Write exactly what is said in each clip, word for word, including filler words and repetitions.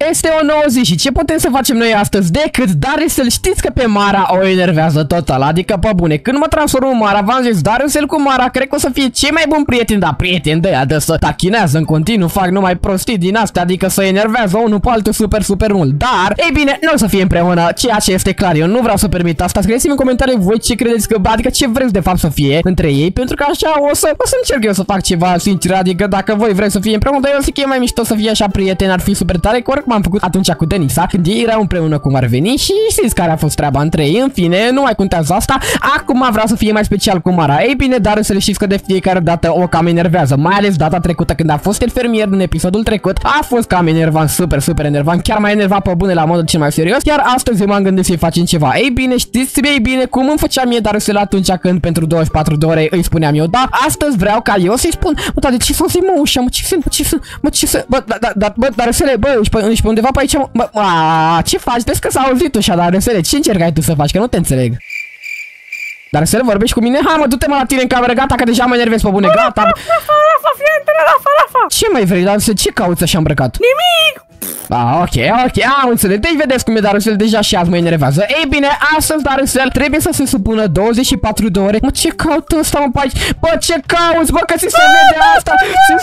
Este o nouă zi și ce putem să facem noi astăzi decât, Darusel, știți că pe Mara o enervează total, adică pe bune, când mă transform în Mara, v-am zis, Darusel cu Mara, cred că o să fie cei mai buni prieteni, dar prieteni de aia de să tachinează în continuu, fac numai prostii din astea, adică să enervează unul pe altul super, super mult, dar, ei bine, nu o să fie împreună, ceea ce este clar, eu nu vreau să permit asta, scrieți-mi în comentarii voi ce credeți că, adică ce vreți de fapt să fie între ei, pentru că așa o să, o să încerc eu să fac ceva sincer, adică dacă voi vreți să fie împreună, dar eu zic că e mai mișto să fie așa prieteni, ar fi super tare, corect m-am făcut atunci cu Denisa, când ei erau împreună cum ar veni și știți care a fost treaba între ei, în fine, nu mai contează asta, acum vreau să fie mai special cu Mara, ei bine, dar să le știți că de fiecare dată o cam enervează, mai ales data trecută când a fost el fermier în episodul trecut, a fost cam enervant, super, super enervant, chiar mai enervat pe bune la modul cel mai serios, iar astăzi m-am gândit să-i facem ceva, ei bine, știți ei bine cum îmi făceam mie Darusel atunci când pentru douăzeci și patru de ore îi spuneam eu, da, astăzi vreau ca eu să-i spun, mă, dar de ce să-mi mă ușa, mă, ce să, mă, ce să, mă, ce să, bă, da, da, bă, Darusele, bă, ești pe, ești pe undeva pe aici, mă, bă, a, ce faci, vezi că s-a auzit ușa, Darusele, ce încercai tu să faci, că nu te înțeleg. Darusele, vorbești cu mine? Ha, mă, du-te mă la tine în cameră, gata, că deja mă enervez pe bune, gata. Rafa, Rafa, fii atent, Rafa, Rafa. Ce mai vrei, Darusele, ce cauți așa îmbrăcat? Nimic. Ah, ok, ok, am înțeles, deci vedeți cum e Darusel, deja și azi mă enervează. Ei bine, astăzi Darusel trebuie să se supună douăzeci și patru de ore. Mă, ce caută ăsta, mă, pe aici? Bă, ce cauți, bă, că ți se vede asta?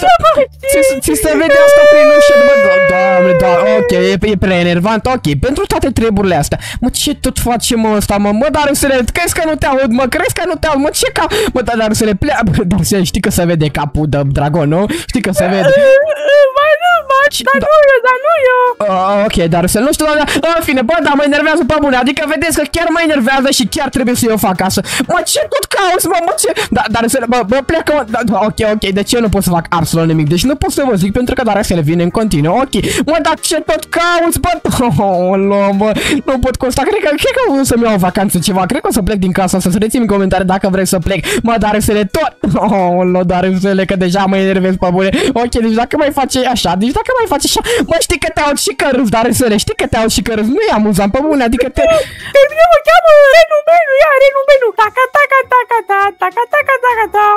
Ți se vede asta prin ușă, bă, doamne, doamne, ok, e prea enervant, ok, pentru toate treburile astea. Mă, ce tot face, mă, ăsta, mă, mă, Darusele, crezi că nu te aud, mă, crezi că nu te aud, mă, ce ca... Mă, dar Darusele, plea, Darusele, știi că se vede capul de dragon, nu? Știi că se vede. Mai nu, mai, dar nu eu, dar nu eu. Uh, ok, Darusel, nu știu, dar în fine, bă, dar mă enervează pe bune, adică vedeți că chiar mă enervează și chiar trebuie să eu fac asta. Mă, ce tot cauți, mă, mă, ce... Da, Darusel, bă, bă, pleacă, mă, da, ok, ok, deci eu nu pot să fac absolut nimic, deci nu pot să vă zic pentru că Darusel vine în continuu, ok, mă, dar ce tot cauți, bă, oh, no, bă, nu pot consta, cred că, cred că o să-mi iau o vacanță ceva, cred că o să plec din casa asta, să rețin în comentarii dacă vrei să plec, mă, Darusel, tot, oh, no, Darusel, că deja mă enervez pe bune, ok, deci dacă mai face așa, deci dacă mai face așa, mă, știi că te aud și că râzi, Darusele, știi că te aud și că râzi, nu e amuzant, pe bune, adică te... Pe mine mă cheamă Renu Benu, ia, Renu Benu, taca, taca, taca, taca, taca, taca, taca, taca.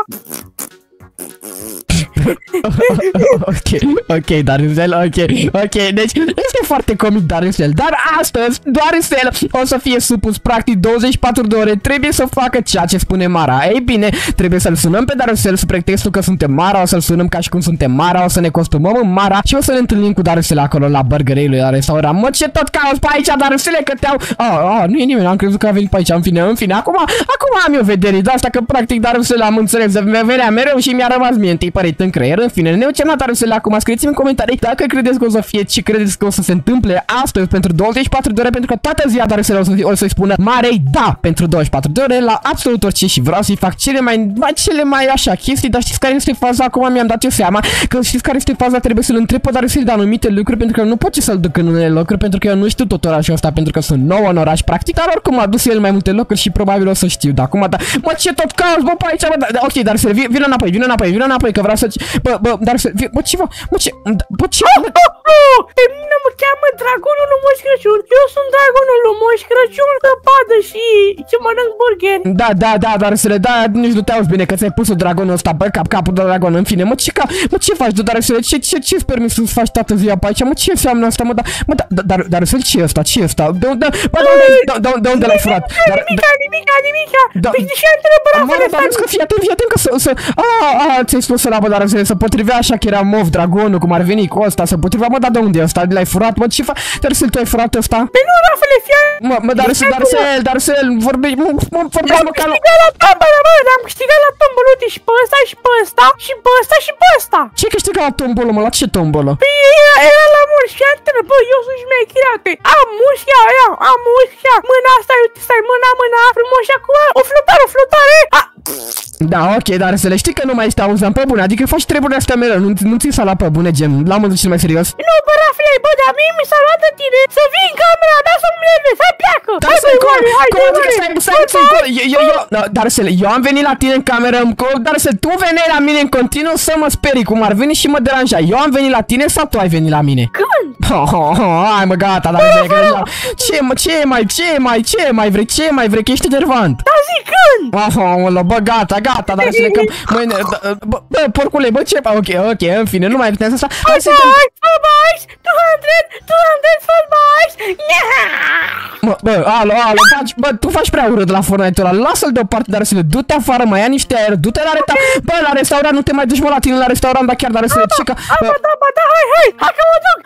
Ok, ok, Darusel, ok, ok, deci este foarte comic Darusel, dar astăzi Darusel o să fie supus practic douăzeci și patru de ore, trebuie să facă ceea ce spune Mara. Ei bine, trebuie să-l sunăm pe Darusel sub pretextul că suntem Mara, o să-l sunăm ca și cum suntem Mara, o să ne costumăm în Mara și o să ne întâlnim cu Darusel acolo la burgerei la restaurant. Mă, ce tot cauți pe aici, Darusele, că te-au... Ah, ah, nu e nimeni, am crezut că a venit pe aici, în fine, în fine, acum, acum am eu vedere de asta că practic Darusel am înțeles, venea mereu și mi-a rămas mie întipărit în creier, în fine, ne ducem la Darusel acum, scrieți-mi în comentarii dacă credeți că o să fie, ce credeți că o să se întâmple astăzi pentru douăzeci și patru de ore, pentru că toată ziua Darusel o să o să-i spună Marei da pentru douăzeci și patru de ore la absolut orice și vreau să-i fac cele mai, mai cele mai așa chestii, dar știți care este faza? Acum mi-am dat eu seama că știți care este faza, trebuie să-l întreb pe Darusel de anumite lucruri pentru că nu pot ce să-l duc în unele locuri pentru că eu nu știu tot orașul ăsta pentru că sunt nou în oraș practic, dar oricum a dus el mai multe locuri și probabil o să știu, dar acum da, mă, ce tot cauți, bă, pe aici, bă, da, ok, Darusel, vină înapoi, vină înapoi, vină înapoi că vreau să, bă, bă, Darusel, bă, ce vă, mă, ce, bă, ce, oh, oh, oh, pe mine mă cheamă Dragonul lui Moș Crăciun, eu sunt Dragonul lui Moș Crăciun, zăpadă și ce mănânc burger. Da, da, da, Darusele, da, nici nu te auzi bine că ți-ai pus dragonul ăsta pe cap, capul de dragon, în fine, mă, ce ca, mă, ce faci, Darusele, ce, ce, ce-ți permis să-ți faci toată ziua pe aici, mă, ce înseamnă asta, mă, da, mă, da, dar, Darusel, ce e ăsta, ce e ăsta, de unde, bă, de unde l-ai furat? Nimica, nimica, nimica, păi de ce ai întrebat, Rafale, stai? Mă, fii atent, fii atent că să, să, a, a, ți-ai spus ăla, bă, Darusele, să potrivea așa că era mov dragonul, cum ar veni cu ăsta, să potrivea, mă, dar de unde e ăsta, l-ai furat, mă, ce faci, Darusel, tu ai furat ăsta? Păi nu, Rafale, fii mă, mă, Darusel, Darusel, Darusel, vorbești, mă, vorbești, mă, ca nu... Am câștigat la tombolă, bă, am câștigat la tombolă, uite, și pe ăsta, și pe ăsta, și pe ăsta, și pe ăsta. Ce câștigat la tombolă, mă, la ce tombolă? Păi era, era la mușchi, și antrenă, bă, eu sunt șmechirate, am mușchi, ia, am mușchi, mâna asta, uite, stai, mâna, mâna, frumos, și acum, o flotare, o flotare, a... Da, ok, dar să le știi că nu mai este auzant pe bune, adică faci treburile astea mereu, nu, nu ți s-a luat pe bune, gen, la modul cel mai serios. Nu, bă, Rafale, bă, dar mie mi s-a luat de tine să vii în camera mea să mă enervezi, hai, pleacă! Dar să-i col, cum adică stai, stai, stai, col, eu, eu, dar să eu am venit la tine în cameră, dar să tu veneai la mine în continuu să mă sperii cum ar veni și mă deranja, eu am venit la tine sau tu ai venit la mine? Când? Oh, oh, oh, hai mă, gata, dar să că ce, mă, ce mai, ce mai, ce mai vrei, ce mai vrei, că ești enervant. Da, zic când? Oh, oh, bă, gata, gata, dar să le cam, mâine, bă, porcule, bă, ce, ok, ok, în fine, nu mai putem să sta. Hai să hai, bye, two hundred, two hundred. Bă, bă, alo, alo, faci, bă, tu faci prea urât la Fortnite-ul ăla. Lasă-l deoparte, Darusele, du-te afară, mai ia niște aer, du-te la reta. Bă, la restaurant, nu te mai duci, mă, la tine la restaurant, dar chiar Darusele, ce ca... Ba da, ba da, hai, hai, hai că mă duc.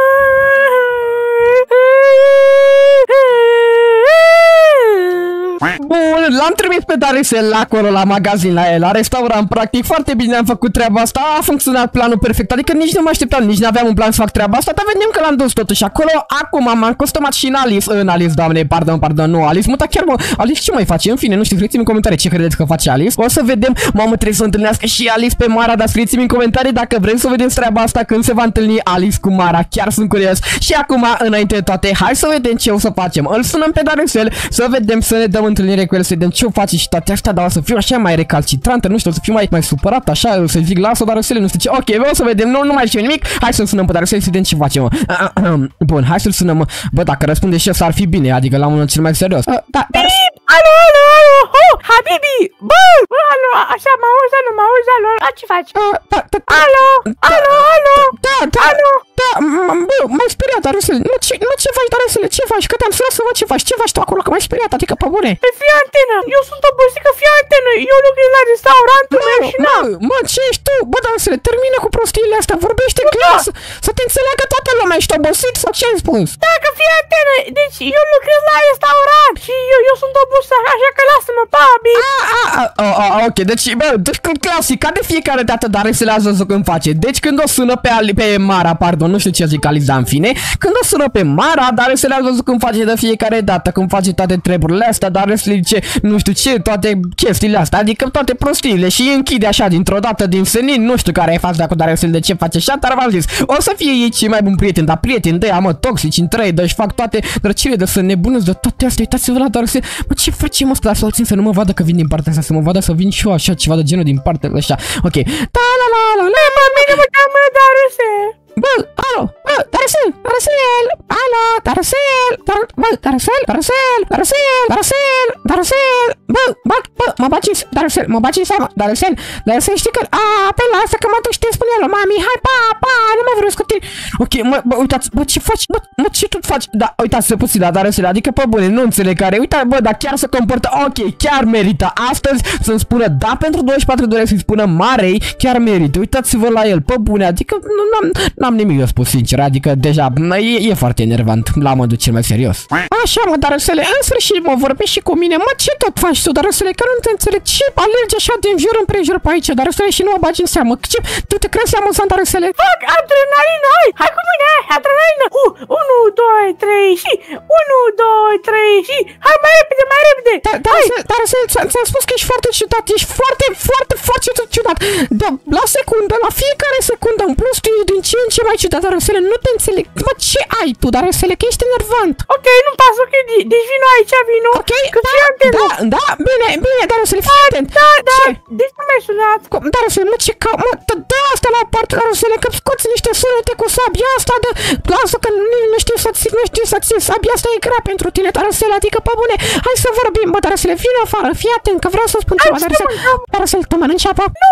Bun, l-am trimis pe Darusel acolo la magazin, la el, la restaurant, practic, foarte bine am făcut treaba asta, a funcționat planul perfect, adică nici nu mă așteptam, nici nu aveam un plan să fac treaba asta, dar vedem că l-am dus totuși acolo. Acum m-am costumat și în Alice, în Alice, doamne, pardon, pardon, nu, Alice, muta chiar, mă, Alice ce mai face? În fine, nu știu, scrieți-mi în comentarii ce credeți că face Alice, o să vedem, mamă, trebuie să întâlnească și Alice pe Mara, dar scrieți-mi în comentarii dacă vreți să vedeți treaba asta, când se va întâlni Alice cu Mara, chiar sunt curios. Și acum, înainte de toate, hai să vedem ce o să facem, îl sunăm pe Darusel, să vedem, să ne dăm întâlnire cu el, să vedem ce o face și toate astea, dar o să fiu așa mai recalcitrantă, nu știu, o să fiu mai, mai supărat, așa, să zic, lasă Darusele, nu știu ce, ok, vreau să vedem, nu, nu mai știu nimic, hai să-l sunăm pe Darusele, să vedem ce facem, mă. Bun, hai să-l sunăm, bă, dacă răspunde și ăsta ar fi bine, adică la unul cel mai serios. Uh, da, dar... Alo, alo, alo, ho, Habibi, bă, bă, alo, așa, mă auzi, alo, mă auzi, alo, a, ce faci? Uh, da, da, alo, alo, alo, da, da, alo. Da, bă, m-ai speriat, Darusele, nu, ce, nu, ce faci, Darusele, ce faci, că te-am sunat să văd ce faci, ce faci tu acolo, că m-ai speriat, adică pe bune. Pe fii antenă, eu sunt obosită, fii antenă, eu lucrez la restaurantul meu și mă, mă, ce ești tu? Bă, Darusele, termină cu prostiile astea, vorbește clar, să, să te înțeleagă toată lumea, ești obosit sau ce ai spus? Da, că fii antenă, deci eu lucrez la restaurant și eu, eu sunt obosită, așa că lasă-mă, pabi. A, a, a, a, a, ok, deci, bă, deci clasic, ca de fiecare dată Darusele azi văzut când face, deci când o sună pe, Ali, pe Mara, pardon, nu știu ce zic Alice, dar în fine, când o sună pe Mara, Darusele azi văzut când face de fiecare dată, când face toate treburile astea, Darusele zice, nu știu ce, toate chestiile astea, adică toate prostiile și îi închide așa dintr-o dată din senin, nu știu care ai față cu Darusele, de ce face așa, dar v-am zis, o să fie ei cei mai buni prieteni, dar prieteni de-aia, mă, toxici în trei, deci fac toate drăcile de să nebunesc de toate astea, uitați-vă la Darusele, mă, ce facem ăsta, să-l țin să nu mă vadă că vin din partea asta, să mă vadă să vin și eu așa, ceva de genul din partea așa, ok, ta la la la la, mă, mine mă cheamă Darusele. Bă, alo, bă, Darusel, Darusel, alo, Darusel, bă, Darusel, Darusel, Darusel, Darusel, Darusel, bă, bă, bă, mă bagi, Darusel, mă bagi în seama, Darusel, Darusel, știi că, a, pe la asta că mă duc și te spune el, mami, hai, pa, pa, nu mai vreau să continui. Ok, mă, bă, uitați, bă, ce faci, bă, mă, ce tu faci, da, uitați-vă puțin la Darusel, adică, pe bune, nu înțeleg care, uita, bă, dar chiar se comportă, ok, chiar merită, astăzi să-mi spună da pentru douăzeci și patru de ore, să-i spună Marei, chiar merită, uitați-vă la el, pe bune, adică, nu, n-am, n-am nimic de spus, sincer, adică deja e, e foarte enervant, la modul cel mai serios. Așa, mă, Darusele, în sfârșit, mă, vorbești și cu mine, mă, ce tot faci tu, Darusele, că nu te înțeleg, ce alergi așa din jur împrejur pe aici, Darusele, și nu mă bagi în seamă, ce, tu te crezi amuzant, Darusele? Fac adrenalină, hai, hai cu mine, hai, adrenalină, uh, unu, doi, trei și, unu, doi, trei și, hai mai repede, mai repede, da, Darusele, Darusele, ți-am spus că ești foarte ciudat, ești foarte, foarte, foarte ciudat, de la secundă, la fiecare secundă, în plus, tu ești din ce în ce mai ciudat, Darusele, nu te înțeleg. Mă, ce ai tu, Darusele, că ești enervant. Ok, nu-mi pasă, ok, deci vino aici, vino. Ok, da, da, da, bine, bine, Darusele, fii atent. Da, da, ce? Deci nu m-ai sunat. Darusele, mă, ce ca, mă, dă asta la o parte, Darusele, că scoți niște sunete cu sabia asta, de, lasă că nu, nu știu să ții, nu știu să ții, sabia asta e grea pentru tine, Darusele, adică, pe bune, hai să vorbim, bă, Darusele, vino afară, fii atent, că vreau să spun ceva, Darusele. Darusele, tu mănânci apă? Nu.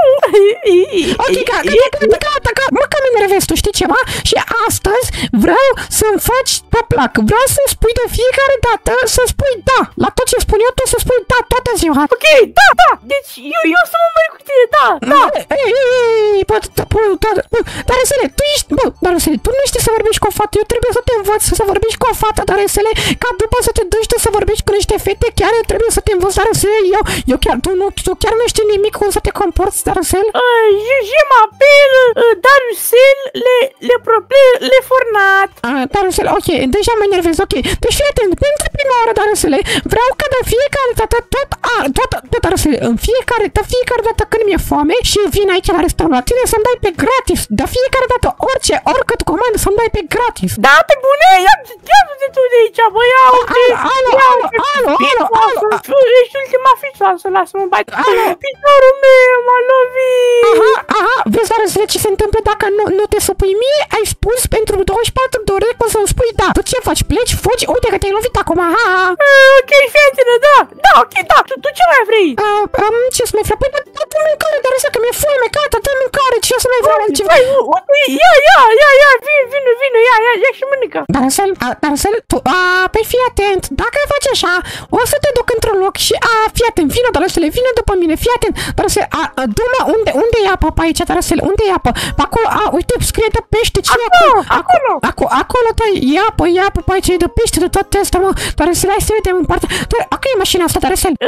Ok, gata, gata, gata, gata, mă, că mi-mi revezi, tu știi ceva? Și astăzi vreau să-mi faci pe plac. Vreau să-mi spui de fiecare dată să spui da. La tot ce spun eu, tu să spui da toată ziua. Ok, da, da. Deci eu, eu să mă mări cu tine, da, da. Ei, ei, ei, bă, Darusele, tu ești, bă, Darusele, tu nu știi să vorbești cu o fată. Eu trebuie să te învăț să vorbești cu o fată, Darusele, ca după să te duci tu să vorbești cu niște fete. Chiar eu trebuie să te învăț, Darusele. Eu, eu chiar, tu, nu, tu chiar nu știi nimic cum să te comporți, Darusele. Je m'appelle Darusel le, le probleme, le fornat. Ah, Darusele, ok, deja mă enervez, ok. Deci fii atent, pentru prima oară, Darusele, vreau ca de fiecare dată, tot, a, tot, tot, Darusele, în fiecare, de fiecare dată când mi-e foame și vin aici la restaurant, tine să-mi dai pe gratis, de fiecare dată, orice, oricât comand, să-mi dai pe gratis. Da, pe bune, ia du-te tu de aici, bă, ia uite, alo, alo, alo, alo, alo, ești ultima fițoasă, lasă-mă, bai, piciorul meu, m-a lovit. Aha, aha, vezi, Darusele, ce se întâmplă dacă nu, nu te supui mie, ai spus pentru douăzeci și patru de ore că să-mi spui da. Tu ce faci? Pleci? Fugi? Uite că te-ai lovit acum, ha, ha. Ok, fii atentă, da, da, ok, da, tu, tu ce mai vrei? Uh, um, ce să mai vreau? Păi, da, da, mâncare, dar să că mi-e foame, gata, dă mâncare, ce să mai vreau altceva? Ia, ia, ia, ia, vine, vine, vine, ia, ia, ia și mănâncă. Dar Răsel, dar Răsel, tu, a, păi fii atent, dacă faci așa, o să te duc într-un loc și, a, fii atent, vină, dar Răsele, vină după mine, fii atent, dar Răsel, a, a du-mă, unde, unde e apă pe aici, dar Răsel, unde e apă? Acolo, a, uite, scrie de pește, ce e acolo? Acolo, acolo, acolo, da, e apă, e apă pe aici, e de pește, de toate astea, mă, dar Răsel, hai să vedem în partea, dar, a, că e mașina asta, dar Răsel?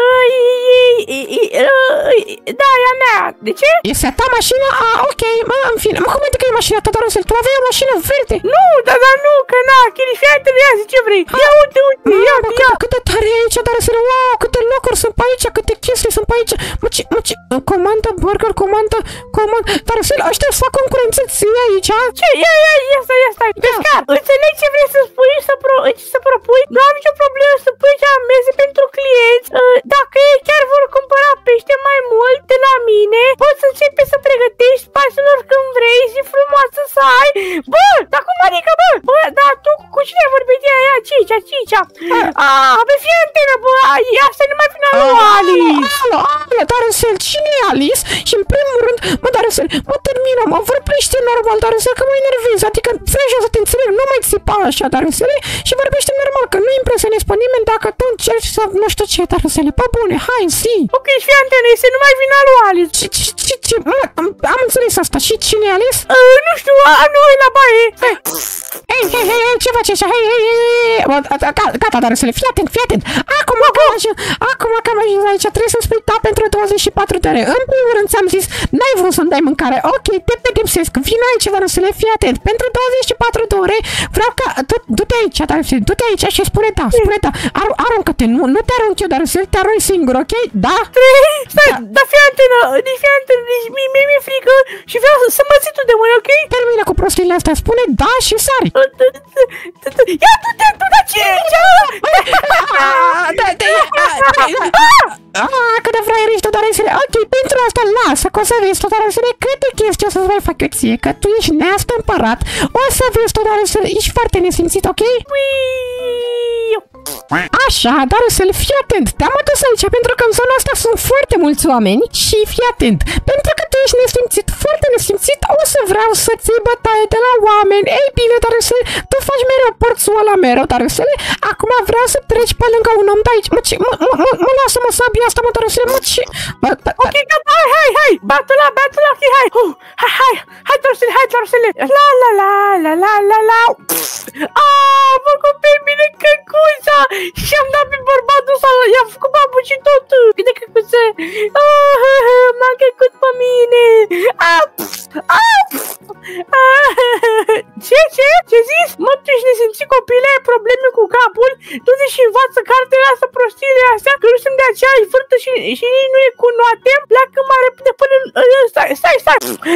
Da, e a mea, de ce? Este a ta mașina? A, ok, mă, în fine, mă, cum uite că e mașina ta, dar Răsel, tu aveai o mașină verde. Nu, dar, dar nu, că na, Chiri, fii atent, ia zi ce vrei, ia, uite, uite, ia, ia. Cât de tare e aici, dar Răsel, wow, câte locuri sunt pe aici, câte chestii sunt pe aici, mă, ce, mă, ce, comandă, burger, comandă, comandă, dar Răsel, ăștia fac concurență ție aici, a? Ce, ia, ia, ia, stai, ia, stai, pescar, înțeleg ce vrei să spui, să, pro, să propui, nu am nicio problemă să pui aici mese pentru clienți, dacă ei chiar vor cumpăra pește mai mult de la mine, poți să începi să pregătești spațiilor când vrei, zi frumoasă să ai, bă, dar cum adică, bă, bă, dar tu cu cine ai vorbit de aia, Cicea, Cicea, aaa, bă, fii antenă, bă, asta nu mai vine lui Alice. Alo, alo, dar Răsel, cine e Alice? Și în primul rând, mă, dar Răsel, mă termină, mă vorbește normal, dar Răsel, că mă enervezi, adică vrei să te înțeleg, nu mai țipa așa, dar Răsel, și vorbește normal, că nu impresionezi pe nimeni dacă tu încerci să nu știu ce, dar Răsel, pe bune, hai, zi. Ok, fii antenă, este numai vina lui Alice. Ce, ce, ce, ce, mă, am înțeles asta, și cine e Alice? Nu știu, a, nu, e la baie. Hei, hei, hei, hei, ce faci așa? Hei, hei, hei, gata, dar Răsel, fii atent, fii atent. Acum că am ajuns, acum că am ajuns aici, trebuie să spui da pentru douăzeci și patru de ore. În primul rând ți-am zis, n-ai vrut să-mi dai mâncare, ok, te pedepsesc, vino aici, dar Răsel, fii atent. Pentru douăzeci și patru de ore vreau ca, du-te aici, dar Răsel, du-te aici și spune da, spune da. Aruncă-te, nu, nu te arunc eu, dar Răsel, te arunc singur, ok? Da? Stai, dar fii antenă, fii antenă, mie mi-e frică și vreau să mă ții tu de mâine, ok? Termină cu prostiile astea, spune da și sari. Ia du-te, tu, dar ce? Ah, cât de fraier ești, dar Răsele, ok, pentru asta lasă, că o să vezi, dar Răsele, câte chestii o să-ți mai fac eu ție, că tu ești neastâmpărat, o să vezi, dar Răsele, ești foarte nesimțit, ok? Așa, dar Răsele, fii atent, te-am adus aici pentru că în zona asta sunt foarte mulți oameni și fii atent, pentru că tu ești nesimțit, foarte nesimțit, o să vreau să-ți iei bătaie de la oameni, ei bine, dar Răsele, tu faci mereu porțul ăla mereu, dar Răsele, acum vreau să treci pe lângă un om de aici, mă, ce, mă, mă, mă, mă lasă-mă sabia asta, mă, dar Răsele, mă, ce, mă, da, ok, gata, hai, hai, hai, batu-la, batu-la, ok, hai, uh, hai, hai, hai, Răsele, hai, Răsele, la, la, la, la, la, la, la, aaa, mă, cu pe mine, căcuța, și am dat pe bărbatul ăsta, i-am făcut babuci tot, cât de căcuță, m-am căcut pe mine, aaa, aaa, ce, ce, ce zis? Mă, tu ești nesimțit, copile, ai probleme cu capul, tu zici și învață cartele astea, prostiile astea, că nu sunt de aceeași vârtă și, și nici nu e cu noatem, pleacă mai repede până în... Stai, stai, stai!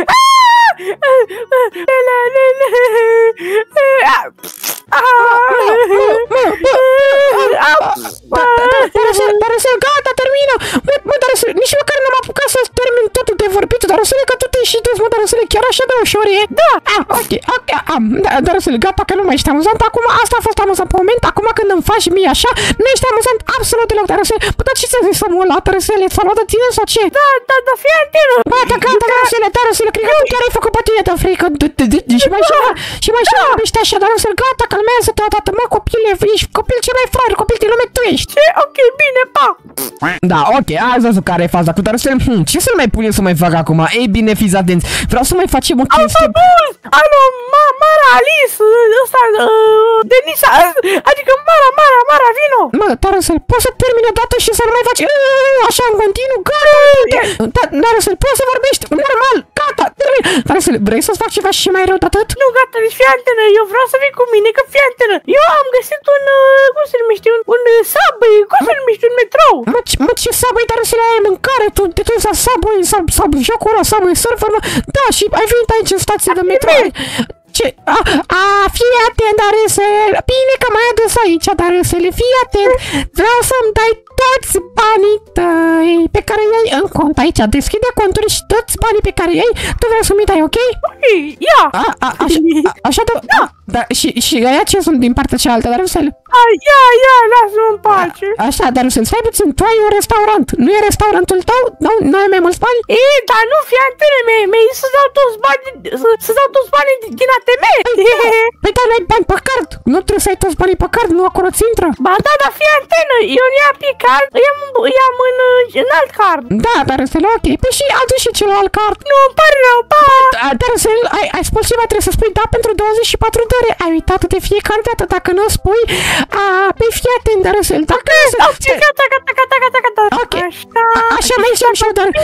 Dar Răsele, gata, termină! Mă, dar Răsele, nici măcar n-am apucat să termin totul de vorbit, dar Răsele, că tu te-ai și dus, mă, dar Răsele, chiar așa de ușor e? Da! Ah, ok, ok, am, dar Răsele, gata, că nu mai ești amuzant, acum asta a fost amuzant pe moment, acum când îmi faci mie așa, nu ești amuzant absolut deloc, dar Răsele, păi, dar ce să zic să mă la Răsele, s-a luat de tine sau ce? Da, da, da, fii antenă! Gata, gata, dar Răsele, dar Răsele, cred că tu chiar ai făcut pe tine de frică, și mai și și mai și vorbește așa, dar Răsele, gata, calmează-te odată, mă, copile, ești copil cel mai fraier, copil din lume tu ești. Ce? Ok, bine, pa! Da, ok, azi văzut care e faza cu dar Răsele, hm, ce să-l mai punem să mai fac acum? Ei bine, fiți atenți, vreau să mai facem o chestie. Autobuz! Alo, ma, Mara, Alice, ăsta, uh, Denisa, uh, adică Mara, Mara, Mara, vino! Mă, dar Răsele, poți să termine odată și să nu mai faci uh, așa în continuu? Gata, da, dar Răsele, poți să vorbești normal, gata, termin. Dar Răsele, vrei să-ți fac ceva și mai rău de atât? Nu, gata, deci fii antenă, eu vreau să vii cu mine, că fii antenă. Eu am găsit un, uh, cum se numește, un, un uh, subway, cum se numește, un metrou. Mă, ce, mă, ce subway, dar Răsele, ai mâncare, tu te duci la subway, sau, sau jocul ăla, subway surfer, mă, da, și ai venit aici în stație de metrou. Ce? A, a, fii atent, dar Răsele, bine că m-ai adus aici, dar Răsele, fii atent, vreau să-mi dai toți banii tăi pe care i-ai în cont aici. Deschide conturi și toți banii pe care i-ai, tu vrei să mi dai, ok? Ok, ia! A, a, așa, a, așa de... Da. Da, și, și aia ce sunt din partea cealaltă, Darusel? Ia, ia, lasă-mă în pace. Așa, Darusel, stai puțin, tu ai un restaurant. Nu e restaurantul tău? Nu, nu ai mai mulți bani? Ei, dar nu, fii antene, mi-ai zis să dau toți banii, să, să dau toți banii din A T M. Păi da, nu ai bani pe card. Nu trebuie să ai toți banii pe card, nu acolo ți intră. Ba da, dar fii antenă, eu nu ia pe card, îi am, îi am în, în alt card. Da, Darusel, ok. Păi și adu și celălalt card. Nu, îmi pare rău, pa! Darusel, ai, ai spus ceva, trebuie să spui da pentru douăzeci și patru de ore. Ai uitat de fiecare dată, dacă nu spui, a, pe fii atent, Darusel. Dacă ok, să... ok, gata, gata, gata, gata, gata. Ok, așa, așa mai ziceam și eu, dar...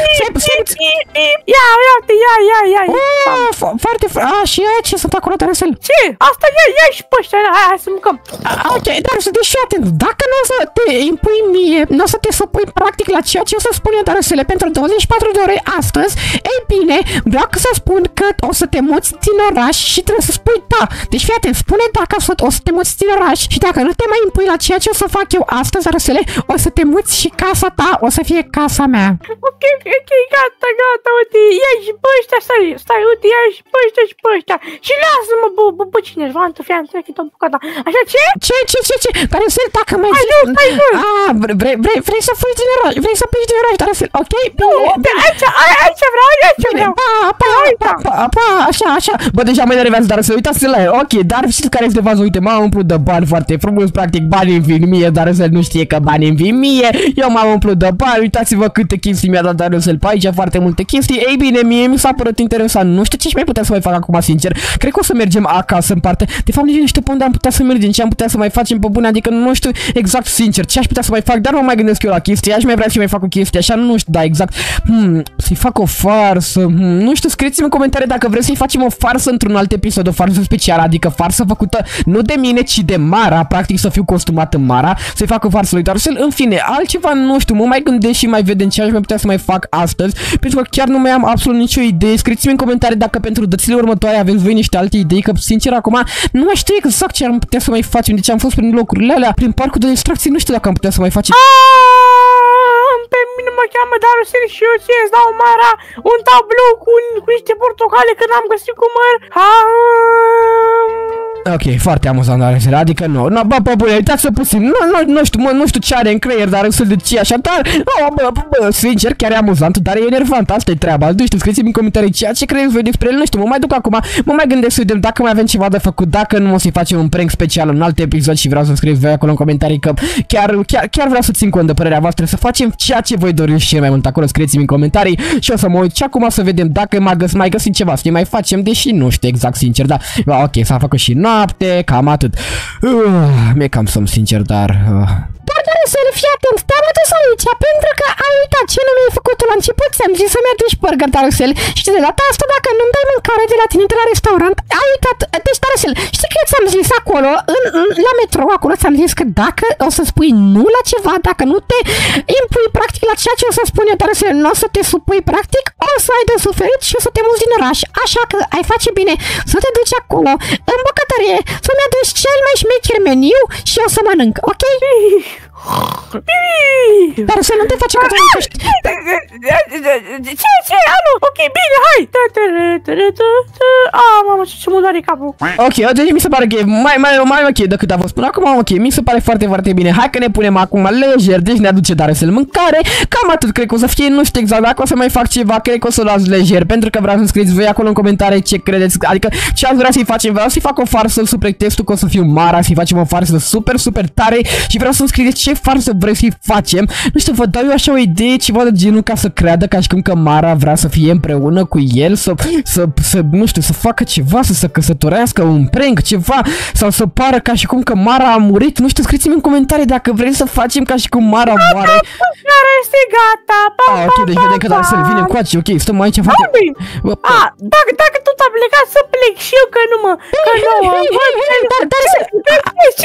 Ia, uite, ia, ia, ia. Oh, foarte, a, și aia ce sunt acolo, Darusel? Ce? Asta ia, ia și pe ăștia, hai să mâncăm. Ok, Darusel, deci fii atent, dacă nu o să te impui mie, nu o să te supui practic la ceea ce o să spun eu, Darusele, pentru douăzeci și patru de ore astăzi, ei bine, vreau să spun că o să te muți din oraș și trebuie să spui da. Deci fii atent, spune dacă o să te muți din oraș și dacă nu te mai impui la ceea ce o să fac eu astăzi, Darusele, o să te muți și casa ta o să fie casa mea. Ok, ok, gata, gata, uite, ia și pe ăștia, stai, stai, uite, ia și pe ăștia și pe ăștia. Și lasă-mă, bă, bă, bă, cine ești, Vantu, fii atent, că tot bucata. Așa, ce? Ce, ce, ce, ce? Darusel, dacă mai zici... Hai, hai, ah, vrei, vrei, vrei să fugi din oraș, vrei să pleci din oraș, Darusel, ok? Nu, aici, aici vreau, aici vreau. Pa, pa, pa, pa, pa, așa, așa. Bă, deja mă enervează, Darusel, uitați-te la el, ok, dar știți care este faza, uite, m-am umplut de bani foarte frumos, practic, bani îmi vin mie, Darusel nu știe că bani îmi vin mie, eu m-am umplut de bani, uitați-vă câte chestii mi-a dat Darusel pe aici, foarte multe chestii, ei bine, mie mi s-a părut interesant, nu știu ce mai putea să mai fac acum, sincer, cred că o să mergem acasă în parte, de fapt nici nu știu pe unde am putea să mergem, ce am putea să mai facem pe bune, adică nu știu exact, sincer, ce aș putea să mai fac, dar nu mai gândesc eu la chestii, aș mai vrea să mai fac o chestie, așa, nu știu, da, exact, hmm, să-i fac o farsă, hmm, nu știu, scrieți-mi în comentarii dacă vreți să-i facem o farsă într-un alt episod, o farsă specială, adică farsă făcută nu de mine, ci de Mara, practic să fiu costumat în Mara, să-i fac o farsă lui Darusel, în fine, altceva, nu știu, mă mai gândesc și mai vedem ce aș mai putea să mai fac astăzi, pentru că chiar nu mai am absolut nicio idee, scrieți-mi în comentarii dacă pentru dățile următoare aveți voi niște alte idei, că sincer acum nu mai știu exact ce am putea să mai facem, deci am fost prin locurile alea, prin parcul de distracție, nu știu dacă am putea să mai facem. Pe mine mă cheamă Darusel și eu ție-ți dau, Mara, un tablou cu, cu niște portocale când am găsit cu măr. Ok, foarte amuzant, Darusel, adică nu, no, bă, bă, bă, uitați-vă puțin, nu, nu, nu știu, mă, nu știu ce are în creier, Darusel, de ce așa, dar, oh, bă, bă, bă, sincer, chiar e amuzant, dar e enervant, asta e treaba, nu știu, scrieți-mi în comentarii ceea ce credeți voi despre el, nu știu, mă mai duc acum, mă mai gândesc să vedem dacă mai avem ceva de făcut, dacă nu o să-i facem un prank special în alt episod și vreau să scrieți voi acolo în comentarii că chiar, chiar, chiar vreau să țin cont de părerea voastră, să facem ceea ce voi doriți și mai mult acolo, scrieți-mi în comentarii și o să mă uit și acum să vedem dacă mai, găs mai găsim ceva, să mai facem, deși nu știu exact, sincer, dar, ok, s-a făcut și noapte, cam atât. Uh, mi-e cam somn, sincer, dar... Uh. Dar, Darusel, fii atent, te-am adus aici pentru că ai uitat ce nu mi-ai făcut la început, ți-am zis să-mi aduci burger, Darusel, și de data asta dacă nu-mi dai mâncare de la tine de la restaurant, ai uitat, deci, Darusel, știi că ți-am zis acolo, în, în, la metrou, acolo ți-am zis că dacă o să spui nu la ceva, dacă nu te impui practic la ceea ce o să spun eu, Darusel, nu o să te supui practic, o să ai de suferit și o să te muți din oraș, așa că ai face bine să te duci acolo, în bucătărie, să-mi aduci cel mai șmecher meniu și o să mănânc, ok? Dar să nu te faci că te mâncești. Ce, ce, alo, ok, bine, hai. Ah, mamă, ce mă doare capul. Ok, deci mi se pare că e mai, mai, mai ok decât a fost până acum, ok, mi se pare foarte, foarte bine. Hai că ne punem acum lejer, deci ne aduce Darusel mâncare. Cam atât, cred că o să fie, nu știu exact, dacă o să mai fac ceva, cred că o să las lejer, pentru că vreau să scrieți voi acolo în comentarii ce credeți, adică ce ați vrea să-i facem, vreau să-i fac o farsă sub pretextul că o să fiu Mara, să-i facem o farsă super, super tare și vreau să-mi scrieți ce farsă vreți să-i facem. Nu știu, vă dau eu așa o idee, ceva de genul ca să creadă ca și cum că Mara vrea să fie împreună cu el, să, să, să, nu știu, să facă ceva, să se căsătorească, un prank, ceva, sau să pară ca și cum că Mara a murit. Nu știu, scrieți-mi în comentarii dacă vreți să facem ca și cum Mara moare. Care este gata, pa, ah, ok, deci vedem că Darusel vine încoace, ok, stăm aici foarte... Ah, dacă, dacă tot a plecat să plec și eu, că nu mă, că nu mă... Ce,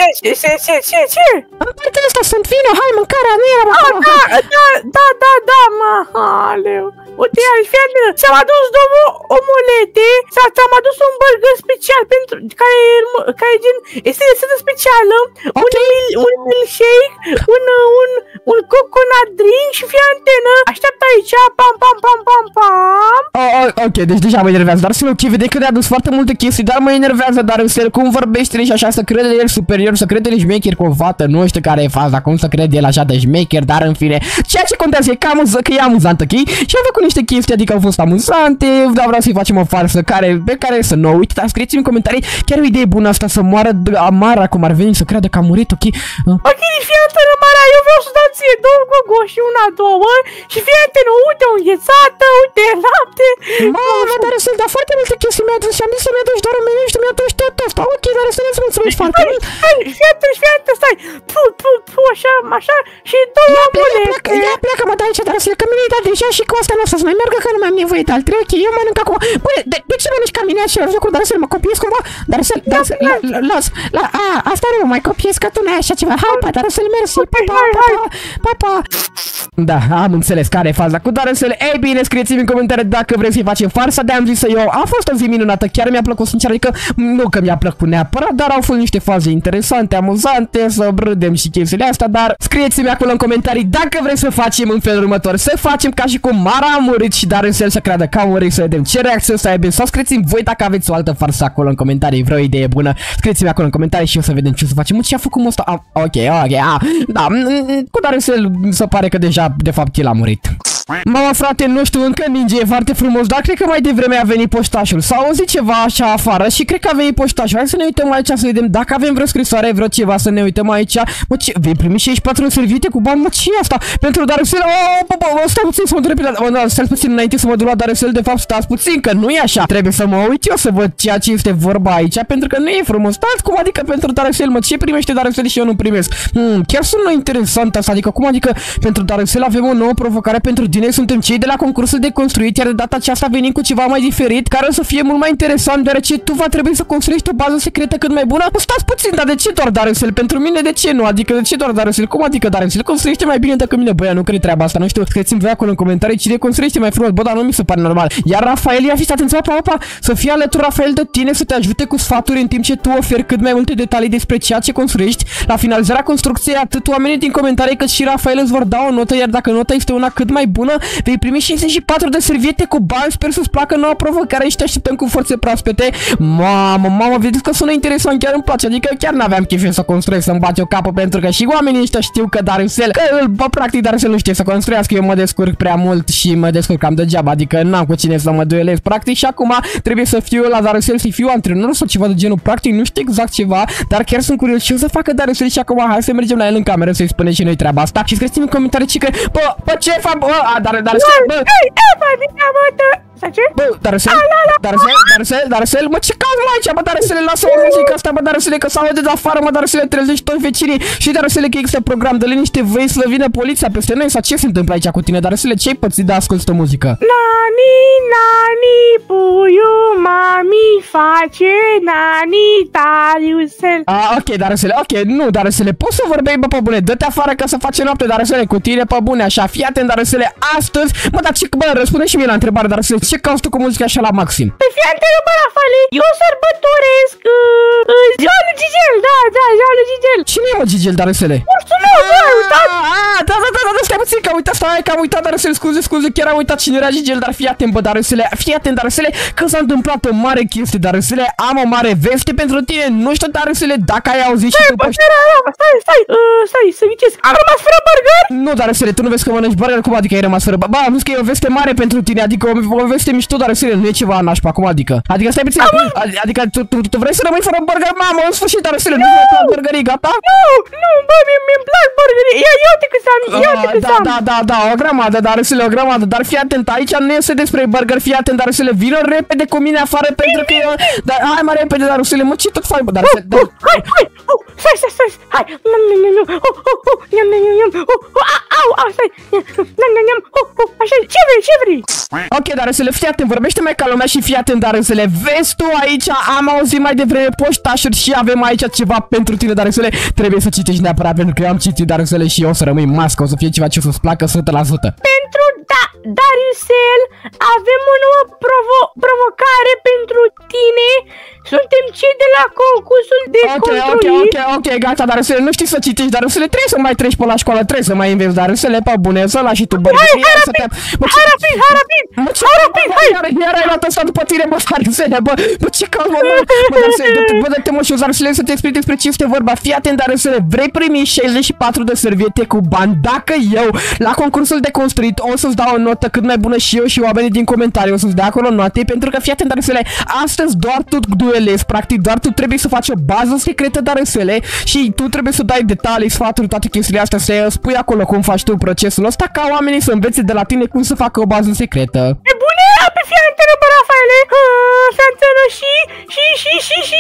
ce, ce, ce, ce, ce? În partea asta sunt vino, hai mâncarea, nu era acolo. Da, da, da, da, da, mă, aleu. Uite, iar, fii atent, ți-am adus două omulete, sau ți-am adus un burger special pentru, care, care e gen, este rețetă specială, okay. un, un milkshake, un, un, un coconut drink și fii antenă, așteaptă aici, pam, pam, pam, pam, pam. Oh, oh, ok, deci deja mă enervează, dar să ok, vede că ne-a dus foarte multe chestii, dar mă enervează, dar în serio, cum vorbește și așa, să crede el superior, să crede el șmecher cu o fată, nu știu care e faza, cum să crede el așa de șmecher, dar în fine, ceea ce contează e că, amuză, că e amuzant, ok? Și am făcut niște chestii, adică au fost amuzante, dar vreau să-i facem o farsă care, pe care să nu uite, dar scrieți-mi în comentarii, chiar o idee bună asta, să moară Amara, cum ar veni, să creadă că a murit, ok? Ok, fii antenă, Mara, eu vreau să dau ție două gogoși, una, două, și fii antenă, uite, o înghețată, uite, lapte. Mamă, dar sunt da foarte multe chestii, mi-a dus și am zis să mi-a dus doar un meniu și mi-a dus tot asta, ok, dar să ne-ți mulțumesc foarte mult. Hai, fii antenă, fii antenă, stai, pu, pu, pu, așa, așa, și două amulete. Ia pleacă, mă, de aici, dar să că mine-i dat deja și cu asta nu o să mai meargă, că nu mai am nevoie de altri, ok, eu mănânc acum. Băi, de, de ce mănânci ca mine același lucru, dar să mă copiez cumva, dar să, dar să, las, la, a, asta nu, mai copiez că tu n-ai așa ceva, hai, pa, dar să-l mersi, pa, pa, pa, pa, pa, da, am înțeles care e faza cu Darusele. Ei bine, scrieți-mi în comentarii dacă vreți să-i facem farsa, de-am zis eu, a fost o zi minunată, chiar mi-a plăcut sincer, adică nu că mi-a plăcut neapărat, dar au fost niște faze interesante, amuzante, să râdem și chestiile astea, dar scrieți-mi acolo în comentarii dacă vreți să facem în felul următor, să facem ca și cum Mara a murit și Darusel să creadă că a murit, să vedem ce reacție o să aibă, sau scrieți-mi voi dacă aveți o altă farsă acolo în comentarii, vreo idee bună, scrieți-mi acolo în comentarii și o să vedem ce o să facem. Ce a făcut ăsta? Ah, ok, ok, ah, da, cu Darusel se pare că deja, de fapt, el a murit. Mama, frate, nu știu încă ninge, e foarte frumos, dar cred că mai devreme a venit poștașul. S-a auzit ceva așa afară și cred că a venit poștașul. Hai să ne uităm aici să vedem dacă avem vreo scrisoare, vreo ceva, să ne uităm aici. Mă, ce? Vei primi șaizeci și patru serviete cu bani? Mă, ce e asta? Pentru Darusel? Oh, bă, bă, stai puțin să mă duc repede. Oh, stai puțin înainte să mă duc la Darusel, de fapt, stați puțin, că nu e așa. Trebuie să mă uit eu să văd ceea ce este vorba aici, pentru că nu e frumos. Stați, cum adică pentru Darusel, mă, ce primește Darusel și eu nu primesc? Hmm, chiar sună interesant asta, adică cum adică pentru Darusel avem o nouă provocare pentru tine, suntem cei de la concursul de construit, iar de data aceasta venim cu ceva mai diferit, care o să fie mult mai interesant, deoarece tu va trebui să construiești o bază secretă cât mai bună. Stați puțin, dar de ce doar Darusel? Pentru mine de ce nu? Adică de ce doar Darusel? Cum adică Darusel construiește mai bine decât mine? Băia, nu cred treaba asta, nu știu. Scrieți-mi voi acolo în comentarii cine construiește mai frumos. Bă, dar nu mi se pare normal. Iar Rafael, ia fiți atenți, opa, opa, să fie alături Rafael de tine, să te ajute cu sfaturi în timp ce tu oferi cât mai multe detalii despre ceea ce construiești. La finalizarea construcției, atât oamenii din comentarii cât și Rafael îți vor da o notă, iar dacă nota este una cât mai bună, vei primi șaizeci și patru de serviete cu bani. Sper să-ți placă noua provocare și te așteptăm cu forțe proaspete. Mamă, mamă, vedeți că sună interesant, chiar îmi place. Adică chiar n-aveam chef să construiesc, să-mi bate o capă, pentru că și oamenii ăștia știu că Darusel, că bă, practic Darusel nu știe să construiască. Eu mă descurc prea mult și mă descurc cam degeaba, adică n-am cu cine să mă duelez practic și acum trebuie să fiu la Darusel, să fiu antrenor sau ceva de genul, practic nu știu exact ceva, dar chiar sunt curios și o să facă Darusel și acum hai să mergem la el în cameră să-i spunem și noi treaba asta și scrieți-mi în comentarii ce că, bă, bă, ce fac, bă, a, dar, Darusel, bă, Să ce? bă, Darusel, Darusel, Darusel, Darusel, mă, ce cauți mă aici, bă, Darusel, lasă o muzică asta, bă, Darusel, că s-aude de afară, mă, Darusel, trezești toți vecinii și Darusel, că există program de liniște, vrei să vină poliția peste noi sau ce se întâmplă aici cu tine, Darusel, ce-ai pățit de asculti o muzică? Nani, nani, puiu, mami, face, nani, Darusel. Ah, ok, Darusel, ok, nu, Darusel, poți să vorbeai, bă, pe bune, dă-te afară ca să face noapte, Darusel, cu tine, pe bune, așa, fii atent, Darusel, astăzi, mă, dar ce, bă, răspunde și mie la întrebare, Darusel, ce cauți tu cu muzica așa la maxim? Păi fii antenă, bă, Rafale, eu sărbătoresc uh, uh, ziua lui Gigel, da, da, ziua lui Gigel. Cine e, mă, Gigel, Darusele? Nu știu, nu, bă, ai uitat? Ah, da, da, da, da, stai puțin, că am uitat, stai, că am uitat, Darusel, scuze, scuze, chiar am uitat cine era Gigel, dar fii atent, bă, Darusele, fii atent, Darusele, că s-a întâmplat o mare chestie, Darusele, am o mare veste pentru tine, nu știu, Darusele, dacă ai auzit și tu, bă, stai, stai, uh, stai, să ghicesc, am rămas fără burger? Nu, Darusele, tu nu vezi că mănânci burger, cum adică ai rămas fără, bă, am zis că e o veste mare pentru tine, adică o, o veste mișto, Darusele, nu e ceva nașpa, cum adică? Adică stai puțin, adică tu, tu, tu vrei să rămâi fără burger, mamă, în sfârșit, Darusele, nu vrei plac burgerii, gata? Nu, nu, bă, mi-mi plac burgerii, ia, ia-te cât am, ia-te cât am. Da, da, da, o grămadă, Darusele, o grămadă, dar fii atent, aici nu este despre burger, fii atent, Darusele, vină repede cu mine afară, pentru că eu, dar, hai mai repede, Darusele, mă, ce tot faci, bă, Darusele, hai, hai, stai, stai, stai, hai, au, au, stai. Nam, nam, nam. Oh, oh, așa, ce vrei, ce vrei? Ok, dar să le fii atent, vorbește mai ca lumea și fii atent, dar să le vezi tu aici, am auzit mai devreme poștașuri și avem aici ceva pentru tine, dar să le trebuie să citești neapărat, pentru că eu am citit, dar să le și eu o să rămâi mască, o să fie ceva ce o să-ți placă o sută la sută. Pentru da, Dariusel, avem o nouă provo provocare pentru tine. Suntem cei de la concursul de Ok, construit. ok, ok, ok, gata, dar să nu știi să citești, dar să le trebuie să mai treci pe la școală, trebuie să mai înveți, dar să le pe bune, să lași și tu bărbi. Hai, hai rapid, hai rapid, hai rapid, hai rapid, hai! Iar ai luat ăsta după tine, bă, Darusele, bă, bă, ce caut, mă, bă, Darusele, bă, dă-te mă și o Darusele să te explic despre ce este vorba, fii atent, Darusele, vrei primi șaizeci și patru de serviete cu bani, dacă eu, la concursul de construit, o să-ți dau o notă cât mai bună și eu și oamenii din comentarii o să-ți dea acolo note, pentru că, fii atent, Darusele, astăzi doar tu duelezi, practic, doar tu trebuie să faci o bază secretă, Darusele, și tu trebuie să dai detalii, sfaturi, toate chestiile astea, să spui acolo cum faci tu procesul ăsta, ca oamenii să învețe de la tine cum să facă o bază secretă. E bune, pe fii antenă, bă, Rafaele, fii antenă și, și, și, și, și...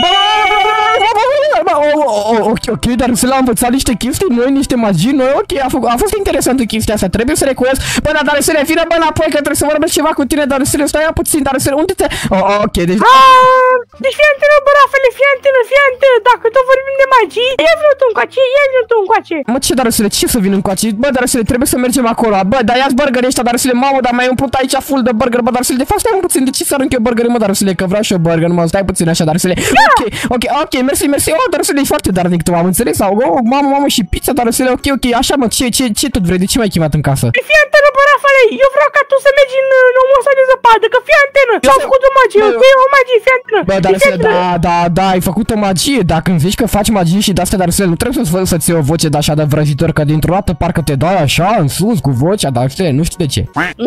Ok, ok, dar să l-am învățat niște chestii noi, niște magii noi, ok, a, a fost interesantă chestia asta, trebuie să recunosc. Bă, dar dar să le vină, bă, înapoi, că trebuie să vorbesc ceva cu tine, dar să le stai puțin, dar să le, unde te... Oh, ok, deci... Deci fii antenă, bă, Rafaele, fii antenă, fii antenă, dacă tot vorbim de magie, ia vină tu încoace, ia vină tu încoace. Mă, ce dar să le, ce să vin încoace? Bă, dar să le trebuie să mergem acolo, bă, dar ia-ți burgerii ăștia, dar să le, mamă, dar mai umplut aici full de burger, bă, dar să le, de fapt, stai puțin, de ce să arunc eu burgerii, mă, dar să le, că vreau și eu burger, mă, stai puțin așa, dar să le, ok, ok, ok, mersi, mersi, oh, dar să le, e foarte darnic tu, am înțeles, sau, oh, mamă, mamă, și pizza, dar să le, ok, ok, așa, mă, ce, ce, ce tot vrei, de ce m-ai chemat în casă? Fii antenă, bă, Rafaele, eu vreau ca tu să mergi în omul ăsta de zăpadă, că fii antenă, s-au făcut o magie, ok, o magie, fii antenă. Bă, dar să, da, da, da, ai făcut o magie, dacă îmi zici că faci magie și de-astea, dar să nu trebuie să-ți să-ți iei o voce de așa de vrăjitor, că dintr-o dată parcă te dai așa, în sus, cu vocea, dar nu știu de ce.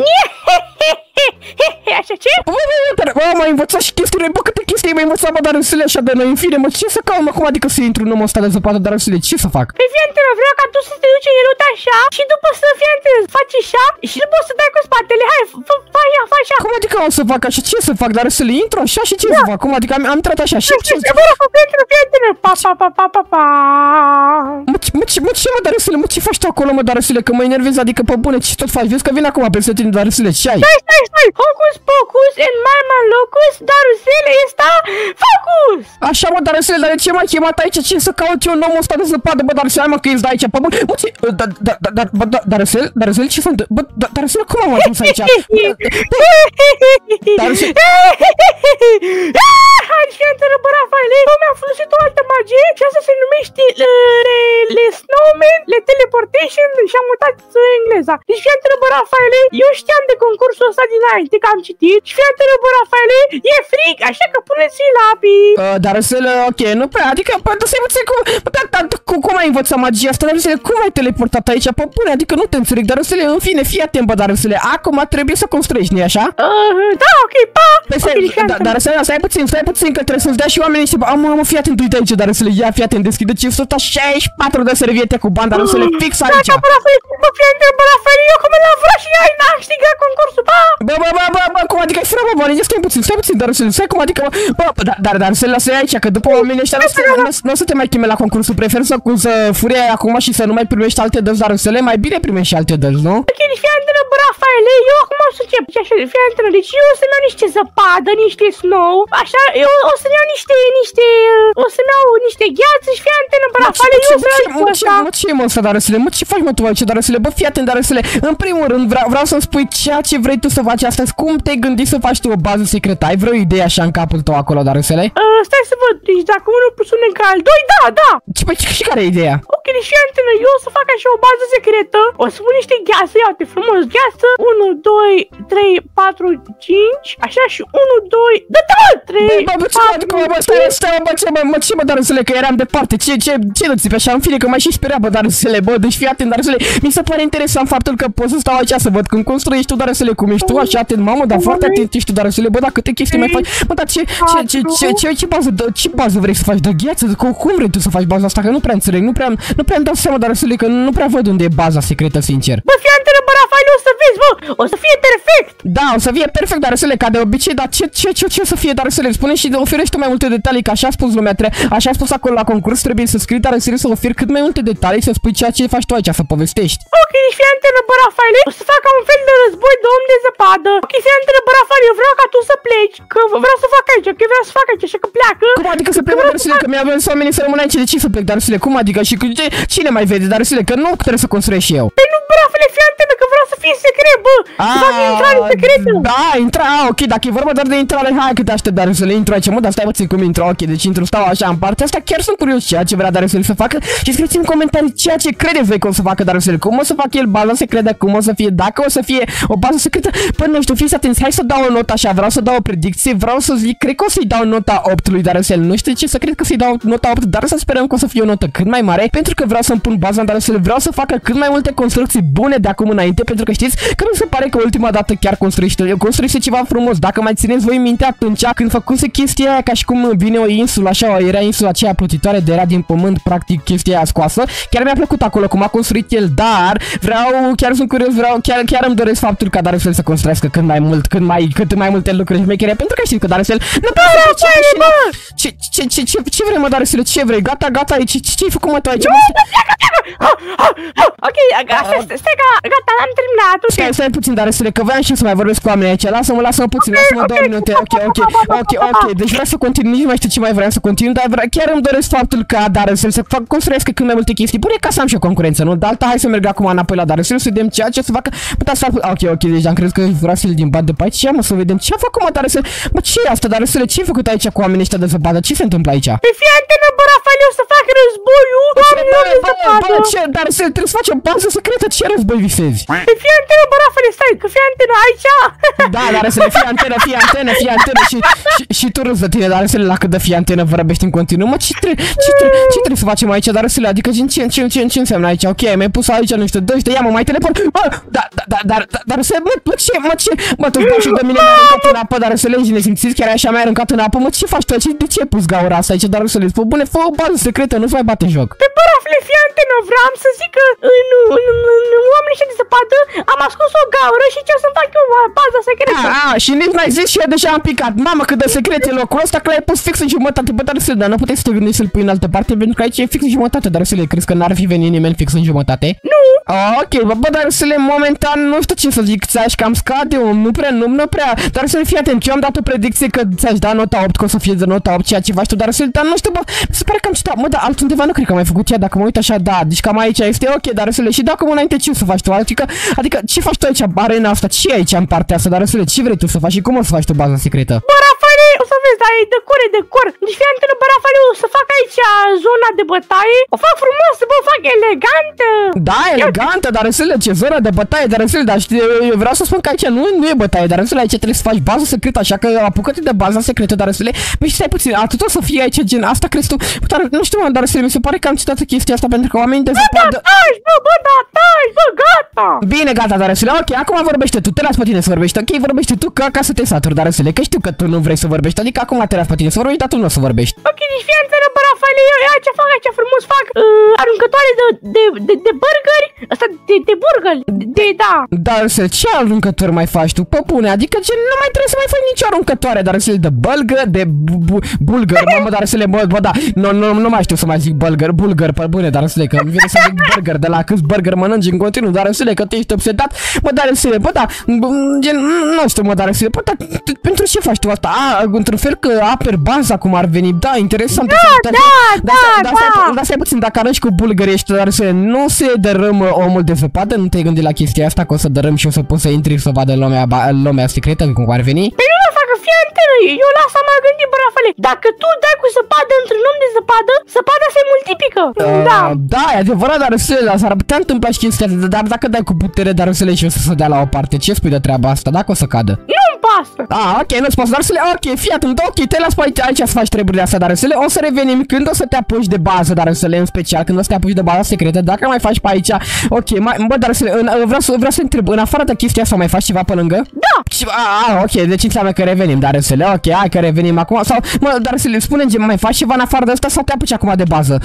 Așa ce? Bă, bă, dar, bă, m-ai învățat și chestii noi, bă, câte chestii m-ai învățat, bă, dar însele așa de noi, în fine, mă, ce să caut, mă, cum adică să intru în omul ăsta de zăpadă, dar însele, ce să fac? Păi fii antenă, vreau ca tu să te duci în rut așa și după să fii antenă, faci așa și după să dai cu spatele, hai, fă așa, fă așa. Cum adică o să fac așa, ce să fac, dar însele, intru așa și ce să fac, cum adică am, am intrat așa și ce? Bă, fii antenă, fii antenă, pa, pa, pa, pa, pa, pa. Mă, mă, ce, mă, ce, mă, dar însele, mă, ce faci tu acolo, mă, dar însele, că mă enervezi, adică, pe bune, ce tot faci, vezi că vin acum peste tine, dar însele, ce ai? Stai, stai, stai, hocus pocus, în mama locus, Darusele esta focus! Așa, mă, dar însele, dar de ce m-ai chemat aici? Ce să caut eu în omul ăsta de zăpadă, bă, dar însele, hai, mă, că ești de aici, pe bune, mă, ce, da, da, da, da, bă, da, dar însele, dar însele, ce s-a întâmplat? Bă, da, dar însele, cum am ajuns aici? Dar însele... Hai, fii antenă, bă, Rafaele, eu mi-am folosit o altă magie și asta se numește le, le snowman, le teleportation și am mutat engleza. Deci fii antenă, bă, Rafaele, eu știam de concursul ăsta dinainte, că am citit și fii antenă, bă, Rafaele, e frig, așa că puneți lapii. Uh, dar însele, ok, nu prea, adică, bă, să-i puțin cum, bă, dar, dar, cum, cum ai învățat magia asta, dar însele, cum ai teleportat aici, pe bune, adică nu te înțeleg, dar însele, în fine, fii atent, bă, dar însele, acum trebuie să construiești, nu-i așa? Uh, da, ok, pa! Păi stai, Okay, da, dar stai, stai puțin, stai puțin, că trebuie să-ți dea și oamenii și bă, am, am, fii atent, uite aici, dar să le ia, fii atent, deschide cinci sute șaizeci și patru de serviete cu bani, dar să le fix aici. Da, bă, Rafaele, bă, fii atent, bă, Rafaele, eu cum l-am vrut și ai n-am câștigat concursul, pa! Bă, bă, bă, bă, bă, cum adică ai furat, bă, bani, stai puțin, stai puțin, dar să le, stai cum adică, bă, bă, dar, dar, dar să le lasă aici, că după oamenii ăștia nu o să te mai cheme la concursul, prefer să, să furi acum și să nu mai primești alte dăți, dar să le mai bine primești și alte dăți, nu? Ok, deci fii atent, bă, Rafaele, eu acum o să încep, așa, fii atent, deci eu o să-mi iau niște zăpadă, niște snow, așa, eu o să-mi iau niște, niște, o să-mi iau niște gheață și fii atent, bă, Rafaele, eu o să-mi iau ăsta. Mă, ce e, mă, ăsta, Darusele, mă, ce faci, mă, tu aici, Darusele, bă, fii atent, Darusele, în primul rând vreau, vreau să-mi spui ceea ce vrei tu să faci astăzi, cum te-ai gândit să faci tu o bază secretă, ai vreo idee așa în capul tău acolo, Darusele? Uh, stai să văd, deci dacă unul plus unu egal doi, da, da! Ce, păi, și care e ideea? Ok, deci fii antenă, eu o să fac așa o bază secretă, o să pun niște gheață, iau-te frumos, gheață, unu, doi, trei, patru, cinci, așa și unu, doi, dă-te mă, trei, bă, bă, ce, patru, bă, bă, stai, stai, bă, ce, bă, mă, ce, bă, Darusele, că eram departe, ce, ce, ce nu ți pe așa, în fine, că mai și speria, bă, Darusele, bă, deci fii atent, Darusele, mi se pare interesant faptul că poți să stau aici să văd când construiești tu, Darusele, cum ești tu, așa atent, mamă, dar foarte atent ești tu, Darusele, bă, dar câte chestii mai faci, bă, dar ce, ce, ce, ce, ce, ce bază, ce bază vrei să faci, de gheață, cum vrei tu să faci baza asta, că nu prea înțeleg, nu prea, nu prea îmi dau seama, Darusele, că nu prea văd unde e baza secretă, sincer. Bă, fii antenă, bă, Rafael, o să vezi, bă, o să fie perfect. Da, o să fie perfect, dar să le ca de obicei, dar ce, ce, ce, ce o să fie, dar să le spune și oferește mai multe detalii, că așa a spus lumea, tre așa a spus acolo la concurs, trebuie să scrii, dar să să oferi cât mai multe detalii, să spui ceea ce faci tu aici, să povestești. Ok, deci fii antenă, bă, Rafael, o să fac un fel de război de om de zăpadă. Ok, fii antenă, bă, Rafael, eu vreau ca tu să pleci, că vreau să fac aici, că eu vreau să fac aici, așa că pleacă. Cum adică să plec, Darusile, că mi-a venit oamenii să rămână aici, de ce să plec, Darusile, cum adică și cine mai vede, Darusile, că nu trebuie să construiești eu. Păi nu, bă, Rafael, fii antenă, că vreau să fie secret, bă, să fac intrare secretă. Da, intra, ok, dacă e vorba doar de intrare, hai că te aștept, Darusile, intru aici, mă, dar stai puțin cum intru, ok, deci intru, stau așa în partea asta, chiar sunt curios ceea ce vrea Darusile să facă și scrieți în comentarii ceea ce credeți voi că o să facă Darusile, cum o să facă el baza secretă, cum o să fie, dacă o să fie o bază secretă, păi nu știu, fiți atenți, hai să dau o notă așa, vreau să dau o predicție, vreau să zic, cred că o să-i dau nota opt lui Darusile, nu știu ce să cred că să-i dau nota opt, dar să sperăm că o să fie o notă cât mai mare, pentru că vreau să-mi pun baza în Darusile, vreau să facă cât mai multe construcții bune de acum înainte, pentru că știți că mi se pare că ultima dată chiar construiește, eu construiește ceva frumos, dacă mai țineți voi minte atunci când făcuse chestia aia ca și cum vine o insulă, așa, era insula aceea plutitoare de era din pământ, practic chestia aia scoasă, chiar mi-a plăcut acolo cum a construit el, dar vreau, chiar sunt curios, vreau, chiar, chiar îmi doresc faptul ca Darusel să construiască cât mai mult, cât mai, cât mai multe lucruri șmechere, pentru că știți că Darusel nu poate să ce, ce, ce, ce, ce vrei, mă, Darusel, ce vrei, gata, gata, ce, ce ai făcut, mă, tu aici? Ok, stai, gata, am terminat. Stai, stai puțin, Darusel, că voiam și să mai vorbesc cu oamenii aici, lasă-mă, lasă-mă puțin, lasă-mă două minute, ok, ok, ok, ok, deci vreau să continui, nici nu mai știu ce mai vreau să continui, dar chiar îmi doresc faptul ca Darusel să fac, construiască cât mai multe chestii, pune ca să am și o concurență, nu? De alta, hai să merg acum înapoi la Darusel, să vedem ceea ce să facă, puteți să fac, ok, ok, deci am crezut că vreau să-l din bat de pe aici, mă, să vedem ce a făcut, mă, Darusel, mă, ce e asta, Darusel, ce ai făcut aici cu oamenii ăștia de zăpadă, ce se întâmplă aici? Pe fii antenă, bă, Rafael, eu să fac războiul, bă, ce, Darusel, trebuie să faci o bază secretă, ce război visezi? Pe fii antenă, bă, Rafael, stai, că fii antenă aici. Da, Darusel, fii antenă, fii antenă, fii antenă și, și, și tu râzi de tine, Darusel, la cât de fii antenă vorbești în continuu, mă, ce trebuie, ce trebuie, ce trebuie să facem aici, Darusel, adică ce, ce, ce, ce, ce înseamnă aici, ok, mi-ai pus aici, nu știu, dă-ște, ia, mă, mai teleport, mă, da, da, da, dar, Darusel, mă, mă, ce, mă, ce, mă, tu și de mine mi-ai aruncat în apă, Darusel, ești nesimțit, chiar așa mi-ai aruncat în apă, mă, ce faci tu aici, de ce ai pus gaura asta aici, Darusel, spune, bune, fă o bază secretă, nu-ți mai bate joc. Pe bă, Rafael, fii antenă, vreau să zic că în, în, în, în oamenii ăștia de zăpadă am ascuns o gaură și ce o să-mi fac eu baza secretă. A, a, și nici n-ai zis și eu deja am picat, mamă, cât de secret e locul ăsta, că l-ai pus fix în jumătate, bă, Darusel, dar nu puteți să te gândești să-l pui în altă parte, pentru că aici e fix în jumătate, Darusel, crezi că n-ar fi venit nimeni fix în jumătate? Nu. Ok, bă, bă, Darusel, momentan nu știu ce să zic, ți-aș cam scade, nu prea, nu, nu prea, Darusel, fii atent, eu am dat o predicție că ți-aș da nota opt, că o să fie de nota opt ceea ce faci tu, Darusel, dar nu știu, bă, se pare că am citat, mă, dar altundeva nu cred că am mai făcut ea, dacă mă uit așa, da, deci cam aici este ok, Darusel, și dacă mă înainte ce să faci tu, adică, adică ce faci tu aici, arena asta, ce e aici în partea asta, Darusel, ce vrei tu să faci și cum o să faci tu baza secretă? Bă, Rafael, o să vezi, dar e decor, e decor, deci fii antenă, bă, Rafael, o să fac aici zona de bătaie, o fac frumos, bă, o fac elegantă. Da, elegantă, Darusel, ce zona de bătaie, Darusel, dar știi, eu vreau să spun că aici nu, nu e bătaie, Darusel, aici trebuie să faci bază secretă, așa că apucă-te de baza secretă, Darusel, păi stai puțin, atât o să fie aici gen asta, crezi tu, dar nu știu, Darusel, mi se pare că am citat chestia asta pentru că oamenii de zăpadă... Bă, da, taci, bă, bă, da, taci, bă, gata. Bine, gata, Darusel, ok, acum vorbește tu, te las pe tine să vorbești, ok, vorbește tu ca, ca să te saturi, Darusel, că știu că tu nu vrei să vorbești, adică acum te las pe tine să vorbești, dar tu nu o să vorbești. Ok, deci fii antenă, bă, Rafael, eu aici fac, aici frumos fac uh, aruncătoare de, de, de, de burgeri, asta de, de burgeri, de, da. Darusel, ce aruncători mai faci tu, pe bune, adică ce, nu mai trebuie să mai faci nicio aruncătoare, Darusel, de bălgă, de bulgăr, mă, Darusel, bă, bă, da, nu, nu, nu mai știu să mai zic bulgăr, bulgăr, pe bune, Darusel, că îmi vine să zic burger, de la câți burger mănânci în continuu, Darusel, că tu ești obsedat, mă, Darusel, bă, da, gen, nu știu, mă, Darusel, bă, da, pentru ce faci tu asta? A, într-un fel că aperi baza cum ar veni, da, interesant. Da, da, da, da, da. Dar stai puțin, dacă arăși cu bulgări ești, Darusel, nu se dărâmă omul de zăpadă? Nu te-ai gândit la chestia asta, că o să dărâm și o să poți să intri să vadă lumea, lumea secretă, cum ar veni? Păi nu mă facă, fii antenă, eu la asta m-am gândit, bă, Rafael, dacă tu dai cu zăpadă într-un om de zăpadă, zăpada se multiplică, uh, da. Da, e adevărat, Darusel, s-ar putea întâmpla și chestia asta, dar dacă dai cu putere, Darusel, și o să se dea la o parte, ce spui de treaba asta, dacă o să cadă? Nu-mi pasă. Ah, ok, nu-ți pasă, Darusel, ok, fii atent, ok, te las pe aici, aici să faci treburile astea, Darusel, o să revenim când o să te apuci de bază, Darusel, în special, când o să te apuci de baza secretă, dacă mai faci pe aici, ok, mai, bă, Darusel, vreau să, vreau să întreb, în afară de chestia asta, mai faci ceva pe lângă? Da. Ah, ok, deci înseamnă că revenim, Darusel, ok, hai că revenim acum, sau, mă, Darusel, spune-mi, mai faci ceva în afară de asta sau te apuci acum de bază? Uite,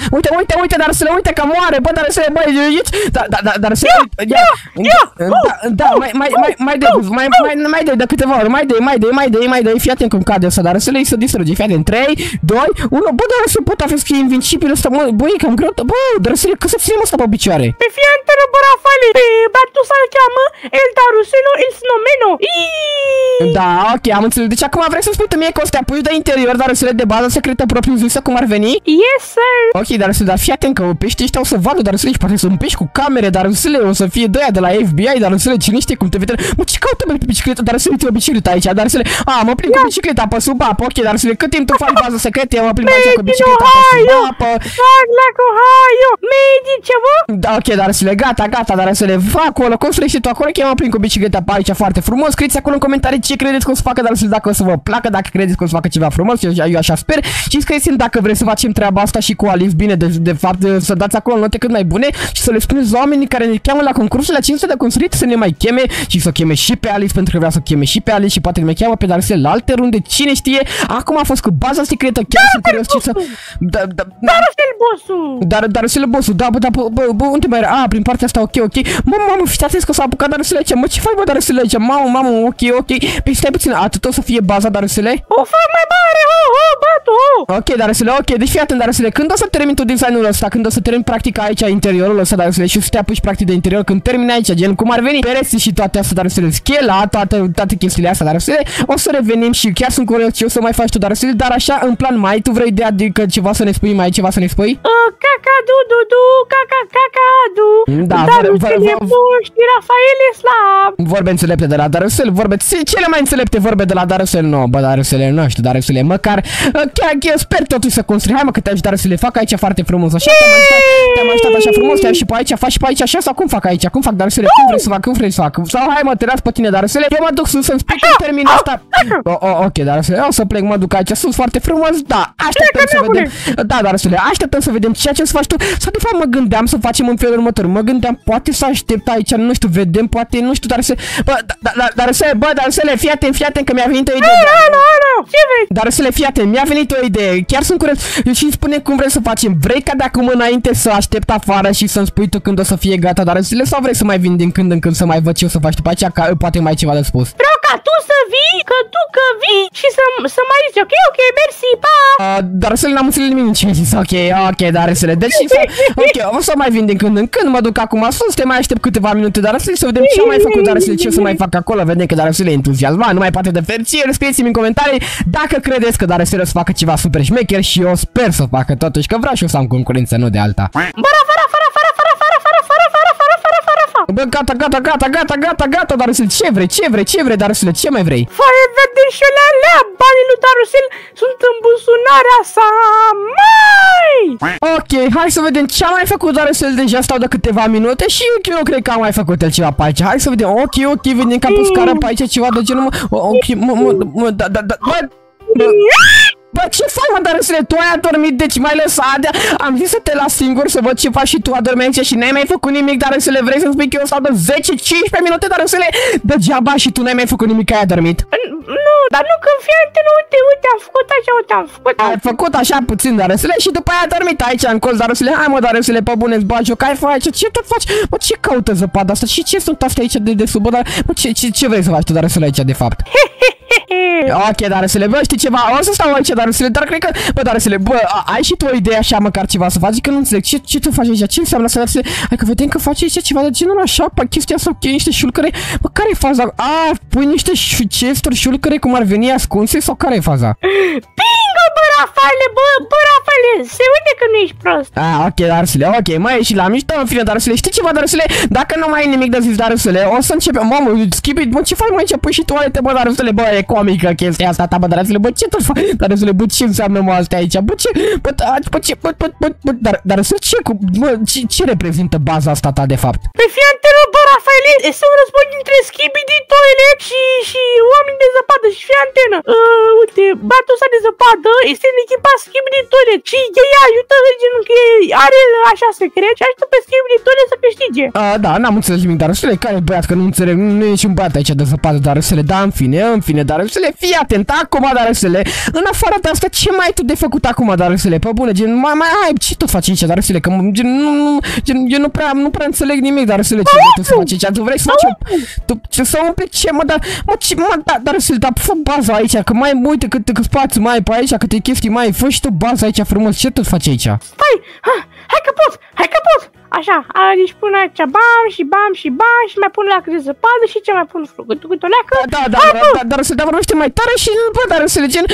uite, uite, dar să le uite că moare, bă, dar să le, bă, aici, da, da, da, dar să le, ia, ia, da, mai, mai, mai, mai de, mai, mai, mai de, de câteva ori, mai de, mai de, mai de, mai de, fii atent cum cade ăsta, dar să le să distruge, fii atent, trei, doi, unu, bă, dar să pot avea că e invincibil ăsta, mă, bă, e cam greu, bă, dar să le, că să ținem ăsta pe picioare. Pe fii atent, bă, Rafale, pe Batusa îl cheamă El Daruselo El Snomeno. Da, ok, am înțeles, deci acum vrei să spui tu mie că o să te apuci de interior, dar să le de bază secretă propriu zisă, cum ar veni? Yes, sir. Ok, dar să da, fii atent că peștii ăștia o să vadă, dar să le poate să împești cu camere, dar să le o să fie de aia de la F B I, dar să le cine știe cum te vede. Mă, ce caută pe bicicletă, dar să uite o bicicletă aici, dar să le, a, mă plimb cu bicicleta pe sub apă, ok, dar să le cât timp tu faci bază secretă, eu mă plimb aici cu bicicleta pe sub apă. Fac la cu haio, medice, bă. Da, ok, dar să le, gata, gata, dar să le fac acolo, construiești tu acolo, că eu mă plimb cu bicicleta pe aici foarte frumos, scrieți acolo în comentarii ce credeți că o să facă, dar să dacă o să vă placă, dacă credeți că o să facă ceva frumos, eu, eu așa sper, și scrieți-mi dacă vreți să facem treaba asta și cu Alice, bine, de, de fapt, să dați acolo note cât mai bune și să le spuneți oamenii care ne cheamă la concursul la cinci sute de construit să ne mai cheme și să cheme și pe Alice, pentru că vrea să cheme și pe Alice și poate ne mai cheamă pe Darusel la alte runde, cine știe. Acum a fost cu baza secretă, chiar sunt curios ce să... Da, da, Darusel bossul! Dar Darusel bossul, da, bă, da, bă, bă, bă, unde mai era? A, prin partea asta, ok, ok. Mă, mamă, fiți atenți că s-a apucat Darusel aici, mă, ce faci, bă, Darusel aici? Mamă, mamă, ok, ok. Păi stai puțin, atât o să fie baza Darusele? O fac mai mare, ho, ho, batu, ho! Ok, Darusele, ok, deci fii atent, Darusele, când o să termin tu designul ăsta, când o să termin practic aici interiorul ăsta, Darusele, și o să te apuci practic de interior, când termini aici, gen cum ar veni, pereții și toate astea, Darusele, schela, toate, toate chestiile astea, Darusele, o să revenim și chiar sunt curios ce o să mai faci tu, Darusele, dar așa, în plan mai, tu vrei de adică ceva să ne spui mai, ceva să ne spui? Uh, caca, du, du, du, caca, caca, du. Da, Darusele puști, Rafael e slab. Vorbe înțelepte de la Darusel, vorbe, cele mai înțelepte vorbe de la Darusel, nu, bă, Darusele, nu știu, Darusele, măcar, chiar, eu sper totuși să construi, hai mă, că te ajută Darusele, fac aici foarte frumos, așa, te-am ajutat, te-am ajutat așa frumos, te-am și pe aici, faci și pe aici, așa, sau cum fac aici, cum fac Darusele, cum vrei să fac, cum vrei să fac, sau hai mă, te las pe tine, Darusele, eu mă duc sus să-mi spui când termin asta, o, o, ok, Darusele, o să plec, mă duc aici sus foarte frumos, da, așteptăm să vedem, da, Darusele, așteptăm să vedem ceea ce o să faci tu, sau de fapt mă gândeam să facem în felul următor, mă gândeam, poate să aștept aici, nu știu, vedem, poate, nu știu, Darusele, bă, Darusele, bă, Darusele, fii atent, fii atent că mi-a venit o idee. Darusele, fii atent, mi-a venit o idee, chiar sunt curios și spune cum vrei să facem, vrei ca de acum înainte să aștept afară și să-mi spui tu când o să fie gata, Darusele, sau vrei să mai vin din când în când să mai văd ce o să faci după aceea, ca poate mai ceva de spus? Vreau ca tu să vii, că tu că vii și să, să mai zici, ok, ok, mersi, pa! Uh, Darusele, n-am înțeles nimic ce ai zis, ok, ok, Darusele, deci să, ok, o să mai vin din când în când, mă duc acum sus, te mai aștept câteva minute, Darusele, să vedem ce a mai făcut Darusele, ce o să mai fac acolo, vedem că Darusele e entuziasmat, nu mai poate de fericire, scrieți-mi în comentarii dacă credeți că Darusele o să facă ceva super șmecher și eu sper să facă totuși, că vreau și eu să am concurență, nu de alta. Bara, fara, fara, fara, fara, fara, fara, fara, fara, fara, fara, fara, fara. Bă, gata, gata, gata, gata, gata, gata, Darusele, ce vrei, ce vrei, ce vrei, Darusele, ce mai vrei? Foaie verde și alea, banii lui Darusel sunt în buzunarea sa, mai! Ok, hai să vedem ce a mai făcut Darusel, deja stau de câteva minute și eu nu cred că am mai făcut el ceva pe aici, hai să vedem, ok, ok, vedem că a pus scară pe aici, ceva de genul, ok, mă, mă, mă, da, da, da, bă, bă. Bă, ce faci, mă, Darusele? Tu ai adormit, deci m-ai lăsat. Am zis să te las singur să văd ce faci și tu adormi aici și n-ai mai făcut nimic, Darusele. Vrei să-mi spui că eu stau de zece cincisprezece minute, Darusele? Degeaba și tu n-ai mai făcut nimic, ai adormit. Nu, dar nu, când fii atent, uite, uite, am făcut așa, uite, am făcut Ai făcut așa puțin, Darusele, și după aia ai adormit aici în colț, Darusele. Hai, mă, Darusele, pe bune-ți bagi joc, hai, fă aici, ce tot faci? Mă, ce caută zăpada asta? Și ce sunt astea aici de, de sub, dar, mă, ce, ce, ce vrei să faci tu, Darusele, aici, de fapt? Ok, Darusele, bă, știi ceva, o să stau aici, Darusele, dar cred că, bă, Darusele, bă, ai și tu o idee așa, măcar ceva să faci, că nu înțeleg, ce, ce tu faci aici, ce înseamnă asta, Darusele? Hai că vedem că faci aici ceva de genul așa, pe chestia asta, ok, niște șulcăre, bă, care e faza? A, pui niște chesturi, șulcăre, cum ar veni ascunse, sau care e faza? Bingo, bă, Rafaele, bă, bă, Rafaele, se uite că nu ești prost. Ah, ok, Darusele, ok, mai ieși la mișto, în fine, Darusele, știi ceva, Darusele? Dacă nu mai ai nimic de zis, Darusele, o să începem, mamă, Skibidi, bă, ce faci mai aici, pui și toalete, bă, Darusele, bă, e comică chestia asta ta, bă, Darusele, bă, ce tot faci, Darusele, bă, ce înseamnă, mă, astea aici, bă, ce, bă, bă, ce, bă, bă, bă, bă, dar, Darusele, ce, bă, ce, ce reprezintă baza asta ta, de fapt? Pe fii atent, bă, Rafaele, este un război dintre Skibidi, toilet și, și oameni de zăpadă și fii antenă. Uh, uite, batul ăsta de zăpadă este în echipa Skip de Toilet și ei ajută, genul că are așa secret și ajută pe Skip de Toilet să câștige. A, da, n-am înțeles nimic, dar Răsule, care e băiat, că nu înțeleg, nu e niciun băiat aici de zăpadă, dar Răsule, da, în fine, în fine, dar Răsule, fii atent, acum, dar Răsule, în afară de asta, ce mai ai tu de făcut acum, dar Răsule, pe bune, gen, mai, mai ai, ce tot faci aici, dar Răsule, că, gen, nu, nu, gen, eu nu prea, nu prea înțeleg nimic, dar Răsule, ce vrei tu să faci aici, tu vrei să faci, tu, ce să umpli, ce, mă, dar, mă, ce, mă, dar, dar Răsule, dar, fă baza aici, că mai, uite, cât, cât spațiu mai ai pe aici, câte chestii mai ai, fă și tu baza aici frumos, ce tot faci aici? Stai, ha, hai că pot, hai că pot. Așa, deci pun aici bam și bam și bam și mai pun la câte zăpadă și ce mai pun cu o leacă. Da, da, da, dar să dar vorbește mai tare și, bă, dar să le gen,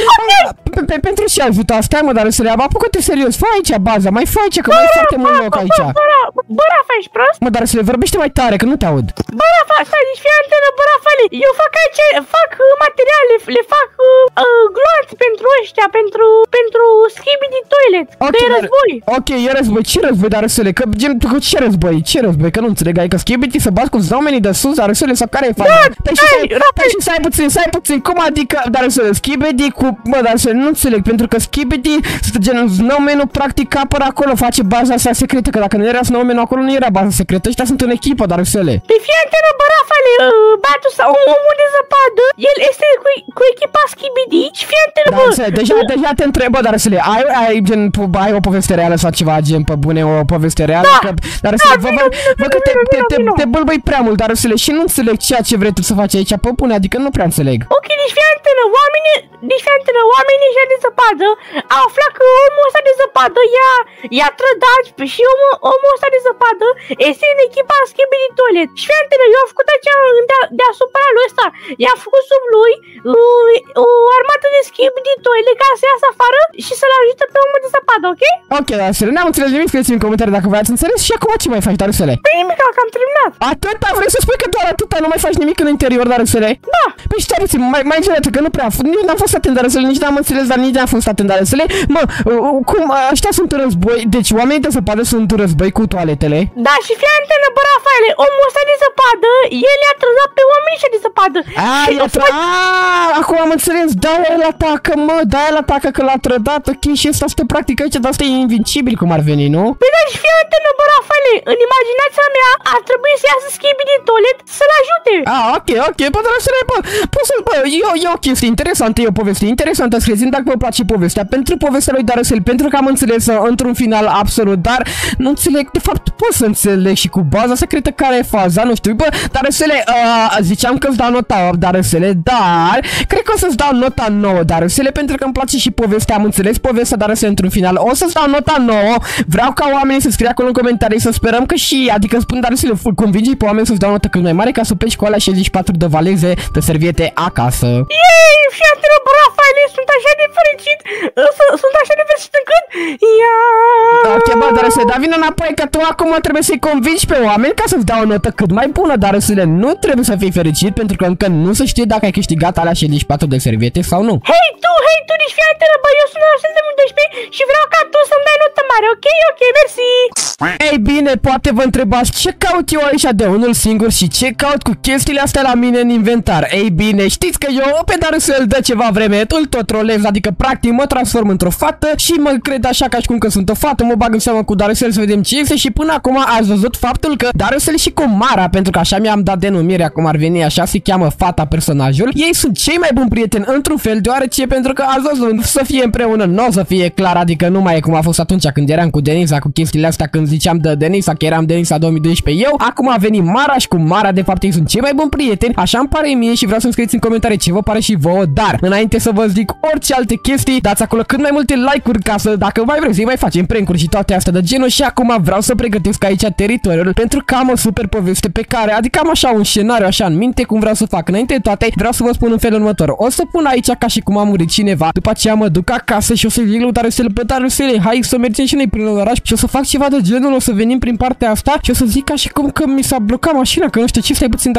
pentru ce ai ajutat, stai mă, dar să le apucă-te serios, fă aici baza, mai fă aici, că mai e foarte mult loc aici. Bă, Rafa, ești prost? Mă, dar să le vorbește mai tare, că nu te aud. Bă, Rafa, stai, deci fii antenă, bă, Rafale, eu fac aici, fac materiale, le fac gloanțe pentru ăștia, pentru, pentru Skip de Toilet, de război. Ok, e război, ce război, dar să le, că gen, ce război, ce război, că nu înțeleg, adică Skibidi să bați cu oamenii de sus, dar Răsule, sau care e faza? Păi și să ai puțin, să ai puțin, cum adică, dar Răsule, Skibidi cu, bă, dar Răsule, nu înțeleg, pentru că Skibidi, gen, snowman-ul practic apără acolo, face baza asta secretă, că dacă nu era snowman-ul acolo, nu era baza secretă, ăștia sunt în echipă, dar Răsule. Păi fii antenă, bă, Rafale, băiatul sau omul de zăpadă, el este cu, cu echipa Skibidi și fii antenă, bă. Da, deja, deja te întreb, bă, dar Răsule, ai, ai, gen, ai o poveste reală sau ceva, gen, pe bune, o poveste reală, da. că, dar Răsule, vă, vă, vă că te, te, te, te bălbăi prea mult, dar Răsule, și nu înțeleg ceea ce vrei tu să faci aici, pe bune, adică nu prea înțeleg. Ok, deci fii antenă, oamenii, deci fii antenă, oamenii ăștia de zăpadă au aflat că omul ăsta de zăpadă i-a, i-a trădat și omul, omul ăsta de zăpadă este în echipa Skip de Toilet. Și fii antenă, eu am făcut aici de, deasupra lui ăsta, i-am făcut sub lui o, o armată de Skip de Toilet ca să iasă afară și să-l ajute pe omul de zăpadă, ok? Ok, dar Răsule, n-am înțeles nimic, scrieți în comentarii dacă v-ați înțeles și acum ce mai faci, dar Răsule? Păi nimic, că am terminat. Atâta, vrei să spui că doar atâta, nu mai faci nimic în interior, dar Răsule? Da. Păi stai puțin, mai, mai înțeleg că nu prea, nici n-am fost atent, dar Răsule, nici n-am înțeles, dar nici n-am fost atent, dar Răsule. Mă, cum, ăștia sunt în război, deci oamenii de zăpadă sunt în război cu toaletele? Da, și fii antenă, bă, Rafaele, omul ăsta de zăpadă, el i-a trădat pe oamenii ăștia de zăpadă. Aaa, i-a trădat, acum am înțeles, da, el atacă, mă, da, el atacă că l-a trădat, ok, și ăsta stă practic aici, dar ăsta e invincibil, cum ar veni, nu? Păi da, și fii antenă, bă, Rafaele, în imaginația mea ar trebui să iasă Skip de Toilet să-l ajute. Ah, ok, ok, bă, dar Răsule, bă, poți să, bă, e, e o chestie interesantă, e o poveste interesantă, scrieți-mi dacă vă place povestea, pentru povestea lui Darusel, pentru că am înțeles într-un final absolut, dar nu înțeleg, de fapt, pot să înțeleg și cu baza secretă care e faza, nu știu, bă, Darusele, uh, ziceam că îți dau nota opt, Darusele, dar cred că o să-ți dau nota nouă, Darusele, pentru că îmi place și povestea, am înțeles povestea, Darusele, într-un final, o să-ți dau nota nouă, vreau ca oamenii să scrie acolo în comentarii, să sperăm că și, adică spun Darusele, full, convinge pe oameni să-ți dau nota cât mai mare ca să pleci cu alea șaizeci și patru de valeze de serviete acasă. Yay, fii antenă, bă, Rafaele, sunt așa de fericit, sunt așa de fericit încât, ia. Ok, bă, Darusele, dar vină înapoi că tu acum trebuie să-i convingi pe oameni ca să-ți dau o notă cât mai bună, Darusele, nu trebuie să fii fericit pentru că încă nu se știe dacă ai câștigat alea șaizeci și patru de serviete sau nu. Hei tu, hei tu, deci fii antenă, bă, eu sunt la de doisprezece și vreau ca tu să-mi dai notă mare, ok, ok, mersi. Ei bine, poate vă întrebați ce caut eu aici de unul singur și ce caut cu chestiile astea la mine în inventar. Ei bine, știți că eu pe Darusel de ceva vreme îl tot trolez, adică practic mă transform într-o fată și mă cred așa ca și cum că sunt o fată, mă bag în seama cu Darusel să vedem ce este și până acum ați văzut faptul că Darusel și cu Mara, pentru că așa mi-am dat denumirea cum ar veni, așa se cheamă fata personajul, ei sunt cei mai buni prieteni într-un fel, deoarece pentru că ați văzut să fie împreună, nu o să fie clar, adică nu mai e cum a fost atunci când eram cu Denisa, cu chestiile astea, când ziceam de Denisa că eram Denisa două mii doisprezece eu, acum a venit Mara și cu Mara, de fapt ei sunt cei mai buni prieteni, așa îmi pare mie și vreau să-mi scrieți în comentarii ce vă pare și vouă, dar înainte să vă zic orice alte chestii, dați acolo cât mai multe like-uri ca să, dacă mai vreți, să mai facem prank-uri și toate astea de genul și acum vreau să pregătesc aici teritoriul pentru că am o super poveste pe care, adică am așa un scenariu așa în minte cum vreau să fac. Înainte de toate, vreau să vă spun în felul următor. O să pun aici ca și cum a murit cineva, după aceea mă duc acasă și o să zic lui Darusel, bă, Darusele, hai să mergem și noi prin oraș și o să fac ceva de genul, o să venim prin partea asta și o să zic ca și cum că mi s-a blocat mașina, că nu știu ce, stai puțin, Darusele.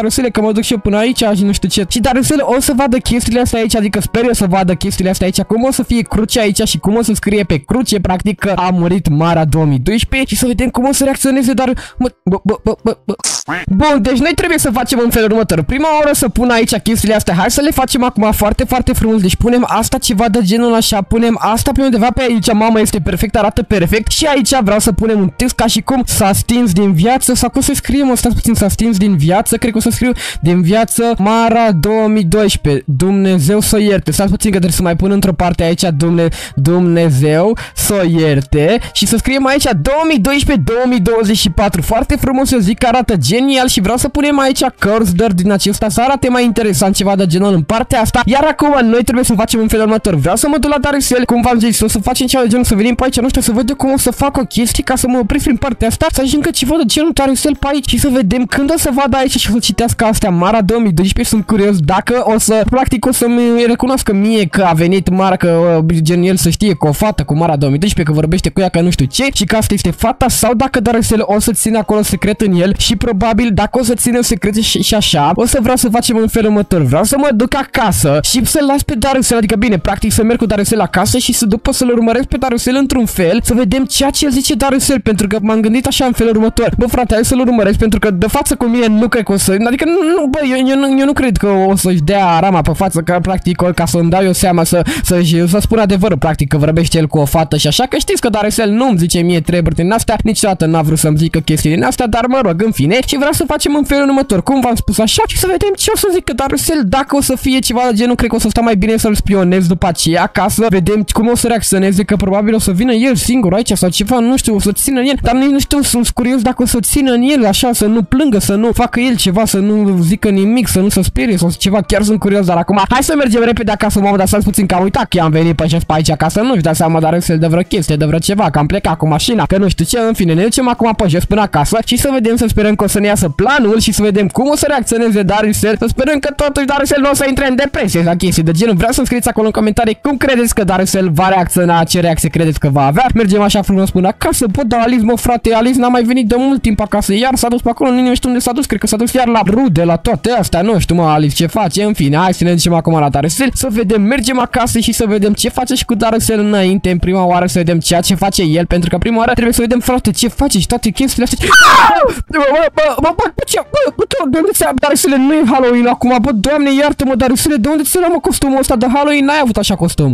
Darusele, că mă duc și eu până aici și nu știu ce. Și Darusele o să vadă chestiile astea aici, adică sper eu să vadă chestiile astea aici, cum o să fie cruce aici și cum o să scrie pe cruce, practic că a murit Mara două mii doisprezece și să vedem cum o să reacționeze, dar... Bă, bă, bă, bă, bă, bă. Bun, deci noi trebuie să facem în felul următor. Prima oară să pun aici chestiile astea, hai să le facem acum foarte, foarte frumos, deci punem asta ceva de genul așa, punem asta pe undeva pe aici, mamă, este perfect, arată perfect și aici vreau să punem un text ca și cum s-a stins din viață sau cum să scriem, o stați puțin, s-a stins din viață, cred că o să scriu din viață Mara două mii doisprezece, Dumnezeu să o ierte, stați puțin că trebuie să mai pun într-o parte aici Dumne, Dumnezeu să o ierte și să scriem aici două mii doisprezece două mii douăzeci și patru, foarte frumos, eu zic că arată genial și vreau să punem aici cursor din acesta să arate mai interesant, ceva de genul în partea asta, iar acum noi trebuie să facem în felul următor, vreau să mă duc la Darusel, cum v-am zis, o să facem ceva de genul, să venim pe aici, nu știu, să vedem cum o să fac o chestie ca să mă opresc prin partea asta, să ajungă ceva de genul Darusel pe aici și să vedem când o să vadă aici și o să citească astea Mara două mii doisprezece, sunt curios dacă o să, practic o să-mi recunoască mie că a venit Mara, că gen el să știe că o fată cu Mara două mii doisprezece, că vorbește cu ea, că nu știu ce și că asta este fata, sau dacă Darusel o să ține acolo secret în el și probabil dacă o să ținem secrete și, și așa, o să vreau să facem în felul următor, vreau să mă duc acasă și să-l las pe Darusel, adică bine, practic să merg cu Darusel acasă și să după să-l urmăresc pe Darusel într-un fel, să vedem ceea ce zice Darusel, pentru că m-am gândit așa în felul următor, bă frate, hai să-l urmăresc, pentru că de față cu mine nu cred că o să, adică nu, bă, eu, eu, eu, eu nu cred că o să-și dea rama pe față, că practic, ca să-mi dau eu seama să, să, să spun adevărul, practic, că vorbește el cu o fată și așa, că știți că Darusel nu-mi zice mie treburi din astea, niciodată n-a vrut să-mi zică chestii din astea, dar mă rog, în fine, și vreau să facem în felul următor, cum v-am spus așa, și să vedem ce o să zică Darusel, dacă o să fie ceva de genul, cred că o să sta mai bine să-l spionez după aceea, ca să vedem cum o să reacționeze, că probabil o să vină el singur aici sau ceva, nu știu, o să țină în el, dar nu știu, sunt curios dacă o să țină în el așa, să nu plângă, să nu facă el ceva, să nu zică nimic, să nu se sperie sau ceva, chiar sunt curios, dar acum hai să mergem repede acasă, mamă, dar stați puțin că am uitat că am venit pe șef pe aici acasă, nu-și da seama Darusel de vreo chestie, de vreo ceva, că am plecat cu mașina, că nu știu ce, în fine, ne ducem acum pe jos până acasă și să vedem, să sperăm că o să ne iasă planul și să vedem cum o să reacționeze Darusel, să sperăm că totuși Darusel nu o să intre în depresie sau chestii de genul. Vreau să scrieți acolo în comentarii cum credeți că Darusel va reacționa, ce reacție credeți că va avea. Mergem așa frumos până acasă, bă, dar Alice, mă frate, Alice n-a mai venit de mult timp acasă, iar s-a dus pe acolo, nu știu unde s-a dus, cred că s-a dus iar la rude, la toate astea, nu știu mă, Alice, ce face, în fine, hai să ne ducem acum la Darusel, să vedem, mergem acasă și să vedem ce face și cu Darusel înainte, în prima oară să vedem ceea ce face el, pentru că prima oară trebuie să vedem, frate, ce face și toate chestiile astea. Bă, bă, bă, bă, bă, ce, bă, bă, de unde ți-a, Darusel, nu e Halloween acum, bă, doamne, iartă-mă, Darusel, de unde ți-a luat costumul ăsta de Halloween, n-ai avut așa costum.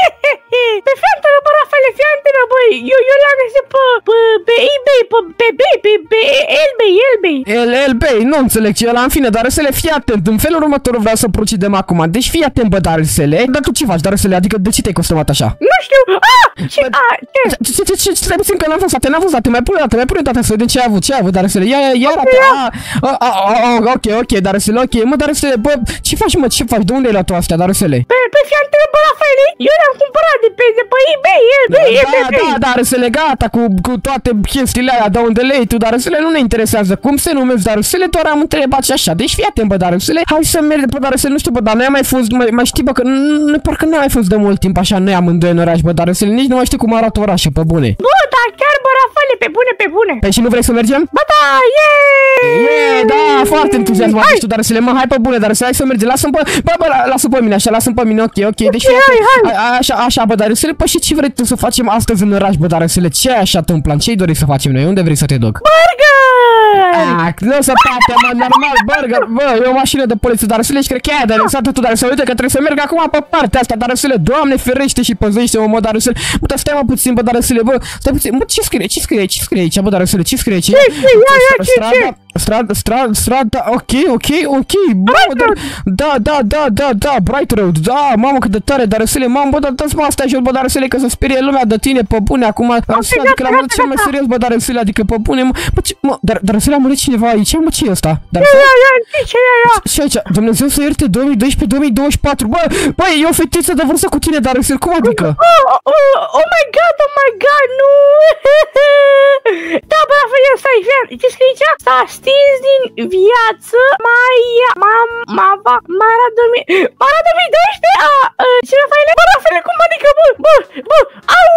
Pe fiantenă, bă, Rafaele, fiantenă, băi, eu, eu l-am găsit pe, pe, pe eBay, pe, pe, pe, pe, pe, Elbay, Elbay. El, Elbay, nu înțeleg ce ăla, în fine, Darusele, fii atent, în felul următor vreau să procedem acum, deci fii atent, bă, Darusele, dar tu ce faci, Darusele, adică de ce te-ai costumat așa? Nu știu, ah, ce, a, ce? Ce, ce, ce, stai puțin că n-am văzut, n-am văzut, mai pune dată, mai pune dată, să vedem ce ai avut, ce ai avut, Darusele, ia, ia, ia, arată, ok, ok, Darusele, ok, mă, Darusele, bă, ce faci, mă, ce faci, de unde ai luat-o astea, Darusele? Pe, pe fiantenă, bă, Rafaele, eu le-am cumpărat de pe, de pe eBay, eBay, eBay, da, da, Darusele, gata cu, cu toate chestiile aia, de unde le-ai tu, Darusele, nu ne interesează cum se numesc Darusele, doar am întrebat și așa, deci fii atent, bă, Darusele, hai să mergem, bă, Darusele, nu știu, bă, dar noi am mai fost, mai, mai știi, bă, că nu, parcă nu ai fost de mult timp așa, noi amândoi în oraș, bă, Darusele, nici nu mai știu cum arată orașul, pe bune. Bă, da, chiar, bă, Rafaele, pe bune, pe bune. Păi și nu vrei să mergem? Bă, da, yeah, da, foarte entuziasmat, știu, Darusele, mă, hai pe bune, Darusele, hai să mergem, lasă-mi pe, bă, bă, lasă pe mine, așa, lasă-mi pe mine, ok, ok, deci fii atent, așa, așa, bă, Darusele, păi și ce vrei tu să facem astăzi în oraș, bă, Darusele, ce ai așa în plan, ce-i dori să facem noi, unde vrei să te duc? Burger! Ah, nu se poate, mă, normal, burger, bă, e o mașină de poliție, Darusele, și cred că aia de lăsat tu, Darusele, uite că trebuie să merg acum pe partea asta, Darusele, Doamne ferește și păzește-mă, mă, Darusele, bă, dar stai mă puțin, bă, Darusele, bă, stai puțin, bă, ce scrie, ce scrie, ce scrie aici, bă, Darusele, ce scrie aici? Strada, strada, strada, strada, ok, ok, ok, bă, da, da, da, da, da, Bright Road, da, mamă, cât de tare, Darusele, mamă, bă, dați-mă asta jos, bă, Darusele, că să sperie lumea de tine, pe bune, acum, adică l-am luat cel mai serios, bă, Darusele, adică pe bune, mă, ce, mă, Darusele, a murit cineva aici, mă, ce e ăsta? Ce aici? Dumnezeu să ierte două mii doisprezece două mii douăzeci și patru, bă, bă, e o fetiță de vârstă cu tine, Darusele, cum adică? Oh, oh, oh my god, oh my god, nu! Da, bă, Rafael, stai, fii ce scrie aici? S-a stins din viață mai... Mava... Mara două mii... Mara două mii doisprezece? A... Ce, Rafaele? Bă, Rafaele, cum adică, bă? Bă, bă, au...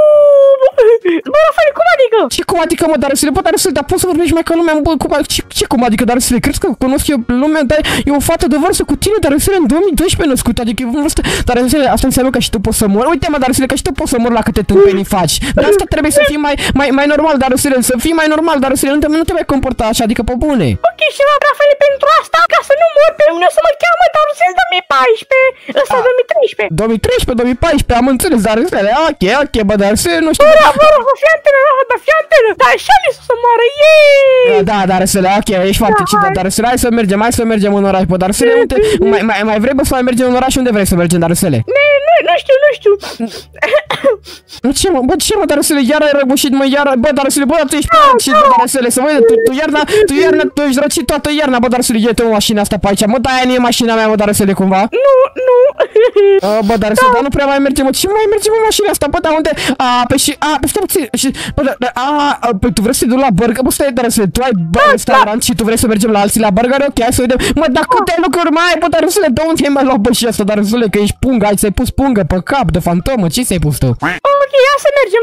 Bă, Rafaele, cum adică? Ce cum adică, mă, Darusele? Bă, Darusele, dar poți să vorbești mai ca lumea, bă, cum, ce, ce cum adică, Darusele? Crezi că cunosc eu lumea, dar e o fată de vârstă cu tine, Darusele, în două mii doisprezece născut, adică e vârstă... Darusele, asta înseamnă că și tu poți să mori. Uite, mă, Darusele, că și tu poți să mori la câte tâmpenii faci. Dar asta trebuie să fii mai, mai, mai normal, Darusele, să fii mai normal, Darusele, nu te, nu te mai comporta așa, adică pe bune. Ok, și mă, Rafaele, pentru asta, ca să nu mor pe mine, o să mă cheamă Darusele două mii paisprezece, ăsta două mii treisprezece. două mii treisprezece, două mii paisprezece, am înțeles, Darusele, ok, ok, bă, Darusele, nu știu... Bă, Rafa, Rafa, fii antenă, Rafa, dar fii antenă, dar așa mi să moară, yeee! Da, Darusele, ok, ești foarte ciudă, Darusele, hai să mergem, hai să mergem în oraș, bă, Darusele, unde, mai, mai, mai vrei, bă, să mai mergem în oraș, unde vrei să mergem, Darusele? Nu, nu știu, nu știu. Ce, mă, bă, ce, mă, Darusele, iar ai răgușit, mă, iar, bă, Darusele, bă, tu ești răgușit, bă, Darusele, să văd, tu, tu iarna, tu iarna, tu ești răcit toată iarna, bă, Darusele, ia-te o mașină asta pe aici, mă, da, aia nu e mașina mea, mă, Darusele, cumva? Nu, nu. Uh, bă, Darusele, dar nu prea mai mergem, mă, ce mai mergem în mașina asta, bă, dar unde? A, pe și, a, pe stai puțin, și, bă, da, a, a, pe, tu vrei să te duci la burger, bă, stai, Darusele, tu ai bă, restaurant și tu vrei să mergem la alții la burger, ok, hai să vedem, mă, dar câte lucruri mai ai, bă, Darusele, de unde ai mai luat, bă, și asta, Darusele, că ești pungă, ai ți-ai pus pungă pe cap de fantomă, ce ți-ai pus tu? Ok, ia să mergem.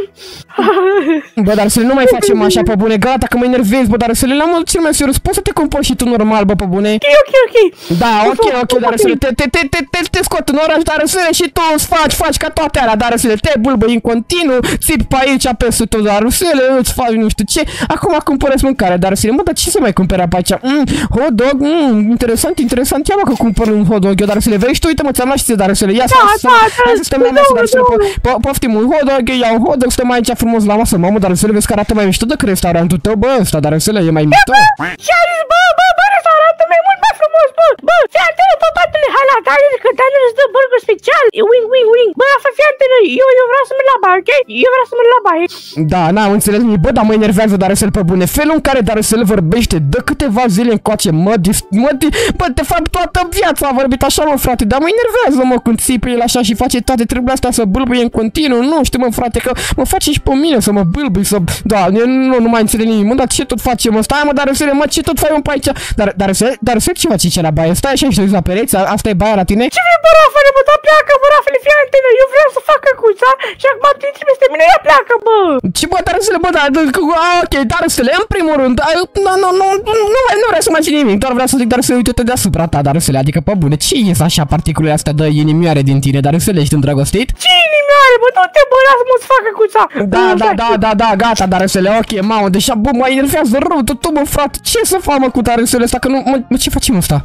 Bă, Darusele, nu mai facem așa, pe bune, gata, că mă enervezi, bă, Darusele, la mult cel mai serios, poți să te comporți și tu normal, bă, pe bune? Ok, ok, ok. Da, ok, ok, Darusele, te, te, te, te, te, te scot în oraș, Darusele, și tu îți faci, faci ca toate alea, Darusele, te bulbăi în continuu, țipi pe aici, peste tot, Darusele, îți faci nu știu ce, acum cumpărăți mâncare, Darusele, mă, dar ce să mai cumperi pe aici? Mm, hot dog, mm, interesant, interesant, ia mă că cumpăr un hot dog, eu, Darusele, vrei și tu, uite-mă, ți-am luat și ție, Darusele, ia să, hai să stăm la masă, Darusele, poftim un hot dog, iau un hot dog, stăm aici frumos la masă, mamă, Darusele, vezi că arată mai mișto decât restaurantul tău, bă, ăsta, Darusele, e mai mișto. Ce ai zis, bă, bă, bă, restaurantul meu e mult mai frumos, bă, bă, fii antenă, bă, batele, hai la Daniel, că Daniel îți dă burger special, e wing, wing, wing, bă, Rafa, fii antenă, eu, eu vreau să merg la bar, ok? Eu vreau să merg la bar, da, n-am înțeles nimic, bă, dar mă enervează Darusele pe bune, felul în care Darusele vorbește de câteva zile încoace, mă, mă, bă, de fapt toată viața a vorbit așa, mă, frate, dar mă enervează, mă, când țipe el așa și face toate treburile astea să bâlbâie în continuu, nu știu, mă, frate, că mă face și pe mine să mă bâlbâi, să, da, eu nu, nu mai înțeleg nimic, mă, dar ce tot face, mă, stai, mă, Darusele, mă, ce tot faci, mă, pe aici, dar, Darusele, Darusele, ce faci aici la baie, stai așa și te uiți la pereți, asta e baia la tine? Ce vrei, bă, Rafale, bă, dar pleacă, bă, Rafale, fii antenă, eu vreau să fac căcuța și acum te treci peste mine, ia pleacă, bă! Ce, bă, Darusele, bă, dar, ok, Darusele, în primul rând, nu, nu, nu, nu, nu vreau să mai zic nimic, doar vreau să zic, Darusele, uite-te deasupra ta, Darusele, adică, pe bune, ce ies așa particulele astea de inimioare din tine, Darusele, ești îndrăgostit? Ce inimioare, bă, du-te, bă, lasă-mă să fac căcuța! Da, da, da, da, da, gata, Darusele, ok, mamă, deja, bă, mă enervează rău, tu, tu, mă, frate, ce să fac, mă, cu Darusele ăsta, că nu, mă, mă, ce facem ăsta?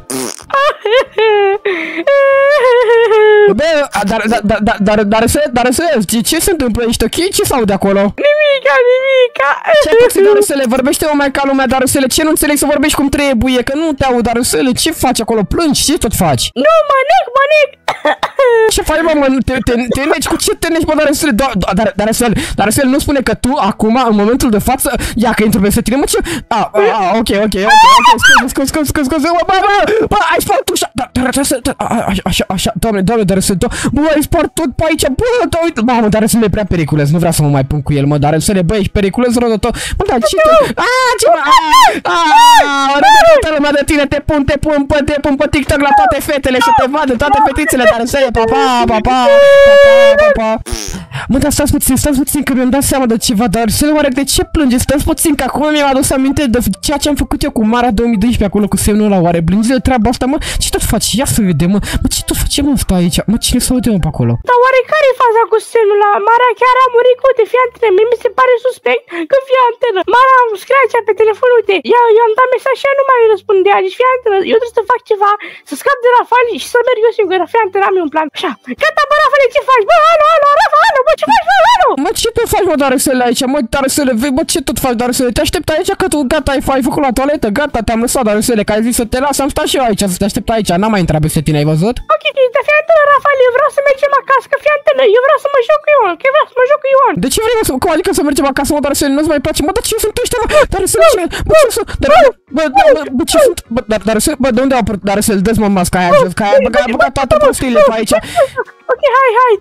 Bă, dar, dar, dar, dar, dar, Darusele, Darusele, ce, ce se întâmplă, ești ok? Ce s-aude acolo? Nimica, nimica! Ce puțin, Darusele, vorbește o mai ca lumea, Darusele, ce nu înțeleg să vorbești cum trebuie, că nu te aud, Darusele, ce faci acolo, plângi, ce tot faci? Nu, mă nec, mă nec! Ce faci, mă, mă, te, te, te neci, cu ce te neci, bă, Darusele, dar, Darusele, Darusele, nu spune că tu, acum, în momentul de față, ia că intru peste tine, mă, ce, a, a, ok, ok, ok, ok, scuze, scuze, scuze, scuze, scuze, bă, bă, bă, bă, ai spart tu, așa, așa, așa, doamne, doamne, Darusele, bă, ai spart tot pe aici, bă, uite, mamă, Darusele, e prea periculos, nu vreau să mă mai pun cu el, mă, Darusele, bă, ești periculos rău de tot, bă, dar ce, aaa, ce, aaa, râde toată lumea de tine, te pun, te pun, pe, te pun pe TikTok la toate fetele să te vadă, toate fetițele, Darusele, pa, pa, pa, pa, pa, pa, pa. Mă, dar stați puțin, stați puțin, că mi-am dat seama de ceva, Darusele, oare de ce plânge? Stați puțin, că acum mi-am adus aminte de ceea ce am făcut eu cu Mara două mii doisprezece acolo cu semnul ăla, oare plângi de treaba asta, mă? Ce tot faci? Ia să vedem, mă, mă, ce tot facem ăsta aici? Mă, cine să vedem pe acolo? Dar oare care e faza cu semnul ăla? Mara chiar a murit, uite, fii antenă, mie mi se pare suspect că fii antenă. Mara am scris aici pe telefon, uite, eu, eu am dat mesaj și ea nu mai răspundea, deci fii antenă, eu trebuie să fac ceva, să scap de Rafale și să merg eu singur, fii antenă, am eu un plan. Așa, gata, bă, Rafale, ce faci? Bă, alo, alo, Rafa, alo, bă, ce faci, bă, alo? Mă, ce tot faci, mă, Darusele, aici? Mă, Darusele, vei, bă, ce tot faci, Darusele? Te aștept aici, că tu, gata, ai, ai făcut la toaletă, gata, te-am lăsat, Darusele, că ai zis să te las, am stat și eu aici, să te aștept aici, n-am mai intrat peste tine, ai văzut? Ok, dar fii antenă, Rafale, eu vreau să mergem acasă, că fii antenă, eu vreau să mă joc cu Ion, că vreau să mă joc cu Ion. De ce vrei, mă, cum adică să mergem acasă, mă, Darusele, nu-ți mai place? Mă, dar ce sunt ăștia, mă? Darusele, ce, bă, ce sunt, bă, bă, bă, ce sunt, bă, Darusele, bă, de unde au apărut, Darusele, dă-ți, mă, masca aia jos, că ai băgat toate prostiile pe aici. ok, hai, hai.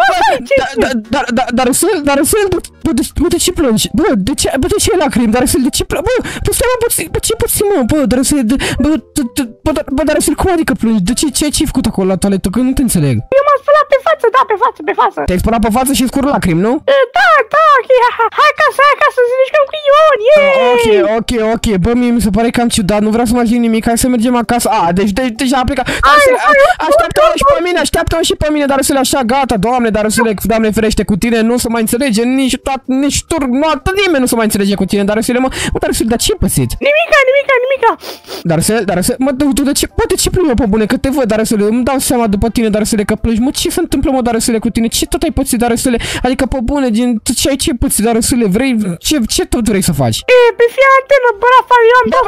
Dar, dar, dar, Răsel, dar, Răsel, bă, de ce plângi? Bă, de ce, bă, de ce ai lacrimi? Dar, Răsel, de ce plângi? Bă, bă, stai mă puțin, bă, ce puțin, mă, bă, dar, Răsel, bă, bă, dar, Răsel, cum adică plângi? De ce, ce ai făcut acolo la toaletă? Că nu te înțeleg. Eu m-am spălat pe față, da, pe față, pe față. Te-ai spălat pe față și scurg lacrimi, nu? Da, da, ok, hai acasă, hai acasă, să ne jucăm cu Ion, yay! Ok, ok, ok, bă, mie mi se pare cam ciudat, nu vreau să mai zic nimic, hai să mergem acasă. A, deci, deci deja a plecat. Așteaptă-mă și pe mine, așteaptă-mă și pe mine, dar Răsule, așa, gata, doamne, dar Răsule, Doamne ferește, cu tine nu se mai înțelege nici tot, nici tur, nu, nimeni nu se mai înțelege cu tine, dar Răsule, mă, mă, dar Răsule, dar ce păsit? Nimica, nimica, nimica. Dar Răsule, dar Răsule, mă, tu de ce, bă, de ce plângi, pe bune, că te văd, dar Răsule, îmi dau seama după tine, dar Răsule, că plângi, mă, ce se întâmplă, mă, dar Răsule, cu tine, ce tot ai pățit, dar Răsule, adică pe bune, din ce ai, ce pățit, dar Răsule, vrei, ce, ce tot vrei să faci? E, pe fie antenă, bă, Rafael, eu am dat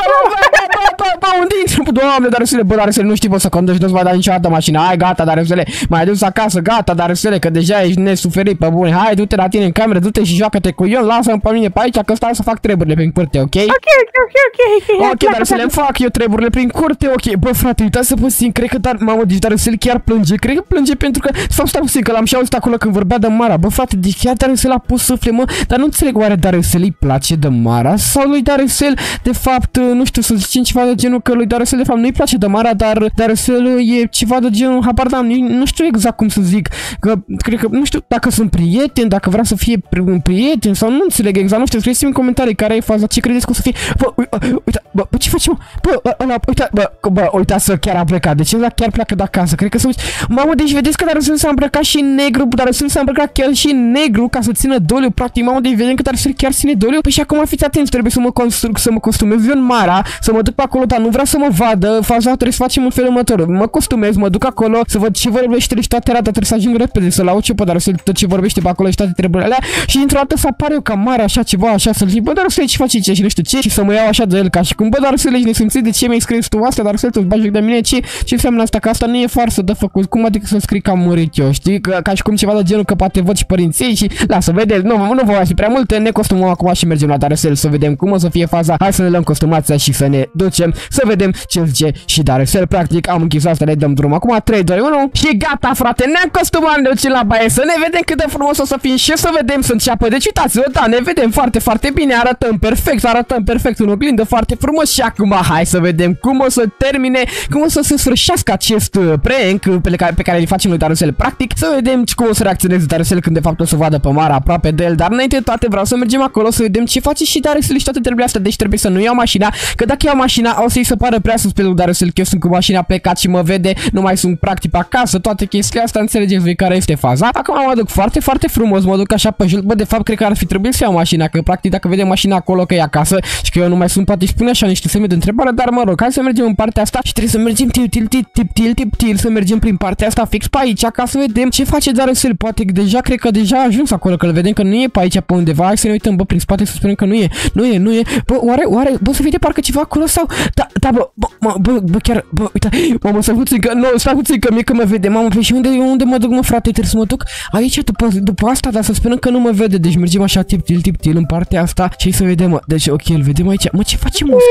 bă, unde intri? Doamne, dar Răsule, bă, dar Răsule, nu știi, bă, să conduci, nu-ți va da niciodată mașina, hai, gata, dar Răsule, m-ai dus acasă, gata, dar Răsule, că deja ești nesuferit, pe bune, hai, du-te la tine în cameră, du-te și joacă-te cu Ion, lasă-mi pe mine pe aici, că stau să fac treburile prin curte, ok? Ok, ok, ok, ok, ok, dar să le fac eu treburile prin curte, ok, bă, frate, uitați să puțin, cred că, dar, mamă, deci, dar Răsule chiar plânge, cred că plânge pentru că, de fapt, stai puțin, că l-am și auzit acolo când vorbea de Mara, bă, frate, deci chiar dar Răsule a pus suflet, mă, dar nu înțeleg, oare dar Răsule îi place de Mara sau lui dar Răsule, de fapt, nu știu, să zicem ceva de genul că lui dar Răsule, de fapt, nu-i place de Mara, dar dar Răsule e ceva de genul, habar n-am, nu știu exact cum să zic, că, cred că, nu știu, dacă sunt prieteni, dacă vrea să fie un prieten sau nu înțeleg exact, nu știu, scrieți-mi în comentarii care e faza, ce credeți că o să fie, bă, uite, bă, bă, ce facem, bă, ăla, uite, bă, bă, uitați să chiar a plecat, deci ăla chiar pleacă de acasă, cred că să uiți, mamă, deci vedeți că dar Răsule s-a îmbrăcat și în negru, dar Răsule s-a îmbrăcat chiar și în negru ca să țină doliu, practic, mamă, deci vedem că dar Răsule chiar ține doliu, păi și acum fiți atenți, trebuie să mă construc, să mă costumez eu în Mara, să mă duc pe acolo, dar nu vreau să mă vadă, faza trebuie să facem în felul următor, mă costumez, mă duc acolo, să văd ce vorbește și toate rata, trebuie să ajung repede, să-l aud ce pe dar Răsule, tot ce vorbește pe acolo și toate treburile alea și dintr-o dată să apare eu ca Mare, așa ceva, așa, să-l zic, bă, dar Răsule, ce faci aici și nu știu ce, și să mă iau așa de el, ca și cum, bă, dar Răsule, ești nesimțit, de ce mi-ai scris tu asta, dar Răsule, tu-ți bagi joc de mine, ce, ce înseamnă asta, că asta nu e farsă de făcut, cum adică să scrii că am murit eu, știi, că, ca și cum ceva de genul că poate văd și părinții și, lasă, vedeți, nu, nu vă mai fi prea multe, ne costumăm acum și mergem la dar Răsule să vedem cum o să fie faza, hai să ne luăm costumația și să ne ducem, să vedem ce zice și dar Răsule, practic, am închis asta, le dăm drum, acum trei, doi, unu și gata, frate, ne-am costumat, ne ducem la baie, să ne vedem cât de frumos o să fie și să vedem să înceapă, deci uitați-vă, da, ne vedem foarte, foarte bine, arătăm perfect, arătăm perfect în oglindă, foarte frumos și acum hai să vedem cum o să termine, cum o să se sfârșească acest uh, prank pe care, pe care îl facem lui dar Răsule, practic, să vedem cum o să reacționeze dar Răsule când de fapt o să vadă pe Mara aproape de el, dar înainte de toate vreau să mergem acolo să vedem ce face și dar Răsule și toate treburile astea, deci trebuie să nu iau mașina, că dacă iau mașina o să-i se pară prea sus pe lui dar Răsule, că eu sunt cu mașina plecat și mă vede, nu mai sunt practic acasă, toate chestiile astea, înțelegeți voi care este faza. Acum mă duc foarte, foarte frumos, mă duc așa pe jur, bă, de fapt cred că ar fi trebuit să iau mașina, că practic dacă vedem mașina acolo că e acasă și că eu nu mai sunt, poate își pune așa niște semne de întrebare, dar mă rog, hai să mergem în partea asta și trebuie să mergem til til til til til til til să mergem prin partea asta fix pe aici ca să vedem ce face dar Răsule, poate că deja cred că deja a ajuns acolo, că îl vedem că nu e pe aici pe undeva, hai să ne uităm, bă, prin spate să spunem că nu e, nu e, nu e, bă, oare, oare, bă, să vede parcă ceva acolo sau, da, da, bă, bă, bă, bă, bă chiar, bă, uite, mamă, stai puțin că, nu, stai puțin că mie că mă vede, mamă, pe și unde, unde mă duc, mă, frate, trebuie să mă duc aici după, după asta, dar să spunem că nu mă vede, deci mergem așa tip til tip til în partea asta și să vedem, mă, deci ok, îl vedem aici, mă, ce facem asta?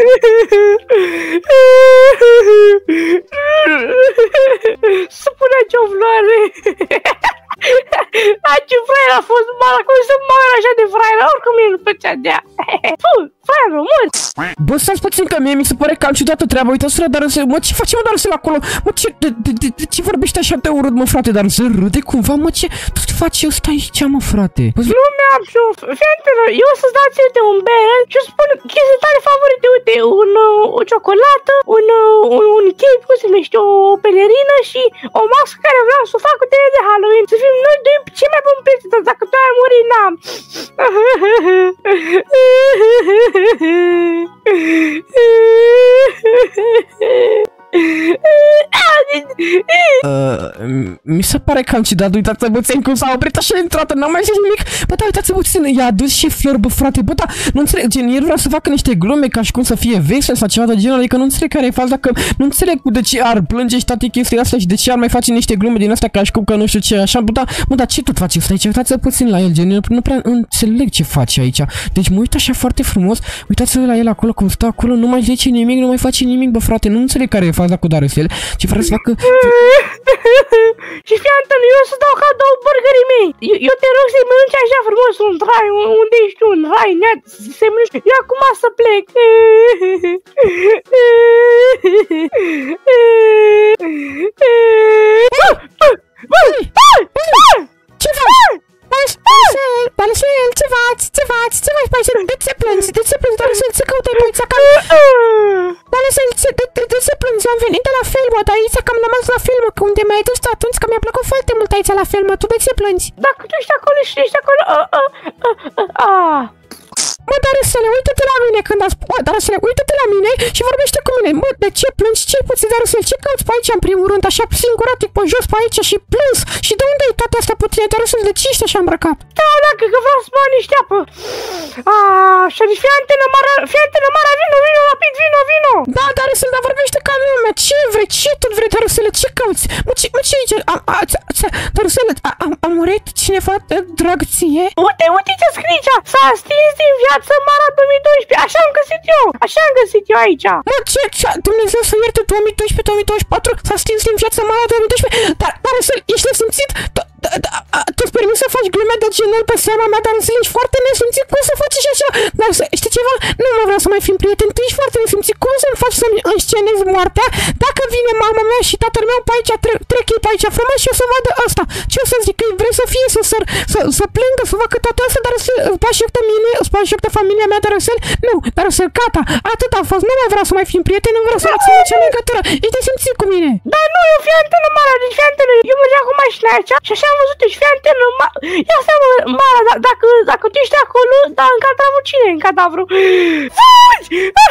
Să punea ce-o floare. A, ce fraier a fost Mara, cum să mă așa de fraier, oricum el nu plăcea de ea. Puh, fraierul, mă. Bă, stați puțin că mie mi se pare cam ciudată treaba, uitați-vă, dar Răsule, mă, ce face, mă, dar Răsule acolo? Mă, ce, de, de, de, de ce vorbește așa de urât, mă, frate, dar Răsule râde cumva, mă, ce, tu ce faci eu, stai aici, mă, frate? Nu mi-am și un, fiantelor, eu o să-ți dați de un barrel și o spun chestii tale favorite, uite, un, o ciocolată, un, un, un chip, cum se numește, o pelerină și o mască care vreau să o fac cu tine de Halloween, să fim noi doi cei mai buni prieteni, dacă tu ai murit, n-am. Uh, mi se pare cam ciudat, uitați-vă puțin cum s-a oprit așa dintr-o dată, n-am mai zis nimic. Bă, da, uitați-vă puțin, i-a adus și flori, bă, frate, bă, da, nu înțeleg, gen, el vrea să facă niște glume ca și cum să fie vesel sau ceva de genul, adică nu înțeleg care e faza, că nu înțeleg de ce ar plânge și toate chestiile astea și de ce ar mai face niște glume din astea ca și cum că nu știu ce, așa, bă, da, mă, dar ce tot face ăsta aici? Uitați-vă puțin la el, gen, eu nu prea înțeleg ce face aici. Deci mă uit așa foarte frumos, uitați-vă la el acolo, cum stă acolo, nu mai zice nimic, nu mai face nimic, bă, frate, nu înțeleg care e faza cu dar Răsule, ce vrea să facă. Și fii Antoni, eu o să dau cadou burgerii mei. Eu, eu te rog să-i mănânci așa frumos un rai, unde ești tu, un rai, nea, să-i mănânci. Eu acum să plec. Ce faci? Darusel, Darusel, ce faci? Ce faci? Ce faci pe aici? De ce plângi? De ce plângi, Darusel? Ce căutai pe aici? Cam... Darusel, de, de, de ce plângi? Am venit de la filmă, dar aici cam rămas la filmă, că unde mi-ai dus tu atunci, că mi-a plăcut foarte mult aici la filmă. Tu de ce plângi? Dacă tu ești acolo și ești acolo... Uh, uh, uh, uh, uh. Mă, Darusele, uită-te la mine când a spus... Mă, Darusele, uită-te la mine și vorbește cu mine. Mă, de ce plângi? Ce puțin, Darusele? Ce cauți pe aici, în primul rând, așa singuratic pe jos pe aici și plâns? Și de unde e toate astea pe tine, Darusele? De ce ești așa îmbrăcat? Da, dacă că vreau să mă niște apă. Aaa, și adică fii antenă mare, fii antenă mare, vino, vino, rapid, vino, vino. Da, Darusele, dar vorbește ca lumea. Ce vrei? Ce tot vrei, Darusele? Ce cauți? Mă, ce, mă, ce aici? Darusele, a murit cineva drag ție? Uite, uite ce scrie aici. S-a stins din viață Mara două mii doisprezece. Așa am găsit eu. Așa am găsit eu aici. Mă, ce? ce? Dumnezeu să ierte două mii doisprezece două mii douăzeci și patru. S-a stins din viața Mara două mii doisprezece. Dar, Darusele, ești nesimțit? Tu-ți permis să faci glume de genul pe seama mea, dar ești foarte nesimțit. Cum să faci și așa? Dar știi ceva? Nu mă vreau să mai fim prieteni. Tu ești foarte nesimțit. Cum să-mi faci să-mi înscenezi moartea? Dacă vine mama mea și tatăl meu pe aici, tre trec ei pe aici frumos și o să vadă asta. Ce o să zic? Că vrei să fie, să, să, să, să plângă, să facă toate astea, dar să faci și de mine, să faci și de familia mea, dar să nu, dar să gata. Atât a fost. Nu mai vreau să mai fim prieteni, nu vreau să mai țin nicio legătură. Ești nesimțit cu mine. Dar nu, eu fii antenă Mara, deci fii antenă. Eu mergeam cu mașina aici și așa am văzut, deci fii antenă Mara. Ia seama, Mara, da, dacă, dacă tu ești acolo, dar în cadavru cine e în cadavru? Fugi!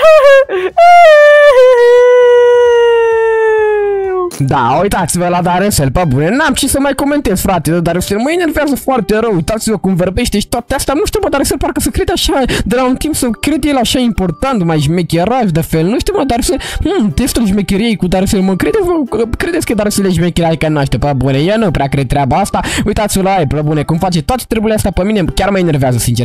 Da, uitați-vă la Darusel, pe bune, n-am ce să mai comentez, frate, Darusel mă enervează foarte rău, uitați-vă cum vorbește și toate astea, nu știu, bă, Darusel, parcă să crede așa, de la un timp să crede el așa important, mai șmecheraj de fel, nu știu, bă, Darusel, hmm, testul șmecheriei cu Darusel, mă, credeți, bă, credeți că Darusel e șmecherai că naște, pe bune, eu nu prea cred treaba asta, uitați-vă la ei, pe bune, cum face toate treburile astea pe mine, chiar mă enervează, sincer.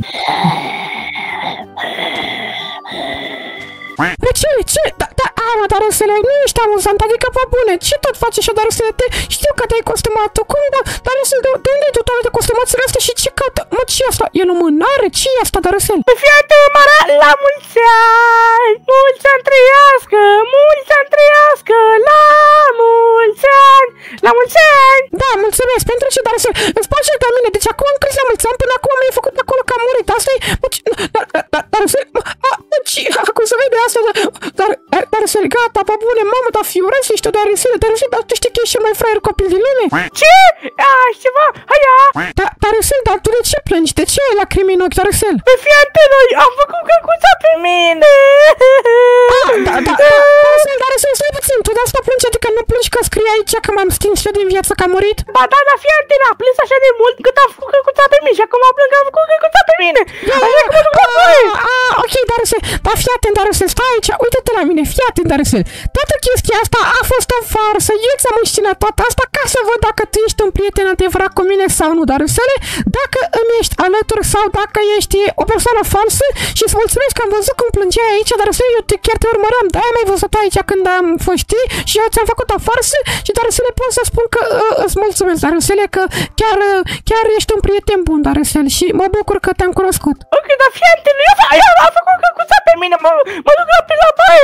Bă, ce, ce, da, da, a, mă, Darusele, nu ești amuzant, adică, pe bune, ce tot faci așa, Darusele, te, știu că te-ai costumat, tu, cum, da, Darusele, de, de unde ai tu toate costumațiile astea și ce caută, mă, ce e asta, e lumânare, ce e asta, Darusele? Fii atent, Mara, la mulți ani, mulți ani trăiască, mulți ani trăiască, la mulți ani, la mulți ani. Da, mulțumesc, pentru ce, Darusele, îți place de mine, deci acum am crezut la mulți ani, până acum mi-ai făcut acolo că am murit, asta e, mă, ce, Darusele, a, ce, acum să vede asta, dar, Darusele, gata, pe bune, mamă, dar fiurezi ești tu, Darusele, Darusele, dar tu știi că ești cel mai fraier copil din lume? Ce? A, ceva? Haia! Da, Darusele, dar tu de ce plângi? De ce ai lacrimi în ochi, Darusele? Pe fii antenă, am făcut căcuța pe mine! Ah, da, da, da, Darusele, Darusele, stai puțin, tu de asta plângi, adică nu plângi că scrie aici că m-am stins eu din viață, că am murit? Ba da, dar fii antenă, a plâns așa de mult cât am făcut căcuța pe mine și acum am plâns că am făcut căcuța pe mine! Așa că mă duc la voi! Ah, ok, Darusele, dar fii atent, Darusele, stai aici, uite-te la mine, fii atent, Darusele. Toată chestia asta a fost o farsă, eu ți-am înscenat toată asta ca să văd dacă tu ești un prieten adevărat cu mine sau nu, Darusele, dacă îmi ești alături sau dacă ești o persoană falsă și îți mulțumesc că am văzut cum plângeai aici, Darusele, eu te, chiar te urmăram, de-aia m-ai văzut aici când am fost știi și eu ți-am făcut o farsă și Darusele pot să spun că uh, îți mulțumesc, Darusele, că chiar, uh, chiar ești un prieten bun, Darusele, și mă bucur că te-am cunoscut. Ok, dar fii atent, eu am făcut căcuța pe mine, mă, mă duc rapid la baie!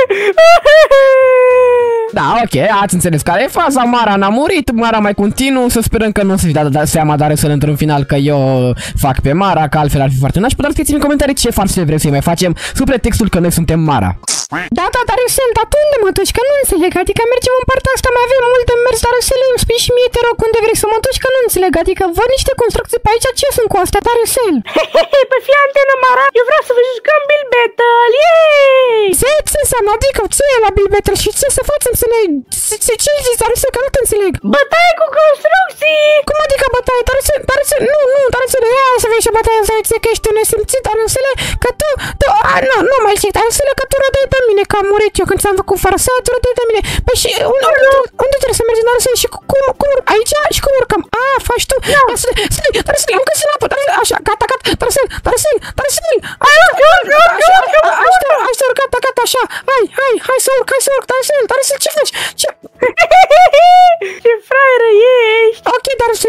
Da, ok, ați înțeles care e faza, Mara n-a murit, Mara mai continuă, să sperăm că nu o să fi dat seama, dar să într-un final că eu fac pe Mara, că altfel ar fi foarte naș, dar scrieți-mi în comentarii ce farse vrem să mai facem sub pretextul că noi suntem Mara. Da, da, Darusel, dar tu unde mă duci? Că nu înțeleg, adică mergem în partea asta, mai avem mult de mers, Darusel, îmi spui și mie, te rog, unde vrei să mă duci, că nu înțeleg, adică văd niște construcții pe aici, ce sunt cu astea, Darusel? Hehehe, pe fii antenă, Mara, eu vreau să vă jucăm Bill Battle, yay! Ce, ce înseamnă, adică ce e la Bill Battle și ce să facem să ne... Ce, ce zici, Darusel, că nu te înțeleg? Bătaie cu construcții! Cum adică bătaie, Darusel, Darusel, nu, nu, Darusel, ia să vezi și bătaie, să zice că ești un nesimțit, Darusel, că tu, tu, a, nu, nu mai zic, Darusel, că tu rădai de mine, că am murit eu când ți-am făcut farsa, tu rădai de mine. Păi și unde, unde, unde trebuie să mergem, Darusel, și cum, cum, aici și cum urcăm? A, faci tu? Darusel, stai, Darusel, am găsit apă, Darusel, așa, gata, gata, Darusel, Darusel, Darusel, hai, hai să urc, gata, gata, așa, hai, hai, hai să urc, hai să urc, Darusel, Darusel, ce faci? Ce... Ce fraieră ești! Ok, Darusel,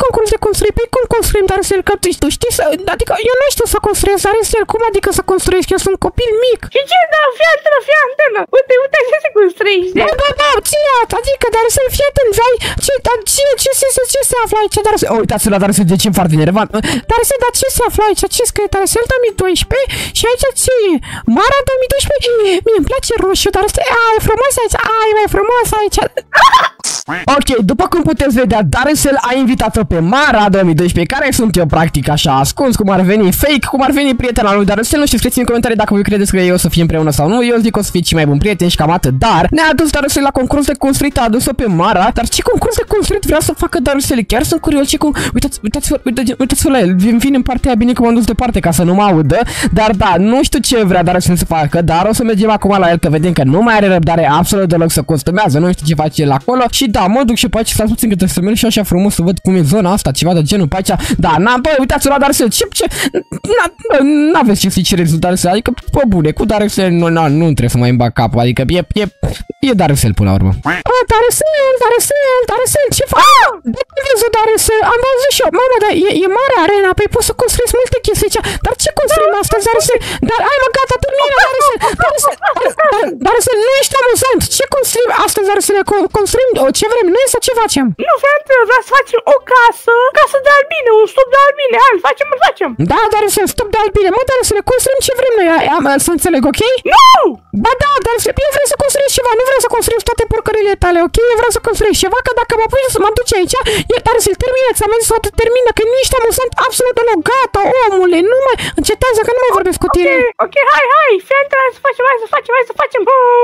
concurs de construit? Păi cum construim, Darusel, că tu știi să... Adică eu nu știu să construiesc, Darusel, cum adică să construiesc? Eu sunt copil mic. Și ce? Da, fii antenă, fii antenă. Uite, uite așa se construiește. Da, da, da, ține, adică, Darusel, fii atent, vai, ce, dar ce, ce, ce, ce, ce se află aici, Darusel? Oh, uitați-l la Darusel, de ce foarte enervant. Darusel, dar ce se află aici? Ce scrie Darusel două mii doisprezece? Și aici ce e? Mara două mii doisprezece? Mie îmi place roșu, Darusel, a, e frumos aici, a, e mai frumos aici. Ok, după cum puteți vedea, Darusel a invitat-o pe Mara două mii doisprezece, care sunt eu practic așa ascuns, cum ar veni fake, cum ar veni prietena lui Darusel. Nu știu, scrieți în comentarii dacă voi credeți că eu o să fie împreună sau nu. Eu zic că o să fie cei mai buni prieteni și cam atât. Dar ne-a adus Darusel la concurs de construit, a adus-o pe Mara. Dar ce concurs de construit vrea să facă Darusel? Chiar sunt curios ce cum... Uitați, uitați-vă, uitați, uitați-vă la el. Vin în partea aia, bine că m-am dus departe ca să nu mă audă. Dar da, nu știu ce vrea Darusel să facă, dar o să mergem acum la el, că vedem că nu mai are răbdare absolut deloc să costumează. Nu știu ce face el acolo. Și da, mă duc și pe aici, stați puțin că trebuie să merg și așa frumos să văd cum e zona asta, ceva de genul pe aici. Da, na, bă, uitați-vă la Darusel. Ce, ce, n-aveți ce să-i cereți lui Darusel, adică, bă, bune, cu Darusel nu, nu, nu trebuie să mai îmi bag capul, adică e, e, e Darusel până la urmă. Ah, Darusel, Darusel, Darusel, ce faci? De ce vezi, Darusel? Am văzut și eu, mamă, dar e, e mare arena, păi poți să construiesc multe chestii aici, dar ce construim astăzi, Darusel? Dar, hai mă, gata, termină, Darusel, Darusel, Darusel, nu ești amuzant, ce construim astăzi, Darusel? Construim ce vrem noi sau ce facem? Nu, frate, vreau să facem o casă, casă de albine, un stop de albine, hai, îl facem, îl facem. Da, Darusel, stop de albine, mă, Darusel, construim ce vrem noi, am, să înțeleg, ok? Nu! Ba da, Darusel, eu vreau să construiesc ceva, nu vreau să construiesc toate porcările tale, ok? Eu vreau să construiesc ceva, că dacă mă pui să mă duci aici, e, Darusel, termină, ți-am zis să termină, că nu ești amuzant absolut deloc, gata, omule, nu mai, încetează că nu mai vorbesc cu tine. Ok, ok, hai, hai, fii antenă, hai să facem, hai să facem, hai să facem.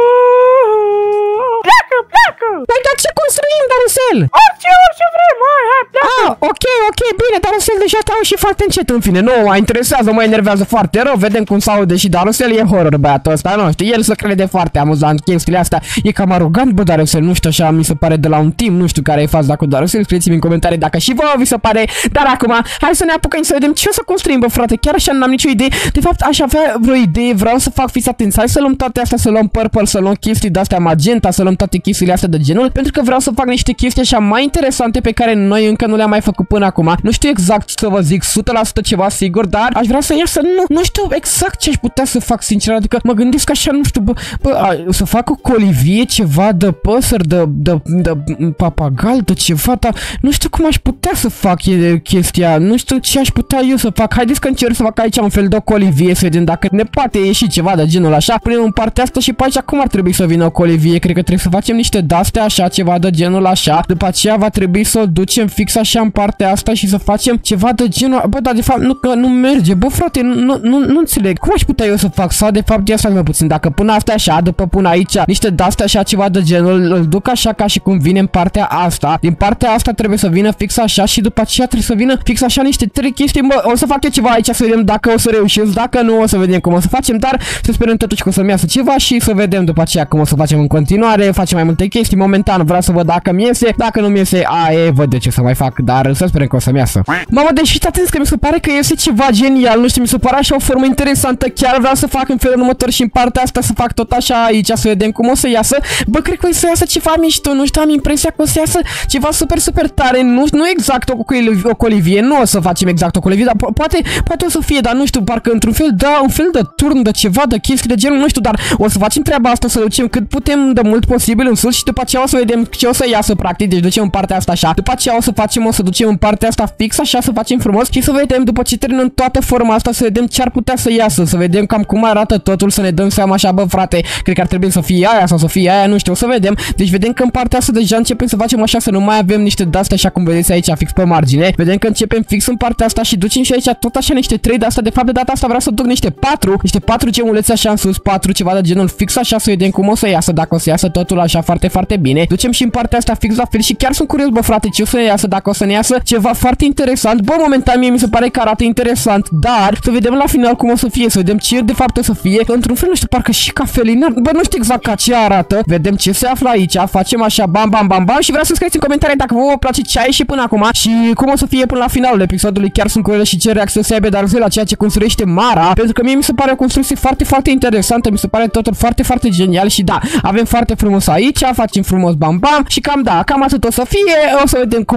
Pleacă, pleacă! Păi, dar ce construim, Darusel? Orice, orice vrem, hai, hai, pleacă! Ah, ok, ok, bine, Darusel deja te-au și foarte încet, în fine, nu mă interesează, mă enervează foarte rău, vedem cum s-aude și Darusel e horror băiatul ăsta, nu știu, el se crede foarte amuzant, chestiile astea, e cam arogant, bă, Darusel, nu știu, așa mi se pare de la un team, nu știu care e faza cu Darusel, scrieți-mi în comentarii dacă și vouă vi se pare, dar acum, hai să ne apucăm să vedem ce o să construim, bă, frate, chiar așa n-am nicio idee, de fapt, aș avea vreo idee, vreau să fac, fiți atenți, hai să luăm toate astea, să luăm purple, să luăm chestii de-astea magenta, să luăm toate chestiile astea de genul, pentru că vreau să fac niște chestii așa mai interesante pe care noi încă nu le-am mai făcut până acum. Nu știu exact să vă zic o sută la sută ceva sigur, dar aș vrea să iasă, nu, nu știu exact ce aș putea să fac, sincer, adică mă gândesc așa, nu știu, bă, bă a, să fac o colivie, ceva de păsări, de, de, de, de papagal, de ceva, dar nu știu cum aș putea să fac e, chestia, nu știu ce aș putea eu să fac. Haideți că încerc să fac aici un fel de o colivie, să vedem dacă ne poate ieși ceva de genul așa. Punem în partea asta și pe aici cum ar trebui să vină o colivie, cred că trebuie să facem niște de-astea așa, ceva de genul așa. După aceea va trebui să o ducem fix așa în partea asta și să facem ceva de genul, bă, dar de fapt nu, că nu merge, bă, frate, nu, nu, nu înțeleg. Cum aș putea eu să fac? Sau de fapt ia să mai puțin, dacă pun asta așa, după pun aici niște de-astea așa, ceva de genul, îl duc așa ca și cum vine în partea asta. Din partea asta trebuie să vină fix așa și după aceea trebuie să vină fix așa niște trei chestii, bă, o să fac eu ceva aici să vedem dacă o să reușesc, dacă nu o să vedem cum o să facem, dar să sperăm totuși că o să-mi iasă ceva și să vedem după aceea cum o să facem în continuare, facem mai multe chestii, momentan vreau să văd dacă mi iese, dacă nu mi iese, a, e, văd de ce să mai fac, dar să sperăm că o să-mi iasă. Mamă, deci fiți atenți că mi se pare că iese ceva genial, nu știu, mi se pare așa o formă interesantă, chiar vreau să fac în felul următor și în partea asta să fac tot așa aici, să vedem cum o să iasă. Bă, cred că o să iasă ceva mișto, nu știu, am impresia că o să iasă ceva super, super tare, nu, nu exact o, o colivie, nu o să facem exact o colivie, dar po poate, poate o să fie, dar nu știu, parcă într-un fel, da, un fel de turn, de ceva, de chestii de genul, nu știu, dar o să facem treaba asta, să ducem cât putem de mult posibil în sus și după aceea o să vedem ce o să iasă practic, deci ducem în partea asta așa, după aceea o să facem, o să ducem în partea asta fix așa, să facem frumos și să vedem după ce terminăm toată forma asta, să vedem ce ar putea să iasă, să vedem cam cum arată totul, să ne dăm seama așa, bă, frate, cred că ar trebui să fie aia sau să fie aia, nu știu, o să vedem. Deci vedem că în partea asta deja începem să facem așa, să nu mai avem niște de-astea așa cum vedeți aici, fix pe margine. Vedem că începem fix în partea asta și ducem și aici tot așa niște trei de asta, de fapt de data asta vreau să duc niște patru, niște patru gemulețe așa în sus, patru ceva de genul fix așa, să vedem cum o să iasă, dacă o să iasă totul așa foarte, foarte bine. Ducem și în partea asta fix la fel și chiar sunt curios, bă, frate, ce o să iasă, dacă o să ne iasă ceva foarte interesant. Bă, momentan mie mi se pare că arată interesant, dar să vedem la final cum o să fie, să vedem ce de fapt o să fie. Într-un fel, nu știu, parcă și cafelinar, bă, nu știu exact ca ce arată. Vedem ce se află aici, facem așa, bam, bam, bam, bam și vreau să scrieți în comentarii dacă vă place ce a ieșit până acum și cum o să fie până la finalul episodului. Chiar sunt curios și ce reacție o să aibă Darusel la ceea ce construiește Mara, pentru că mie mi se pare o construcție foarte, foarte interesantă, mi se pare totul foarte, foarte genial și da, avem foarte frumos aici, facem frumos, bam, bam și cam da, cam atât o să fie. O să vedem cum o să terminăm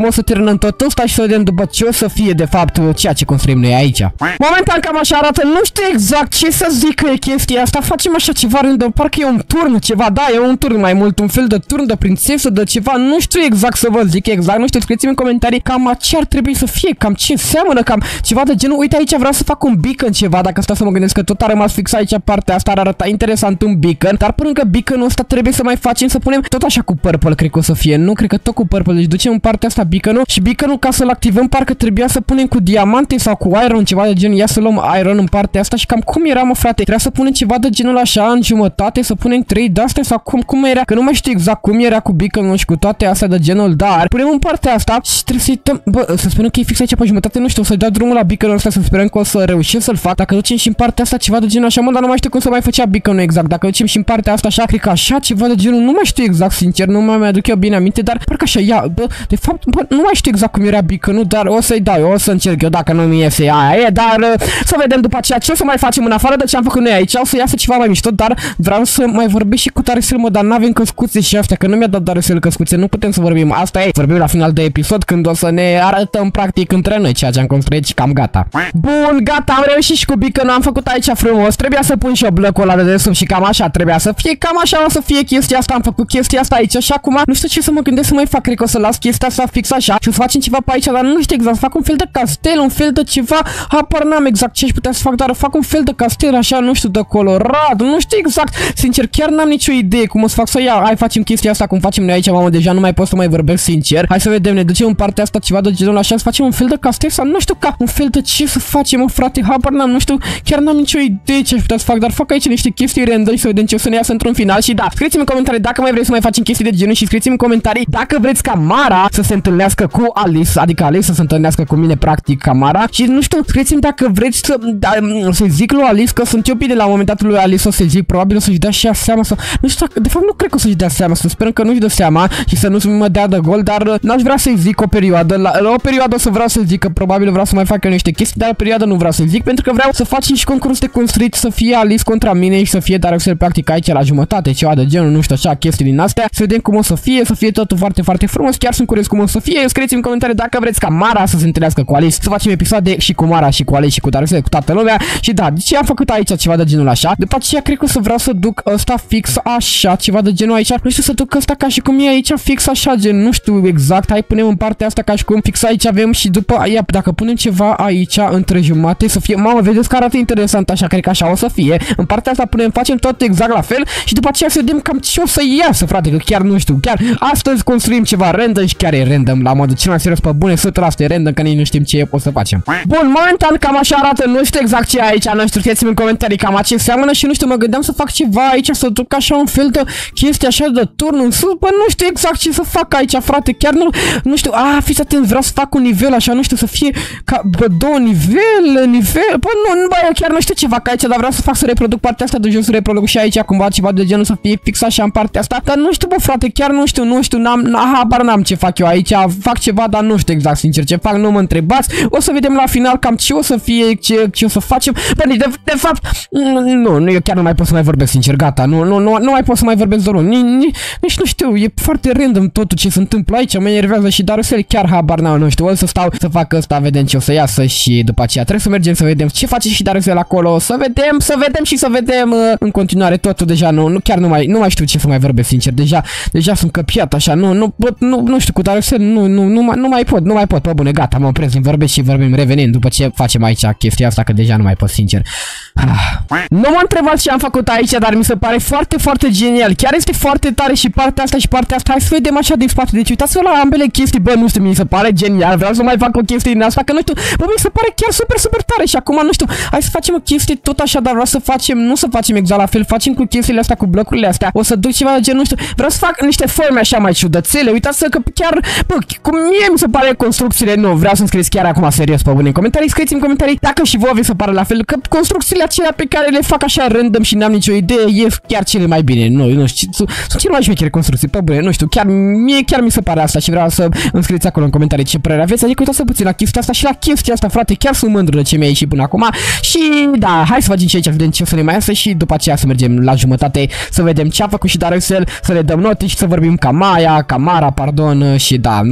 terminăm tot ăsta și să vedem după ce o să fie de fapt ceea ce construim noi aici. Momentan cam așa arată, nu știu exact ce să zic că e chestia asta, facem așa ceva rândă, parcă e un turn, ceva, da, e un turn mai mult, un fel de turn de prințesă, de ceva, nu știu exact să vă zic exact, nu știu, scrieți-mi în comentarii cam ce ar trebui să fie, cam ce seamănă, cam ceva de genul, uite aici vreau să fac un beacon ceva, dacă stau să mă gândesc că tot a rămas fix aici partea asta, ar arăta interesant un beacon, dar până că beacon-ul ăsta trebuie să mai facem, să punem tot așa cu purple, cred că o să fie, nu, cred că tot cu purple, deci ducem în partea asta beacon-ul și beacon-ul ca să-l activăm parcă trebuia să punem cu diamante sau cu iron, ceva de genul, ia să luăm iron în partea asta și cam cum era, mă frate, trebuia să punem ceva de genul așa în jumătate, să punem trei de-astea sau cum, cum era, că nu mai știu exact cum era cu beacon-ul și cu toate astea de genul, dar punem în partea asta și trebuie să-i dăm, bă, să spunem că e fix aici pe jumătate, nu știu, o să-i dau drumul la beacon-ul ăsta, să sperăm că o să reușim să-l fac, dacă ducem și în partea asta ceva de genul așa, mă, dar nu mai știu cum să mai făcea beacon-ul exact, dacă ducem și în partea asta așa, cred că așa ceva de genul, nu mai știu exact, sincer, nu mai mi-aduc eu bine aminte, dar parcă așa, ia, bă, de fapt, bă, nu mai știu exact cum era beacon-ul, dar o să-i dau, eu, o să încerc eu, dacă nu mi iese aia e, dar să vedem după aceea ce o să mai facem în afară de ce am făcut noi aici, o să iasă ceva mai mișto, dar vreau să mai vorbesc și cu Darusel, mă, dar n-avem căscuțe și astea, că nu mi-a dat Darusel căscuțe, nu putem să vorbim, asta e, vorbim la final de episod când o să ne arătăm practic între noi ceea ce am construit și cam gata. Bun, gata, am reușit și cu beacon, am făcut aici frumos, trebuia să pun și eu blocul ăla de desubt și cam așa trebuia să fie, cam așa o să fie chestia asta, am făcut chestia asta aici și acum nu știu ce să mă gândesc să mai fac, cred că o să las chestia asta fix așa și o să facem ceva pe aici, dar nu știu exact, fac un fel de castel, un fel de ceva, apar n-am exact ce aș putea să fac, dar fac un fel de castel așa, nu știu, de colorat, nu știu exact, sincer, chiar n-am nicio idee cum o să fac să ia, hai facem chestia asta cum facem noi aici, mamă, deja nu mai pot să mai vorbesc sincer, hai să vedem, ne ducem în partea asta ceva de genul așa, să facem un fel de castel sau nu știu ca, un fel de ce să facem, mă, frate, habar n-am, nu știu, chiar n-am nicio idee ce aș putea să fac, dar fac aici niște chestii random și să vedem ce o să ne iasă într-un final și da, scrieți-mi în comentarii dacă mai vreți să mai facem chestii de genul și scrieți-mi în comentarii dacă vreți ca Mara să se întâlnească cu Alice, adică Alice să se întâlnească cu mine practic ca Mara și nu știu, scrieți-mi dacă vreți să, da, să-i zic lui Alice că sunt eu bine la momentul lui Alice o să-i zic, probabil o să-și dea și ea seama sau, nu știu, de fapt nu cred că o să-și dea seama, să sperăm că nu-și dă seama și să nu mă dea de gol, dar n-aș vrea să-i zic o perioadă, la, la o perioadă o să vreau să zic că probabil vreau să mai fac eu niște chestii, dar o perioadă nu vreau să-i zic pentru că vreau să facem și concurs de construit, să fie Alice contra mine și să fie Darusel practic aici la jumătate, ceva de genul, nu știu așa, chestii din astea, să vedem cum o să fie, să fie totul foarte, foarte frumos, chiar sunt curios cum o să fie, scrieți-mi în comentarii dacă vreți ca Mara să se întâlnească cu Alice, să facem episoade și cu Mara și cu Alice și cu Darusel, cu toată lumea și da, de ce am făcut aici ceva de genul așa, după aceea cred că o să vreau să duc ăsta fix așa, ceva de genul aici, nu știu să duc ăsta ca și cum e aici fix așa, gen, nu știu exact, hai punem în partea asta ca și cum fix aici avem și după, ia, dacă punem ceva aici între jumate să fie, mamă, vedeți că arată interesant așa, cred că așa o să fie, în partea asta punem, facem tot exact la fel și după aceea să vedem cam ce o să iasă, frate, că chiar nu știu, chiar astăzi construim ceva random și chiar e random, la modul cel mai serios pe bune, o sută la sută e random, că nici nu știm ce o să facem. Bun, momentan cam așa arată, nu știu exact ce e aici, nu știu, scrieți-mi în comentarii cam ce seamănă și nu știu, mă gândeam să fac ceva aici, să duc așa un fel de chestie așa de turn în sus, bă, nu știu exact ce să fac aici, frate, chiar nu, nu știu, a, fiți atent, vreau să fac un nivel așa, nu știu, să fie ca, bă, două nivele, nivel, bă, nu, nu, bă, eu chiar nu știu ce fac aici, dar vreau să fac să reproduc partea asta de jos, să reproduc și aici cumva ceva de genul să fie fix așa în partea asta, dar nu știu, bă, frate, chiar nu știu, nu știu, n-am, habar n-am ce fac eu aici, fac ceva, dar nu știu exact, sincer, ce fac, nu mă întrebați, o să vedem la final cam ce o să fie, ce, ce o să facem, bă, de, de fapt, nu, nu, eu chiar nu mai pot să mai vorbesc, sincer, gata, nu, nu, nu, nu mai pot să mai vorbesc doar, nici nu știu, e foarte random totul ce se întâmplă aici, mă enervează și Darusel, chiar habar n-am, nu știu, o să stau să fac ăsta, vedem ce o să iasă și după aceea trebuie să mergem să vedem ce face și Darusel acolo, să vedem, să vedem și să vedem uh, în continuare totul, deja nu, nu chiar nu mai, nu mai știu ce să mai vorbesc, sincer, deja, deja sunt căpiat așa, nu, nu, pot, nu, nu știu, cu Darusel, nu, nu, nu, mai, nu mai pot, nu mai pot, pe bune, gata, mă opresc, vorbesc și vorbim revenind după ce facem aici chestia asta, că deja nu mai pot, sincer. Nu m-am întrebat ce am făcut aici, dar mi se pare foarte, foarte genial. Chiar este foarte tare și partea asta și partea asta. Hai să vedem așa din spate. Deci uitați-vă la ambele chestii. Bă, nu știu, mi se pare genial. Vreau să mai fac o chestie din asta, că nu știu. Bă, mi se pare chiar super, super tare. Și acum, nu știu, hai să facem o chestie tot așa, dar vreau să facem, nu să facem exact la fel. Facem cu chestiile astea, cu blocurile astea. O să duc ceva de gen, nu știu. Vreau să fac niște forme așa mai ciudățele. Uitați-vă că chiar, bă, cum mie mi se pare construcțiile. Nu, vreau să-mi scrieți chiar acum serios pe bune în comentarii. Scrieți în comentarii dacă și vouă vi se pare la fel, că construcțiile acelea pe care le fac așa random și n-am nicio idee e chiar cele mai bine. Nu, nu știu, sunt cele mai șmechere construcții, pe bune, nu știu, chiar mie chiar mi se pare asta și vreau să îmi scrieți acolo în comentarii ce părere aveți. Adică uitați-vă puțin la chestia asta și la chestia asta, frate, chiar sunt mândru de ce mi-a ieșit până acum. Și da, hai să facem și aici, să vedem ce o să ne mai iasă și după aceea să mergem la jumătate să vedem ce a făcut și Darusel, să le dăm note și să vorbim ca Maya, ca Mara, pardon, și da, nu mai, nu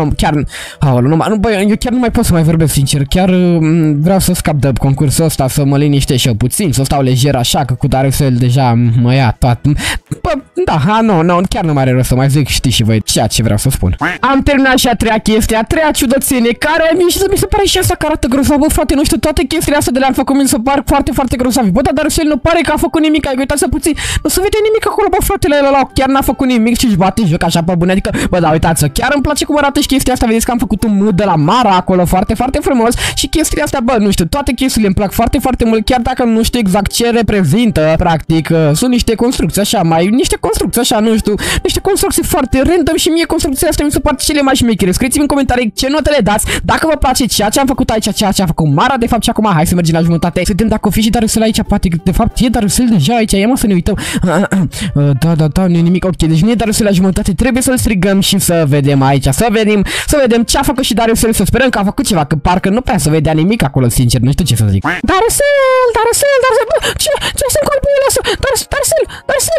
chiar... Aoleu, nu, nu, bă, eu chiar nu mai pot să mai vorbesc sincer. Chiar vreau să scap de concursul ăsta, să mă liniștesc și eu puțin, să stau lejer așa, că cu Darusel deja mă ia toată. Bă, da, ha, nu, nu, chiar nu mai are rost să mai zic, știi și voi ceea ce vreau să spun. Am terminat și a treia chestie, a treia ciudățenie, care mi se, mi se pare și asta că arată grozav, bă, frate, nu știu, toate chestiile astea de le-am făcut, mi se par foarte, foarte grozavi. Bă, dar Darusel nu pare că a făcut nimic, ai uitat să puțin, nu se vede nimic acolo, bă, fratele ăla, chiar n-a făcut nimic și își bate joc așa pe bune, adică, bă, da, uitați-vă, chiar îmi place cum arată și chestia asta, vedeți că am făcut un mood de la Mara acolo, foarte, foarte frumos și chestiile astea, bă, nu știu, toate chestiile îmi plac foarte, foarte mult, chiar dacă nu știu exact ce reprezintă, practic, sunt niște construcții așa, mai, niște construcții așa, nu știu, niște construcții foarte random și mie construcțiile astea mi se par cele mai șmechere. Scrieți-mi în comentarii ce note le dați, dacă vă place ceea ce am făcut aici, ceea ce a făcut Mara, de fapt, și acum hai să mergem la jumătate, să vedem dacă o fi și Darusel aici, poate, de fapt, e Darusel deja aici, ia mă să ne uităm. Da, da, da, nu e nimic, ok, deci nu e Darusel la jumătate, trebuie să-l strigăm și să vedem aici, să vedem, să vedem ce a făcut și Darusel, să sperăm că a făcut ceva, că parcă nu prea să vedea nimic acolo, sincer, nu știu ce să zic. Darusel, Darusel, Darusel, bă, ce, ce sunt colbile astea? Darusel, Darusel, Darusel,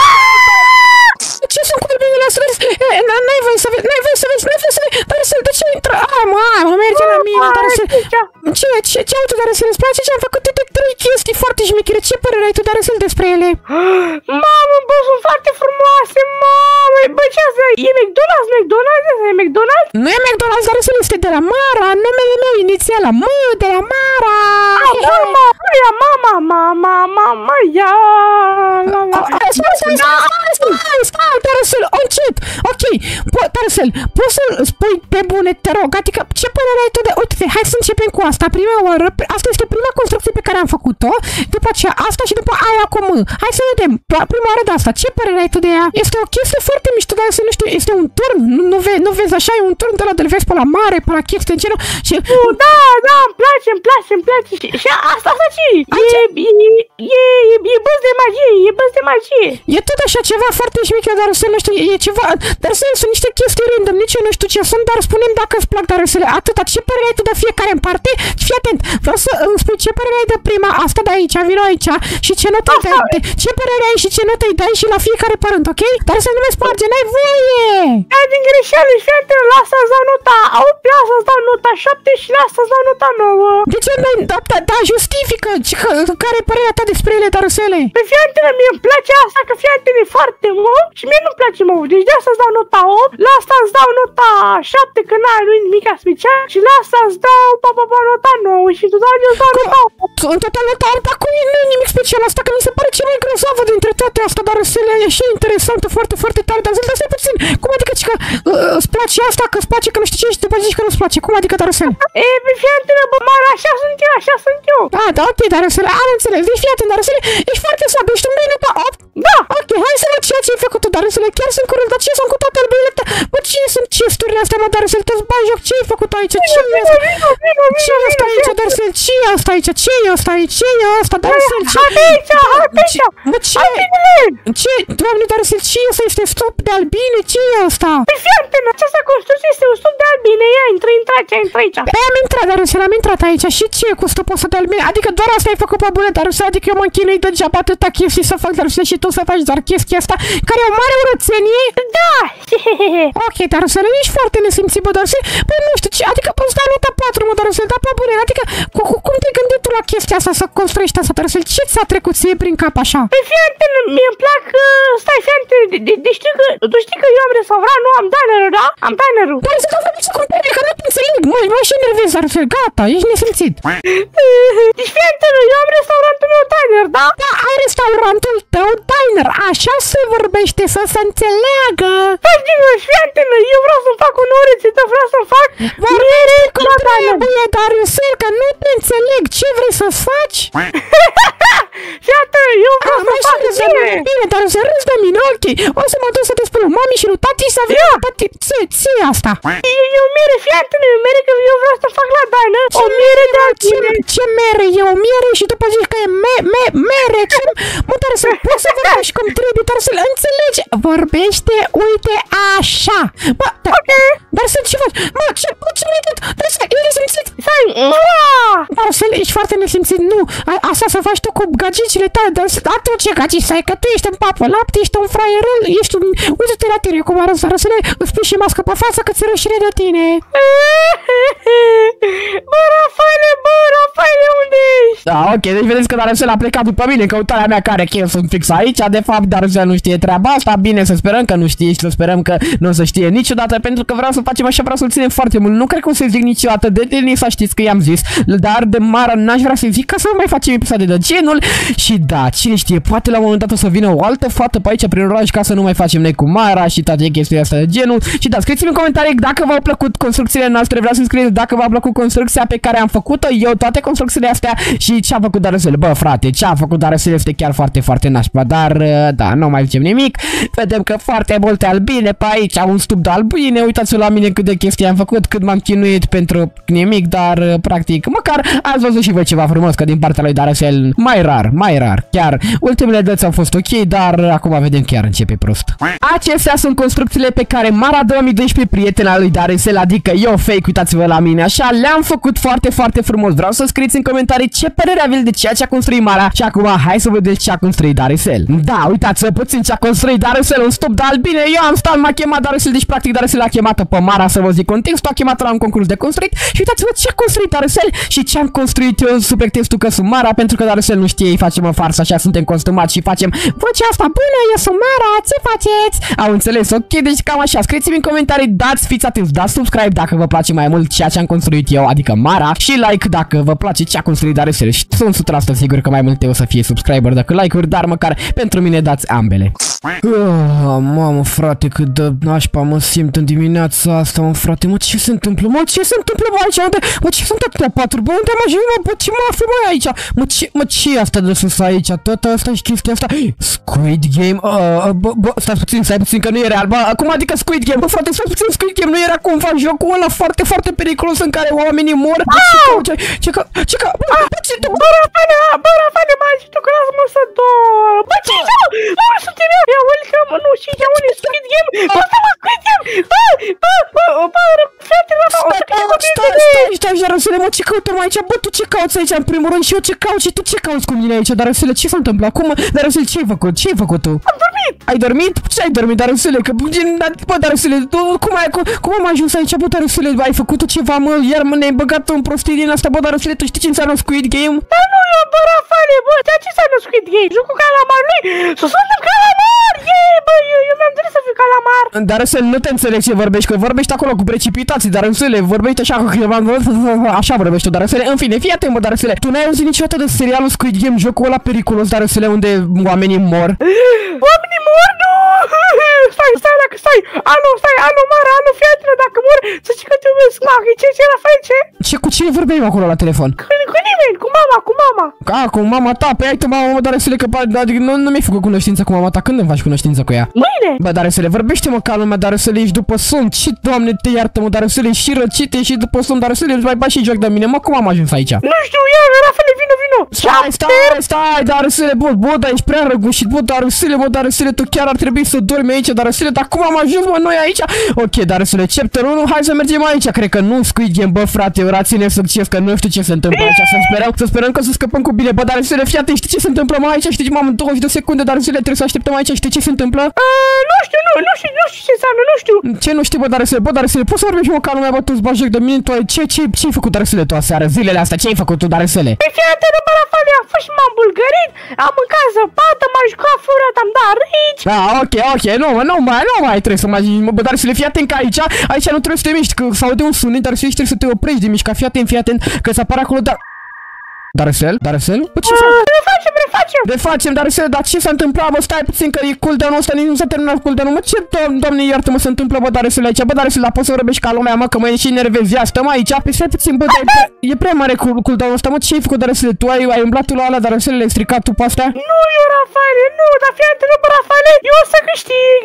ce sunt colbile astea? N-ai voie să vezi, n-ai voie să vezi, n-ai voie să vezi, Darusel, de ce intră? Ai, mă, mă merge la mine, Darusel. Ce, ce, ce ai tu, Darusel, îți place ce am făcut? Uite, trei chestii foarte șmechere, ce părere ai tu, Darusel, despre ele? Mamă, bă, sunt foarte frumoase, mamă, bă, ce asta? E McDonald's, McDonald's, e McDonald's? Nu e McDonald's, Darusel, este de la Mara, numele meu inițial, la M, de la Mara. Mama, ia, mama, mama, mama, ia, la, la, stai, stai, stai, stai, stai, Darusel, încet, ok, Darusel, poți să spui pe bune, te rog, adică ce părere ai tu de, uite, hai să începem cu asta, prima oară, asta este prima construcție pe care am făcut-o, după aceea asta și după aia cu M, hai să vedem, prima oară de asta, ce părere ai tu de ea? Este o chestie foarte mișto, dar să nu știu, este un turn, nu, nu, vezi, nu vezi așa, e un turn de la de-l vezi pe la mare, pe la chestie în genul și... Uh, da, da, îmi place, îmi place, îmi place și, și asta, asta ce e? E, e, e, e băs de magie, e băs de magie. E tot așa ceva foarte șmecher, dar să nu știu, e ceva, dar să sunt niște chestii random, nici eu nu știu ce sunt, dar spune-mi dacă îți plac Darusele, atâta, ce părere ai tu de fiecare în parte? Fii atent, vreau să îmi spui ce părere ai de prima, asta de aici, vino aici și ce notă îi dai, ce părere ai și ce notă îi dai și la fiecare părânt, ok? Dar să nu mai sparge, n-ai voie! Da, din greșeală și fii atent, la asta îți dau nota opt, la asta îți dau nota șapte și la asta îți dau nota nouă. De ce nu da, da, da, justifică, care e părerea ta despre ele, Darusele? Pe fii atent, mie îmi place asta, că fii atent e foarte mău și mie nu-mi place mău, deci de asta îți dau nota opt, la asta îți dau nota șapte, că n-ai nu nimic special și la asta îți dau pa, pa, pa, nota nouă și tu dau îți dau nota opt. În total nota opt, acum nu e nimic special asta, că mi se pare cea mai grozavă dintre toate astea, Darusele, e și interesantă, foarte, foarte tare, dar zic, dar stai puțin, cum adică că uh, îți place asta, că îți place că nu știu ce și după zici că nu-ți place, cum adică, Darusele? E, fii atent, bă, Mara, așa sunt eu, așa sunt eu. Da, da, ok, Darusele, am înțeles, deci fii atent, Darusele, ești foarte slab, ești un nota opt? Da. Ok, hai să văd ceea ce ai făcut tu, Darusele, chiar sunt curios, dar ce sunt cu toate albele astea? Bă, ce sunt chesturile astea, mă, Darusele, te-ți bagi joc, ce ai făcut aici? Ce e asta? Ce e asta aici, Darusele? Ce e asta aici? Ce e asta aici? Ce e asta, Darusele? Hai aici, hai aici. Bă, ce? Ce? Doamne, Darusele, ce e asta? Este stop de albine? Ce e asta? Păi fii atent, această construcție este un stop de albine, ia, intră, intră aici, intră aici. Păi am intrat, Darusele, am intrat aici și ce e cu stopul ăsta de albine? Adică doar asta ai făcut pe bune, Darusele, adică eu mă închinui degeaba atâta chestii să fac, Darusele, și tu să faci doar chestia asta, care e o mare urățenie? Da! Ok, Darusele, ești foarte nesimțit, bă, Darusele, păi nu știu ce, adică poți da nota patru, mă, Darusele, dar pe bune, adică cu, cu, cum te-ai gândit tu la chestia asta, să construiești asta, Darusele, ce ți-a trecut ție prin cap așa? Păi fii atent, mie-mi plac, stai, fii atent, de, de, de știi că, tu știi că eu am restaurant, nu am dinerul, da? Am dinerul. Darusele, dar vorbiți cu tine, că nu te înțeleg, mă, mă și enervezi, Darusele, gata, ești nesimțit. Deci fii atent, eu am restaurantul meu diner, da? Da, ai restaurantul tău diner, așa se vorbește, să se înțeleagă. Păi, fii atent, eu vreau să-mi fac o nouă rețetă, vreau să fac miere cum trebuie, Darusele, că nu te înțeleg, ce vrei să-ți faci? Fii atent, eu vreau să fac miere. Bine, Darusele, râzi de mine, ok, o să mă duc să te spun mami și lui tati să vină la tati, ce, ce e asta? E o miere, fii atent, e o miere, că eu vreau să fac la diner, o miere de albine. Ce mere, e o miere și după zici că e me, me, mere, ce, mă, Darusele, poți să vorbești cum trebuie, Darusele, înțelegi, vorbește, uite, așa, bă, Darusele, ce faci? Mă, ce, mă, ce mi-ai dit? Darusele, e nesimțit. Stai, Darusele, ești foarte nesimțit, nu, a, asta să faci tu cu gagicile tale, dar atunci ce gagici să ai, că tu ești în papă lapte, ești un fraierel, ești un... Uite-te la tine cum arăți, dar să le îți pui și mască pe față că ți rușine de tine. Bă, Rafaele, bă, Rafaele, unde ești? Da, ok, deci vedeți că Darusel a plecat după mine în căutarea mea care că eu sunt fix aici, de fapt Darusel nu știe treaba asta, bine, să sperăm că nu știe și să sperăm că nu o să știe niciodată, pentru că vreau să facem așa, vreau să-l ținem foarte mult, nu cred că o să zic niciodată de Denisa, știți că i-am zis, dar de Mara n-aș vrea să zic ca să mai facem episoade de genul și da, cine știe, poate la un moment dat o să vină o altă fată pe aici prin oraș ca să nu mai facem noi cu Mara și toate chestiile astea de genul și da, scrieți-mi în comentarii dacă v-au plăcut construcțiile noastre, vreau să scrieți dacă v-a plăcut construcția pe care am făcut-o eu, toate construcțiile astea și ce a făcut Darusel. Bă, frate, ce a făcut Darusel este chiar foarte, foarte nașpa, dar da, nu mai zicem nimic. Vedem că foarte multe albine pe aici, un stup de albine, uitați-vă la mine cât de chestii am făcut, cât m-am chinuit pentru nimic, dar practic, măcar ați văzut și voi ceva frumos, că din partea lui Darusel, mai rar, mai rar, chiar ultimele dăți au fost ok, dar acum vedem chiar începe prost. Acestea sunt construcțiile pe care Mara două mii doisprezece, prietena lui Darusel, adică eu fake, uitați-vă la mine, așa, le-am făcut foarte, foarte frumos. Vreau să scrieți în comentarii ce părere aveți de ceea ce a construit Mara și acum hai să vedeți ce a construit Darusel. Da, uitați-vă puțin ce a construit Darusel, un stup de albine, eu am stat, m-a chemat Darusel, deci practic Darusel a chemat pe Mara, să vă zic contextul, a chemat la un concurs de construit și uitați-vă ce a construit Darusel și ce am construit eu sub pretextul că sunt Mara, pentru că Darusel nu știe, îi facem în farsă, așa suntem costumați și facem vocea asta bună, eu sunt Mara, ce faceți? Au înțeles, ok, deci cam așa, scrieți-mi în comentarii, dați, fiți atenți, dați subscribe dacă vă place mai mult ceea ce am construit eu, adică Mara, și like dacă vă place ce a construit Darusel și sunt o sută la sută sigur că mai multe o să fie subscriber decât like-uri, dar măcar pentru mine dați ambele. Oh, mamă, frate, cât de nașpa mă simt în dimineața asta, mă, frate, mă, ce se întâmplă, mă, ce se întâmplă, mă, aici, unde, mă, ce sunt atâtea patru, bă, unde am ajuns, mă, bă, ce mă aflu, mă, aici, mă, ce, mă, ce e asta de sus aici, tot asta și chestia asta, Squid Game, uh, bă, bă, stai puțin, stai puțin, că nu e real, bă, acum adică Squid Game, bă, frate, stai puțin, Squid Game, nu era cumva jocul ăla foarte, foarte periculos în care oamenii mor, bă, ce cauce, ce ca, ce ca, bă, bă, ce tu, bă, Rafaele, bă, Rafaele, mai zici tu că lasă-mă să dorm, bă, ce e, bă, bă, suntem eu, ia, welcome, nu știi, ia, unde Squid Game, bă, stai, mă, Squid Game, bă, bă, bă, bă, frate, Rafaele, o să câte copii de stai, stai, Darusele, mă, ce căutăm aici, bă, tu ce cauți aici, în primul rând, și eu ce caut și tu ce cauți cu mine aici, Darusele, ce s-a întâmplat, cum, Darusele, ce ai făcut, ce ai făcut tu? Am dormit. Ai dormit? Ce ai dormit, Darusele, că, bă, Darusele, tu, cum ai, cum am ajuns aici, bă, Darusele, ai făcut tu ceva, mă, iar mă, ne-ai băgat în prostii din asta, bă, Darusele, tu știi ce înseamnă Squid Game? Dar nu eu, bă, Rafaele, bă, dar ce înseamnă Squid Game? Jocul calamarului? Să suntem calamar, yeah, bă, eu, eu mi-am dorit să fiu calamar. Darusele, nu te înțeleg ce vorbești, că vorbești acolo cu precipitații, Darusele, vorbești așa, așa vorbești tu, Darusele, în fine, fii atent, bă, Darusele, tu n-ai auzit niciodată de serialul Squid Game, jocul ăla periculos, Darusele, unde oamenii mor? Oamenii mor? Nu! Stai, stai, dacă stai, alo, stai, alo, Mara, alo, fii atent, dacă mor, să știi că te iubesc, mă, ce, ce, Rafael, ce? Ce, cu cine vorbeai acolo la telefon? Cu, cu nimeni, cu mama, cu mama. Ca, cu mama ta, pe ai tu, mama, mă, Darusele, că adică nu, nu mi-ai făcut cunoștință cu mama ta, când îmi faci cunoștință cu ea? Mâine! Bă, Darusele, vorbește-mă ca lumea, Darusele, ești după somn, ce, Doamne, te iartă-mă, Darusele, și răcite și după somn, Darusele, îți mai bagi și joc de mine, mă, cum am ajuns aici? Nu știu, ia, Rafael, vino, vino. Stai, stai, stai, Darusele, bă, bă, dar ești prea răgușit, bă, Darusele, bă, Darusele, tu chiar ar trebui să dormi aici, Darusele, dar cum am ajuns, mă, noi aici? Ok, Darusele, chapter unu, hai să mergem aici, cred că nu Squid Game, bă, frate, orațiune succes, că nu știu ce se întâmplă aici, să sperăm, să sperăm că să scăpăm cu bine, bă, Darusele, fii atent, știi ce se întâmplă, mă, aici, știi, mamă, douăzeci de secunde, Darusele, trebuie să așteptăm aici, știi ce se întâmplă? Nu știu, nu, nu știu, nu știu ce înseamnă, nu știu. Ce nu știi, bă, Darusele, bă, Darusele, poți să vorbești mă, ca lumea, bă, tu-ți bagi joc de mine, tu ai, ce, ce, ce-ai făcut, Darusele, tu aseară, zilele astea, ce-ai făcut tu, Darusele? Păi fii atent, bă, Rafael, am fost și m-am bulgărit, am mâncat zăpată, m-am jucat furat, am dat rici. Da, ok, ok, nu, nu mai, nu mai trebuie să mai zici, bă, Darusele, fii atent că aici, aici nu trebuie să te miști, că s-aude un sunet, Darusele, trebuie să te oprești de mișcat, fii atent, fii atent, că ți apare acolo, dar... Darusel? Darusel? Bă, ce faci? Refacem, refacem! Refacem, Darusel, dar ce s-a întâmplat, bă, stai puțin că e cooldown-ul ăsta, nici nu s-a terminat cooldown-ul, mă, ce, doamne, doamne, iartă-mă, se întâmplă, bă, Darusel, aici, bă, Darusel, dar poți să vorbești ca lumea, mă, că mă e și nervezi, ia, stăm aici, pe stai puțin, bă, dar e prea, e prea mare cooldown-ul ăsta, mă, ce ai făcut, Darusel, tu ai, ai umblat tu la ala, Darusel, le-ai stricat tu pe astea? Nu, eu, Rafael, nu, dar fii atent, bă, Rafael, eu o să câștig!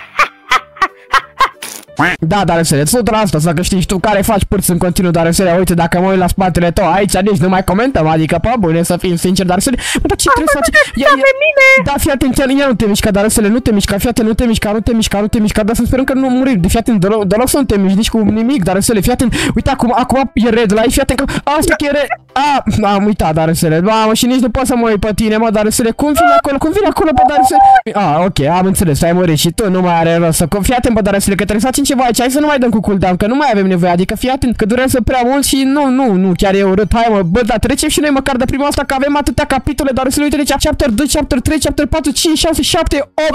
Da, Darusele, sunt la asta să câștigi tu care faci pârți în continuu, Darusele, uite, dacă mă uit la spatele tău, aici nici nu mai comentăm, adică, pe bune, să fim sinceri, Darusele, bă, dar ce trebuie să faci? Ia, ia, da, fii atent, ia nu te mișca, Darusele, nu te mișca, fii atent, nu te mișca, nu te mișca, nu te mișca, dar să sperăm că nu murim, de fii atent, deloc să nu te miști nici cu nimic, Darusele, fii atent, uite, acum, acum e red light, fii atent că, asta că e red, A, am uitat, Darusele. Mamă, și nici nu pot să mă uit pe tine, mă, Darusele. Cum vine acolo? Cum vine acolo pe Darusele? A, ok, am înțeles, ai murit și tu, nu mai are rost să... Fii atent, bă, Darusele, că trebuie să facem ceva aici. Hai să nu mai dăm cu cooldown, că nu mai avem nevoie. Adică fii atent, că durează prea mult și nu, nu, nu, chiar e urât. Hai, mă, bă, dar trecem și noi măcar de prima asta, că avem atâtea capitole, Darusele. Uite, deci chapter doi, chapter trei, chapter patru, cinci, șase, șapte, opt.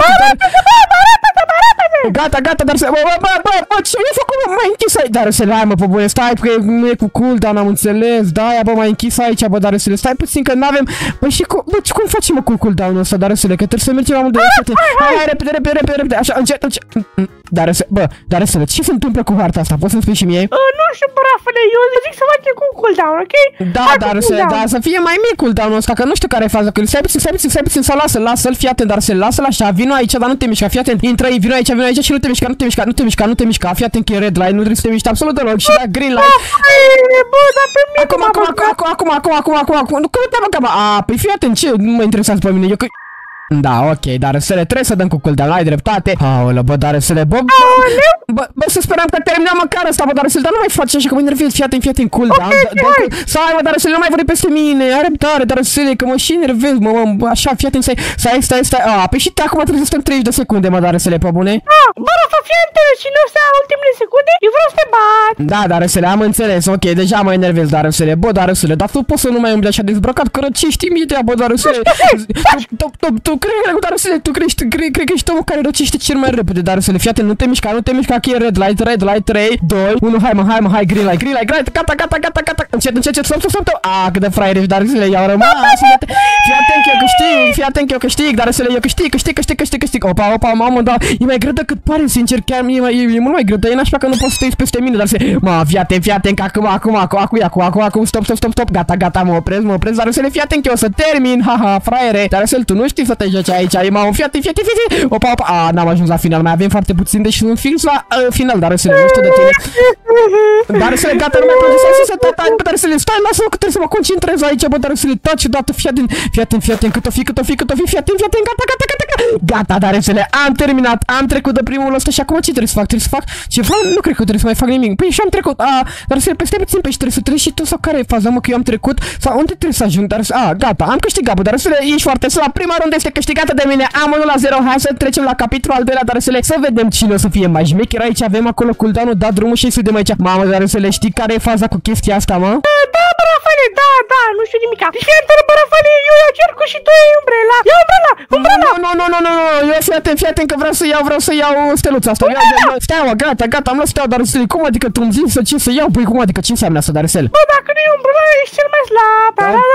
Gata, gata, Darusele. Bă, bă, bă, bă, bă, ce mi-ai făcut, mă? M-ai închis aici. Darusele, hai, mă, pe bune, stai, că nu e cu cooldown, am înțeles. Da, ia, bă, m-ai închis aici, bă, Darusele. Stai puțin că n-avem. Bă, și cum, bă, cum facem, mă, cu cooldown-ul ăsta, Darusele? Că trebuie să mergem amândoi. Hai, hai, repede, repede, repede, repede. Așa, încet, încet. Darusele, bă, Darusele, ce se întâmplă cu harta asta? Poți să-mi spui și mie? Nu știu, brafele, eu zic să facem cu cooldown, ok? Da, Darusele, da, să fie mai mic cooldown-ul ăsta, că nu știu care e faza. Că stai puțin, stai puțin, stai puțin, să lasă, lasă-l, fii atent, Darusele, lasă-l așa, vino aici, dar nu te mișca, fii atent. Intră, vino aici, vino aici și nu te mișca, nu te mișca, nu te mișca, nu te mișca, fii atent că e red light, nu trebuie să te miști absolut deloc și da green light. Bă, dar pe mine Acum, acum, acum, acum, acum, acum, acum, acum, acum, nu, cum te-am acum? A, păi fii atent, ce nu mă interesează pe mine, eu că... Da, ok, Darusele, trebuie să dăm cu cooldown, ai dreptate. Aoleu, bă, Darusele, bă, bă, bă, bă, să sperăm că terminăm măcar asta, bă, Darusele, dar nu mai faci așa că mă enervez, fii atent, fii atent, cooldown. Să ai, mă, Darusele, nu mai vorbi peste mine, are răbdare, Darusele, că mă și enervez, mă, mă, așa, fii atent, stai, stai, stai, stai, a, păi și te acum trebuie să stăm treizeci de secunde, mă, Darusele, pe bune? Bă, Rafa, fii atent și nu stai ultimele secunde, eu vreau să te bat. Da, Darusele, am înțeles, ok, deja mă enervez, Darusele, bă, Darusele, dar tu poți să nu mai umbli așa dezbrăcat, că răcești imediat, bă, Darusele. Tu crezi că Darusele, tu crești, cred, cred că ești omul care răcește cel mai repede, Darusele, fii atent, nu te mișca, nu te mișca, că e red light, red light, trei, doi, unu, hai mă, hai mă, hai, green light, green light, gata, gata, gata, gata, gata, încet, încet, încet, stop, stop, stop, stop, a, cât de fraier ești, Darusele, i-au rămas, fii atent că eu câștig, fii atent că eu câștig, Darusele, eu câștig, câștig, câștig, câștig, câștig, opa, opa, mamă, da, e mai greu decât pare, sincer, chiar e, mai, e, e mult mai greu, dar e nașpa că nu poți să te uiți peste mine, Darusele, mă, fii atent, fii atent, că acum, acum, acum, acum, acum, acum, acum, stop, stop, stop, stop, gata, gata, mă opresc, mă opresc, Darusele, fii atent că eu o să termin, haha, fraiere, Darusele, tu nu știi să te joci aici, e, mamă, fii atent, fii atent, fii atent, opa, opa, a, n-am ajuns la final, mai avem foarte puțin, deci sunt fix la uh, final, Darusele, nu știu de tine. Darusele, gata, nu mai produce, să se tata, bă, Darusele, stai, lasă-mă că trebuie să mă concentrez aici, bă, Darusele, taci odată, fii atent, fii atent, fii atent, cât o fi, cât o fi, cât o fi, fii atent, fii atent, gata, gata, gata, gata, gata, Darusele, am terminat, am trecut de primul ăsta și acum ce trebuie să fac? Trebuie să fac ceva? Nu cred că trebuie să mai fac nimic. Păi și am trecut, a, Darusele, peste puțin, pe și trebuie să treci și tu sau care e faza, mă, că eu am trecut, sau unde trebuie să ajung, Darusele, a, gata, am câștigat, bă, Darusele, ești foarte slab, prima rundă este câștigată de mine, am unu la zero, hai să trecem la capitolul al doilea, Darusele, să vedem cine o să fie mai șmecher. Aici avem acolo cooldown-ul, da drumul și să vedem aici. Mamă, Darusele, știi care e faza cu chestia asta, mă? Da, bă, Rafale, da, da, nu știu nimica. Deci fii atent, bă, Rafale, eu ia cercul și tu iei umbrela. Ia umbrela, umbrela. Nu, nu, nu, nu, nu, eu fii atent, fii atent că vreau să iau, vreau să iau steluța asta. Ia, ia, ia, steaua, gata, gata, am luat steaua, Darusele. Cum adică tu îmi zici să ce să iau? Păi cum adică ce înseamnă asta, Darusele? Bă, dacă nu e umbrela, ești cel mai slab.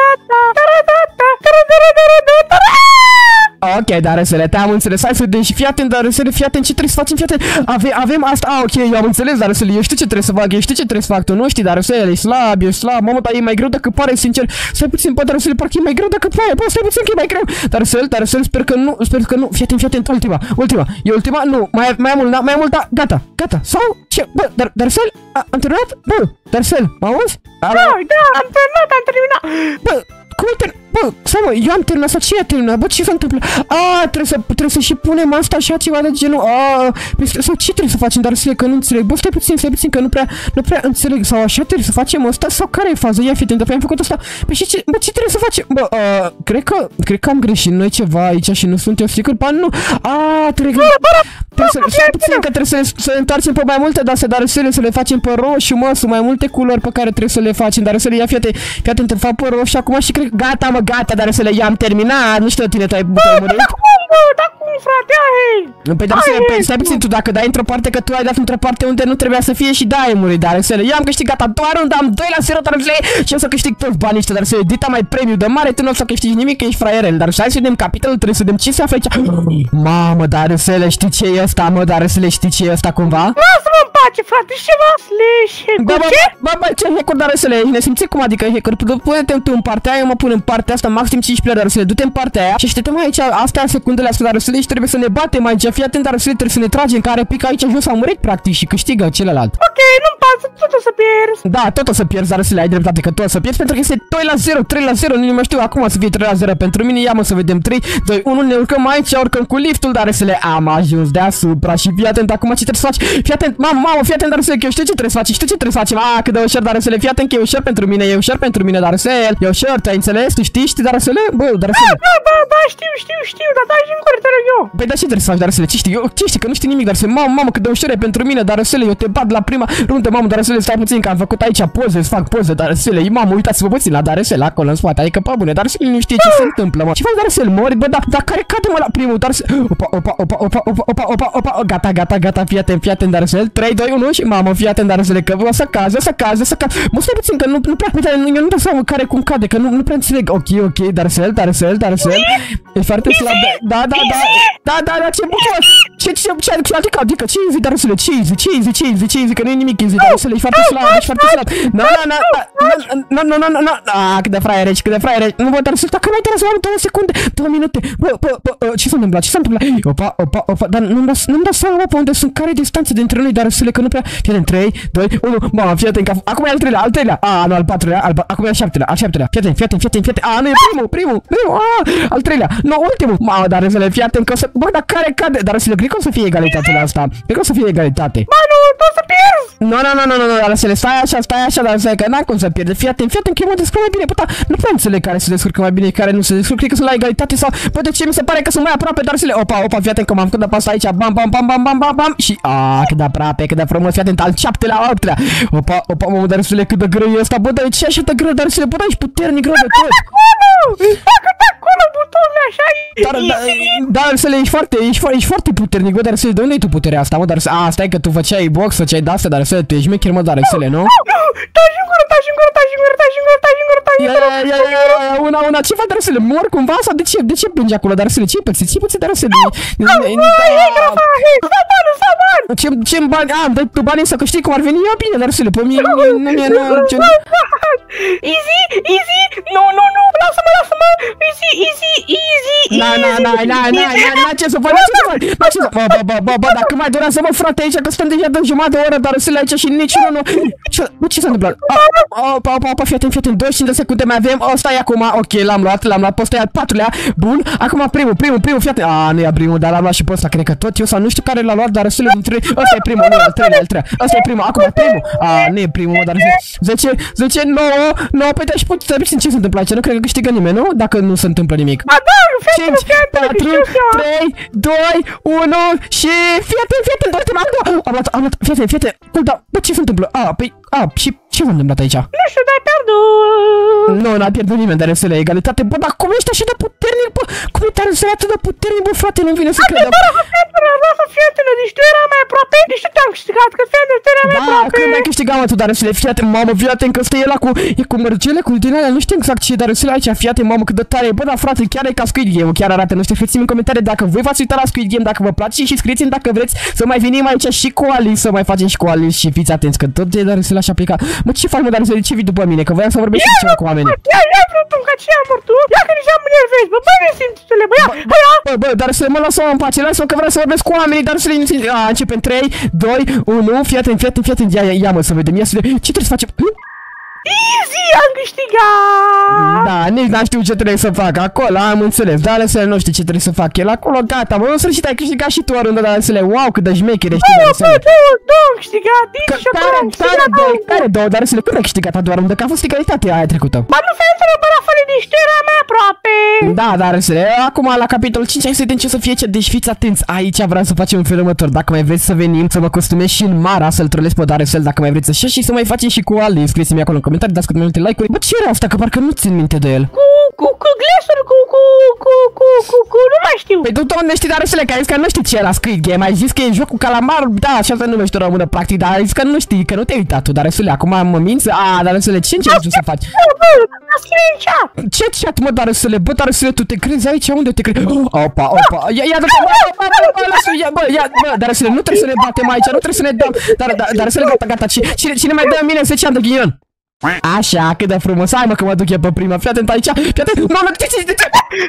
Ok, Darusele, te-am înțeles, hai să vedem și fii atent, Darusele, fii atent ce trebuie să facem, fii atent. Ave, avem asta, a, ok, eu am înțeles, Darusele, eu știu ce trebuie să fac, eu știu ce trebuie să fac, tu nu știi, Darusele, ești slab, ești slab, mamă, dar e mai greu decât pare, sincer, stai puțin, bă, Darusele, parcă e mai greu decât pare, bă, stai puțin că e mai greu. Darusele, Darusele, sper că nu, sper că nu, fii atent, fii atent, ultima, ultima, e ultima, nu, mai, mai mult, da, mai mult, da, gata, gata, sau, ce, bă, Dar, Darusele, am terminat, bă, Darusele, mă auzi? Da, da, am terminat, am terminat. Bă, cum te... Bă, stai mă, eu am terminat sau ce a terminat? Bă, ce se întâmplă? A, trebuie să, trebuie să și punem asta așa ceva de genul. A, sau ce trebuie să facem, Darusele, că nu înțeleg. Bă, stai puțin, stai puțin, că nu prea, nu prea înțeleg. Sau așa trebuie să facem asta? Sau care e faza? Ia fi atent, am făcut asta. Păi și ce, bă, ce trebuie să facem? Bă, uh, cred că, cred că am greșit noi ceva aici și nu sunt eu sigur. Ba, nu. A, trebuie... Trebuie să, stai puțin, că trebuie să, să ne întoarcem pe mai multe dase, Darusele, să le facem pe roșu, mă, sunt mai multe culori pe care trebuie să le facem, Darusele, ia fii atent, te fac pe roșu acum și cred, gata, mă, gata, Darusele, eu am terminat, nu știu tine, tu ai murit. Da cum, bă, da cum, frate, ai? Păi, Darusele, păi, stai puțin, tu dacă dai într-o parte, că tu ai dat într-o parte unde nu trebuia să fie și da, ai murit, Darusele, eu am câștigat a doua rundă, am doi la zero, Darusele, și o să câștig toți banii ăștia, Darusele, dita mai premiu de mare, tu nu o să câștigi nimic, că ești fraierel, dar hai să vedem capitolul, trebuie să vedem ce se află aici. Mamă, Darusele, știi ce e ăsta, mă, Darusele, știi ce e ăsta cumva? Lasă-mă în pace, frate, și ceva? Slash hack-uri, ce? Bă, bă, ce hack-uri, Darusele, ne simți cum adică hack-uri? Pune-te tu în partea aia, eu mă pun în partea asta, maxim cincisprezece, Darusele, du-te în partea aia și așteptăm aici, astea secundele astea, Darusele, și trebuie să ne batem aici, fii atent, Darusele, trebuie să ne tragem, care pică aici jos, a murit practic și câștigă celălalt. Ok, nu-mi pasă, tot o să pierzi. Da, tot o să pierzi, Darusele, ai dreptate că tot o să pierzi, pentru că este doi la zero, trei la zero, nu mai știu, acum o să fie trei la zero pentru mine, ia mă să vedem trei, doi, unu, ne urcăm aici, urcăm cu liftul, Darusele, am ajuns deasupra și fii atent, acum ce trebuie să faci, fii atent, mamă, mamă, fii atent, Darusel, că eu știu ce trebuie să faci, știu ce trebuie să facem. Ah, cât de ușor, Darusel, fii atent că e ușor pentru mine, e ușor pentru mine, Darusel. E ușor, tu ai înțeles? Tu știi, știi, Darusel? Bă, Darusel. Da, da, da, da, știu, știu, știu, dar dai în gură, te rog eu. Păi da, ce trebuie să faci, Darusel? Ce știi? Eu, ce știi? Că nu știi nimic, Darusel. Mamă, mamă, cât de ușor e pentru mine, Darusel. Eu te bat la prima rundă, mamă, Darusel, stai puțin că am făcut aici poze, îți fac poze, Darusel. Mamă, uitați-vă puțin la Darusel acolo în spate, adică pe bune, Darusel nu știe ce se întâmplă, mă. Ce faci, Darusel? Mori, bă, da, dar care cade mă la primul, Darusel? Opa, opa, opa, opa, opa, opa, opa, opa, gata, gata, gata, fii atent, fii atent, Darusel. trei, doi, unu și mamă, fii atent, Darusel, că o să cazi, o să cazi, o să cazi. Mă, stai puțin că nu nu prea, uite, eu nu dau seama care cum cade, că nu nu prea înțeleg. Ok, ok, Darusel, Darusel, Darusel. E foarte slab. Da, da, da. Da, da, da, ce bucur. Ce ce ce adică, adică ce easy, Darusel, ce easy, ce easy, ce easy, ce easy, că nu e nimic easy, Darusel, e foarte slab, e foarte slab. Nu, nu, nu, nu, nu, nu, nu. Ah, cât de fraier ești, cât de fraier ești. Nu vă Darusel, dacă mai trebuie să am două secunde, două minute. Bă, bă, bă, ce s-a întâmplat? Ce s-a întâmplat? Opa, opa, opa, dar nu-mi dau nu-mi dau seama pe unde sunt, care e distanța dintre noi, Darusel, că nu prea. Fii atent, trei, doi, unu. Mamă, fii atent, acum e al treilea, al treilea. Ah, nu, al patrulea, al acum e al șaptelea, al șaptelea. Fii atent, fii atent, fii atent, fii atent. Ah, nu e primul, primul, primul. Ah, al treilea. Nu, ultimul. Mamă, Darusel, fii atent că o să. Bă, dar care cade? Darusel, cred că o să fie egalitate la asta. Cred că o să fie egalitate. Ba, nu, tu o să pierzi. Nu, nu, nu, nu, nu, Darusel, stai așa, stai așa, Darusel, că n-am cum să pierde. Fii atent, fii atent, că eu mă descurc mai bine. Puta, nu prea înțeleg care se descurcă mai bine, care nu se descurcă. Cred că sunt la egalitate sau. Bă, de ce mi se pare că sunt mai aproape, Darusel? Opa, opa, fii atent că m-am făcut de pas aici. Bam, bam, bam, bam, bam, bam, bam. Și ah, cât de aproape, cât de frumos, fii atent, al șaptelea, al optelea. Opa, opa, mamă, Darusel, cât de greu e ăsta. Bă, dar ce așa de greu, Darusel? Bă, dar ești puternic greu de tot. Dacă pe acolo butonul așa. Dar, Darusel, ești foarte, ești foarte, ești foarte puternic, bă, Darusel, de unde ai tu puterea asta, mă, Darusel? Ah, stai că tu făceai box, făceai de-astea, Darusel, tu ești mecher, mă, Darusel, nu? Taci în gură, taci în gură, taci în gură, taci în gură, taci în gură, taci în gură. Ia, ia, ia, ia, una, una, ce faci, Darusel? Mor cumva sau de ce, de ce plângi acolo, Darusel? Ce-i pățit? Ce-i pățit, Darusel? Ce, ce-mi bani? Ah, dai tu banii să câștigi cum ar veni? Ia bine, Darusel, pe mine, nu mi-e, nu, ce... Easy, easy, nu, nu, nu, lasă-mă, lasă-mă, easy, easy, easy, Na, na, na, na, na, na, na, ce să faci, ce să faci, ce să faci, bă, bă, bă, bă, dacă mai durează, mă, frate, aici, că stăm deja de jumătate de oră, Darusel, aici și niciunul nu, bă, ce s-a întâmplat? Opa, opa, opa, fii atent, fii atent, douăzeci și cinci de secunde mai avem, ăsta e acum, ok, l-am luat, l-am luat, pe ăsta e al patrulea, bun, acum primul, primul, primul, fii atent, a, nu e primul, dar l-am luat și pe ăsta, cred că tot eu, sau nu știu care l-a luat, Darusel, dintre, ăsta e primul, nu, al treilea, al treilea, ăsta e primul, acum primul, a, nu e primul, mă, Darusel, zece, zece, nouă, nouă, pe și puteți să ce se întâmplă aici, nu cred că câștigă nimeni, nu? Dacă nu se întâmplă nimic. Ba da, cinci, patru, trei, doi, unu și fii atent, fii atent, uite, am luat, am luat, am luat, fii atent, fii atent, cum da, bă, ce se întâmplă? A, păi, a, și ce s-a întâmplat aici? Nu știu, dar ai pierdut. Nu, n-a pierdut nimeni, Darusel, egalitate, bă, dar cum ești așa de puternic, bă? Cum e Darusel atât de puternic, bă, frate, nu-mi vine să cred. Lasă, fii atent, deci tu erai mai aproape, deci tu te-am câștigat, că fii atent, tu erai mai aproape. Da, când ai câștigat, mă, tu, Darusel, fii atent, mamă, fii atent, că ăsta e ăla cu, e cu mărgele, cu din alea, nu știu exact ce e Darusel aici, fii atent, mamă, cât de tare e, bă, dar frate, chiar e ca Squid Game, chiar arată, nu știu, scrieți-mi în comentarii dacă voi v-ați uitat la Squid Game, dacă vă place și scrieți-mi dacă vreți să mai venim aici și cu Alice, să mai facem și cu Alice și fiți atenți, că tot de Darusel așa pleca. Mă, ce faci, mă, Darusel, de ce vii după mine, că voiam să vorbesc și ceva cu oamenii. Ia, ia, frătum, ca ce am tu? Ia că deja mă nervezi, bă, bă, nesimțitule, bă, ia, bă, ia. Bă, bă, Darusel, mă lasă-mă în pace, lasă-mă că vreau să vorbesc cu oamenii, Darusel, a, începem trei, doi, unu, fii atent, fii atent, fii atent, ia, ia, mă, să vedem, ia să vedem, ce trebuie să facem? Easy, am câștigat! Da, nici n-am știut ce trebuie să fac acolo, am înțeles, Darusel, nu știu ce trebuie să fac, el acolo, gata, mă, în sfârșit ai câștigat și tu o rândă, Darusel, wow, cât de șmecher ești, Darusel. Bă, două, două am câștigat, nici și acolo am câștigat. Care două, Darusel, când ai câștigat a doua rândă, că a fost egalitate aia trecută. Ba nu fai întrebarea fără nici tu erai mai aproape. Da, Darusel, acum la capitolul cinci hai să vedem ce o să fie ce, deci fiți atenți, aici vreau să facem un fel următor, dacă mai vreți să venim, să mă costumez și în Mara, să-l trolez pe Darusel, dacă mai vreți să și să mai facem și cu Alice, scrieți-mi acolo în comentarii, dați cât mai multe like-uri. Bă, ce era asta, că parcă nu țin minte de el. Cu, cu, cu glesuri, cu, cu, cu, cu, cu, cu, nu mai știu. Păi tu unde știi, Darusel, că ai zis că nu știi ce era Squid Game, ai zis că e joc cu calamar, da, așa se numește o română, practic, dar ai zis că nu știi, că nu te-ai uitat tu, Darusel, acum mă minți? A, Darusel, ce încerci tu să faci? Scrie în chat. Ce chat, mă, Darusel, bă, Darusel, tu te crezi aici, unde te crezi? Opa, opa, ia, ia, bă, bă, bă, lasă, ia, bă, ia, bă, Darusel, nu trebuie să ne batem aici, nu trebuie să ne dăm, dar, Darusel, gata, gata, cine, cine mai dă în mine zece ani de ghinion? Așa, cât de frumos, hai mă că mă duc eu pe prima, fii atent aici, fii atent, mamă, de ce, de ce?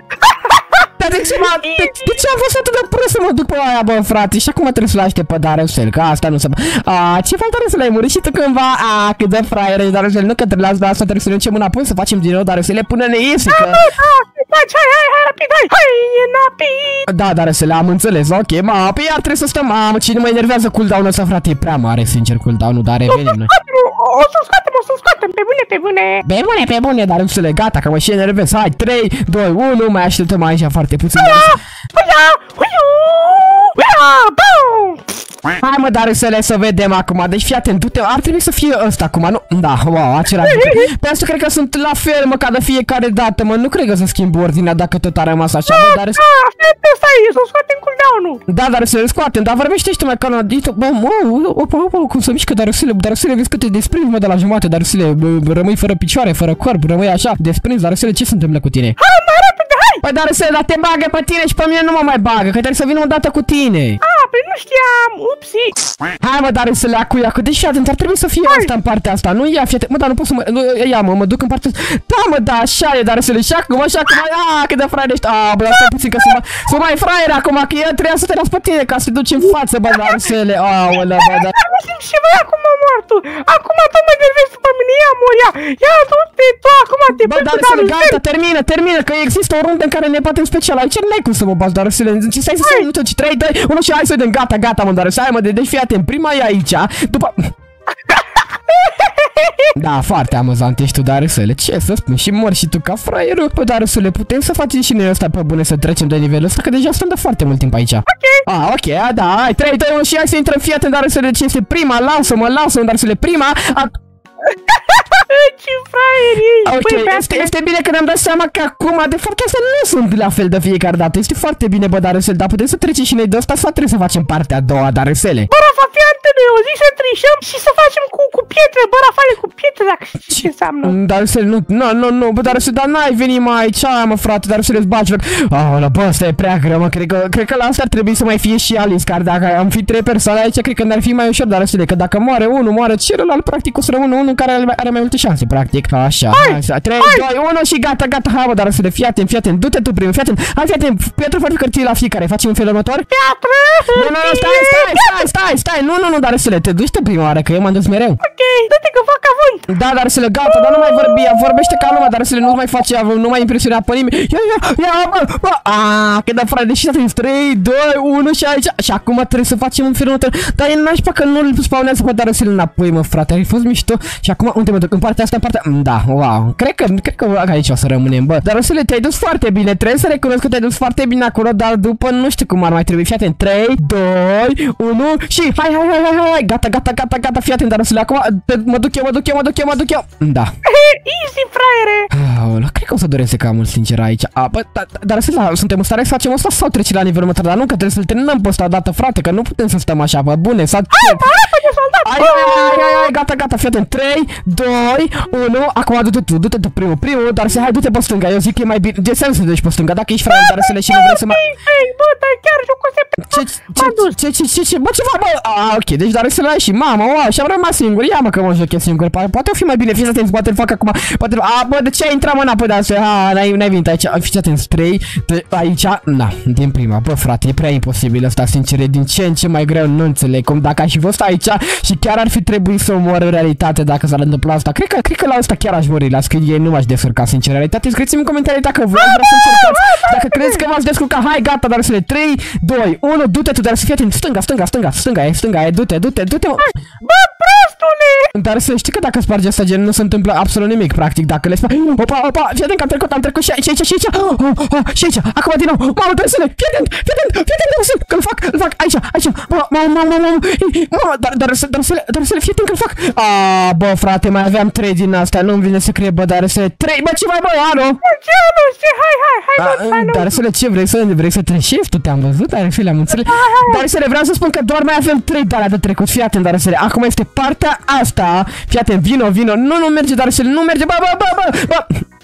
De ce, de, de ce am fost atât de prost să mă duc pe aia, bă, frate? Și acum trebuie să-l aștept pe Darusel, că asta nu se... A, ce faci, Darusel, ai murit și tu cândva? A, cât de fraier ești, Darusel, nu că trebuie la asta trebuie să ne ducem înapoi, să facem din nou, Darusel, până ne iese, că... Maci, hai, hai, hai, rapid, hai, hai, înapoi. Da, dar să le am înțeles, ok, ma, pe iar trebuie să stăm, mamă, cine mă enervează cooldown-ul ăsta, frate, e prea mare, sincer, cooldown-ul, dar revenim noi. O să scoatem, o să scoatem, pe bune, pe bune. Pe bune, pe bune, dar să le gata, că mă și enervez, hai, trei, doi, unu, mai așteptăm aici foarte puțin. Uia, uia, uia, bum. Hai mă, dar să le să vedem acum, deci fii atent, du-te, ar trebui să fie ăsta acum, nu? Da, wow, acela. Pe asta cred că sunt la fel, mă, ca de fiecare dată, mă, nu cred că să schimb ordinea dacă tot a rămas așa, bă, dar... Da, fete, stai, să scoatem cooldown-ul. Da, dar să le scoatem, dar vorbește și tu mai calm, bă, mă, opa, opa, cum să mișcă, dar să le, dar să le vezi că te desprinzi, mă, de la jumate, dar să le rămâi fără picioare, fără corp, rămâi așa, desprinzi, dar să le ce se întâmplă cu tine? Hai, mai repede, hai! Păi, dar să le, dar te bagă pe tine și pe mine nu mă mai bagă, că trebuie să vină o dată cu tine. Ah, păi nu știam, upsi. Hai mă, dar să le acuia, că deși atent, ar trebui să fie hai. Asta în partea asta, nu ia, fie mă, dar nu pot să mă, nu, ia mă, mă duc în partea asta. Da mă, da, așa e, dar să le și acum, așa cum, aaa, cât de fraier ești, aaa, bă, stai puțin că sunt mai, sunt mai fraier acum, că eu trebuia să te las pe tine ca să te duci în față, bă, dar să le, aolea, bă, dar... Nu simt și voi acum mor tu, acum tu mă nervezi după mine, ia mor, ia, ia du-te, tu acum te bă, dar să le, gata, termină, termină, că există o rundă în care ne batem special, aici n-ai cum să mă bați, dar să le, stai să se minută, trei, doi, unu și hai să vedem, gata, gata, mă, dar să hai mă, deci fii atent, prima e aici, după... Da, foarte amuzant ești tu, Darusele, ce să spun, și mor și tu ca fraierul. Păi, Darusele, putem să facem și noi ăsta pe bune să trecem de nivelul ăsta, că deja stăm de foarte mult timp aici. Ok. Ah, ok, da, hai, trei, doi, unu și hai să intrăm, fii atent, Darusele, ce este prima, lasă-mă, lasă-mă, Darusele, prima... A... Ce fraier ești! Ok, păi, este, este bine că ne-am dat seama că acum, de fapt, astea nu sunt la fel de fiecare dată. Este foarte bine, bă, Darusele, dar putem să trecem și noi de ăsta sau trebuie să facem partea a doua, Darusele? Bă, Rafa, fii antene, eu zic să trișăm și să facem cu, cu pietre, bă, Rafale, cu pietre, dacă știi ce înseamnă. Darusele, nu, nu, nu, nu, bă, Darusele, dar n-ai venit mai aici, mă, frate, Darusele-ți bagi joc. Aolea, bă, ăsta e prea greu, mă, cred că, cred că la asta ar trebui să mai fie și Alice, care dacă am fi trei persoane aici, cred că n-ar fi mai ușor, Darusele, că dacă moare unul, moare celălalt, practic o să rămână unul care are mai multe șanse, practic. Așa, hai, trei, doi, unu și gata, gata, hai mă, Darusele, fii atent, fii atent, du-te tu primul, fii atent, hai, fii atent, Pietru, faci cărții la fiecare, facem în felul următor? Piatră! Nu, nu, stai, stai, stai, stai, stai, nu, nu, nu, Darusele, te duci tu prima oară, că eu m-am dus mereu. Ok, du-te că fac avânt. Da, Darusele, gata, dar nu mai vorbi, vorbește ca lumea, Darusele, nu mai face avânt, nu mai impresiona pe nimeni. Ia, ia, ia, bă, bă, aaa, cât de frate, deși atent, trei, doi, unu și aici, și acum trebuie să facem în felul următor, dar e nașpa că nu-l spawnează pe Darusele înapoi, mă, frate, ai fost mișto, și acum, unde mă duc, în partea asta, în partea, da, wow, cred că, cred că aici o să rămânem, bă, Darusele, te-ai dus foarte bine, trebuie să recunosc că te-ai dus foarte bine acolo, dar după nu știu cum ar mai trebui, fii atent, trei, doi, unu și hai, hai, hai, hai, hai, gata, gata, gata, gata, fii atent, Darusele, acum, mă duc eu, mă duc eu, mă duc eu, mă duc eu, da. Easy, fraiere. Aolea, cred că o să doresc cam mult, sincer, aici, a, bă, Darusele, suntem în stare să facem asta sau trece la nivelul următor, dar nu, că trebuie să-l terminăm pe ăsta odată, frate, că nu putem să stăm așa, bă, bune, sau... Hai, repede, soldat! Hai, hai, hai, hai, gata, gata, fii atent, trei, doi, unu, acum du-te tu, du-te tu primul, primul, dar să hai, du-te pe stânga, eu zic că e mai bine, de sens să duci pe stânga, dacă ești fraier, Darusele și nu vrei să mai... Hei, bă, dar chiar jocul se... Ce, ce, ce, ce, ce, bă, ce fac, bă? Ah, ok, deci Darusele ai și mama, wow, și-am rămas singur, ia mă că mă joc singur, poate o fi mai bine, fiți atenți, poate îl fac acum, poate, a, bă, de ce ai intrat mă înapoi, Darusele, a, n-ai venit aici, fiți atenți, trei, aici, na, din prima, bă, frate, e prea imposibil ăsta, sincer, e din ce în ce mai greu, nu înțeleg, cum dacă aș fi fost aici și chiar ar fi trebuit să mor în realitate dacă s-ar întâmpla asta, cred că, cred că la asta chiar aș mori, la scrie, nu m-aș descurca, sincer, în realitate, scrieți-mi în comentarii dacă voi vreau să încercați, dacă credeți că v-ați descurca, hai, gata, Darusele, trei, doi, unu, du-te tu, dar să fii atent, stânga, stânga, stânga, stânga, e, stânga, e, du-te, du-te, du-te, mă. Bă, prostule! Dar să știi că dacă spargi asta gen nu se întâmplă absolut nimic, practic, dacă le spargi, opa, opa, fii atent că am trecut, am trecut și aici, aici, și aici, și aici, acum din nou, mamă, Darusele, fii atent, fii atent, fii atent, Darusele, că-l fac, îl fac, aici, aici, mamă, mamă, mamă, mamă, mamă, Darusele, Darusele, Darusele, fii atent că-l fac, aaa, bă, frate, mai aveam trei din astea, nu-mi vine să cred, bă, Darusele, trei, bă, ce mai, bă, alo? Ce, nu știu, hai, hai, hai, hai, hai, Darusele, ce vrei să, vrei să trecești, tu te-am văzut, Darusele, am înțeles, Darusele, vreau să spun că doar mai avem trei de alea de trecut, fii atent, Darusele, acum este partea asta, fii atent, vino, vino, nu, nu merge, Darusele, nu merge, bă, bă, bă, bă, bă.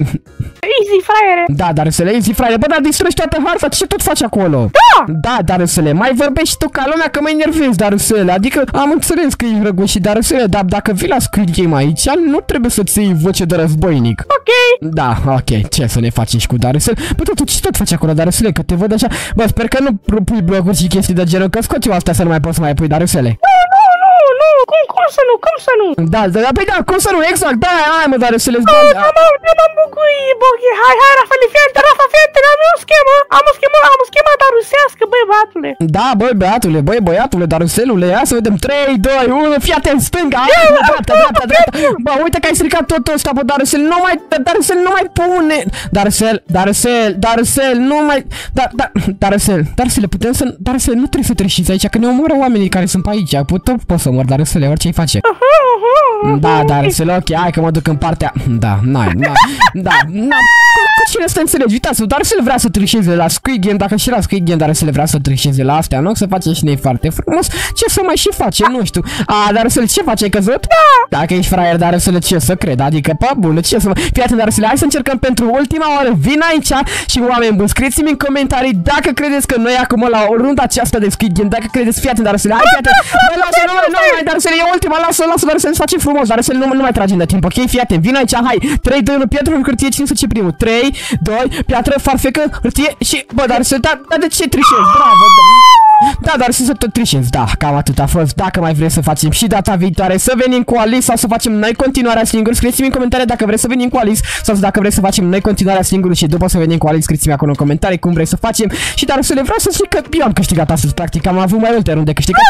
Easy, fraiere. Da, Darusele, easy, fraiere, bă, dar distrugi toată harfa, ce tot faci acolo? Da! Da, Darusele, mai vorbești tu ca lumea că mă enervezi, Darusele, adică am înțeles că ești răgușit, Darusele, dar dacă vii la Squid Game aici, nu trebuie să-ți iei voce de războinic. Ok. Da, ok, ce să ne facem și cu Darusele? Bă, tu ce tot faci acolo, Darusele, că te văd așa, bă, sper că nu pui blocuri și chestii de genul, că scoți-o astea să nu mai poți să mai pui, Darusele. Nu, nu, nu, nu, cum, cum să nu, cum să nu? Da, da, păi da, cum să nu, exact, da, hai mă, dar să le Da, da, mă, eu m-am bucurit, Boghi, hai, hai, Rafael, fii atent, Rafa, fii atent, am o schemă, am o schemă, am o schemă, dar rusească, băi, băiatule. Da, băi, băiatule, băi, băiatule, dar ruselule, ia să vedem, trei, doi, unu, fii atent, stânga, dreapta, dreapta, dreapta. Bă, uite că ai stricat tot ăsta, bă, dar rusel, nu mai, dar rusel, nu mai pune. Dar rusel, dar rusel, dar rusel, nu mai, dar, dar, dar rusel, dar rusel, putem să, dar rusel, nu trebuie să treceți aici, că ne omoră oamenii care sunt pe aici, tot pot să mor, dar rusel, orice-i face. Da, dar rusel, ok, hai că mă duc în partea, da, n-ai, n-ai, da, n-ai. Cu cine să te înțelegi? Uitați-vă, dar să le vrea să trișeze la Squid Game, dacă și la Squid Game, dar să le vrea să trișeze la astea, nu? Să face și noi foarte frumos. Ce să mai și face? Nu știu. A, dar să le ce face? Ai căzut? Da! Dacă ești fraier, dar să le ce să cred? Adică, pe bune, ce să... Fii atent, dar să le hai să încercăm pentru ultima oară. Vin aici și oameni buni, scrieți-mi în comentarii dacă credeți că noi acum la runda aceasta de Squid Game, dacă credeți, fii atent, dar să le hai, fii atent. Bă, lasă, nu mai, nu mai, dar să le e ultima, lasă, lasă, dar să le facem frumos, dar să nu, nu mai tragem de timp, ok? Fii atent, vin aici, hai. trei, doi, unu, piatră, hârtie, cine să ce primul? trei, doi, piatră, farfecă, hârtie și... Bă, dar să... Da, da, de ce trișezi? Bravo, da. Da, dar să tot trișezi, da, cam atât a fost. Dacă mai vreți să facem și data viitoare, să venim cu Alice sau să facem noi continuarea singuri, scrieți-mi în comentarii dacă vreți să venim cu Alice sau dacă vreți să facem noi continuarea singuri și după să venim cu Alice, scrieți-mi acolo în comentarii cum vreți să facem. Și dar să le vreau să zic că eu am câștigat astăzi, practic, am avut mai multe runde câștigat.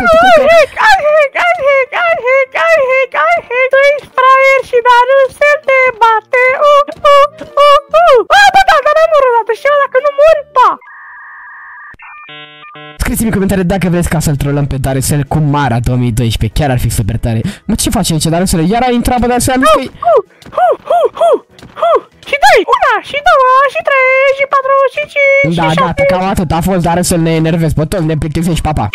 Tu ești fraier și dar nu se te bate. Uh, uh, uh, uh. Ah, bă, da, dar mai mor o dată și eu, dacă nu mori, pa! Scrieți-mi în comentarii dacă vreți ca să-l trollăm pe Darusel cu Mara două mii doisprezece, chiar ar fi super tare. Mă, ce face aici, Darusel? Iar ai intrat, bă, Darusel, am zis că... Și doi, una, și două, și trei, și patru, și cinci, da, și da, șapte. cam atât a fost, Darusel, ne enervezi pe toți, ne plictisești, papa.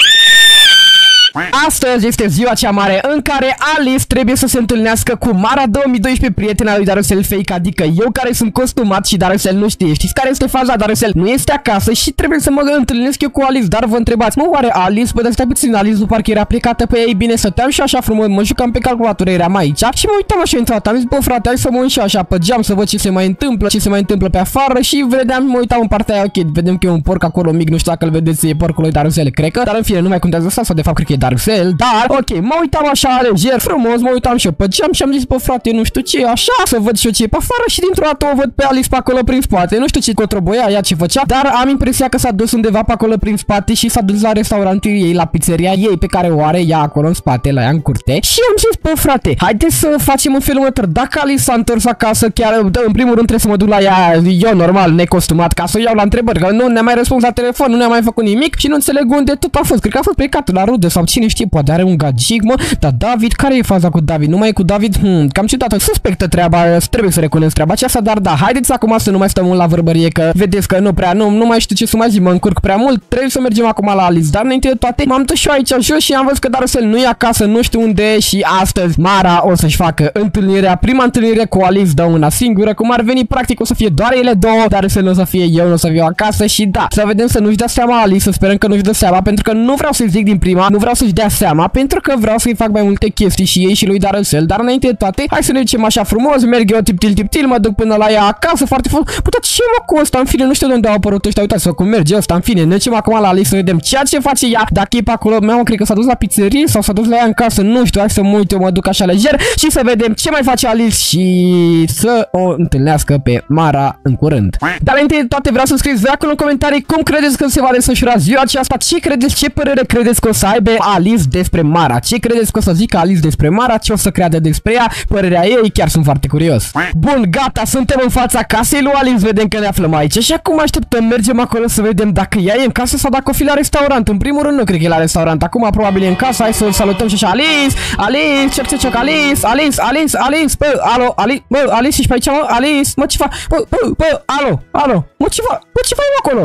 Astăzi este ziua cea mare în care Alice trebuie să se întâlnească cu Mara două mii doisprezece, prietena lui Darusel Fake, adică eu care sunt costumat și Darusel nu știe. Știți care este faza? Darusel nu este acasă și trebuie să mă întâlnesc eu cu Alice, dar vă întrebați, mă, oare Alice? Bă, dar stai puțin, Alice nu parcă era plecată pe ei, bine, stăteam și așa frumos, mă jucam pe calculator, eram aici și mă uitam așa intrat, am zis, bă, frate, hai să mă uit și așa pe geam să văd ce se mai întâmplă, ce se mai întâmplă pe afară și vedeam, mă uitam în partea aia, ok, vedem că e un porc acolo mic, nu știu dacă îl vedeți, e porcul lui Darusel, cred că, dar în fine, nu mai contează asta, sau de fapt cred că e Darusel. Dar, ok, mă uitam așa lejer, frumos, mă uitam și eu pe geam și am zis, bă, frate, nu știu ce, așa, să văd și eu ce e pe afară și dintr-o dată o văd pe Alice pe acolo prin spate, nu știu ce cotroboia ea, ce făcea, dar am impresia că s-a dus undeva pe acolo prin spate și s-a dus la restaurantul ei, la pizzeria ei pe care o are ea acolo în spate, la ea în curte și am zis, bă, frate, haideți să facem un fel următor, dacă Alice s-a întors acasă, chiar, în primul rând trebuie să mă duc la ea, eu normal, necostumat, ca să o iau la întrebări, că nu ne-a mai răspuns la telefon, nu ne-a mai făcut nimic și nu înțeleg unde tot a fost, cred că a fost plecat la rude sau cine știe, poate are un gagic, mă, dar David, care e faza cu David? Nu mai e cu David? Hmm, cam ciudată. Suspectă treaba, trebuie să recunosc treaba aceasta, dar da, haideți acum să nu mai stăm mult la vorbărie, că vedeți că nu prea, nu, nu mai știu ce să mai zic, mă încurc prea mult, trebuie să mergem acum la Alice, dar înainte de toate m-am dus și eu aici jos și am văzut că Darusel nu e acasă, nu știu unde e și astăzi Mara o să-și facă întâlnirea, prima întâlnire cu Alice de una singură, cum ar veni, practic o să fie doar ele două, Darusel nu o să fie eu, nu o să fiu acasă și da, să vedem să nu-și dea seama Alice, să sperăm că nu-și dă seama, pentru că nu vreau să-i zic din prima, nu vreau să-și dea seama, pentru că vreau să-i fac mai multe chestii și ei și lui Darusel, dar înainte de toate, hai să ne ducem așa frumos, merg eu tip-til, tip-til, mă duc până la ea acasă, foarte frumos. Putea, ce mă cu ăsta, în fine, nu știu de unde au apărut ăștia, uitați-vă cum merge ăsta, în fine, ne ducem acum la Alice să vedem ceea ce face ea, dacă e pe acolo, meu, cred că s-a dus la pizzerie sau s-a dus la ea în casă, nu știu, hai să mă uit, eu mă duc așa lejer și să vedem ce mai face Alice și să o întâlnească pe Mara în curând. Dar înainte de toate vreau să scrieți acolo în comentarii cum credeți că se va desfășura ziua aceasta, ce credeți, ce părere credeți că o să aibă Alice despre Mara, ce credeți că o să zică Alice despre Mara, ce o să creadă despre ea, părerea ei, chiar sunt foarte curios. Bun, gata, suntem în fața casei lui Alice, vedem că ne aflăm aici și acum așteptăm, mergem acolo să vedem dacă ea e în casă sau dacă o fi la restaurant. În primul rând nu cred că e la restaurant, acum probabil e în casă, hai să-l salutăm și așa, Alice, Alice, ce ce ce Alice, Alice, Alice, Alice, bă, alo, Alice, bă, Alice, ești pe aici, mă, Alice, mă, ce fac, bă, bă, bă, alo, alo, mă, ce fac, bă, ce fac acolo?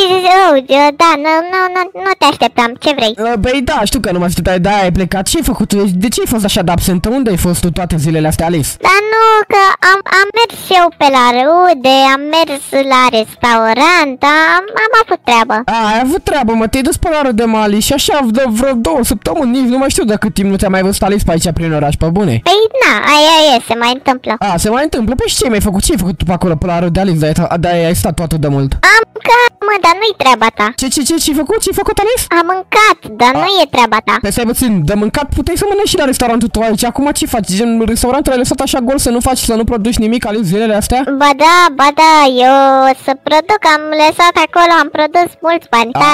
Da, nu, nu, nu, nu te așteptam, ce vrei? Băi, da, știu că nu mă așteptai, da, ai plecat, ce ai făcut, de ce ai fost așa de absentă, unde ai fost tu toate zilele astea, Alice? Dar nu, că am, am mers și eu pe la rude, am mers la restaurant, am, am avut treabă. A, ai avut treabă, mă, te-ai dus pe la rude, mă, Alice, și așa de vreo două săptămăni, nici nu mai știu de cât timp nu te-a mai văzut Alice pe aici prin oraș, pe bune. Păi, na, aia e, se mai întâmplă. A, se mai întâmplă, păi și ce ai mai făcut, ce ai făcut tu pe acolo, pe la rude, Alice, de-aia ai stat toată de mult? Am, că Mă, dar nu-i treaba ta. Ce, ce, ce, ce-ai făcut? Ce-ai făcut, Alice? Am mâncat, dar nu e treaba ta. Păi stai puțin, de mâncat puteai să mănânci și la restaurantul tău aici. Acum ce faci? Gen, restaurantul ai lăsat așa gol să nu faci, să nu produci nimic, Alice, zilele astea? Ba da, ba da, eu să produc, am lăsat acolo, am produs mulți bani. Dar,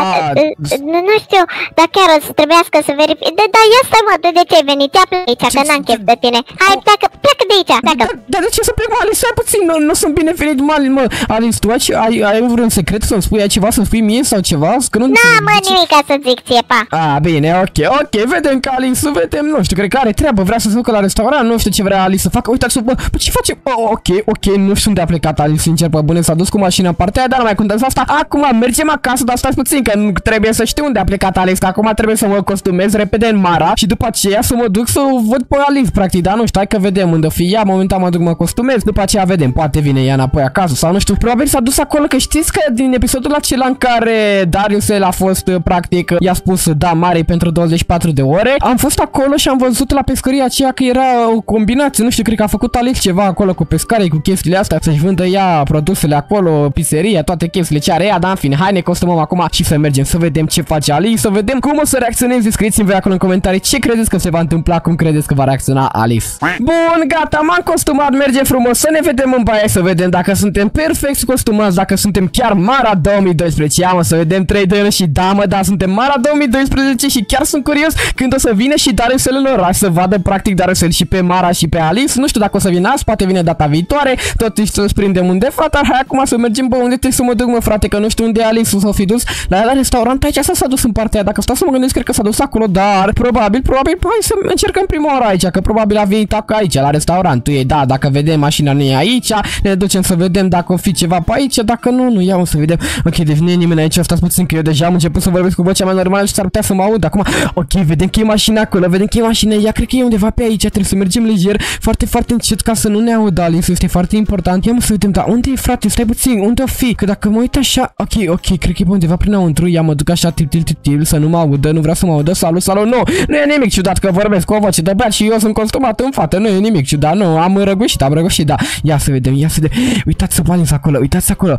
nu știu, dar chiar o să trebuiască să verific. Da, ia stai mă, de ce ai venit? Ia plecă aici, că n-am chef de tine. Hai, pleacă, pleacă de aici, pleacă. Dar de ce să plec, mă, Alice? Stai puțin, nu sunt bine venit, mă, Alice, tu ai vreun secret să-mi spui, ai ceva să-mi spui mie sau ceva? Na, mă, nimic ca să zic ție, pa. Ah, bine, ok, ok, vedem că Alice, vedem, nu știu, cred că are treabă, vrea să se ducă la restaurant, nu știu ce vrea Alice să facă. Uitați-vă, bă, ce face? Oh, ok, ok, nu știu unde a plecat Alice, sincer, pe bune, s-a dus cu mașina în partea aia, dar nu mai contează asta. Acum mergem acasă, dar stați puțin, că nu trebuie să știu unde a plecat Alice, că acum trebuie să mă costumez repede în Mara și după aceea să mă duc să o văd pe Alice, practic, dar nu știu, hai că vedem unde fi ea, momentan mă duc, mă costumez, după aceea vedem, poate vine ea înapoi acasă sau nu știu, probabil s-a dus acolo, că știți că din episodul acela în care Darius el a fost, practic, i-a spus da Marei pentru douăzeci și patru de ore, am fost acolo și am văzut la pescăria aceea că era o combinație, nu știu, cred că a făcut Alex ceva acolo cu pescarii, cu chestiile astea, să-și vândă ea produsele acolo, pizzeria, toate chestiile ce are ea, dar în fine, hai ne costumăm acum și să mergem să vedem ce face Alice, să vedem cum o să reacționeze. Scrieți-mi voi acolo în comentarii ce credeți că se va întâmpla, cum credeți că va reacționa Alice. Bun, gata, m-am costumat, merge frumos, să ne vedem în baie, să vedem dacă suntem perfect costumați, dacă suntem chiar Mara două mii doisprezece. Ia mă, să vedem trei de unu și da mă, da, suntem Mara două mii doisprezece și chiar sunt curios când o să vină și Dariusel în oraș, să vadă practic Dariusel și pe Mara și pe Alice. Nu știu dacă o să vină azi, poate vine data viitoare, totuși să-ți prindem unde, frate, hai acum să mergem, bă, unde trebuie să mă duc, mă, frate, că nu știu unde Alice s-a fi dus, la ea la restaurant aici s-a dus în partea aia, dacă stau să mă gândesc, cred că s-a dus acolo, dar probabil, probabil, hai să încercăm prima oară aici, că probabil a venit aici, la restaurant, tu e, da, dacă vedem mașina nu e aici, ne ducem să vedem dacă o fi ceva pe aici, dacă nu, nu, ia o să vedem, ok, deci nu e nimeni aici, stați puțin că eu deja am început să vorbesc cu vocea mea normală și s-ar putea să mă aud acum, ok, vedem că e mașina acolo, vedem că e mașina, ea cred că e undeva pe aici, trebuie să mergem lejer, foarte, foarte încet ca să nu ne audă Alice, este foarte important, ia mă să vedem, dar unde e, frate, stai puțin, unde o fi, că dacă mă uit așa, ok, ok, cred că e pe undeva prinăuntru, ia mă duc așa, tip, tip, tip, tip, să nu mă audă, nu vreau să mă audă, salut, salut, nu, nu e nimic ciudat că vorbesc cu o voce de băiat și eu sunt costumat în fată, nu e nimic ciudat, nu, am răgușit, am răgușit, da, ia să vedem, ia să vedem, uitați-vă Alice acolo, uitați acolo.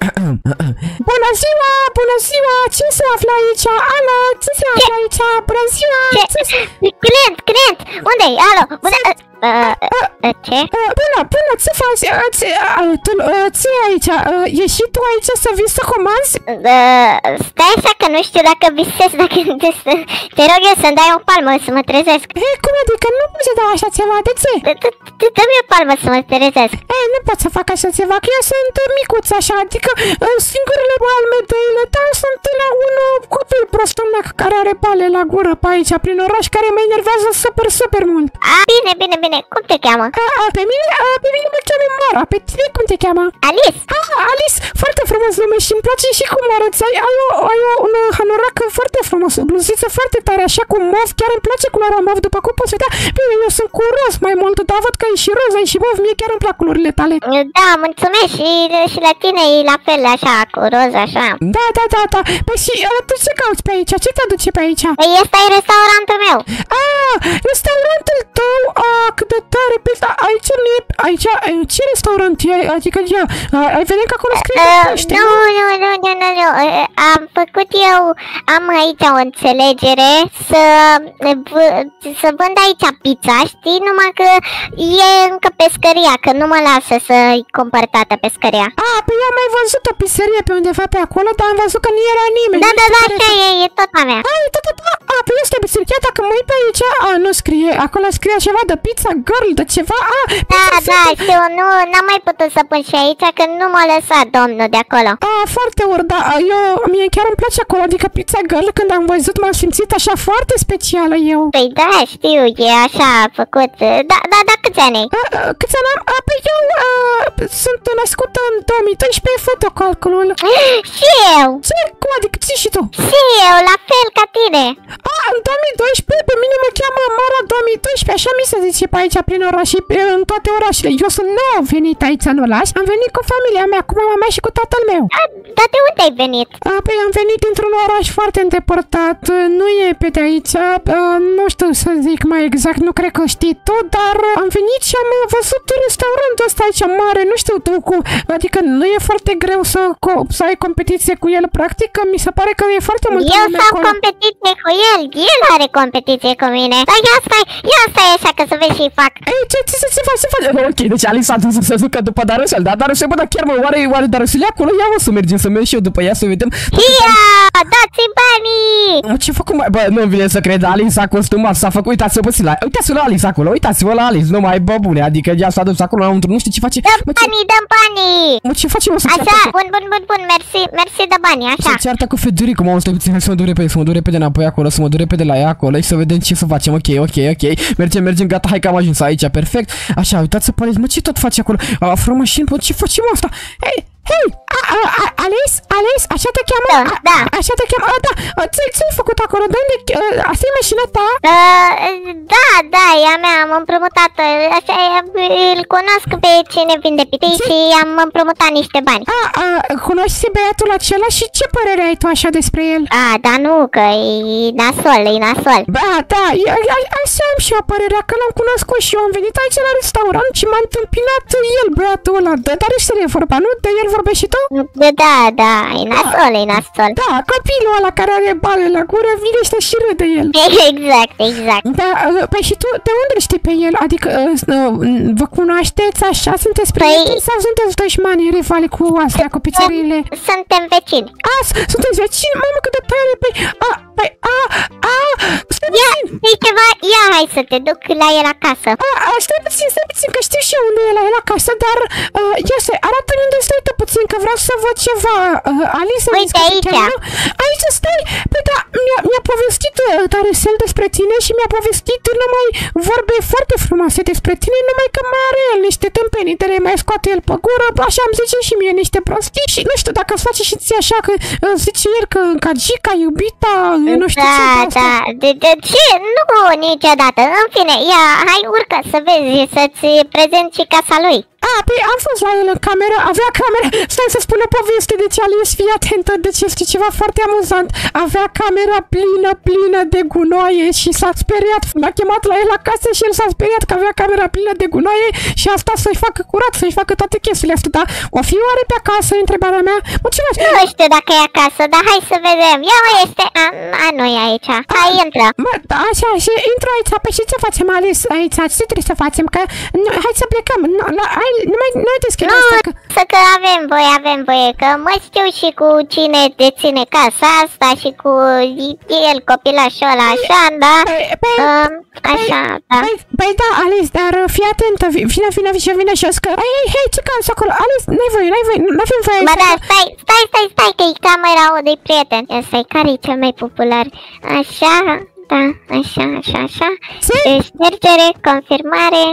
Bună ziua, bună ziua, ce se află aici? Alo, ce se află aici? Bună ziua! Ce? Client, client, unde-i? Alo, bună... Ce? Bună, bună, ce faci? Ce e aici? E și tu aici să vii să comanzi? Stai așa că nu știu dacă visez, dacă... Te rog eu să-mi dai o palmă să mă trezesc. Ei, cum adică? Nu pot să dau așa ceva, de ce? Dă-mi o palmă să mă trezesc. Ei, nu pot să fac așa ceva, că eu sunt micuț așa, adică singurele palme tăile tău sunt la unul cu prostomnac care are pale la gură pe aici, prin oraș, care mă enervează super, super mult. A, bine, bine, bine, cum te cheamă? A, a, pe mine, a, pe mine mă cheamă Mara, pe tine cum te cheamă? Alice. A, Alice, foarte frumos nume și îmi place și cum arăți, ai, ai, o, ai o, un hanorac foarte frumos, o bluziță foarte tare, așa cu mov, chiar îmi place culoarea mov, după cum poți vedea, bine, eu sunt cu roz mai mult, dar văd că e și roz, ai și mov, mie chiar îmi plac culorile tale. Da, mulțumesc și, și la tine e la fel, așa, cu roz, așa. Da, da, da, da, păi și uh, tu ce cauți pe aici, ce te aduce pe aici? Păi ăsta e restaurantul meu. Ah, restaurantul tău, ah, cât de tare, pe ăsta, aici nu e, aici, ce restaurant e, adică, ia, ai vedem că acolo scrie uh, Nu, nu, nu, nu, nu, nu, am făcut eu, am aici o înțelegere să, să vând aici pizza, știi, numai că e încă pescăria, că nu mă lasă să-i cumpăr toată pescăria. Ah, păi eu am mai văzut o pizzerie pe undeva pe acolo, dar am văzut că nu era nimeni. Da, da, da, așa e, e tot a mea. Ah, e tot a ta? Ah, păi este pizzeria, dacă mă uit pe aici, ah, nu scrie, acolo scrie ceva de pizza girl, de ceva, ah, da, da, știu, nu, n-am mai putut să pun și aici, că nu m-a lăsat domnul de acolo. Ah, foarte urât, da, eu, mie chiar îmi place acolo, adică pizza girl, când am văzut m-am simțit așa foarte specială eu. Păi da, știu, e așa făcut, da, da, da, câți ani ai? Ah, ah, câți ani am? Ah, păi eu ah, sunt născută în două mii doisprezece, fă calculul. Și eu! Ce? Cum adică, ce și tu? Și eu, la fel ca tine. Ah, în două mii doisprezece, pe mine mă cheamă Mara două mii doisprezece, așa mi se zice pe aici prin oraș și în toate orașele. Eu sunt nou venit aici în oraș, am venit cu familia mea, cu mama mea și cu tatăl meu. A, dar de unde ai venit? A, păi am venit într-un oraș foarte îndepărtat, nu e pe de aici, a, nu știu să zic mai exact, nu cred că știi tu, dar am venit și am văzut restaurantul ăsta aici mare, nu știu tu cum, adică nu e foarte greu să, să ai competiție cu el, practic, că mi se pare că e foarte mult. Eu să am competiție cu el, el are competiție cu mine. Dar ia stai, ia stai așa că să vezi și-i fac. Ei, ce, ce, ce, ce faci, ce faci? Ok, deci Alice a dus să se ducă după Darusel, dar Darusel, bă, dar chiar mă, oare, oare Darusel e acolo? Ia o să mergem, să merg și eu după ea, să vedem. Ia, dați-mi banii! Mă, ce fac mai? Bă, nu-mi vine să cred, Alice s-a costumat, s-a făcut, uitați-vă puțin la, uitați-vă la Alice acolo, uitați-vă la Alice, nu mai bă bune, adică ea s-a dus acolo înăuntru, nu știu ce face. Dăm banii, dăm banii! Mă, ce face, mă, să Așa, bun, bun, bun, bun, mersi, mersi de bani, așa. Se ceartă cu Federico, mă, stai puțin, hai să mă duc repede, să mă duc repede înapoi acolo, să mă duc repede la ea acolo și să vedem ce să facem, ok, ok, ok, mergem, mergem, gata, hai că am ajuns aici, perfect. Așa, uitați-vă pe Alice, mă, ce tot face acolo? Afră mașini, bă, ce facem asta? Hei, hei, Alice, Alice, așa te cheamă? Da, da. Așa te cheamă, a, da, ce-ai făcut acolo? De unde, asta e mașina ta? Uh, da, da, e a mea, am împrumutat, așa, îl cunosc pe cine vinde pitei și am împrumutat niște bani. A, a, cunoști băiatul acela și ce părere ai tu așa despre el? A, dar nu, că e nasol, e nasol. Ba, da, așa am și eu părerea, că l-am cunoscut și eu am venit aici la restaurant și m-a întâmpinat el, băiatul ăla, de dar și e vorba, nu? De el vorbești și tu? Da, da, e nasol, e nasol. Da, copilul ăla care are bale la gură vine și râde el. Exact, exact. Da, păi și tu de unde știi pe el? Adică vă cunoașteți așa? Sunteți prieteni sau sunteți dușmani rivali cu astea, cu pizzeriile? Suntem vecini. A, sunteți vecini? Mamă, cât de tare, păi, a, păi, a, a, stai puțin. Ia, e ceva, ia, hai să te duc la el acasă. A, a, stai puțin, stai puțin, că știu și eu unde e la el acasă, dar, uh, ia să, arată-mi unde stai tu puțin, că vreau să văd ceva. Uh, Alice, uite aici. Aici stai, păi da, mi-a, mi-a povestit uh, Darusel despre tine și mi-a povestit numai vorbe foarte frumoase despre tine, numai că mai are el niște tâmpenii, de le mai scoate el pe gură, așa îmi zice și mie niște prostii și nu știu dacă îți face și ție așa, că uh, zice el că Gagica, iubita, nu știu da, ce. Da, da, de, de ce? Nu, niciodată. În fine, ia, hai urcă să vezi, să-ți prezint și casa lui. A, păi am fost la el în cameră, avea cameră, stai să spun o poveste, deci Alice, fii atentă, deci este ceva foarte amuzant. Avea camera plină, plină de gunoaie și s-a speriat, m-a chemat la el acasă și el s-a speriat că avea camera plină de gunoaie și a stat să-și facă curat, să-și facă toate chestiile astea, da? O fi oare pe acasă, întrebarea mea? Mă, ce faci? Nu știu dacă e acasă, dar hai să vedem. Ia, o, este, a, a nu e aici, hai, intră. Mă, da, așa, și intru aici, pe și ce facem, Alice, aici, ce trebuie să facem, că, nu, hai să plecăm, nu, la, hai, nu mai, nu mai deschid nu, asta, că... să că avem voie, avem voie, că mă știu și cu cine deține casa asta și cu el, copilașul ăla, așa, da? Păi, um, așa, da. Păi, păi da, Alice, dar fii atentă, vine, vine, vine, vine și o scă... Hei, hei, hei, ce cauți acolo? Alice, n-ai voie, n-ai voie, n-avem voie. Bă, da, stai, stai, stai, stai, că e camera o de prieten. Ia stai, care e cel mai popular? Așa, da, așa, așa, așa. Ștergere, confirmare...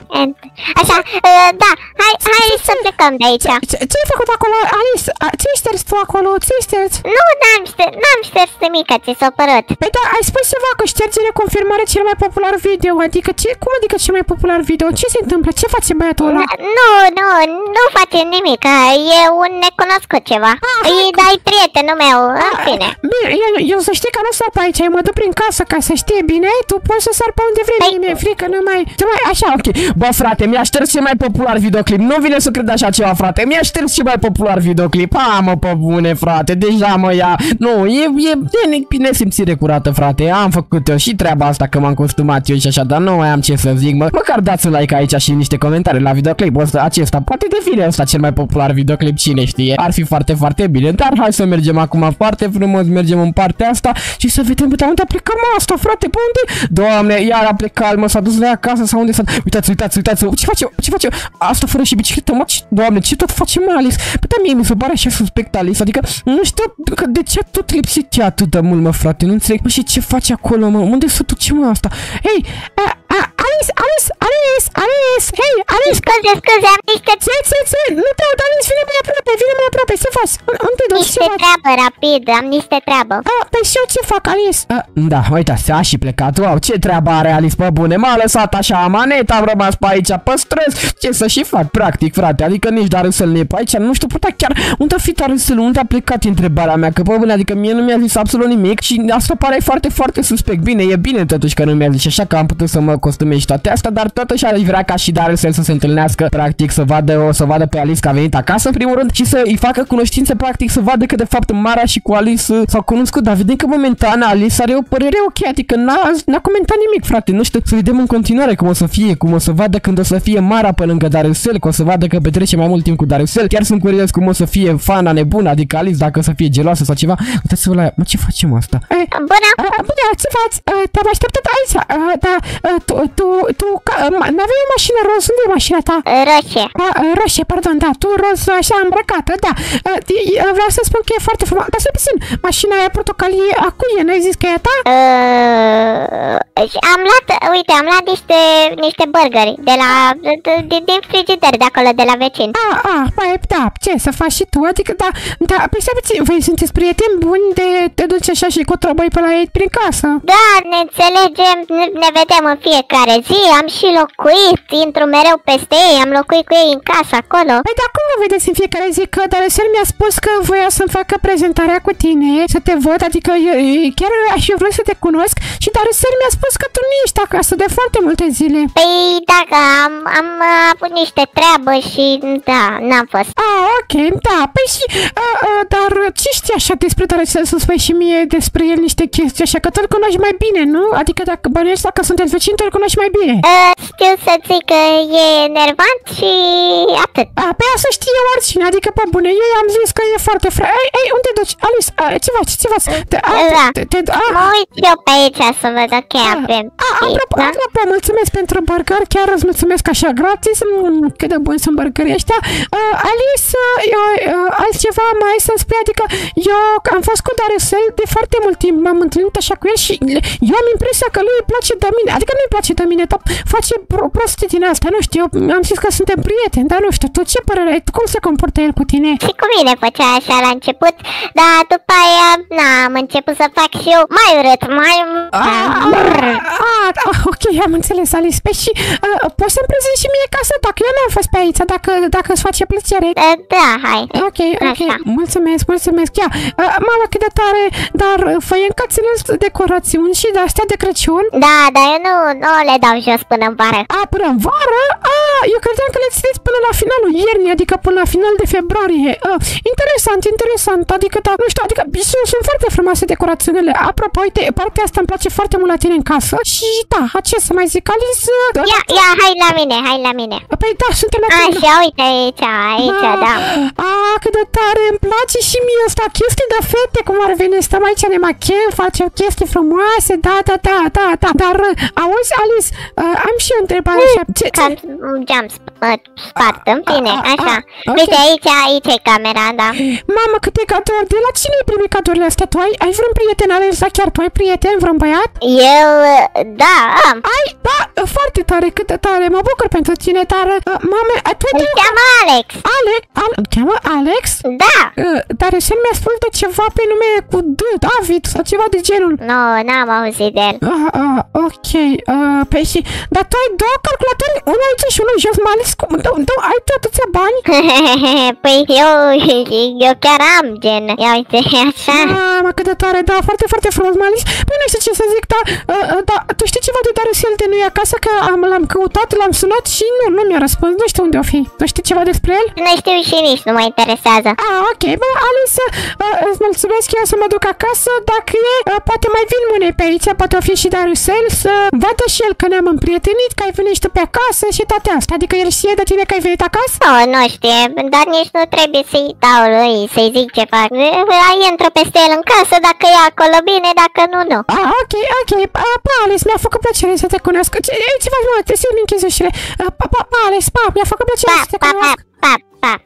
Așa, uh, da, hai, hai să plecăm de aici. Ce-ai făcut acolo, Alice? Ce-ai șters tu acolo? Ce-ai șters? Nu, n-am șters, n-am șters nimic, ți s-a părut. Păi da, ai spus ceva că ștergere, confirmare, cel mai popular video, adică ce, cum adică cel mai popular video? Ce se întâmplă? Ce face băiatul ăla? Nu, nu, nu face nimic, e un necunoscut ceva. Îi dai prietenul meu, în fine. Bine, eu, eu să știi că nu sar pe aici, eu mă duc prin casă ca să știe bine, tu poți să sar pe unde vrei, mi-e frică, nu mai... Așa, ok. Bă, frate, mi-a șters cel mai popular videoclip. Nu vine să cred așa ceva, frate. Mi-a șters cel mai popular videoclip. Ha, mă, pe bune, frate. Deja mă ia. Nu, e, e, e nesimțire curată, frate. Am făcut eu și treaba asta că m-am costumat eu și așa, dar nu mai am ce să zic, mă. Măcar dați un like aici și niște comentarii la videoclipul ăsta, acesta. Poate devine ăsta cel mai popular videoclip, cine știe. Ar fi foarte, foarte bine. Dar hai să mergem acum foarte frumos, mergem în partea asta și să vedem pe unde a plecat, mă, asta, frate, pe unde? Doamne, iar a plecat, mă, s-a dus la ea acasă sau unde s-a... Uitați, uitați, uitați. Ce face? Ce face? Asta fără și bicicletă, mă? Doamne, ce tot face, mă, Alice? Păi da, mie mi se pare așa suspect, Alice. Adică, nu știu de ce a tot lipsit ea atât de mult, mă, frate. Nu înțeleg. Mă, și ce face acolo, mă? Unde se duce, mă, asta? Hei, Alice, Alice, Alice, Alice, hei, Alice. Scuze, scuze, am niște... Ce, ce, ce? Nu te aud, Alice, vine mai aproape, vine mai aproape. păi să faci, unde duci? Niște treabă, rapid, am niște treabă. A, păi și eu ce fac, Alice? A, da, uitați, a și plecat. Wow, ce treabă are Alice, pe bune? M-a lăsat așa amanet, am rămas pe aici, pe străz. Ce să și fac, practic, frate? Adică nici Darusel nu e pe aici. Nu știu, putea chiar unde a fi Darusel, unde a plecat e întrebarea mea. Că pe bune, adică mie nu mi-a zis absolut nimic și asta pare foarte, foarte suspect. Bine, e bine totuși că nu mi-a zis, așa că am putut să mă costumez și toate astea, dar totuși aș vrea ca și Darusel să se întâlnească, practic, să vadă, o să vadă pe Alice că a venit acasă, în primul rând, și să îi facă cunoștințe, practic, să vadă că de fapt Mara și cu Alice s-au cunoscut. Dar vedem că momentan Alice are o părere ok, adică n-a comentat nimic, frate. Nu știu, să vedem în continuare cum o să fie, cum o să vadă când o să fie Mara pe lângă Darusel, că o să vadă că petrece mai mult timp cu Darusel. Chiar sunt curios cum o să fie fana nebună, adică Alice, dacă o să fie geloasă sau ceva. Uitați-vă la ea. Mă, ce facem asta? Eh, Bună! uh, bună, ce faci? Uh, te-am așteptat aici. Uh, dar uh, tu, tu, tu, uh, n-aveai o mașină roz? Unde e mașina ta? Roșie. Uh, uh, roșie, pardon, da, tu roz așa îmbrăcată, da. Uh, uh, vreau să spun că e foarte frumos. Dar stai puțin, mașina aia portocalie, a cui e? N-ai zis că e a ta? Uh, am luat, uite, am luat niște, niște burgeri de la, de, de, din frigider de acolo, de la vecin. Ah, ah, păi, da, ce, să faci și tu? Adică, da, da, păi stai puțin, voi sunteți prieteni buni de te duci așa și cu trobăi pe la ei prin casă? Da, ne înțelegem, ne, ne vedem în fiecare zi, am și locuit, intru mereu peste ei, am locuit cu ei în casă acolo. Păi, dar cum vă vedeți în fiecare zi? Că Darusel mi-a spus că voia să-mi facă prezentarea cu tine, să te văd, adică eu, chiar aș fi vrut să te cunosc și Darusel mi-a spus că tu nu ești acasă de foarte multe zile. Păi, dacă am, am avut niște treabă și, da, n-am fost. Ah, ok, da, păi și, uh, uh, dar ce știi așa despre Darusel să spui și mie despre el niște chestii așa, că tu-l cunoști mai bine, nu? Adică dacă bănuiești dacă sunteți vecini, tu-l cunoști mai bine. Uh, știu să zic că e nervant și atât. A, pe asta știe oricine, adică pe bune, eu i-am zis că e foarte fra... Ei, ei, unde duci? Alice, a, ce faci, ce faci? Te, a, Da. te, te, a, Mă uit eu pe aici să văd, ok, avem. a, apropo, Da? apropo, mulțumesc pentru burger, chiar îți mulțumesc așa gratis, mm, cât de buni sunt burgerii ăștia. Uh, Alice, eu, uh, altceva mai să-mi spui, adică eu am fost cu Darusel de foarte mult timp, m-am întâlnit așa cu el și eu am impresia că lui îi place de mine, adică nu îi place de mine, dar face pro prostii din asta, nu știu, eu am zis că suntem prieteni, dar nu știu, tu ce părere ai, cum se comportă el cu tine? Și cu mine făcea așa la început, dar după aia, na, am început să fac și eu mai urât, mai... Ah, ah, ah, ok, am înțeles, Alice. Pe și uh, poți să-mi prezinti și mie casă dacă eu n-am fost pe aici, dacă, dacă îți face plăcere. Uh, da, hai. Ok, ok, Așa. mulțumesc, mulțumesc. Ia, uh, mama, cât de tare, dar uh, fă încă țineți decorațiuni și de-astea de Crăciun? Da, dar eu nu, nu le dau jos până în vară. A, până în vară? A, eu credeam că le țineți până la finalul iernii, adică până la final de februarie. Uh, interesant, interesant, adică, da, nu știu, adică sunt, sunt foarte frumoase decorațiunile. Apropo, uite, partea asta îmi place foarte mult la tine în casă și da, ce să mai zic, Alice... Uh, Ia, ia, hai la mine, hai la mine. Păi da, suntem la tine. Așa, uite aici, aici, da. A, cât de tare, îmi place și mie asta, chestii de fete, cum ar veni, stăm aici, ne machem, facem chestii frumoase, da, da, da, da, da, dar, auzi, Alice, uh, am și o întrebare așa, ce, ce? Cam geam sp- spart, în fine, A, a, a, așa. ok. Uite, aici, aici e camera, da. Mamă, câte cadouri, de la cine ai primit cadourile astea? Tu ai, ai vreun prieten, Alice, da, chiar tu ai prieten, vreun băiat? Eu, da, am. Ai, da, foarte tare, cât de tare, mă bucur pentru tine, dar, uh, mame, tu Îl cheamă Alex. Alex, Al îl cheamă Alex? Da. Uh, dar recent mi-a spus de ceva pe nume cu D, David, sau ceva de genul. Nu, n-am auzit de el. Ah, ah, ok, uh, pe și, dar tu ai două calculatori, unul aici și unul jos, mai ales cum, tu, tu ai tu atâția bani? Păi eu, eu chiar am, gen, ia uite, așa. Ah, mă, cât de tare, da, foarte, foarte frumos, mai ales, păi nu știu ce să zic, dar, uh, uh, da, tu știi ceva de Darusel de nu e acasă, că am, l-am căutat, l-am sunat și nu, nu mi-a răspuns, nu știu unde o fi, tu știi ceva despre el? Nu știu și nici, nu mă interesează. Ah, ok, bă, Alice, uh, îți mulțumesc, eu să mă duc acasă, dacă e, uh, poate mai vin mâine pe aici, poate o fi și Darusel, să vadă și el că ne-am împrietenit, că ai venit și tu pe acasă și toate astea, adică el știe de tine că ai venit acasă? Nu, nu știe, dar nici nu trebuie să-i dau lui, să-i zic ce fac. Intru peste el în casă, dacă e acolo bine, dacă nu, nu. Ah, ok, ok, pa, pa, Alice, mi-a făcut plăcere să te cunosc, ce, ce faci, mă, te simt închis ușile, pa, pa, pa, Alice, pa, mi-a făcut plăcere Pa, să te pa, pa, cunosc. pa, pa. Ok,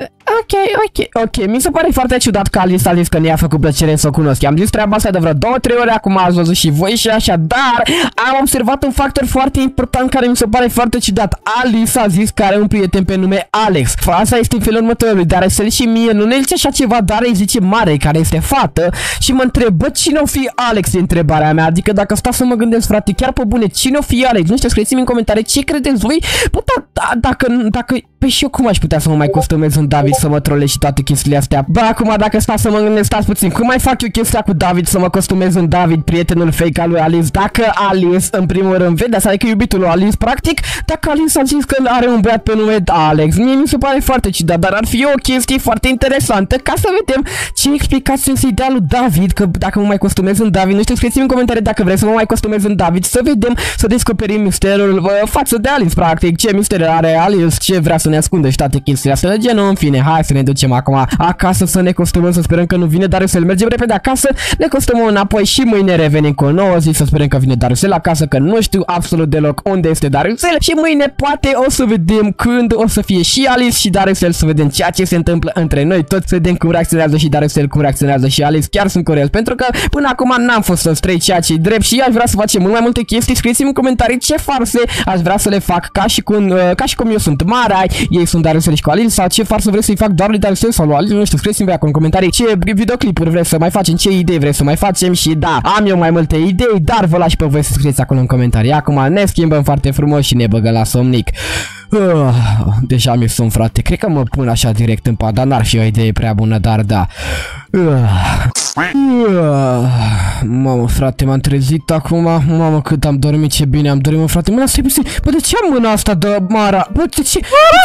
ok, ok, ok. Mi se pare foarte ciudat că Alice a zis că ne-a făcut plăcere să o cunosc. I-am zis treaba asta de vreo două, trei ori, acum ați văzut și voi și așa, dar am observat un factor foarte important care mi se pare foarte ciudat. Alice a zis că are un prieten pe nume Alex. Asta este în felul următorului, dar Darcel și mie nu ne zice așa ceva, dar îi zice Mare, care este fată, și mă întreb, bă, cine o fi Alex, e întrebarea mea. Adică dacă stau să mă gândesc, frate, chiar pe bune, cine o fi Alex? Nu știu, scrieți-mi în comentarii ce credeți voi. Bă, da, da, dacă, dacă, păi și eu cum aș putea să mă mai costumez în David să mă trolez și toate chestiile astea? Bă, acum dacă stau să mă gândesc, stați puțin, cum mai fac eu chestia cu David să mă costumez în David, prietenul fake al lui Alice? Dacă Alice, în primul rând, vede, asta adică iubitul lui Alice, practic, dacă Alice a zis că are un băiat pe nume Alex, mie mi se pare foarte ciudat, dar ar fi o chestie foarte interesantă ca să vedem ce explicație să-i dea lui David, că dacă mă mai costumez în David, nu știu, scrieți-mi în comentarii dacă vreți să mă mai costumez în David, să vedem, să descoperim misterul bă, față de Alice, practic, ce mister are Alice, ce vrea să ne ascundă și toate chestiile astea de genul. În fine, hai să ne ducem acum acasă să ne costumăm, să sperăm că nu vine Darcel, mergem repede acasă, ne costumăm înapoi și mâine revenim cu o nouă zi, să sperăm că vine Darcel acasă, că nu știu absolut deloc unde este Darcel și mâine poate o să vedem când o să fie și Alice și Darcel, să vedem ceea ce se întâmplă între noi toți, să vedem cum reacționează și Darcel, cum reacționează și Alice. Chiar sunt curios, pentru că până acum n-am fost să străi ceea ce-i drept și aș vrea să facem mult mai multe chestii. Scrieți-mi în comentarii ce farse aș vrea să le fac ca și cum, uh, ca și cum eu sunt Mara, ei sunt Darcel și cu Alice, sau ce farsă vreți să-i fac doar lui Darcel sau lui Alice, nu știu, scrieți-mi acolo în comentarii ce videoclipuri vreți să mai facem, ce idei vreți să mai facem și da, am eu mai multe idei, dar vă las și pe voi să scrieți acolo în comentarii. Acum ne schimbăm foarte frumos și ne băgăm la somnic. Uh, deja mi-e somn, frate. Cred că mă pun așa direct în pat, dar n-ar fi o idee prea bună, dar da. Uh, uh, mamă, frate, m-am trezit acum. Mamă, cât am dormit, ce bine am dormit, frate. Mâna asta e puțin. Bă, de ce am mâna asta de Mara? Bă, de ce?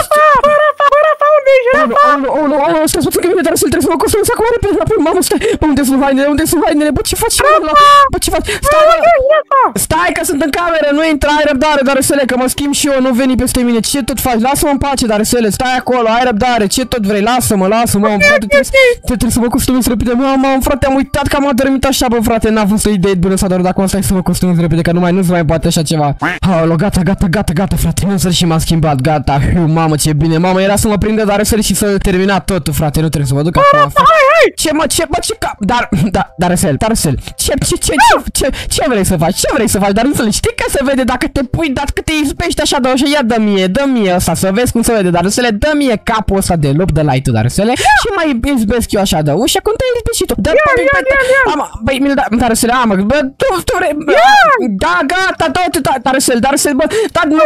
Oh, nu, oh, nu, stai puțin că vine Darcel, trebuie să mă costumez acum repede înapoi. Mamă, stai, bă, unde sunt hainele, unde sunt hainele? Bă, ce faci? Bă, ce faci? Stai, bă, stai că sunt în cameră, nu intra, ai răbdare, Darcel, că mă schimb și eu, nu veni peste mine. Ce tot faci? Lasă-mă în pace, Darcel, stai acolo, ai răbdare, ce tot vrei? Lasă-mă, lasă-mă, frate, trebuie să mă costumez repede. Mamă, frate, am uitat că am adormit așa, bă, frate, n-a fost o idee bună să ador, dacă o stai să mă costumez repede, că nu mai nu se mai poate așa ceva. Aolo, gata, gata, gata, gata, frate, nu să și m-am schimbat, gata. Mamă, ce bine, mamă, era să mă prindă Darcel și să termina totul, frate, nu trebuie să mă duc acum. Ce mă, ce, mă, ce cap, dar, da, Darcel, Darcel, ce, ce, ce, ce, ce vrei să faci? Ce vrei să faci, Darcel? Știi că se vede dacă te pui, dacă te izbești așa de ușă, ia dă mie, dă mie ăsta, să vezi cum se vede, Darcel, dă mie capul ăsta de lup de la tu, Darcel, și mai izbesc eu așa de ușă, cum te izbești și tu. Dă, băi, mi-l da, Darcel, amă, bă, tu, tu vrei, da, gata, tot, Darcel, Darcel, bă,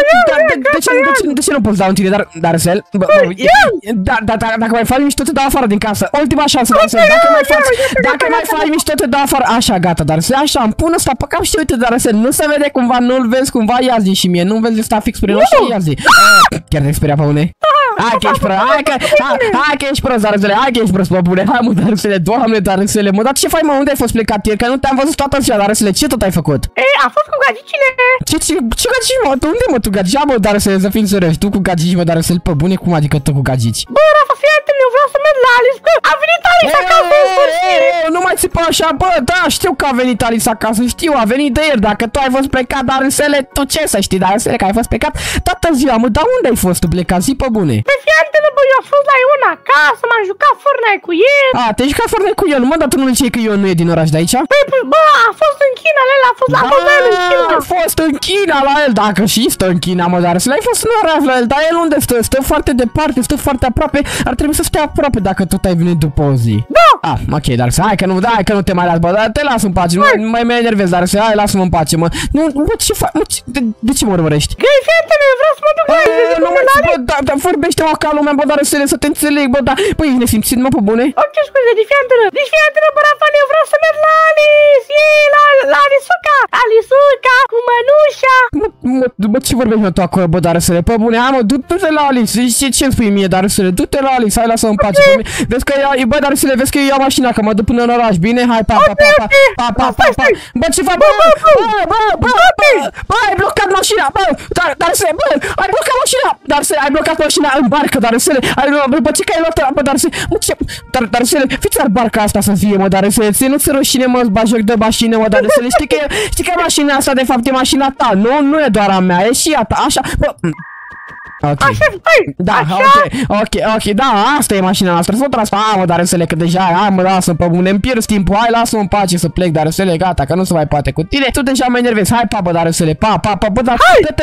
de ce nu poți da un tine, Darcel, bă, da, da, dacă mai faci mișto, te dau afară din casă, ultima șansă, Darcel, dacă mai faci, dacă mai faci mișto, te dau afară, așa, gata, Darcel, așa, îmi pun ăsta pe cap și uite, Darcel, nu se vede cumva, nu-l vezi cumva, ia zi și mie, nu-mi vezi ăsta fix prin ochi, ia zi. Chiar te-ai speriat pe une? Hai că ești prost, hai că, hai că ești prost, Darcel, hai că ești prost, pe bune, hai mă, Darcel, Doamne, Darcel, mă, dar ce faci, mă, unde ai fost plecat ieri, că nu te-am văzut toată ziua, Darcel, ce tot ai făcut? Ei, a fost cu gagicile. Ce, ce, ce gagici, mă, unde, mă, tu gagici, mă, Darcel, să fim serios, tu cu gagici, mă, Darcel, pe bune, cum adică tu cu gagici? Bă, Rafa, fii atent, eu vreau să merg la Alice, că a venit Alice acasă în sfârșit. Nu mai țipa așa, bă, da, știu că a venit Alice acasă, știu, a venit de ieri, dacă tu ai fost plecat, Darcel, tu ce să știi, Darcel, că ai fost plecat toată ziua, mă, dar unde ai fost tu plecat, zi pe bune? Păi fii atent, bă, eu am fost la Ion acasă, m-am jucat Fortnite cu el. A, te-ai jucat Fortnite cu el, mă, dar tu nu ziceai că Ion nu e din oraș de aici? Păi, bă, a fost în China, el a fost la el în China. A fost în China la el, dacă și stă în China, mă, Darcel, ai fost în oraș la el, dar el unde stă? Stă foarte departe, stă foarte aproape, ar trebui să stea aproape dacă tot ai venit după o zi. Da. Ah, ok, Darcel, hai că nu, da, hai că nu te mai las, bă, dar te las în pace, mai mai mă enervezi, Darcel, hai, lasă-mă în pace, mă. Nu, bă, ce faci, mă, de, de ce mă urmărești? Găi, fii atent, eu vreau să mă duc la el, nu mă, bă, da, da, vorbește-mă ca lumea, bă, Darcel, să te înțeleg, bă, da, băi, ești nesimțit, mă, pe bune? Ok, scuze, deci fii atent, deci fii atent, bă, Rafa, eu vreau să merg la Alice, ei, la, la Alisuca, Alisuca, cu mănușa. Bă, ce vorbești, mă, tu acolo, bă, Darcel, pe bune, hai, mă, du-te la Alice, ce-mi spui mie, Darcel, du-te la Alice, hai, lasă-mă în pace, vezi că ia, bă, Darcel, vezi că eu iau mașina, că mă duc până în oraș, bine? Hai, pa, pa, pa, pa, pa, pa, pa, bă, ce faci, bă, bă, bă, bă, bă, bă, ai blocat mașina, bă, Darcel, bă, ai blocat mașina, Darcel, ai blocat mașina în barcă, Darcel, ai, bă, ce că ai luat, bă, Darcel, mă, ce, Darcel, fiți ar barca asta să fie, mă, Darcel, ție nu-ți rușine, mă, bagi joc de mașină, mă, Darcel, știi că, știi că mașina asta, de fapt, e mașina ta, nu, nu e doar a mea, e și a ta, așa, bă. Ok. Așa, hai, Da, așa. ok, ok, ok, da, asta e mașina noastră. Să o transformăm, mă, dar să că deja, hai mă, lasă pe bune, îmi pierd timpul, hai, lasă-mă în pace să plec, dar să le gata, că nu se mai poate cu tine. Tu deja mă enervezi, hai, pa, bă, dar să le, pa, pa, pa, bă, da, dă-te,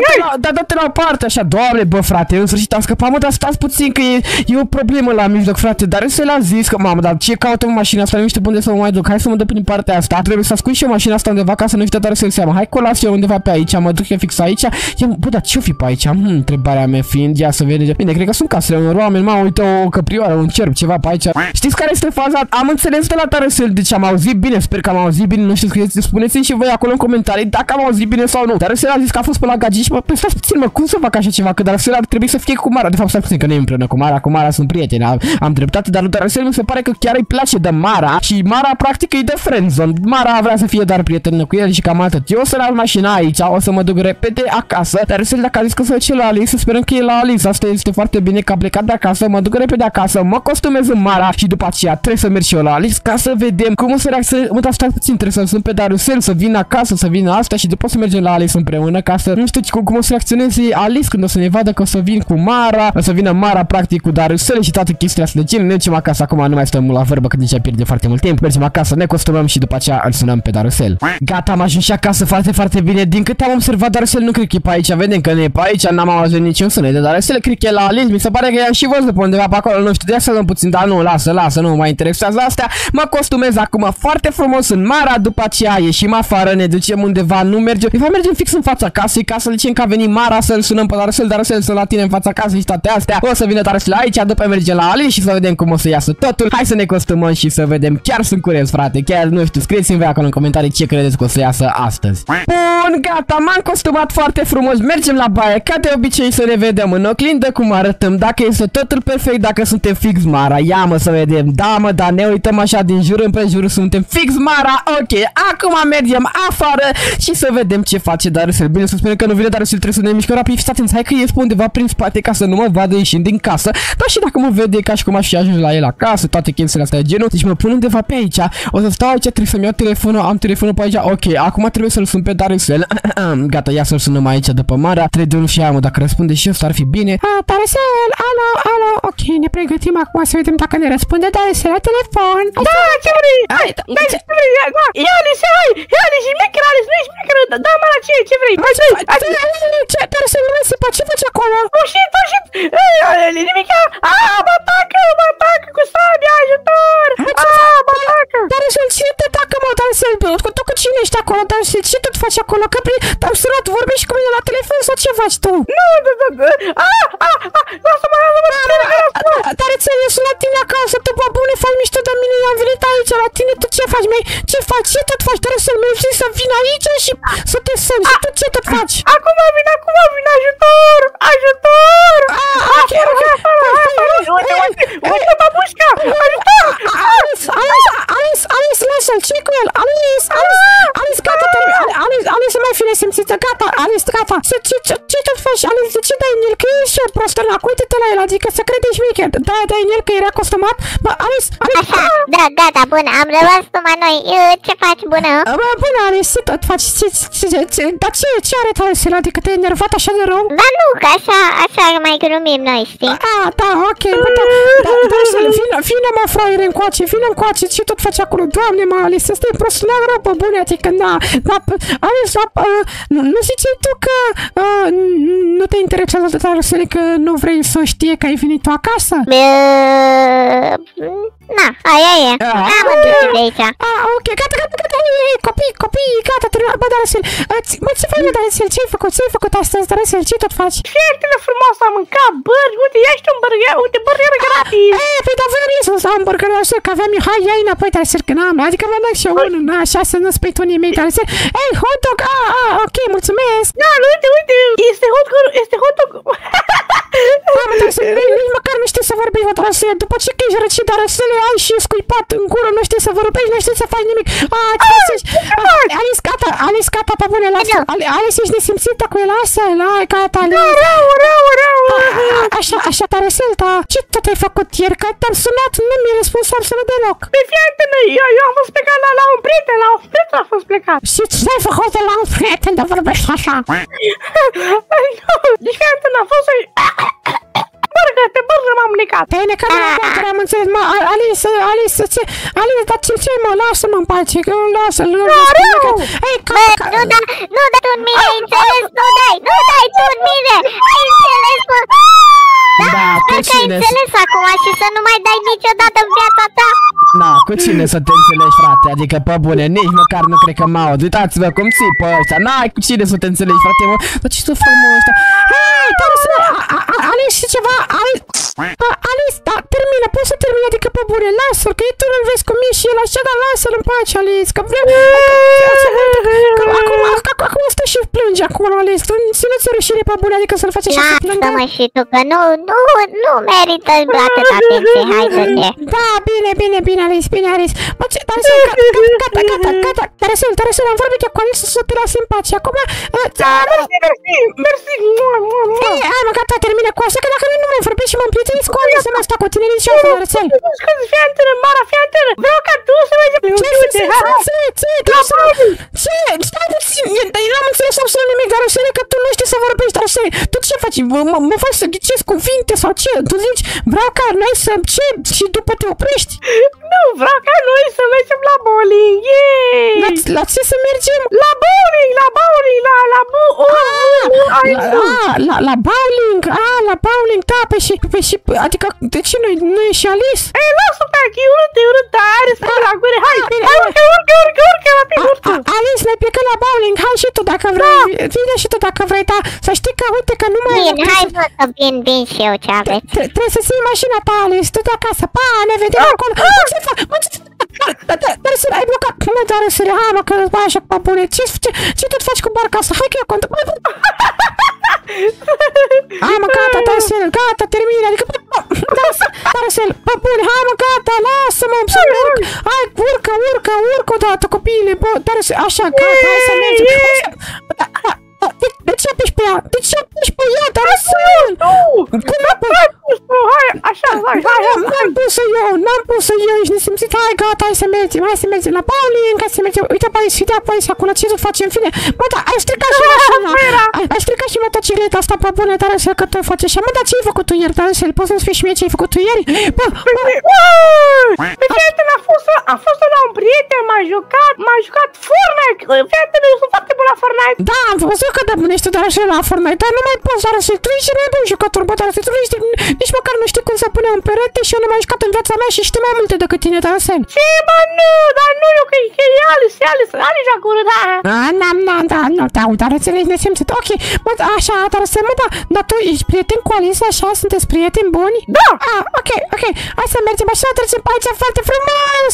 dă-te la o parte, așa, doamne, bă, frate, în sfârșit am scăpat, mă, dar stați puțin, că e, e o problemă la mijloc, frate, dar să le-a zis că, mamă, dar ce caută mașina asta, nu știu unde să mă mai duc, hai să mă duc prin partea asta, trebuie să ascund și eu mașina asta undeva ca să nu fie tare să-l seama, hai, colas eu undeva pe aici, mă duc eu fix aici, ia, bă, dar ce-o fi pe aici, hmm, întrebarea mea fiind, ia să vedem, bine, cred că sunt casele unor oameni, mă, uite o căprioară, un cerb, ceva pe aici, știți care este faza? Am înțeles de la Taresel, deci am auzit bine, sper că am auzit bine, nu știu, spuneți-mi și voi acolo în comentarii dacă am auzit bine sau nu. Taresel a zis că a fost pe la Gagi și mă, păi stați puțin, mă, cum să fac așa ceva, că Taresel ar trebui să fie cu Mara, de fapt stai puțin că nu e împreună cu Mara, cu Mara sunt prieteni, am, am dreptate, dar lui Taresel mi se pare că chiar îi place de Mara și Mara practic e de friendzone, Mara vrea să fie doar prietenă cu el și cam atât. Eu o să las mașina aici, o să mă duc repede acasă, Taresel dacă a zis că să duce la Alice, să sperăm că e la Alice, asta este foarte bine că a plecat de acasă, mă duc repede acasă, mă costumez în Mara și după aceea trebuie să merg și eu la Alice ca să vedem cum o să reacționeze. Mă, dar stai puțin, trebuie să-l sun pe Darusel să vină acasă, să vină asta și după să mergem la Alice împreună ca să nu știu cum, cum o să reacționeze Alice când o să ne vadă că o să vin cu Mara, o să vină Mara practic cu Darusel și toate chestiile astea de genul. Ne ducem acasă acum, nu mai stăm la vorbă că deja pierde foarte mult timp. Mergem acasă, ne costumăm și după aceea îl sunăm pe Darusel. Gata, am ajuns și acasă foarte, foarte bine. Din câte am observat, Darusel nu cred că e pe aici. Vedem că nu e pe aici, n-am auzit niciun sunet de Darusel, cred că e la Alice. Mi se pare că i-am și văzut pe undeva pe acolo, nu știu, de să dăm puțin, dar nu, lasă, lasă, nu mă mai interesează astea. Mă costumez acum foarte frumos în Mara, după aceea ieșim afară, ne ducem undeva, nu mergem. De fapt mergem fix în fața casei ca să zicem că a venit Mara, să-l sunăm pe Darusel, Darusel să la tine în fața casei și toate astea. O să vină Darusel aici, după mergem la Alice și să vedem cum o să iasă totul. Hai să ne costumăm și să vedem. Chiar sunt curios, frate. Chiar nu știu, scrieți-mi voi acolo în comentarii ce credeți că o să iasă astăzi. Bun, gata, m-am costumat foarte frumos. Mergem la baie, ca de obicei să ne vedem în oglindă cum arătăm, dacă este totul perfect, dacă suntem fix Mara. Ia mă să vedem. Da, mă, dar ne uităm așa din jur împrejur, suntem fix Mara. Ok, acum mergem afară și să vedem ce face Darusel. Bine să spunem că nu vine Darusel, trebuie să ne mișcăm rapid. Fiți atenți, hai că ies pe undeva prin spate ca să nu mă vadă ieșind din casă. Dar și dacă mă vede ca și cum aș fi ajuns la el acasă, toate chestiile astea de genul. Deci mă pun undeva pe aici. O să stau aici, trebuie să-mi iau telefonul, am telefonul pe aici. Ok, acum trebuie să-l sun pe Darusel. Gata, ia să-l sunăm aici după Mara. Trei de unul și aia, mă, dacă răspunde și ăsta ar fi bine. Ah, Darusel, alo, alo, ok, ne pregătim acum să vedem dacă ne răspunde Darusel la telefon. Da, ce vrei? Hai, da, ce vrei? Ia, Alice, hai! Ia, Alice, e șmecher, Alice, nu e șmecher. Da, Mara, ce, ce vrei? Hai, hai, hai! Ce, Darusel, nu se poate, ce faci acolo? Oh, shit, oh, shit! Nimica! Ah, mă atacă, mă atacă cu sabia, ajutor! Ah, mă atacă! Darusel, cine te atacă, mă, Darusel? Tu cu cine ești acolo, Darusel? Ce tot faci acolo? Că Darusel, tu vorbești cu mine la telefon sau ce faci tu? Nu, da, da, da! Ah, ah, ah! Lasă-mă, lasă-mă! Darusel, eu sunt la tine acasă, tu, bă, bune, faci mișto de mine, eu am venit aici la tine, tu ce faci, măi? Ce faci? Ce tot faci, Darusel? Mi-ai zis să vin aici și să te sun, și tu ce tot faci? Acum vin, acum vin, ajutor! Ajutor! Ok, ok. Uite, uite, uite, babușca! Ajutor! Alice, Alice, Alice, Alice, lasă-l, ce-i cu el? Alice, Alice, Alice, gata, Alice, Alice, mai fi nesimțită, gata, Alice, gata. Ce tot faci, Alice? De ce dai în el? Că ești eu prostă, la uite-te la el, adică să crede șmecher. Da, dai în el că era costumat? Bă, Alice, Alice. Așa, da, gata, bună, am rămas numai noi. Ce faci, bună? Bă, bună, Alice, ce tot faci? Dar ce, ce are Darusel? Adică te-ai enervat așa de rău? Dar nu, că așa, așa mai glumim noi, știi? Ah, da, ok, bă, da, da, Darusel, vină, vină, mă, fraiere, încoace, vină încoace, ce tot faci acolo? Doamne, mă, Alice, ăsta e prostul, n-am rău, bă, bune, adică, na, da, Alice, da, uh, nu, nu ziceai tu că uh, nu te interesează de Darusel, că nu vrei să știe că ai venit tu acasă? Uh, na, aia e, am întâlnit de aici. Ah, ok, gata, gata, gata, ei, copii, copii, gata, terminat, bă, Darusel, bă, ce faci, bă, Darusel, ce-ai făcut, ce-ai făcut astăzi, Darusel, ce tot faci? Fiertele frumos, am mâncat bărgi, uite, ia și un burger, uite, burger gratis! E, păi, dar vrem să am un burger, așa, că aveam eu, hai, ia înapoi, Darusel, că n-am, adică mă dau și eu unul, na, așa, să nu spui tu nimic, Darusel. Ei, hot dog, ah, ah, ok, mulțumesc! Da, uite, uite, este hot dog, este hot dog. Mamă, dar să, nici măcar nu știi să vorbești, mă, Darusel. După ce că ești răcit, Darusel, ai și scuipat în gură, nu știi să vorbești, nu știi să faci nimic. A, ce faci? Alice, gata, Alice, gata, pe bune, lasă. Alice, ești nesimțită cu el, lasă-l, hai, gata, Alice. Rău, rău, rău. Așa, așa, Darusel, da, ce tot ai făcut ieri? Că te-am sunat, nu mi-ai răspuns absolut deloc. Pe fiatele, eu, eu am fost plecat la, la un prieten, la un prieten am fost plecat. Și ce ai făcut de la un prieten de vorbești așa? Deci fiatele a fost să-i... Bărgă, te bărgă, m-am necat. Te-ai necat de la bărgă, am înțeles, mă, Alice, Alice, ce, Alice, dar ce, ce, mă, lasă-mă în pace, că lasă-l, lasă-l, ei, ca, Bă, nu da, nu da tu în mine, ai înțeles, nu dai, nu dai tu în mine, ai înțeles, mă. Da, cu Cred că ai cine înțeles acum și să nu mai dai niciodată în viața ta. Na, cu cine să te înțelegi, frate? Adică, pe bune, nici măcar nu cred că m-aud. Uitați-vă cum ții pe ăștia. N-ai cu cine să te înțelegi, frate, mă. Dar ce să fac, mă, ăștia? hei, Darusel, Alice, și ceva, Alice, da, termină, poți să termini, adică, pe bune, lasă-l, că tu nu-l vezi cum e și el așa, dar lasă-l în pace, Alice, că vreau, acum, acum stă și plânge, acum, Alice, ține-ți o rușine, pe bune, adică să-l faci așa să plângă. Lasă-mă și tu, că nu, nu, nu merită atâta atenție, haide-te. Da, bine, bine, bine, Alice, bine, Alice. Mă, ce, Darusel, gata, gata, gata, Darusel, Darusel, am vorbit eu cu Alice să te lase în pace. Acum, Da, mersi, mersi, mersi. ei, hai, mă, gata, termină cu asta, că dacă nu, nu mai vorbești și mă împrietenesc cu Alice, să mă sta cu tine niciodată, Darusel. Scuze, fiatele, Mara, fiatele, vreau ca tu să mergi pe Ce, ce, ce, ce, ce, Darusel, ce, stai puțin, eu n-am înțeles absolut nimic, Darusel, că tu nu știi să vorbești, Darusel. Tu ce faci? Mă faci să ghicesc cuvinte sau ce? Tu zici, vreau ca noi să, ce, și după te oprești? Nu, vreau ca noi să mergem la bowling, yay! La, la ce să mergem? La bowling, la bowling, la, la bu... Ah, la, la, la, la bowling, ah, la bowling, da, pe și, pe și, adică, de ce nu, nu e și Alice? Ei, lasă pe aici, e urât, e urât, dar are să la gură, hai, hai, urcă, urcă, urcă, urcă, la tine, urcă! Alice, noi plecăm la bowling, hai și tu dacă vrei, vine și tu dacă vrei, da, să știi că, uite că nu mai... Bine, hai bă, că vin, vin și eu ce aveți. Trebuie să ții mașina ta, Alice, tu de acasă, pa, ne vedem acolo, mă, ce fac, mă, ce fac? Dar să ai blocat, nu, dar să le, hai mă, că mai așa, pa, bune, ce, ce, ce tot faci cu barca asta? Hai că eu cont. Hai mă, gata, Darusel, gata, termină, adică, Darusel, pa, bune, hai mă, gata, lasă-mă, să merg, hai, urcă, urcă, urcă odată, copiile, bă, Darusel, așa, gata, hai să mergem. De ce apeși pe ea? De ce apeși pe ea, Darusel? Cum n-am pus? Hai, așa, hai, hai, hai. N-am pus-o eu, n-am pus-o eu, ești nesimțit. Hai, gata, hai să mergem, hai să mergem la bowling, hai să mergem. Uite, băi, sfidea pe aici, acolo, ce să facem, în fine. Bă, da, ai stricat și mașina. Ai, ai stricat și motocicleta asta, pe bune, Darusel, că tu faci așa. Mă, dar ce ai făcut tu ieri, Darusel? Poți să-mi spui și mie ce ai făcut tu ieri? Bă, bă. Pe fiatele, a fost, a fost la un prieten, m-a jucat, m-a jucat Fortnite. Fiatele, eu sunt foarte bun la Fortnite. Da, am văzut că de bun ești Darusel la Fortnite, dar nu mai poți, Darusel, tu ești mai bun jucător, bă, Darusel, tu ești, nici măcar nu știi cum să pune un perete și eu nu m-am jucat în viața mea și știu mai multe decât tine, Darusel. Ce, bă, nu, dar nu, eu, că e Alice, e Alice, Alice a gură, da. A, n-am, n-am, da, nu, da, Darusel, ești nesimțit, ok, bă, așa, Darusel, mă, da, dar tu ești prieten cu Alice, așa, sunteți prieteni buni? Da. Ah, ok, ok, hai să mergem așa, trecem pe aici foarte frumos,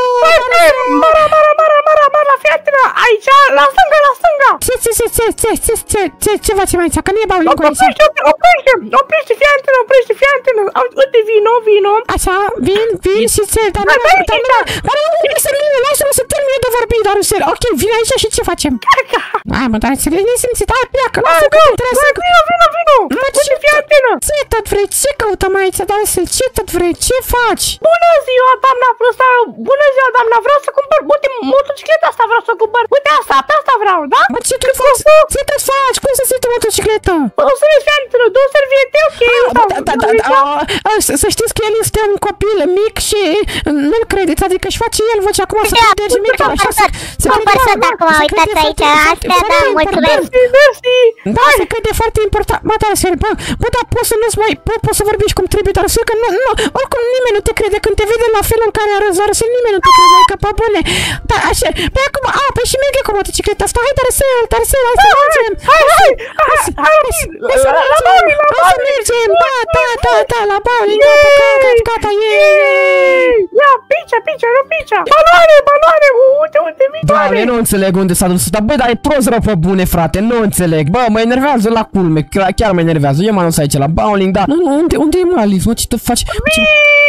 Mara, mara, mara, mara, mara, fiatele, aici, la stânga, la stânga. Ce, ce, ce, ce, ce, ce, ce, ce, ce facem aici, că nu e bowling aici. Oprește, oprește, oprește, fiatele, oprește, fiatele, uite, vino, vino. Așa, vin, vin și ce, dar nu, dar nu, dar nu, lasă mine, lasă-mă să termine de vorbit, Darusel, ok, vin aici și ce facem? Hai, mă, Darusel, e nesimțit, hai, pleacă, lasă că te trebuie să... Vino, vino, vino, uite, fiatele. Ce tot vrei, ce căutăm aici, Darusel, ce tot vrei, ce faci? Bună ziua, doamna, ăsta, bună ziua, doamna, vreau să cumpăr, uite, motocicleta asta vreau să cumpăr, uite asta, pe asta vreau, da? Bă, ce tot faci, ce tot faci, cum să zici motocicletă? O să vezi, fiatele, două serviete, ok, da, da, da, să știți că el este un copil mic și nu-l credeți, adică își face el vocea acum să credeți mic, așa se Cumpăr să-ți acum, uitați aici, astea, da, mulțumesc. Da, se crede foarte important. Bă, Darusel, bă, bă, dar poți să nu-ți mai, poți să vorbești cum trebuie, Darusel, că nu, nu, oricum nimeni nu te crede când te vede la felul în care arăți, Darusel, nimeni nu te crede, că pe bune. Da, așa, pe acum, a, pe și merge cu motocicleta asta, hai, Darusel, Darusel, hai să mergem. Hai, hai, hai, hai, să mergem, hai să mergem, da, da, da, da, la bowling, gata, gata, gata, yeee. Ia, picea, picea, nu picea. Baloane, baloane, uite, uite, vin Doamne, nu înțeleg unde s-a dus ăsta. Bă, dar e prost rău pe bune, frate, nu înțeleg. Bă, mă enervează la culme, chiar, chiar mă enervează. Eu m-am dus aici la bowling, dar... Nu, nu, unde, unde e mă, Alice, mă, ce te faci? Ce...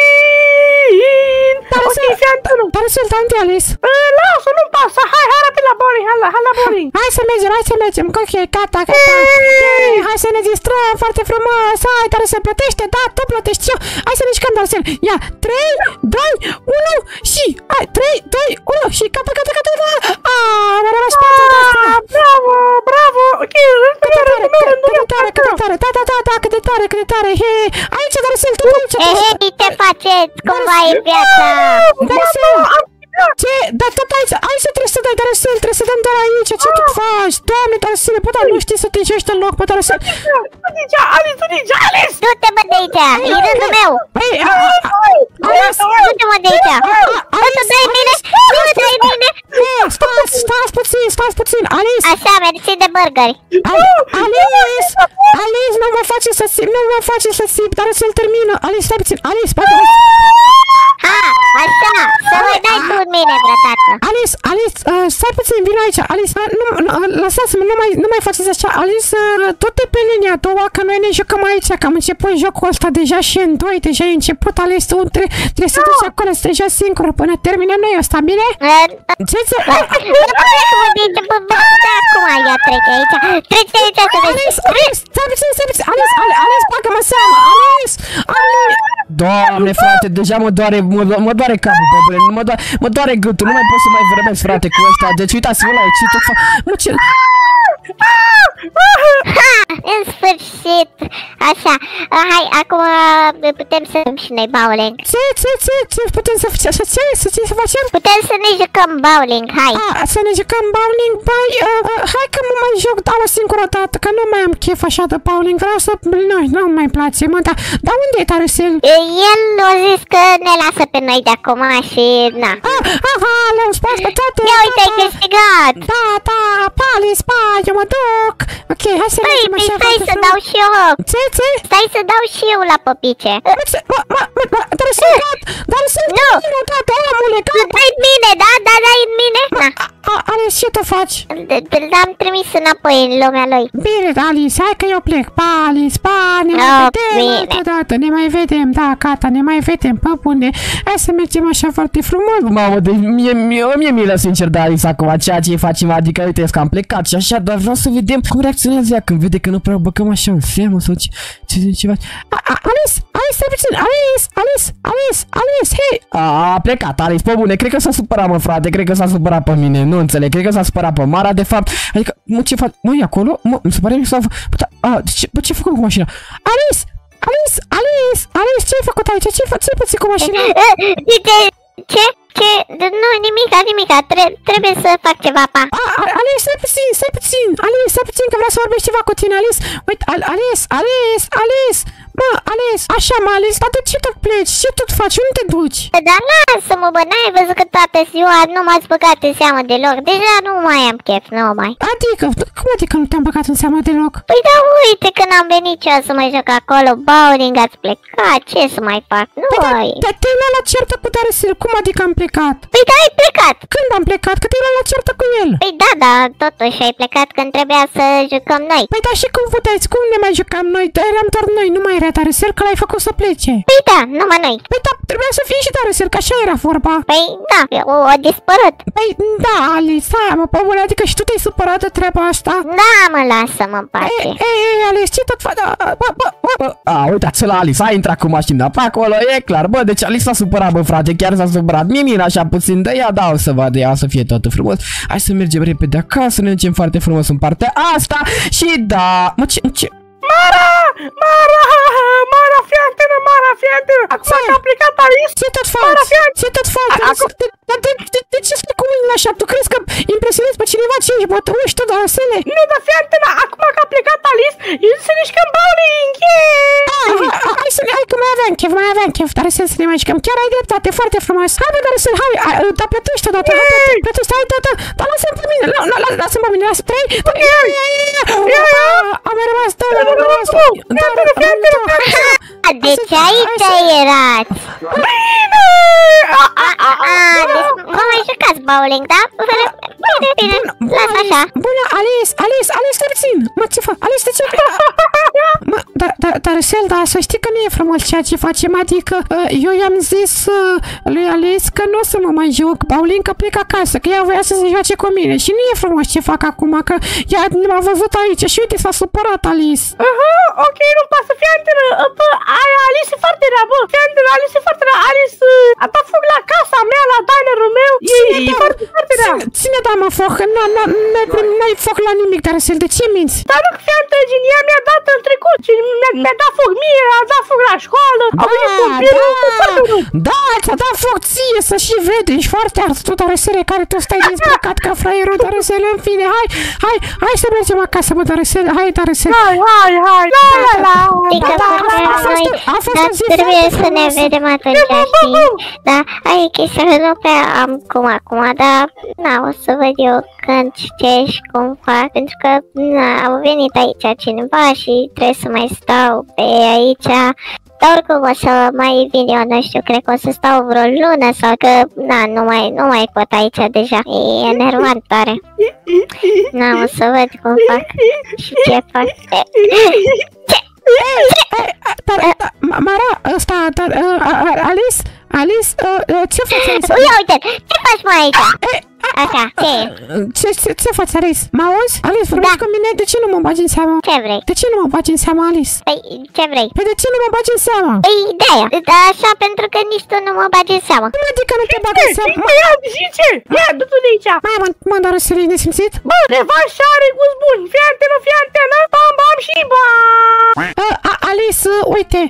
O să-i fie antenul. Dar sunt anti Alice. Lasă, nu-mi pasă, hai, hai rapid la bowling, hai la, hai la bowling. Hai să mergem, hai să mergem, ok, gata, gata. Yay, hai să ne distrăm, foarte frumos. Hai, dar se plătește, da, tu plătești eu. Hai să ne jucăm, Darcel. Ia, trei, doi, unu și... Hai, trei, doi, unu și gata, gata, gata, gata. Aaa, mi-a rămas partea de asta. Bravo, bravo, ok, Cât de tare, cât de tare, cât de tare, da, da, da, da, cât de tare, cât de tare. He, aici, Darcel, tu aici. Hei, ce faceți? Cum va e viața? Darcel. Ce? Dar tot aici, aici trebuie să dai, Darcel, trebuie să dăm doar aici, ce tu faci? Doamne, Darcel, bă, dar nu știi să te joci deloc, bă, Darcel. Du-te aici, Alice, du-te aici, Alice! Du-te, bă, de aici! E rândul meu! Băi, Du-te, mă, de aici! Bă, tu dai mine! Nu dai mine! stați, stați puțin, stați puțin, Alice! Așa, mersi de burgeri! Alice! Alice, nu mă face să țip, nu mă face să țip, Darcel termină! Alice, stai puțin, Alice, poate... Ha, așa! Să mai dai tu în mine, brătată! Alice, Alice, uh, stai puțin, vino aici, Alice, uh, nu, nu, lăsați-mă, nu mai, nu mai faceți așa, Alice, uh, tot pe linia a doua, că noi ne jucăm aici, că am început jocul ăsta deja și în doi, deja e început, Alice, tu trebuie, trebuie să duci acolo, să te joci singur până terminăm noi ăsta, bine? Ce ți... Acum ia trece aici, trece aici să vezi! Alice, Alice, stai puțin, stai puțin, Alice, Alice, bagă-mă seama, Alice, Alice! Doamne, frate, deja mă doare, mă, mă doare capul, băbule, mă doare, mă doare gâtul, nu mai pot să mai vorbesc, frate, cu ăsta. Deci uitați-vă la aici, tot fac... Mă, ce... Ha! În sfârșit! Așa, hai, acum putem să dăm și noi bowling. Ce, ce, ce, ce, putem să facem așa, ce, să ce să facem? Putem să ne jucăm bowling, hai! A, să ne jucăm bowling, băi, uh, uh, hai că mă mai joc, da, o singură dată, că nu mai am chef așa de bowling, vreau să... Nu, nu mai place, mă, dar, dar unde e Darcel? El a zis că ne lasă pe noi de acum și, na. Ah, aha, le-am spus pe toate. Ia uite, ai câștigat! Da, da, pali, spa, eu mă duc. Ok, hai să mergem așa. Stai să dau și eu. Ce, ce? Stai să dau și eu la popice. Mă, mă, mă, mă, Darcel, gat, Darcel, nu, gata, omule, gata. Dai în mine, da? Da, dai în mine? Da. Alice, ce tu faci? L-am trimis înapoi în lumea lui. Bine, Alice, hai că eu plec. Pa, Alice, pa, ne mai vedem altă dată, ne mai vedem, da, gata, ne mai vedem, pe bune. Hai să mergem așa foarte frumos. Mamă, deci mie, mie, mie milă sincer de Alice acum, ceea ce facem, adică uite că am plecat și așa, dar vreau să vedem cum reacționează ea când vede că nu prea o băcăm așa în seamă sau ce, ce, ce faci. Alice, Alice, stai puțin, Alice, Alice, Alice, Alice, hei. A, a plecat, Alice, pe bune, cred că s-a supărat, mă, frate, cred că s-a supărat pe mine, nu înțeleg, cred că s-a supărat pe Mara, de fapt, adică, mă, ce faci, mă, e acolo, mă, mi se pare că s-a făcut, a, ce, bă, ce-a făcut cu mașina? Alice, Alice, Alice, Alice, ce-ai făcut aici, ce-ai făcut, ce-ai făcut cu mașina? Uite, ce, ce, nu, nimica, nimica, trebuie să fac ceva, pa. Alice, stai puțin, stai puțin, Alice, stai puțin, că vreau să vorbesc ceva cu tine, Alice, uite, Alice, Alice, Alice, mă, Alice, așa, mă, Alice, dar de ce tot pleci, ce tot faci, unde te duci? Dar lasă-mă, bă, n-ai văzut că toată ziua nu m-ați băgat în seamă deloc, deja nu mai am chef, nu mai. Adică, cum adică nu te-am băgat în seamă deloc? Păi da, uite, când am venit eu să mă joc acolo, bowling, ați plecat, ce să mai fac, nu ai. Păi, te-ai luat la certă cu Darcel, cum adică am plecat? Păi da, ai plecat. Când am plecat? Că te-ai luat la certă cu el. Păi da, da, totuși ai plecat când trebuia să jucăm noi. Păi da, și cum puteți? Cum ne mai jucam noi? Eram doar noi, nu mai era Darcel, că l-ai făcut să plece. Păi da, numai noi. Păi da, trebuia să fie și Darcel, că așa era vorba. Păi da, o, o dispărut. Păi da, Alice, hai mă, pe bune, adică și tu te-ai supărat de treaba asta? Da, mă, lasă-mă în pace. Ei, ei, ei, Alice, ce tot faci? Bă, bă, bă. A, uitați la Alice, a intrat cu mașina pe acolo, e clar, bă, deci Alice s-a supărat, bă, frate, chiar s-a supărat. Mimina așa puțin de ea, da, o să vadă ea, să fie totul frumos. Hai să mergem repede acasă, ne ducem foarte frumos în partea asta și da, mă, ce, ce? Mara! Mara! Mara, fii antenă, Mara, fii antenă! Acum că a plecat Alice... Ce tot faci? Ce tot faci? Dar de, de, de ce stai cu mâinile așa? Tu crezi că impresionezi pe cineva ce ești, bă, tu ești tot Darcele? Nu, dar fii antenă, acum că a plecat Alice, eu să ne jucăm bowling, yeah! Hai să ne, hai că mai aveam chef, mai aveam chef, Darcel, să ne mai jucăm. Chiar ai dreptate, foarte frumos. Hai, bă, Darcel, hai, dar plătește odată, hai, plătește, hai, tata, dar lasă-mi pe mine, lasă-mi pe mine, lasă trei, am mai rămas două, am mai rămas două. Deci aici erați. Bine! bowling, da? Bine, bine, las așa. Bună, Alice, Alice, Alice, te rețin. Mă, ce fac? Alice, de ce? Mă, dar, dar, dar, Sel, da, să știi că nu e frumos ceea ce facem, adică eu i-am zis lui Alice că nu o să mă mai joc bowling, că plec acasă, că ea voia să se joace cu mine și nu e frumos ce fac acum, că ea m-a văzut aici și uite, s-a supărat Alice. Aha, ok, nu-mi pasă, fii antenă, bă, Alice e foarte rea, bă, fii antenă, Alice e foarte rea, Alice a dat foc la casa mea, la dinerul meu, e, e foarte, foarte rea. Ține, da, mă, foc, n-ai foc la nimic, dar Sel, de ce minți? Dar nu, fii antenă, gen, ea mi-a dat în trecut și mi-a dat foc mie, a dat foc la școală, a venit pompierul, foarte rău. Da, ți-a dat foc ție, să și vede, ești foarte ars, tu, dar Sele, care tu stai dezbrăcat ca fraierul, dar Sele, în fine, hai, hai, hai să mergem acasă, bă, dar Sele, hai, dar Sele. Hai, hai, hai, la, la, la, Adică noi, dar trebuie să ne vedem atunci, știi? Da, ai chestia că nu prea am cum acum, dar, na, o să văd eu când, ce și cum fac, pentru că, na, au venit aici cineva și trebuie să mai stau pe aici. Dar oricum o să mai vin eu, nu știu, cred că o să stau vreo lună sau că, na, nu mai, nu mai pot aici deja, e enervant tare. Na, o să văd cum fac și ce fac. Dar, Mara, ăsta, dar, Alice, Alice, ce faci aici? Ia uite, ce faci mai aici? Așa, ce Ce, ce, ce faci, Alice? Mă auzi? Alice, vorbești cu mine? De ce nu mă bagi în seama? Ce vrei? De ce nu mă bagi în seama, Alice? Păi, ce vrei? Păi de ce nu mă bagi în seama? Păi, de-aia, așa pentru că nici tu nu mă bagi în seama. Cum adică nu te bagi în seama? Ce? Ia, zice, ia, du-tu de aici. Mai mă, mă doar să râi nesimțit? Bă, revanșa are gust bun, fii antenă, fii antenă, bam, bam și bam. Alice, uite,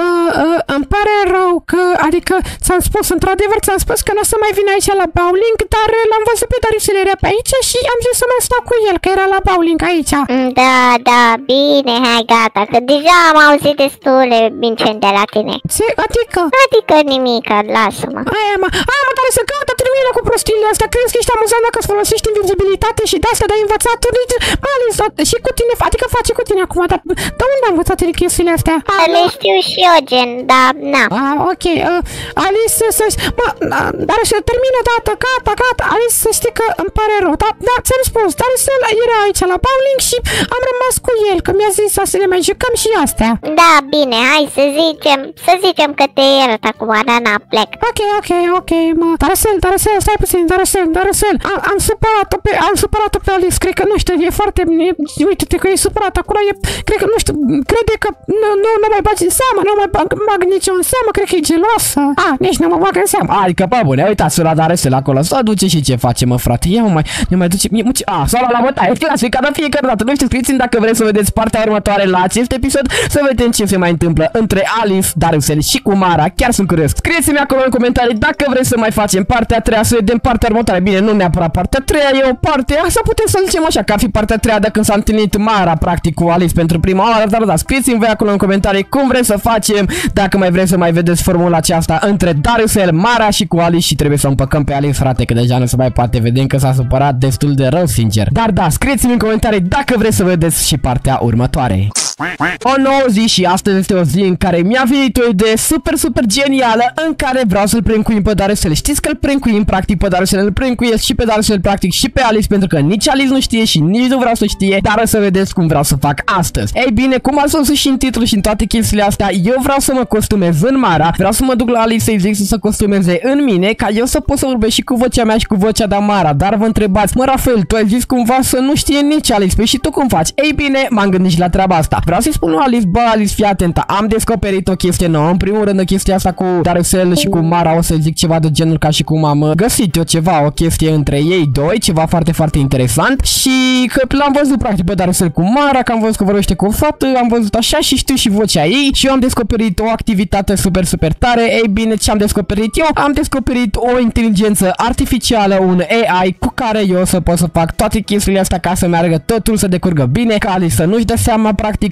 îmi pare rău că, adică ți-am spus, într-adevăr ți-am spus că nu o să mai vin aici la bowling, dar l-am văzut pe Dariusele pe aici și am zis să mai stau cu el, că era la bowling aici. Da, da, bine, hai, gata, că deja am auzit destule minceni de la tine. Ce? Adică? Adică nimica, lasă-mă. Aia, mă, aia, mă, dar să gata, termină cu prostiile astea, crezi că ești amuzant dacă îți folosești invizibilitate și de-astea de-ai învățat, mai ales și cu tine, adică face cu tine acum, dar de unde am învățat chestiile astea? Le știu și eu, gen, dar, na. Ah, ok, uh, Alice, să mă, dar să termină dată, gata, gata, Alice, să știi că îmi pare rău, dar, da, ți-am spus, dar să era aici la bowling și am rămas cu el, că mi-a zis să ne mai jucăm și astea. Da, bine, hai să zicem, să zicem că te iert acum, dar na, plec. Ok, ok, ok, mă, Darusel, Darusel, stai puțin, Darusel, Darusel, am, am supărat-o pe, am supărat-o pe Alice, cred că, nu știu, e foarte, e, uite-te că e supărat acolo, e, cred că, nu știu, crede că nu, nu, nu mai bagi în seama, nu mai bag, bag nici în seama, cred că e gelosă. Ah, nici nu mă bag în seama. Adică, pe bune, uitați-vă la Darusel acolo, s-o duce și ce face, mă, frate, ia mai, ne mai duce, a, s-o la bătaie, clasificat de fiecare dată, nu știu, scrieți-mi dacă vreți să vedeți partea următoare la acest episod, să vedem ce se mai întâmplă între Alice, Darusel și cu Mara, chiar sunt curios. Scrieți-mi acolo în comentarii dacă vreți să mai facem partea a treia, să vedem partea următoare, bine, nu neapărat partea a treia, e o parte, asta putem să zicem așa, că ar fi partea a treia de când s-a întâlnit Mara, practic, cu Alice pentru prima oară, dar da, scrieți-mi voi acolo în comentarii cum vreți să facem, dacă mai vreți să mai vedeți formula aceasta între Darusel, Mara și cu Alice și trebuie să împăcăm pe Alice, frate, că deja nu se mai poate, vedem că s-a supărat destul de rău, sincer. Dar da, scrieți-mi în comentarii dacă vreți să vedeți și partea următoare. O nouă zi și astăzi este o zi în care mi-a venit o idee super, super genială în care vreau să-l prankuim pe Darusel. Știți că îl prankuim practic pe Darusel, îl prankuiesc și pe Darusel practic și pe Alice pentru că nici Alice nu știe și nici nu vreau să știe, dar o să vedeți cum vreau să fac astăzi. Ei bine, cum ați văzut și în titlu și în toate chestiile astea, eu vreau să mă costumez în Mara, vreau să mă duc la Alice să-i zic să se costumeze în mine, ca eu să pot să vorbesc și cu vocea mea și cu vocea de Mara, dar vă întrebați, mă, Rafael, tu ai zis cumva să nu știe nici Alice, păi și tu cum faci? Ei bine, m-am gândit și la treaba asta. Vreau să-i spun lui Alice, bă, Alice, fii atentă, am descoperit o chestie nouă, în primul rând chestia asta cu Darusel și cu Mara, o să zic ceva de genul ca și cum am găsit eu ceva, o chestie între ei doi, ceva foarte, foarte interesant și că l-am văzut practic pe Darusel cu Mara, că am văzut că vorbește cu o fată, am văzut așa și știu și vocea ei și eu am descoperit o activitate super, super tare. Ei bine, ce am descoperit eu? Am descoperit o inteligență artificială, un A I cu care eu să pot să fac toate chestiile astea ca să meargă totul să decurgă bine, ca Alice să nu-și dea seama practic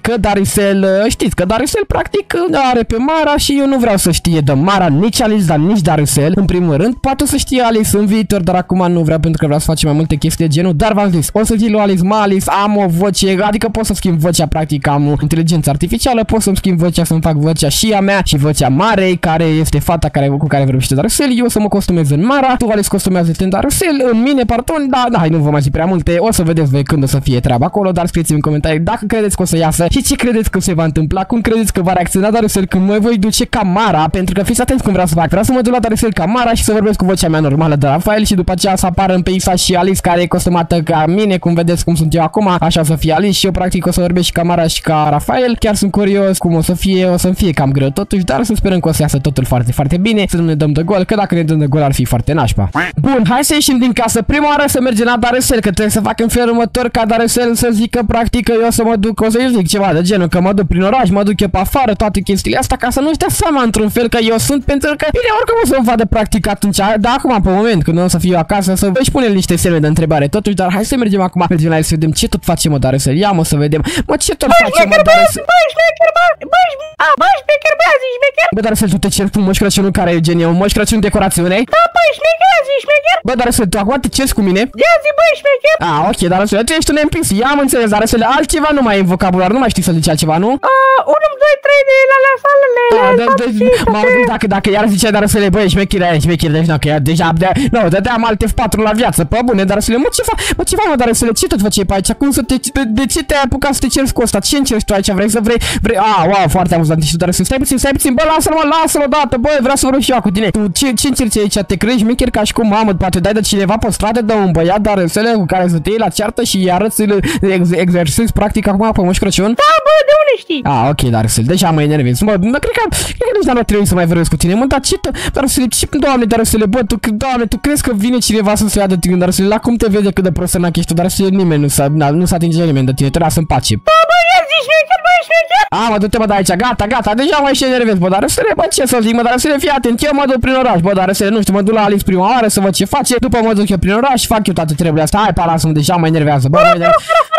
că Darusel, știți că Darusel practic are pe Mara și eu nu vreau să știe de Mara nici Alice, dar nici Darusel. În primul rând, poate să știe Alice în viitor, dar acum nu vreau pentru că vreau să facem mai multe chestii de genul. Dar v-am zis, o să zic lui Alice, mă, Alice, am o voce, adică pot să schimb vocea, practic am o inteligență artificială, pot să-mi schimb vocea, să-mi fac vocea și a mea și vocea Marei, care este fata care, cu care vorbește Darusel. Eu să mă costumez în Mara, tu Alice costumează-te în Darusel, în mine, pardon, da, da, hai, nu vă mai zic prea multe, o să vedeți voi când o să fie treaba acolo, dar scrieți-mi în comentarii dacă credeți că o să iasă și ce credeți că se va întâmpla, cum credeți că va reacționa Darusel când mă voi duce ca Mara, pentru că fiți atenți cum vreau să fac, vreau să mă duc la Darusel ca Mara și să vorbesc cu vocea mea normală de Rafael și după aceea să apară în peisaj și Alice care e costumată ca mine, cum vedeți cum sunt eu acum, așa o să fie Alice și eu practic o să vorbesc și ca Mara și ca Rafael, chiar sunt curios cum o să fie, o să-mi fie cam greu totuși, dar să sperăm că o să iasă totul foarte, foarte bine, să nu ne dăm de gol, că dacă ne dăm de gol ar fi foarte nașpa. Bun, hai să ieșim din casă, prima oară să mergem la Darusel, că trebuie să fac în felul următor ca Darusel să zică practic că eu să mă duc, o să-i zic ceva de genul, că mă duc prin oraș, mă duc eu pe afară, toate chestiile astea, ca să nu-și dea seama într-un fel că eu sunt, pentru că, bine, oricum o să-mi vadă practic atunci, dar acum, pe moment, când o să fiu acasă, să își pune niște semne de întrebare, totuși, dar hai să mergem acum, mergem la el să vedem ce tot facem, mă, Darusel, ia, mă, să vedem, mă, ce tot facem, mă, Darusel. Băi, șmecher, bă, băi, a, bă, șmecher, bă, zi, șmecher. Bă, Darusel, tu te ceri cu Moș Crăciunul care e geniu, Moș Crăciun decorațiune? Da, băi, șmecher, zi, șmecher. Bă, Darusel, tu acum te ceri cu mine? Ia zi, băi, șmecher. Ah, ok, Darusel, tu ești un N P C, ia am înțeles, Darusel, altceva nu mai e în vocabular, nu mai știi să zici altceva, nu? Ah, unu, doi, trei de la la salele. Da, da, da, m-am gândit dacă, dacă iar ziceai Darusele, băi, șmechire aia, șmechire, deci nu, că ea deja, de, nu, dădeam alte F patru la viață, pe bune, Darusele, mă, ce fac, mă, ce fac, mă, Darusele, ce tot făceai pe aici, cum să te, de, de ce te-ai apucat să te ceri cu ăsta, ce încerci tu aici, vrei să vrei, vrei, ah, wow, foarte amuzant, și tu, Darusele, stai puțin, stai puțin, bă, lasă-l, mă, lasă-l odată, bă, vreau să vorbesc și eu cu tine, tu, ce, ce încerci aici, te crezi șmecher ca și cum, mamă, poate dai de cineva pe stradă, de un băiat, Darusele, cu care să te iei la ceartă și îi arăți, ex, exersezi, practic, acum, pe Moș Crăciun? Da, bă, de unde știi? Ah, ok, Darusele, deja mă enervez, mă, mă, cred că, cred că nici n-ar trebui să mai vorbesc cu tine, mă, dar ce, Darusele, ce, doamne, Darusele, bă, tu, doamne, tu crezi că vine cineva să se ia de tine, Darusele, la cum te vede cât de prosănac ești tu, Darusele, nimeni nu s-a, nu s-a atinge nimeni de tine, te lasă în pace. Da, bă, ia zi, șmecher, bă, șmecher. Ah, mă, du-te, mă, de aici, gata, gata, deja mă și enervez, bă, Darusele, bă, ce să zic, mă, Darusele, fii atent, eu mă duc prin oraș, bă, Darusele, nu știu, mă duc la Alice prima oară să văd ce face, după mă duc eu prin oraș, fac eu toate treburile astea, hai, pa, lasă-mă, deja mă enervează, bă, mă enervează.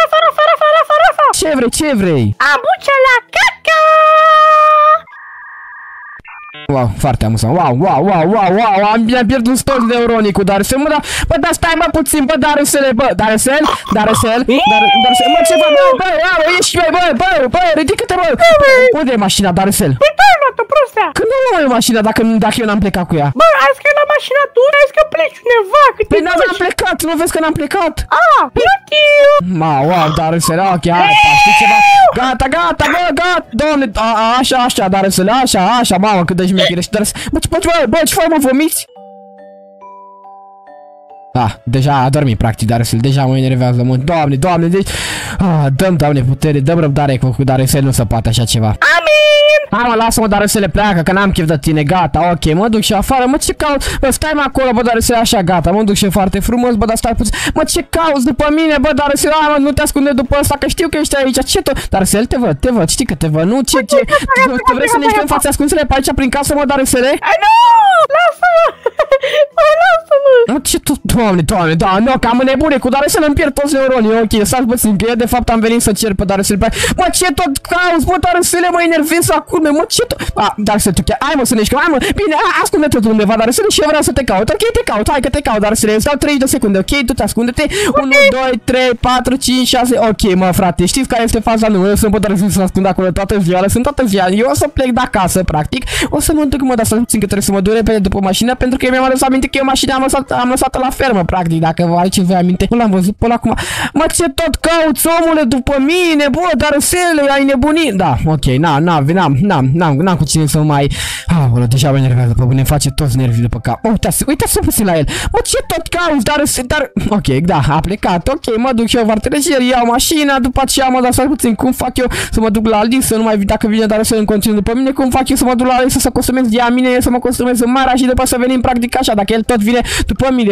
Ce vrei, ce vrei? Abuța la caca! Wow, foarte amuzant. Wow, wow, wow, wow, wow, am, am pierdut toți neuronii cu Darusel. Mă, da, bă, dar stai, mă, puțin, bă, Darusele, bă, Darusel, Darusel, Darusel, mă, ce, bă, bă, bă, bă, ieși, bă, bă, bă, bă, ridică-te, bă. Unde e mașina, Darusel? Păi, da, luat-o, prostea. Când nu e mașina dacă, dacă eu n-am plecat cu ea? Bă, ai zis că e la mașina tu, ai zis că pleci undeva, cât Păi n-am plecat, nu vezi că n-am plecat? Ah, nu știu. Ma, wow, Darusel, ok, hai, știi ceva? Gata, gata, bă, gata, doamne, a, a, așa, așa, Darusel, așa, așa, mamă, cât de șmecher ești, Darusel. Bă, ce faci, bă, bă, ce faci, mă, vomiți? Ah, deja a dormit, practic, Darusel, deja mă enervează, mă, doamne, doamne, deci, ah, dăm, doamne, putere, dăm răbdare cu Darusel, nu se poate așa ceva. Amin! Hai, mă, lasă-mă, Darusele, pleacă, că n-am chef de tine, gata, ok, mă duc și afară, mă, ce caut, bă, stai-mă acolo, bă, Darusele, așa, gata, mă duc și foarte frumos, bă, dar stai puțin, mă, ce cauți după mine, bă, Darusele, hai, mă, nu te ascunde după ăsta, că știu că ești aici, ce tot, Darusele, te văd, te văd, știi că te văd, nu, ce, ce, tu vrei să ne ieșim în fața ascunsele pe aici, prin casă, mă, Darusele? Nu, lasă-mă, mă, lasă-mă. Mă, ce tot, doamne, doamne, da, nu, că am nebune, cu Darusele îmi pierd toți neuronii, ok, stai puțin, că eu, de fapt, am venit să cer pe Darusele pe aici, mă, ce tot cauți, bă, Darusele, mă enervez acum, mă, ce tot, a, Darusele, tu chiar, hai, mă, să ne ieșim, hai, mă, bine, ascunde-te tu undeva, Darusele, și eu vreau să te caut, ok, te caut, hai că te caut, Darusele, îți dau treizeci de secunde, ok, tu te ascunde-te, unu, doi, trei, patru, cinci, șase, ok, mă, frate, știți care este faza? Nu, eu sunt pe Darusele să ascund acolo toată ziua, sunt toată ziua, eu o să plec de acasă, practic, o să mă duc, mă, dar să puțin că trebuie să mă duc repede după mașină, pentru că eu mi-am adus aminte că eu mașina am lăsat, am lăsat-o la fermă, practic, dacă vă aduceți voi aminte, nu l-am văzut până acum, mă, ce tot cauți, omule, după mine, bă, Darusele, ai nebunit, da, ok, na, na, n-am, n-am, n-am, n-am cu cine să mai, aoleu, deja mă enervează, pe bune, face toți nervii după cap, oh, uitați, uitați-vă puțin la el, mă, ce tot cauți, Darusele, dar, ok, da, a plecat, ok, mă duc și eu foarte lejer, iau mașina, după aceea mă dau puțin, cum fac eu să mă duc la Alice, să nu mai dacă vine Darusele în continuu după mine, cum fac eu să mă duc la Alice, să costumez ea mine, să mă costumez în Mara și după să venim practic așa, dacă el tot vine după mine, frate,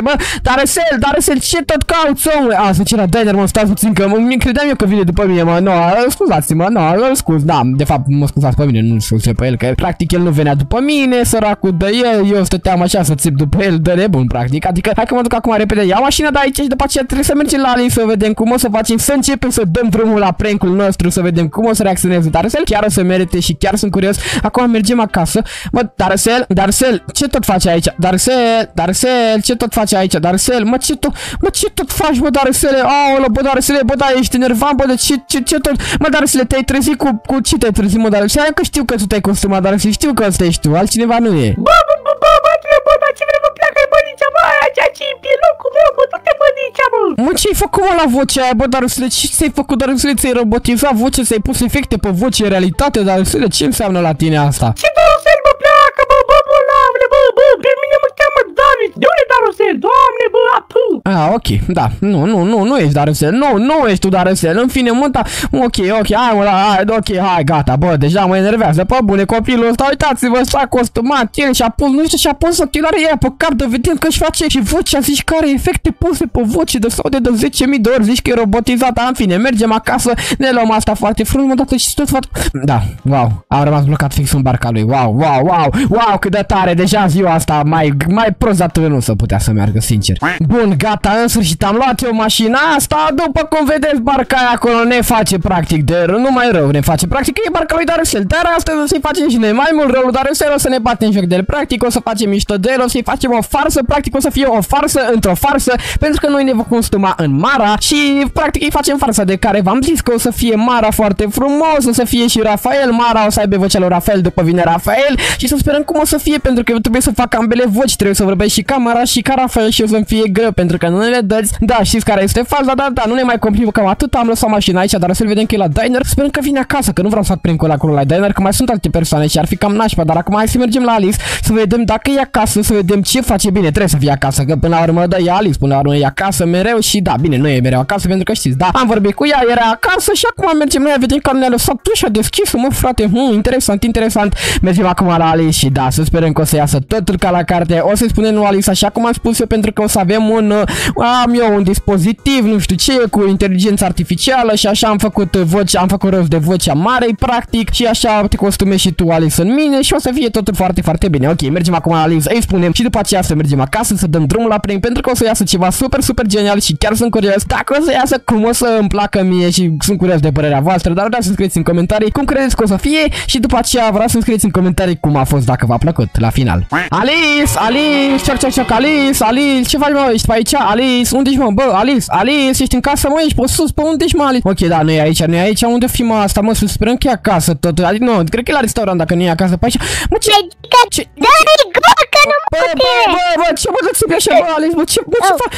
bă, Darcel, Darcel, ce tot cauți, omule? A, să la Diner, mă, stați puțin, că mă, credeam eu că vine după mine, mă, nu, scuzați-mă, nu, scuz, da, de fapt, mă scuzați pe mine, nu scuze pe el, că practic el nu venea după mine, săracul de el, eu stăteam așa să țip după el, de nebun, practic, adică, hai că mă duc acum repede, iau mașina de aici și după aceea trebuie să mergem la Alice să vedem cum o să facem, să începem să dăm drumul la prank-ul nostru, să vedem cum o să reacționeze Darcel, chiar o să merite și chiar sunt curios. Acum mergem acasă. Mă, Darcel, Darcel, ce tot faci aici? Darcel, Darcel, ce tot faci aici? Darcel, mă, ce tot, mă, ce tot faci, bă, Darcel? Aolă, bă, Darcel, bă, da, ești enervant, bă, de ce, ce, ce tot? Mă, Darcel, te-ai trezit cu, cu ce te-ai trezit, mă, Darcel? Hai că știu că tu te-ai costumat, Darcel, știu că ăsta ești tu, altcineva nu e. Bă, bă, bă, bă, bă, bă, dar ce vrei, mă, pleacă, bă, nici, bă, aici ce e locul meu, bă, du-te, bă, nici, bă. Mă, ce-ai făcut, mă, la vocea aia, bă, Darcel, ce ți-ai făcut, Darcel, ți-ai robotizat vocea, ți-ai pus efecte pe voce, realitate, Darcel, ce înseamnă la tine asta? Ce Darcel, bă, pleacă, bă, bă, bă, lavle, bă, bă, pe mine mă cheamă David, de unde Darcel, doamne, bă, apu. Ah, ok, da, nu, nu, nu, nu ești Darcel, nu, nu ești tu Darcel, în fine, mă, da, ok, ok, hai, mă, hai, ok, hai, gata, bă, deja mă enervează, bă, bune, copilul ăsta, uitați-vă, s-a costumat, el și-a pus, nu știu, și-a pus ochelare aia pe cap, de vedem că își face și vocea, zici că are efecte puse pe voce de sau de, de zece mii de ori, zici că e robotizată, în fine, mergem acasă, ne luăm asta foarte frumos, mă, dată și tot foarte, da, wow, am rămas blocat fix în barca lui, wow, wow, wow, wow, cât de tare, deja ziua asta, mai, mai prost dată nu să putea să meargă, sincer. Bun, gata, în sfârșit, am luat eu mașina asta, după cum vedeți, barca aia acolo ne face practic de rău, nu mai rău, ne face practic, e barca lui Darcel, dar astăzi o să-i facem și noi mai mult rău lui Darcel, o să ne batem joc de el, practic o să facem mișto de el, o să-i facem o farsă, practic o să fie o farsă într-o farsă, pentru că noi ne vom costuma în Mara și practic îi facem farsa de care v-am zis că o să fie Mara foarte frumos, o să fie și Rafael, Mara o să aibă vocea lui Rafael, după vine Rafael și să sperăm cum o să fie, pentru că eu trebuie să fac ambele voci, trebuie să vorbesc și ca Mara și ca Rafael și o să-mi fie greu, pentru că nu ne le dăți, da, știți care este faza, da, da, nu ne mai complicăm atât, am lăsat mașina aici, dar să-l vedem că e la diner, sperăm că vine acasă, că nu vreau să fac prank-ul acolo la diner, că mai sunt alte persoane și ar fi cam nașpa, dar acum hai să mergem la Alice, să vedem dacă e acasă, să vedem ce face, bine, trebuie să fie acasă, că până la urmă, da, e Alice, până la urmă e acasă mereu și da, bine, nu e mereu acasă, pentru că știți, da, am vorbit cu ea, era acasă și acum mergem noi, vedem că ne-a lăsat ușa deschisă, mă, frate, hm, interesant, interesant, mergem acum la Alice și da, să sperăm că o să iasă totul ca la carte, o să-i spunem lui Alice așa cum am spus eu, pentru că o să avem un, am eu un dispozitiv, nu știu ce, cu inteligență artificială și așa am făcut voce, am făcut rost de vocea Marei, practic, și așa te costumezi și tu, Alice, în mine și o să fie totul foarte, foarte bine. Ok, mergem acum la Alice, îi spunem și după aceea să mergem acasă, să dăm drumul la prank, pentru că o să iasă ceva super, super genial și chiar sunt curios dacă o să iasă, cum o să îmi placă mie și sunt curios de părerea voastră, dar vreau să scrieți în comentarii cum credeți că o să fie și după aceea vreau să scrieți în comentarii cum a fost, dacă v-a plăcut la final. Alice, Alice, cioc, cioc, cioc, Alice, Alice, ce faci, mă, ești pe aici? Alice, unde ești, mă, bă, Alice, Alice, ești în casă, mă, ești pe sus, pe unde ești, mă, Alice? Ok, da, nu e aici, nu e aici, unde fi, mă, asta, mă, să sperăm că e acasă tot, adică, nu, cred că e la restaurant dacă nu e acasă pe aici. Mă, ce? Ce? Dă-i gol, că nu mă Bă, bă, bă, bă, ce mă duc așa, bă, Alice, bă, ce, bă, ce fac?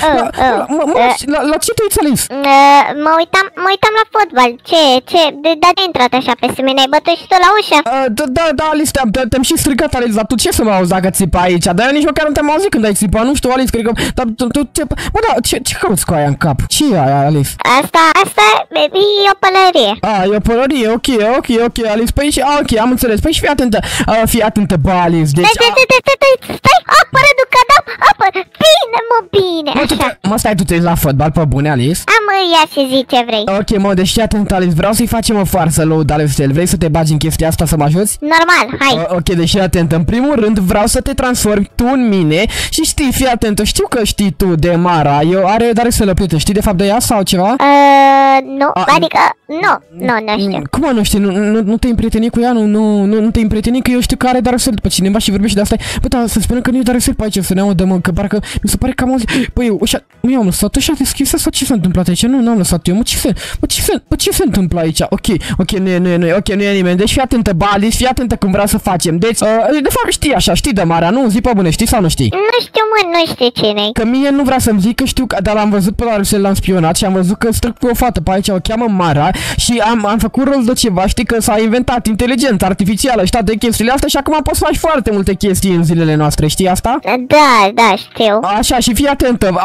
La ce te uiți, Alice? Mă uitam, mă uitam la fotbal, ce, ce, de da de intrat așa peste mine, ai bătut și tu la ușă? Da, da, da, Alice, te-am și strigat, Alice, dar tu ce să mă auzi dacă țipa aici? Dar eu nici măcar nu te-am auzit când ai țipat, nu știu, Alice, cred că, dar tu, ce, bă, da, ce, ce cauți cu aia în cap? Ce e aia, Alice? Asta, asta e o pălărie. Ah, e o pălărie, ok, ok, ok, Alice, păi și, ok, am înțeles, păi și fii atentă, fii atentă, bă, Alice, deci... Stai, stai, stai, stai, stai, apără, ducadam, apără, bine, mă, bine, așa. Mă, stai, tu te uiți la fotbal, pe bune, Alice? Am, ia și zi ce vrei. Ok, mă, deci fii atent, Alice, vreau să-i facem o farsă lui Darcel, vrei să te bagi în chestia asta să mă ajuți? Normal, hai. Uh, ok, deci fii atent, în primul rând vreau să te transformi tu în mine și știi, fii atent, știu că știi tu de Mara, eu are Darcel o plătă, știi de fapt de ea sau ceva? Uh, nu, A, adică, nu, nu, nu știu. Cum nu știi, nu, nu, nu te-ai împrietenit cu ea, nu, nu, nu, nu te-ai împrietenit, că eu știu că are Darcel după cineva și vorbește de asta. Bă, dar să sperăm că nu e Darcel pe aici, să ne audă, mă, că parcă mi se pare că am auzit. Păi, așa, nu i-am lăsat așa deschisă sau ce s-a întâmplat aici? Nu, nu am lăsat eu, mă, ce se, mă, ce se, mă, ce se întâmplă aici? Ok, ok, nu e, nu e, nu e, ok, nu e nimeni, deci fii atentă, Alice, fii atentă cum vreau să facem. Deci, uh, de fapt știi așa, știi de Marea, nu? Zi pe bune, știi sau nu știi? Nu știu, mă, nu știu cine-i. Că mie nu vrea să-mi zic că știu, dar l-am văzut pe Darcel, l-am spionat și am văzut că strâng cu o fată pe aici, o cheamă Mara și am, am făcut rost de ceva, știi că s-a inventat inteligența artificială și toate chestiile astea și acum poți să faci foarte multe chestii în zilele noastre, știi asta? Da, da, știu. Așa, și fii atentă, am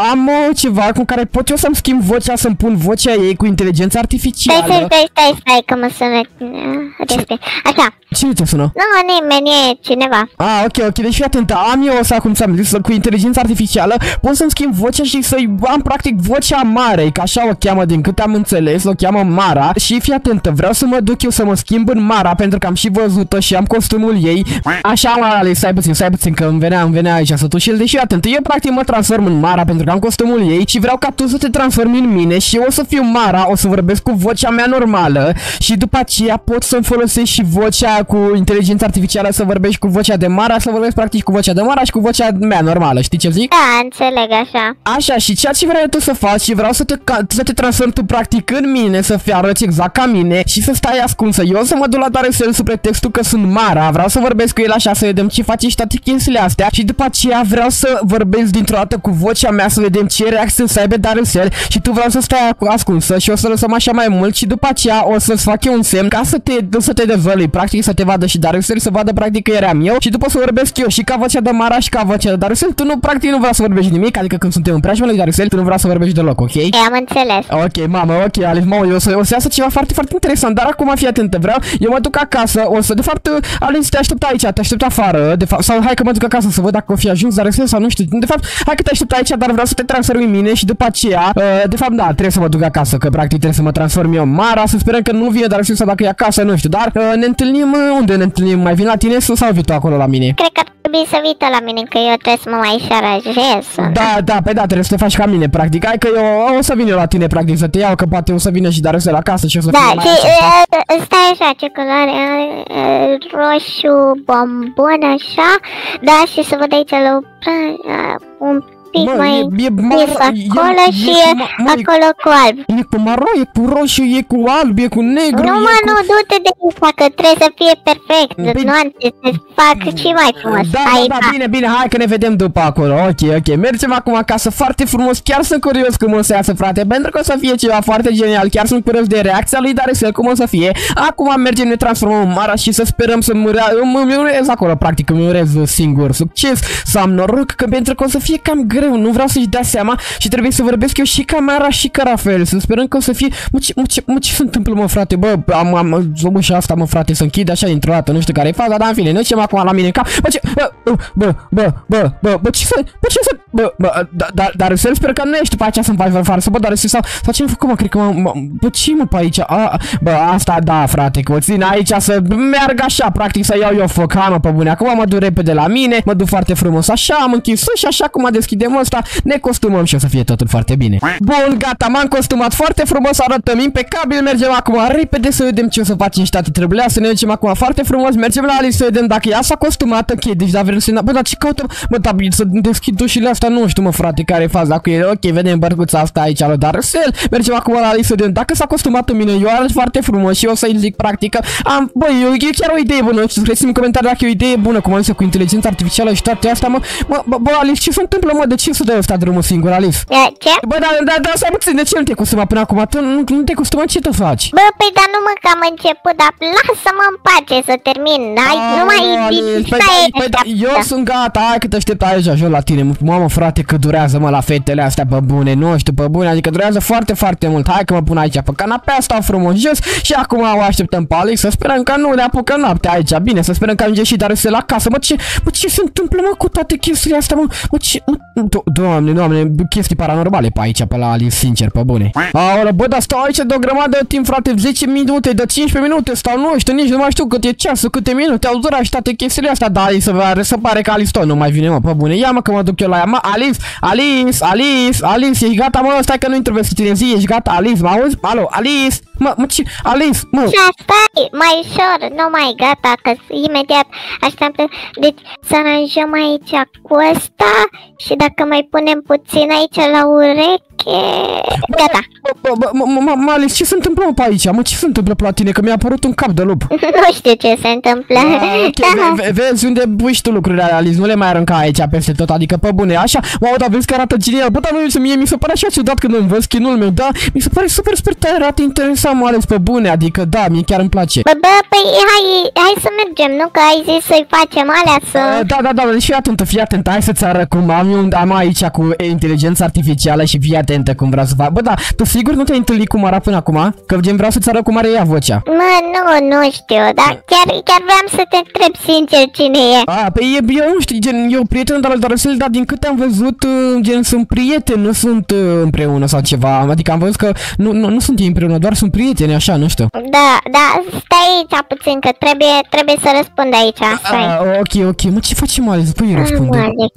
eu ceva cu care pot eu să-mi schimb vocea, să-mi pun vocea ei cu inteligența artificială? Stai, stai, stai, stai, stai, că mă sună respect. Așa. Cine te sună? Nu, nimeni, e cineva. Ah, ok, ok, deci fii atentă, am eu asta, cum ți-am zis, cu inteligența artificială, pot să-mi schimb vocea și să-i am practic vocea Marei, că așa o cheamă din câte am înțeles, o cheamă Mara. Și fii atentă, vreau să mă duc eu să mă schimb în Mara, pentru că am și văzut-o și am costumul ei. Așa, Mara, stai puțin, stai puțin, că îmi venea, îmi venea aici să tu și el, deși atentă, eu practic mă transform în Mara pentru că am costumul ei și vreau ca tu să te transformi în mine și eu o să fiu Mara, o să vorbesc cu vocea mea normală și după aceea pot să-mi folosesc și vocea cu inteligența artificială, să vorbești cu vocea de Mara, să vorbesc practic cu vocea de Mara și cu vocea mea normală, știi ce zic? Da, înțeleg așa. Așa, și ceea ce vrei tu să faci și vreau să te, să te transformi tu practic în mine, să fii arăți exact ca mine și să stai ascunsă. Eu o să mă duc la Darusel sub pretextul că sunt Mara, vreau să vorbesc cu el așa, să vedem ce face și toate chestiile astea și după aceea vreau să vorbesc dintr-o dată cu vocea mea, să vedem ce reacție să aibă Darusel și tu vreau să stai ascunsă și o să lăsăm așa mai mult și după aceea o să-ți fac eu un semn ca să te, să te dezvălui, practic să te vadă și Darusel, să vadă practic că eram eu și după să vorbesc eu și ca vocea de Mara și ca vocea de Darusel. Tu nu, practic nu vreau să vorbești nimic, adică când suntem în preajma lui Darusel, tu nu vreau să vorbești deloc, ok? E, am înțeles. Ok, mamă, ok, Alice, mamă, eu o să, o să iasă ceva foarte, foarte interesant, dar acum fii atentă, vreau, eu mă duc acasă, o să, de fapt, Alice, te aștept aici, te aștept afară, de fapt, sau hai că mă duc acasă să văd dacă o fi ajuns Darusel sau nu știu, de fapt, hai că te aștept aici, dar vreau să te transformi în mine și după aceea, uh, de fapt, da, trebuie să mă duc acasă, că practic trebuie să mă transform eu în Mara, să sperăm că nu vine Darusel sau dacă e acasă, nu știu, dar uh, ne întâlnim, uh, unde ne întâlnim, mai vin la tine sau vii tu acolo la mine? Cred că ar trebui să vii la mine, că eu trebuie să mă mai șarajez. Da, da, pe da, trebuie să te faci ca mine, practic, hai că eu o să vin eu la tine, practic, să te iau, că poate o să vină și Darusel acasă și o să da, fie mai și, uh, stai așa, ce culoare are, uh, roșu, bombon, așa, da, și să văd aici la uh, un pic Mă, mai e, e vis acolo e, și e, mă, mă, acolo cu alb. E cu maro, e cu roșu, e cu alb, e cu negru. Nu, e mă, cu... nu, du-te de aici, că trebuie să fie perfect, Bine. nuanțe, să fac și mai frumos. Da, Hai, da, da, bine, bine, hai că ne vedem după acolo. Ok, ok, mergem acum acasă, foarte frumos, chiar sunt curios cum o să iasă, frate, pentru că o să fie ceva foarte genial, chiar sunt curios de reacția lui Darusel, cum o să fie. Acum mergem, ne transformăm în Mara și să sperăm să murea, îmi urez acolo, practic, îmi urez singur succes, să am noroc, că pentru că o să fie cam greu, nu vreau să-și dea seama și trebuie să vorbesc eu și ca Mara și ca Rafael, să sperăm că o să fie, mă, ce, mă, ce, mă, ce se întâmplă, mă, frate, bă, am, am, am și asta, mă, frate, să închid așa dintr-o dată, nu știu care e faza, dar în fine, noi ce acum la mine în cap, bă, ce, bă, bă, bă, bă, bă, bă, ce să, bă, ce să, bă, bă, dar, Darusel, sper că nu ești după aceea să-mi faci afară, să bă, Darusel, sau, sau ce-mi făcut, mă, cred că, mă, bă, ce, mă, pe aici, a, bă, asta, da, frate, că o țin aici să meargă așa, practic, să iau eu foc, ha, mă, pe bune, acum mă duc repede la mine, mă duc foarte frumos așa, am închis și așa cum deschidem ăsta, ne costumăm și o să fie totul foarte bine. Bun, gata, m-am costumat foarte frumos, arătăm impecabil, mergem acum repede să vedem ce o să facem și toate trebuia să ne ducem acum foarte frumos, mergem la Alice să vedem dacă ea s-a costumat, ok, deci da, vrem să... Bă, dar ce căutăm? Bă, dar să deschid ușile astea, nu știu, mă, frate, care e faza cu ele, ok, vedem bărcuța asta aici lui Darusel, mergem acum la Alice să vedem dacă s-a costumat în mine, eu arăt foarte frumos și eu o să-i zic, practic, am, bă, eu, e chiar o idee bună, scrieți-mi în comentarii dacă e o idee bună, cum am zis, cu inteligența artificială și toate astea, mă, mă, bă, bă, Alice, ce se întâmplă, mă, de ce să dă ăsta drumul singur, Alice? Ce? Bă, dar, dar, dar, stai puțin, de ce nu te-ai costumat până acum? Tu nu, nu te-ai costumat, ce te faci? Bă, păi dar nu mă că am început, dar lasă-mă în pace să termin, hai, nu mai... Păi da, păi da, eu sunt gata, hai că te aștept aici jos la tine. Mamă, frate, că durează, mă, la fetele astea, pe bune, nu știu, pe bune, adică durează foarte, foarte mult. Hai că mă pun aici pe canapea, stau frumos jos și acum o așteptăm pe Alex, să sperăm că nu ne apucă noaptea aici, bine, să sperăm că ajunge și Darusel la casă. Mă, ce, mă, ce se întâmplă, mă, cu toate chestiile astea, mă, mă, ce, mă, do doamne, doamne, chestii paranormale pe aici, pe la Alice, sincer, pe bune. Aolea, bă, dar stau aici de o grămadă de timp, frate, zece minute, de cincisprezece minute, stau, nu știu, nici nu mai știu cât e ceasul, câte minute au durat și toate chestiile astea, dar Alice, se pare că Alice tot nu mai vine, mă, pe bune, ia mă că mă duc eu la ea, mă, Alice, Alice, Alice, Alice, ești gata, mă, stai că nu trebuie să te zi, ești gata, Alice, mă auzi? Alo, Alice, mă, mă, ce, Alice, mă. Și stai, mai ușor, nu mai gata, că imediat așteaptă, deci să aranjăm aici cu ăsta și dacă mai punem puțin aici la urechi, Gata. Malice, ce se întâmplă pe aici? Mă, ce se întâmplă la tine? Că mi-a apărut un cap de lup. Nu știu ce se întâmplă. Vezi unde pui și tu lucrurile, Alice, nu le mai arunca aici peste tot, adică pe bune, așa. Wow, dar vezi că arată genial. Bă, dar nu, mie mi se pare așa ciudat când îmi văd skin-ul meu, da? Mi se pare super, super tare, arată interesant, mai ales pe bune, adică da, mie chiar îmi place. Bă, bă, păi hai, hai să mergem, nu? Că ai zis să-i facem alea să... Da, da, da, deci fii atentă, fii atentă, hai să-ți arăt cum am eu, am aici cu inteligența artificială și fii atentă cum vreau să fac. Bă, da, tu sigur nu te-ai întâlnit cu Mara până acum? Că gen vreau să-ți arăt cum are ea vocea. Mă, nu, nu știu, dar chiar, chiar vreau să te întreb sincer cine e. A, pe e, eu nu știu, gen, eu prieten dar Darusel, dar din câte am văzut, gen, sunt prieteni, nu sunt împreună sau ceva. Adică am văzut că nu, nu, nu sunt ei împreună, doar sunt prieteni, așa, nu știu. Da, da, stai aici puțin, că trebuie, trebuie să răspund aici, stai. A, ok, ok, mă, ce facem, Alex? Păi răspunde. Alex,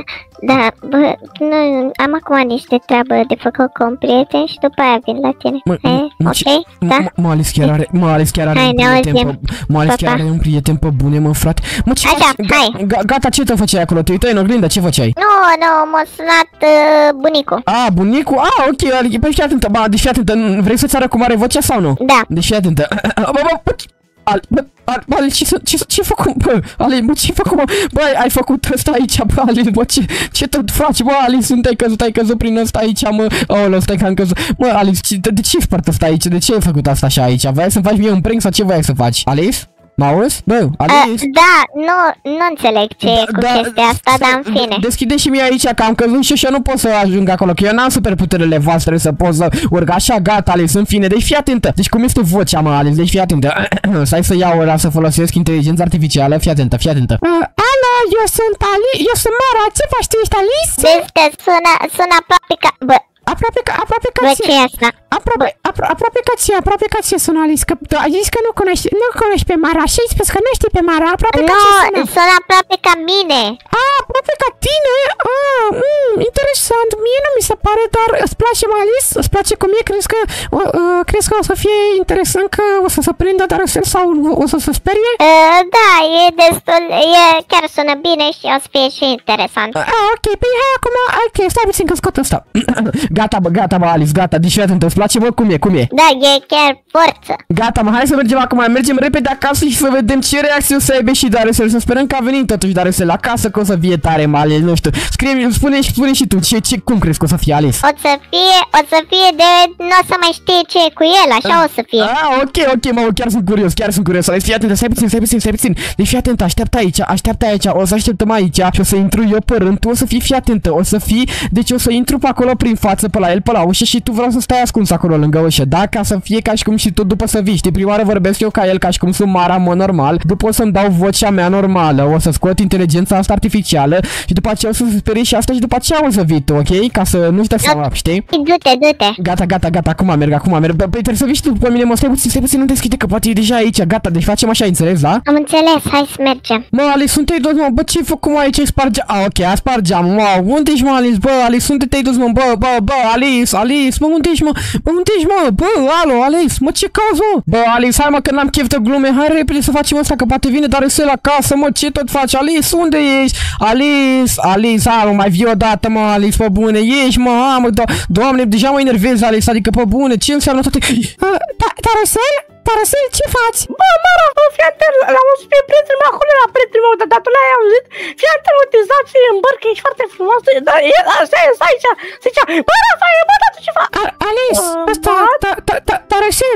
da, bă, nu, am acum niște treabă de făcut cu un prieten și după aia vin la tine. Mă, e, mă, ok? ce, Da? Mă, Alex chiar are, mă, Alex chiar are Hai, un ne prieten auzim. pe, mă, Alex chiar Pa, pa. are un prieten pe bune, mă, frate. Mă, ce Așa, faci? hai. Ga, gata, ce te făceai acolo? Te uitai în oglindă, ce făceai? Nu, nu, m-a sunat uh, bunicul. A, bunicul? A, ok, Alex, păi fii atentă, bă, deci fii atentă, vrei să-ți arăt cum are vocea sau nu? Da. Deci fii atentă. Bă, bă, bă, Ale, bă, bă, Ale, ce, ce, ce făcut, bă, Ale, bă, ce făcut, bă, bă, ai făcut ăsta aici, bă, Ale, bă, ce, ce tot faci, bă, Ale, sunt ai căzut, ai căzut prin ăsta aici, mă, oh, stai că am căzut, mă, Ale, ce, de, de ce ai spart ăsta aici, de ce ai făcut asta așa aici, vrei să faci mie un prank sau ce vrei să faci, Alice? Mă auzi? Bă, Alice? Uh, da, nu, nu înțeleg ce e cu Da, chestia asta, dar în fine. Deschide și mie aici că am căzut și eu nu pot să ajung acolo, că eu n-am superputerile voastre să pot să urc așa, gata, Alice, în fine, deci fii atentă. Deci cum este vocea, mă, Alice, deci fii atentă. Stai să iau ora să folosesc inteligența artificială, fii atentă, fii atentă. Uh, alo, eu sunt Ali, eu sunt Mara, ce faci tu, ești Alice? Vezi că sună, sună aproape ca... Bă, Aproape ca, aproape ca bă, ție. ce e asta? Aproape, apro aproape ca ție, aproape ca ție sună Alice, că tu ai zis că nu cunoști, nu cunoști pe Mara și ai spus că nu știi pe Mara, aproape ca ție sună. Nu, sună aproape ca mine. A, aproape ca tine? Ah, mm, interesant, mie nu mi se pare, dar îți place mai Alice? Îți place cum e? Crezi că, uh, uh, crezi că o să fie interesant, că o să se prindă Darusel sau o să se sperie? Uh, da, e destul, e, chiar sună bine și o să fie și interesant. Ah, ok, păi hai acum, ok, stai puțin că scot ăsta. Gata, bă, gata, bă, Alice, gata, deci fii atentă, îți place, bă, cum e, cum e? Da, e chiar forță. Gata, mă, hai să mergem acum, mergem repede acasă și să vedem ce reacție o să aibă și Darusel, să sperăm că a venit totuși Darusel acasă, că o să fie tare, male, nu știu. Scrie, spune și spune și tu, ce, ce, cum crezi că o să fie, Alice? O să fie, o să fie de, nu o să mai știe ce e cu el, așa o să fie. Ah, ok, ok, mă, chiar sunt curios, chiar sunt curios. Fii atent, stai puțin, stai puțin, stai puțin. Deci fii atent, așteaptă aici, așteaptă aici, o să așteptăm aici și o să intru eu pe rând, tu o să fii, fii atentă, o să fii, deci o să intru pe acolo prin față, pe la el, pe la ușă și tu vreau să stai ascuns acolo lângă ușă, da? Ca să fie ca și cum și tu după să vii, știi, prima oară vorbesc eu ca el, ca și cum sunt Mara, mă, normal, după o să-mi dau vocea mea normală, o să scot inteligența asta artificială și după aceea o să se sperie și asta și după aceea o să vii tu, ok? Ca să nu-ți dai seama, știi? Du-te, du-te. Gata, gata, gata, acum merg, acum merg. Păi trebuie să vii și tu după mine, mă, stai puțin, stai puțin, nu deschide, că poate e deja aici, gata, deci facem așa, înțelegi, da? Am înțeles, hai să mergem. Mă, Alice, unde te-ai dus, mă, bă, ce-ai făcut, mă, aici, ai spart geam? A, ok, a spart geam, mă, unde ești, mă, Alice, bă, Alice, unde te-ai dus, mă, bă, bă, bă, Alice, Alice, mă, unde ești, mă, bă, unde ești, mă, bă, alo, Alice, mă, ce cauți, mă? Bă, Alice, hai, mă, că n-am chef de glume, hai repede să facem asta, că poate vine Darusel acasă, mă, ce tot faci, Alice, unde ești? Alice, Alice, hai, mă, mai vii odată, mă, Alice, pe bune, ești, mă, a, mă, do doamne, deja mă enervez, Alice, adică pe bune, ce înseamnă toate... Uh, da, Darusel? Darusel, ce faci? Bă, Mara, bă, fii atent, l-am auzit pe prietenul meu acolo la prietenul meu, dar tu l-ai auzit? Fii atent, utilizat și în băr, că ești foarte frumos, dar e, stai, stai aici, se zicea, bă, Rafael, bă, dar tu ce faci? Alice, ăsta, Darusel,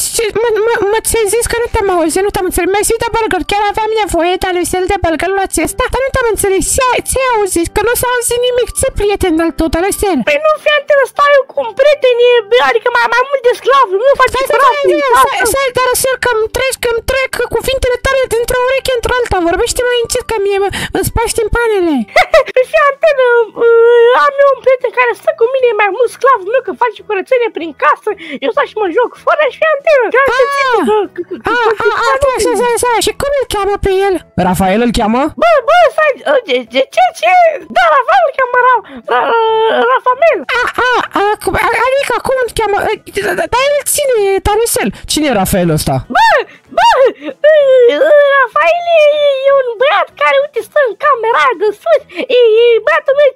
mă ți-ai zis că nu te-am auzit, nu te-am înțeles, mi-ai zis de burger, chiar aveam nevoie, Darusel, de burgerul acesta, dar nu te-am înțeles, ți-ai auzit, că nu s-a auzit nimic, ce prieten al tău, Darusel? Păi nu, fii atent, stai eu cu un prieten, adică mai, mai mult de sclav, nu faci ce Stai, Darusel, că îmi treci, că îmi trec cuvintele tale dintr-o ureche într-alta, vorbește mai încet, că mie îmi spargi timpanele. Fii atent, am eu un prieten care stă cu mine, mai mult sclavul meu, că face curățenie prin casă, eu stau și mă joc fără și fii atent, chiar se ține că... Și cum îl cheamă pe el? Rafael îl cheamă? Bă, bă, stai, ce, ce, ce? Da, Rafael îl cheamă, Rafamel. Adică, cum îl cheamă? Dar el ține, Darusel. Cine e Rafael ăsta? Bă, bă, Rafael e un băiat care, uite, stă în camera de sus, e băiatul meu țignit la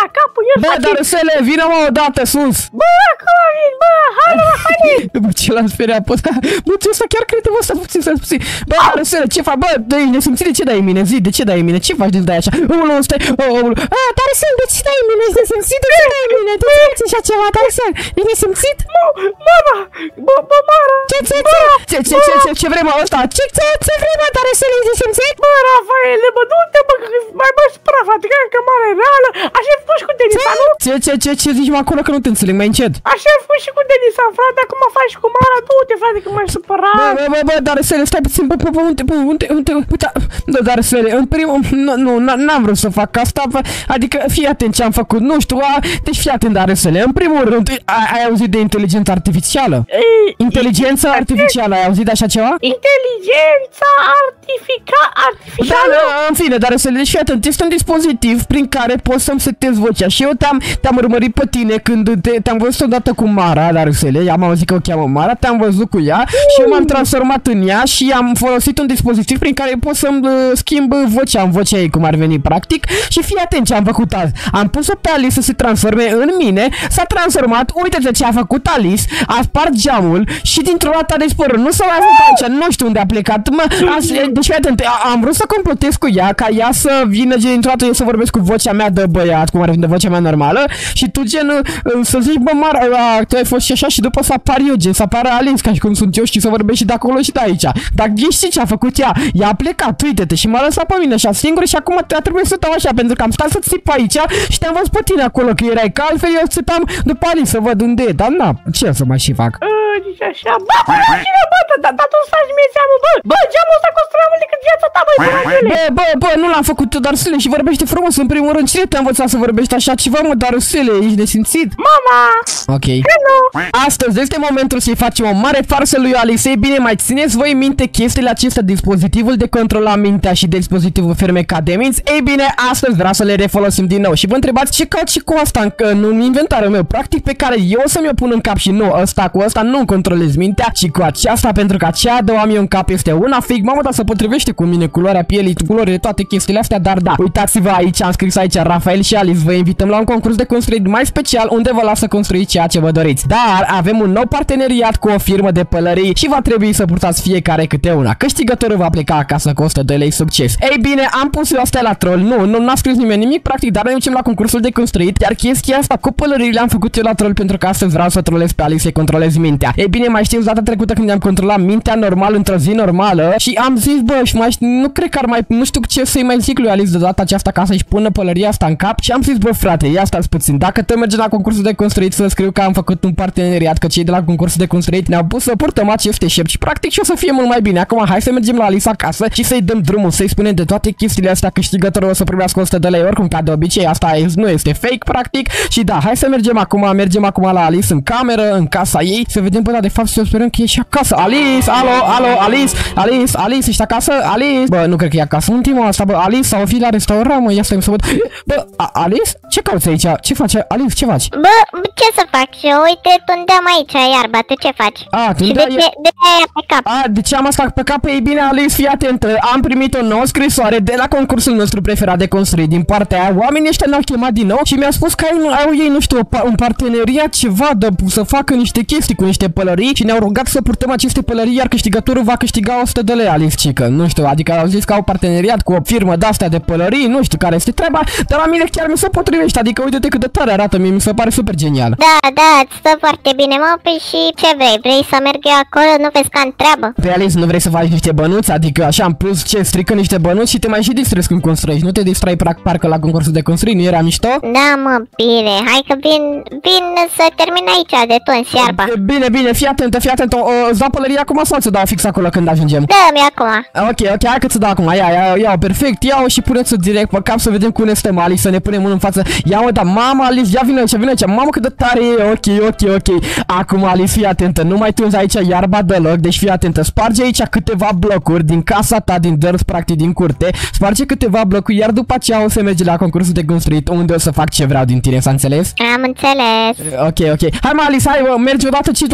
la capul, eu Bă, dar Răsele, vină mă odată sus! Bă, acum vin, bă, hai mă, hai! Bă, ce l-am speriat pe ăsta? Bă, ce ăsta chiar crede, bă, stai puțin, stai puțin. Bă, dar Răsele, ce faci? Bă, dă-i nesimțit, de ce dai în mine? Zi, de ce dai în mine? Ce faci de dai așa? Omul ăsta, omul... A, dar Răsele, de ce dai în mine? Ești nesimțit? De ce dai în mine? De ce faci așa ceva, dar Răsele? Ești nesimțit? Mama, bă, bă, Mara! Ce, ce, ce? Ce, ce, ce, ce, ce vrei, mă, ăsta? Ce, ce, ce vrei, mă, dar Răsele? Ești nesimțit? Bă, Rafaele, bă, du-te, bă, că mai bă, suprafatica că mare reală, așa ai făcut și cu Denisa, nu? Ce, ce, ce, ce zici mă acolo că nu te înțeleg, mai încet? Așa ai făcut și cu Denisa, frate, acum faci cu Mara, du-te, frate, că m-ai supărat. Bă, bă, bă, bă, dar Răsele, stai puțin, bă, bă, bă, unde, bă, unde, unde, uite, bă, dar Răsele, în primul, nu, nu, n-am vrut să fac asta, bă, adică fii atent ce am făcut, nu știu, a, deci fii atent, dar Răsele, în primul rând, ai, ai auzit de inteligență artificială? Ei, Inteligență artificială, ai auzit de așa ceva? Inteligența artifica, artificială? Da, în fine, dar Răsele, deci fii atent, este un dispozitiv prin care poți să-mi setezi vocea și eu te-am te-am urmărit pe tine când te, te-am văzut odată cu Mara, dar Răsele, am auzit că o cheamă Mara, te-am văzut cu ea și eu m-am transformat în ea și am folosit un dispozitiv prin care pot să-mi uh, schimb vocea în vocea ei, cum ar veni practic, și fii atent ce am făcut azi. Am pus-o pe Alice să se transforme în mine, s-a transformat, uite-te ce a făcut Alice, a spart geamul și dintr-o dată a dispărut. Nu s-a mai aflat aici, nu știu unde a plecat. Mă, azi, deci fii atent, a, am vrut să complotez cu ea, ca ea să vină gen dintr-o dată eu să vorbesc cu vocea mea de băiat, cum ar veni de vocea mea normală, și tu gen să zici, bă, Mara, tu ai fost și așa și după să apar eu, gen să apară Alice, ca și cum sunt eu, și să vorbesc și de acolo și de aici. Dar știi ce a făcut ea? Ea a plecat, uite-te, și m-a lăsat pe mine așa singur și acum a trebuit să stau așa, pentru că am stat să țip aici și te-am văzut pe tine acolo că erai, că altfel eu țipeam după Alice să văd unde e, dar na, ce să mai și fac? Deci așa, bă, bă, cine, bă, dar da, tu faci mie seamă, bă, bă, geamul ăsta costă mai mult decât viața ta, bă, bă, bă, bă, nu l-am făcut tu, dar Sele, și vorbește frumos, în primul rând, cine te-a învățat să vorbești așa ceva, mă, dar Sele, ești nesimțit? Mama! Ok. Hello! Astăzi este momentul să-i facem o mare farsă lui Alice. Ei bine, mai țineți voi minte chestiile acestea, dispozitivul de control la mintea și dispozitivul fermecat de minți? Ei bine, astăzi vreau să le refolosim din nou și vă întrebați ce caut și cu asta în, în inventarul meu, practic pe care eu o să-mi o pun în cap și nu ăsta, cu ăsta nu controlez mintea, ci cu aceasta, pentru că aceea două am eu în cap este una fake, mamă, dar se potrivește cu mine, culoarea pielii, culorile, toate chestiile astea, dar da, uitați-vă aici, am scris aici Rafael și Alice, vă invităm la un concurs de construit mai special unde vă lasă construi ceea ce vă doriți. Dar avem un nou parteneriat cu o firmă de pălării și va trebui să purtați fiecare câte una. Câștigătorul va pleca acasă cu o sută de lei succes. Ei bine, am pus eu astea la troll. Nu, nu n-a scris nimeni nimic practic, dar noi ducem la concursul de construit, iar chestia asta cu pălăriile am făcut eu la troll pentru că astăzi vreau să trolez pe Alice, să-i controlez mintea. Ei bine, mai știți data trecută când am controlat mintea normal într-o zi normală și am zis, bă, și mai știu, nu cred că ar mai, nu știu ce să-i mai zic lui Alice de data aceasta ca să-și pună pălăria asta în cap și am zis, bă, frate, ia stați puțin, dacă te merge la concursul de construit să scriu că am făcut un parteneriat, că cei de la concursul de construit ne-au pus să purtăm aceste șepci și practic și o să fie mult mai bine. Acum hai să mergem la Alice acasă și să-i dăm drumul, să-i spunem de toate chestiile astea, câștigătorul o să primească o sută de lei oricum ca de obicei, asta nu este fake practic și da, hai să mergem acum, mergem acum la Alice în cameră, în casa ei, să vedem până de fapt să sperăm că e și acasă. Alice, alo, alo, Alice, Alice, Alice, ești acasă? Alice? Bă, nu cred că e acasă. Ultima asta, bă, Alice, sau o fi la restaurant, mă, ia stai să văd. Bă, Alice? Ce cauți aici? Ce faci? Alice, ce faci? Bă, ce să fac? Și uite, tundeam aici iarba, tu ce faci? A, și de ce, de ce ai pe cap? A, de ce am asta pe cap? Ei bine, Alice, fii atentă. Am primit o nouă scrisoare de la concursul nostru preferat de construit din partea aia. Oamenii ăștia ne-au chemat din nou și mi-au spus că au, au ei, nu știu, un parteneriat ceva de să facă niște chestii cu niște pălării și ne-au rugat să purtăm aceste pălării, iar câștigătorul va câștiga o sută de lei, Alice, cică. Nu știu, adică au zis că au parteneriat cu o firmă de-astea de pălării, nu știu care este treaba, dar la mine chiar mi se potrivește, adică uite-te cât de tare arată, mie mi se pare super genial. Da, da, îți stă foarte bine, mă, păi și ce vrei? Vrei să merg eu acolo? Nu vezi că am treabă? Pe Alice, nu vrei să faci niște bănuți? Adică așa, în plus, ce, strică niște bănuți și te mai și distrezi când construiești, nu te distrai parcă la concursul de construit, nu era mișto? Da, mă, bine, hai că vin, vin să termin aici de tuns iarba. Bine, bine, fii atentă, fii atentă, îți dau pălăria acum sau ți-o dau fix acolo când ajungem? Da-mi acum. Ok, ok, hai că ți-o dau acum, ia, ia, ia, perfect, ia-o și puneți-o direct pe cap să vedem cum ne stăm, Alice, să ne punem în față. Ia-o, da, mama, Alice, ia vină aici, vină aici, mamă cât de tare e, ok, ok, ok. Acum, Alice, fii atentă, nu mai tunzi aici iarba deloc, deci fii atentă, sparge aici câteva blocuri din casa ta, din dărți, practic din curte, sparge câteva blocuri, iar după aceea o să mergi la concursul de construit, unde o să fac ce vreau din tine, s-a înțeles? Am înțeles. Ok, ok. Hai, mă, Alice, hai, mă, mergi odată ce tot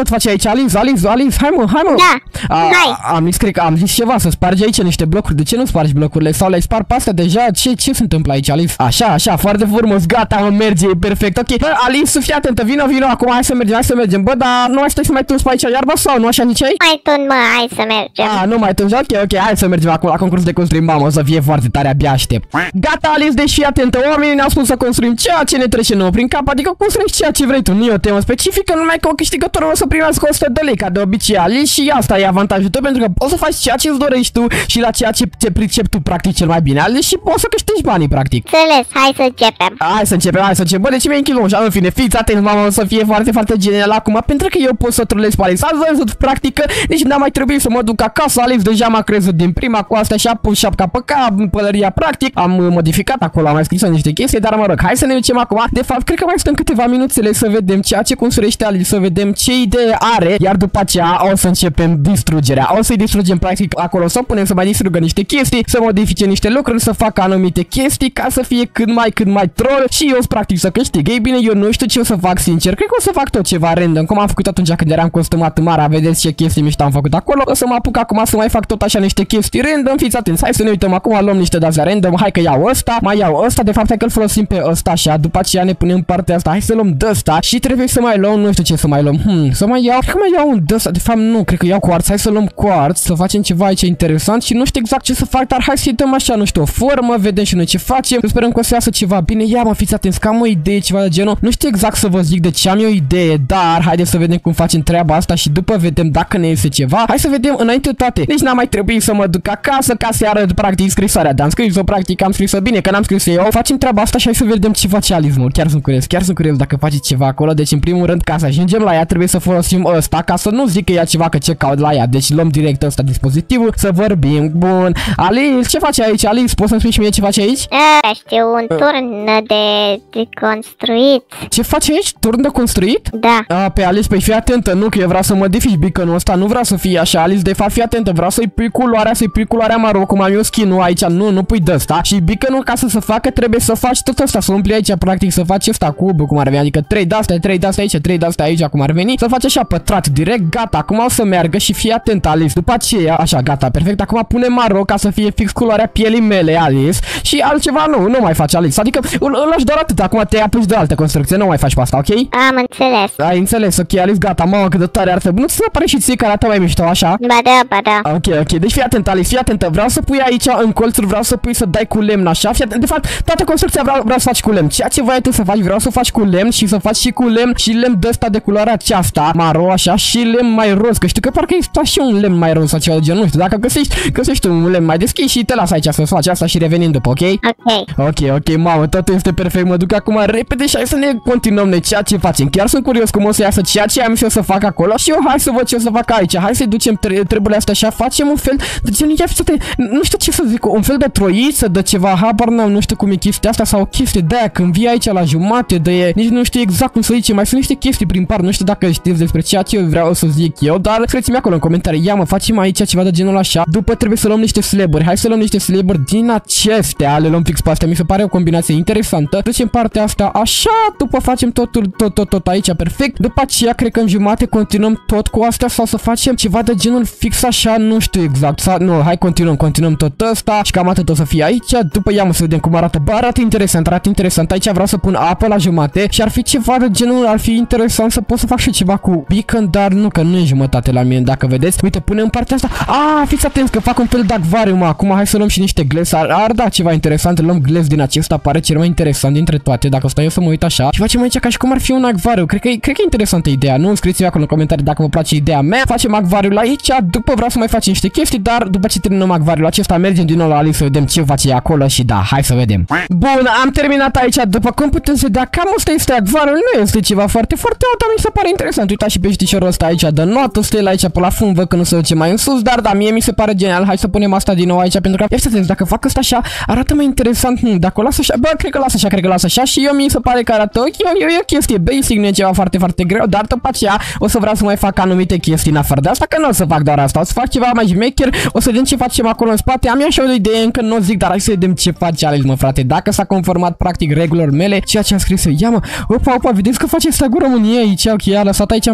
faci aici, Alice, Alice, Alice, hai mă, hai mă. Da, A, hai. Am zis, cred că am zis ceva, să spargi aici niște blocuri. De ce nu spargi blocurile? Sau le-ai spart pe astea deja? Ce, ce se întâmplă aici, Alice? Așa, așa, foarte frumos, gata, mă, merge, e perfect. Ok, bă, Alice, fii atentă, vino, vino, acum hai să mergem, hai să mergem. Bă, dar nu aștept să mai tunzi pe aici iarba sau nu așa nici ai? Mai tun, mă, hai să mergem. A, nu mai tunzi, ok, ok, hai să mergem acum la concurs de construim, mamă, o să fie foarte tare, abia aștept. Gata, Alice, deci fii atentă, oamenii ne-au spus să construim ceea ce ne trece nouă prin cap, adică construiești ceea ce vrei tu, nu e o temă specifică, numai că câștigătorul o să primească o sută de lei, ca de obicei, Alice, și asta e avantajul tău, pentru că poți să faci ceea ce îți dorești tu și la ceea ce te pricepi tu, practic, cel mai bine, Alice, și poți să câștigi banii, practic. Înțeles, hai să începem. Hai să începem, hai să începem. Bă, de ce mi-ai închis așa, în fine, fiți atenți, mamă, o să fie foarte, foarte genial acum, pentru că eu pot să trolez pe Alice. Ați văzut, practică, deci n-a mai trebuit să mă duc acasă, Alice deja m-a crezut din prima cu astea și a pus șapca pe cap, pălăria, practic, am modificat acolo, am mai scris niște chestii, dar mă rog, hai să ne ducem acum. De fapt, cred că mai stăm câteva minuțele să vedem ceea ce construiește Alice, să vedem ce idee are, iar după aceea o să începem distrugerea. O să-i distrugem, practic, acolo, să punem să mai distrugă niște chestii, să modifice niște lucruri, să facă anumite chestii, ca să fie cât mai, cât mai troll și eu, practic, să câștig. Ei bine, eu nu știu ce o să fac, sincer. Cred că o să fac tot ceva random, cum am făcut atunci când eram costumat în Mara. Vedeți ce chestii mișto am făcut acolo. O să mă apuc acum să mai fac tot așa niște chestii random. Fiți atenți, hai să ne uităm acum, luăm niște de-astea random. Hai că iau ăsta, mai iau ăsta, de fapt hai că-l folosim pe ăsta așa. După aceea ne punem partea asta. Hai să luăm de ăsta și trebuie să mai luăm, nu știu ce să mai luăm. Hmm, să mai iau, cred că mai iau un de ăsta. De fapt nu, cred că iau quartz. Hai să luăm quartz, să facem ceva aici interesant și nu știu exact ce să fac, dar hai să-i dăm așa, nu știu, o formă, vedem și noi ce facem. Sperăm că o să iasă ceva bine. Ia mă, fiți atenți, că am o idee, ceva de genul. Nu știu exact să vă zic de ce am eu o idee, dar haideți să vedem cum facem treaba asta și după vedem dacă ne iese ceva. Hai să vedem înainte de toate. Deci n-am mai trebuit să mă duc acasă ca să arăt practic scrisoarea, dar am scris-o practic, am scris-o bine, că n-am scris eu. Facem treaba asta și hai să vedem ce face Alice, mă. Chiar sunt curios, chiar sunt curios dacă face ceva acolo. Deci în primul rând, ca să ajungem la ea, trebuie să folosim ăsta, ca să nu zic că ia ceva că ce caut la ea. Deci luăm direct ăsta dispozitivul, să vorbim. Bun. Alice, ce faci aici, Alice? Poți să-mi spui și mie ce faci aici? A, știu, un turn de, de construit. Ce faci aici? Turn de construit? Da. A, pe Alice, păi fii atentă, nu, că eu vreau să modifici beacon-ul ăsta, nu vreau să fie așa, Alice, de fapt fii atentă, vreau să-i pui culoarea, să-i pui culoarea maro, cum am eu skin-ul aici, nu, nu pui de ăsta. Și beacon-ul, ca să se facă, trebuie să faci tot ăsta, să umpli aici, practic, să faci ăsta cub, cum ar veni, adică trei de-astea, trei de-astea aici, trei de-astea aici, cum ar veni, să faci așa pătrat, direct, gata, acum o să meargă și fii atent, Alice, după aceea, așa, gata, perfect, acum punem maro, ca să fie fix culoarea pielii mele, Alice, și altceva nu, nu mai faci, Alice, adică îl lași doar atât, acum te apuci de altă construcție, nu mai faci pe asta, ok? Am înțeles. Ai înțeles, ok, Alice, gata, mamă, cât de tare ar trebui. Nu ți se pare și ție că arată mai mișto, așa? Ba da, ba da. Ok, ok, deci fii atent, Alice, fii atentă, vreau să pui aici în colțuri, vreau să pui să dai cu lemn, așa, fii atent, de fapt, toată construcția vreau, vreau să faci cu lemn, ceea ce vrei tu să faci, vreau să faci cu lemn și să faci și cu lemn și lemn de ăsta de culoarea aceasta, maro, așa, și lemn mai roz, că știu că parcă e și un lemn mai roz sau ceva de genul, nu știu, dacă găsești, găsești un lemn mai deschis și te las aici să faci asta și revenim după, ok? Ok. Ok, ok, mamă, totul este perfect, mă duc acum repede și hai să ne continuăm noi ceea ce facem. Chiar sunt curios cum o să iasă ceea ce am și eu să fac acolo și eu hai să văd ce o să fac aici. Hai să-i ducem tre treburile astea așa, facem un fel de genul, ia fiți, nu știu ce să zic, un fel de troiță, de ceva, habar n-am, nu știu cum e chestia asta sau o chestie de aia când vii aici la jumate de e, nici nu știu exact cum să zice, mai sunt niște chestii prin par, nu știu dacă știți despre ceea ce eu vreau să zic eu, dar scrieți-mi acolo în comentarii, ia mă, facem aici ceva de genul așa, după trebuie să luăm niște slaburi, hai să luăm niște slaburi din acestea, le luăm fix pe astea, mi se pare o combinație interesantă, ducem partea asta așa, după facem totul, tot, tot, tot aici, perfect, după aceea cred că în jumate continuăm tot cu astea sau să facem ceva de genul fix așa, nu știu exact, sau, nu, hai continuăm, continuăm tot ăsta și cam atât o să fie aici, după ia mă să vedem cum arată, bă, arată interesant, arată interesant, aici vreau să pun apă la jumate și ar fi ceva de genul, ar fi interesant să pot să fac și ceva cu beacon, dar nu, că nu e jumătate la mine, dacă vedeți, uite, punem partea asta, a, fiți atenți că fac un fel de acvarium, acum hai să luăm și niște glass, ar, ar da ceva interesant, luăm glass din acesta, pare cel mai interesant dintre toate, dacă stau eu să mă uit așa și facem aici ca și cum ar fi un acvariu, cred că e, cred că e interesantă ideea, nu? Scrieți-mi acolo în comentarii dacă vă place ideea mea, facem acvariul aici, după vreau să mai facem niște chestii, dar după ce terminăm acvariul acesta, mergem din nou la Alice să vedem ce face acolo și da, hai să vedem. Bun, am terminat aici, după cum puteți vedea, cam asta este acvariul, nu este ceva foarte, foarte alt, dar mi se pare interesant, uitați și pe știșorul ăsta aici de notă, stă el aici pe la fund, văd că nu se duce mai în sus, dar da, mie mi se pare genial, hai să punem asta din nou aici, pentru că, ia să vedeți, dacă fac asta așa, arată mai interesant, nu, dacă o las așa, bă, cred că las așa, cred că las așa și eu mi se pare că arată ok, e, e o chestie basic, nu e ceva foarte, foarte greu, dar după aceea o să vreau să mai fac anumite chestii în afară de asta, că nu o să fac doar asta, o să fac ceva mai șmecher, o să vedem ce facem acolo în spate, am așa o idee, încă nu o zic, dar hai să vedem ce face Alice, mă, frate, dacă s-a conformat practic regulilor mele, ceea ce am scris eu, ia mă, opa, opa, vedeți că face stagul României aici, ok, a lăsat aici în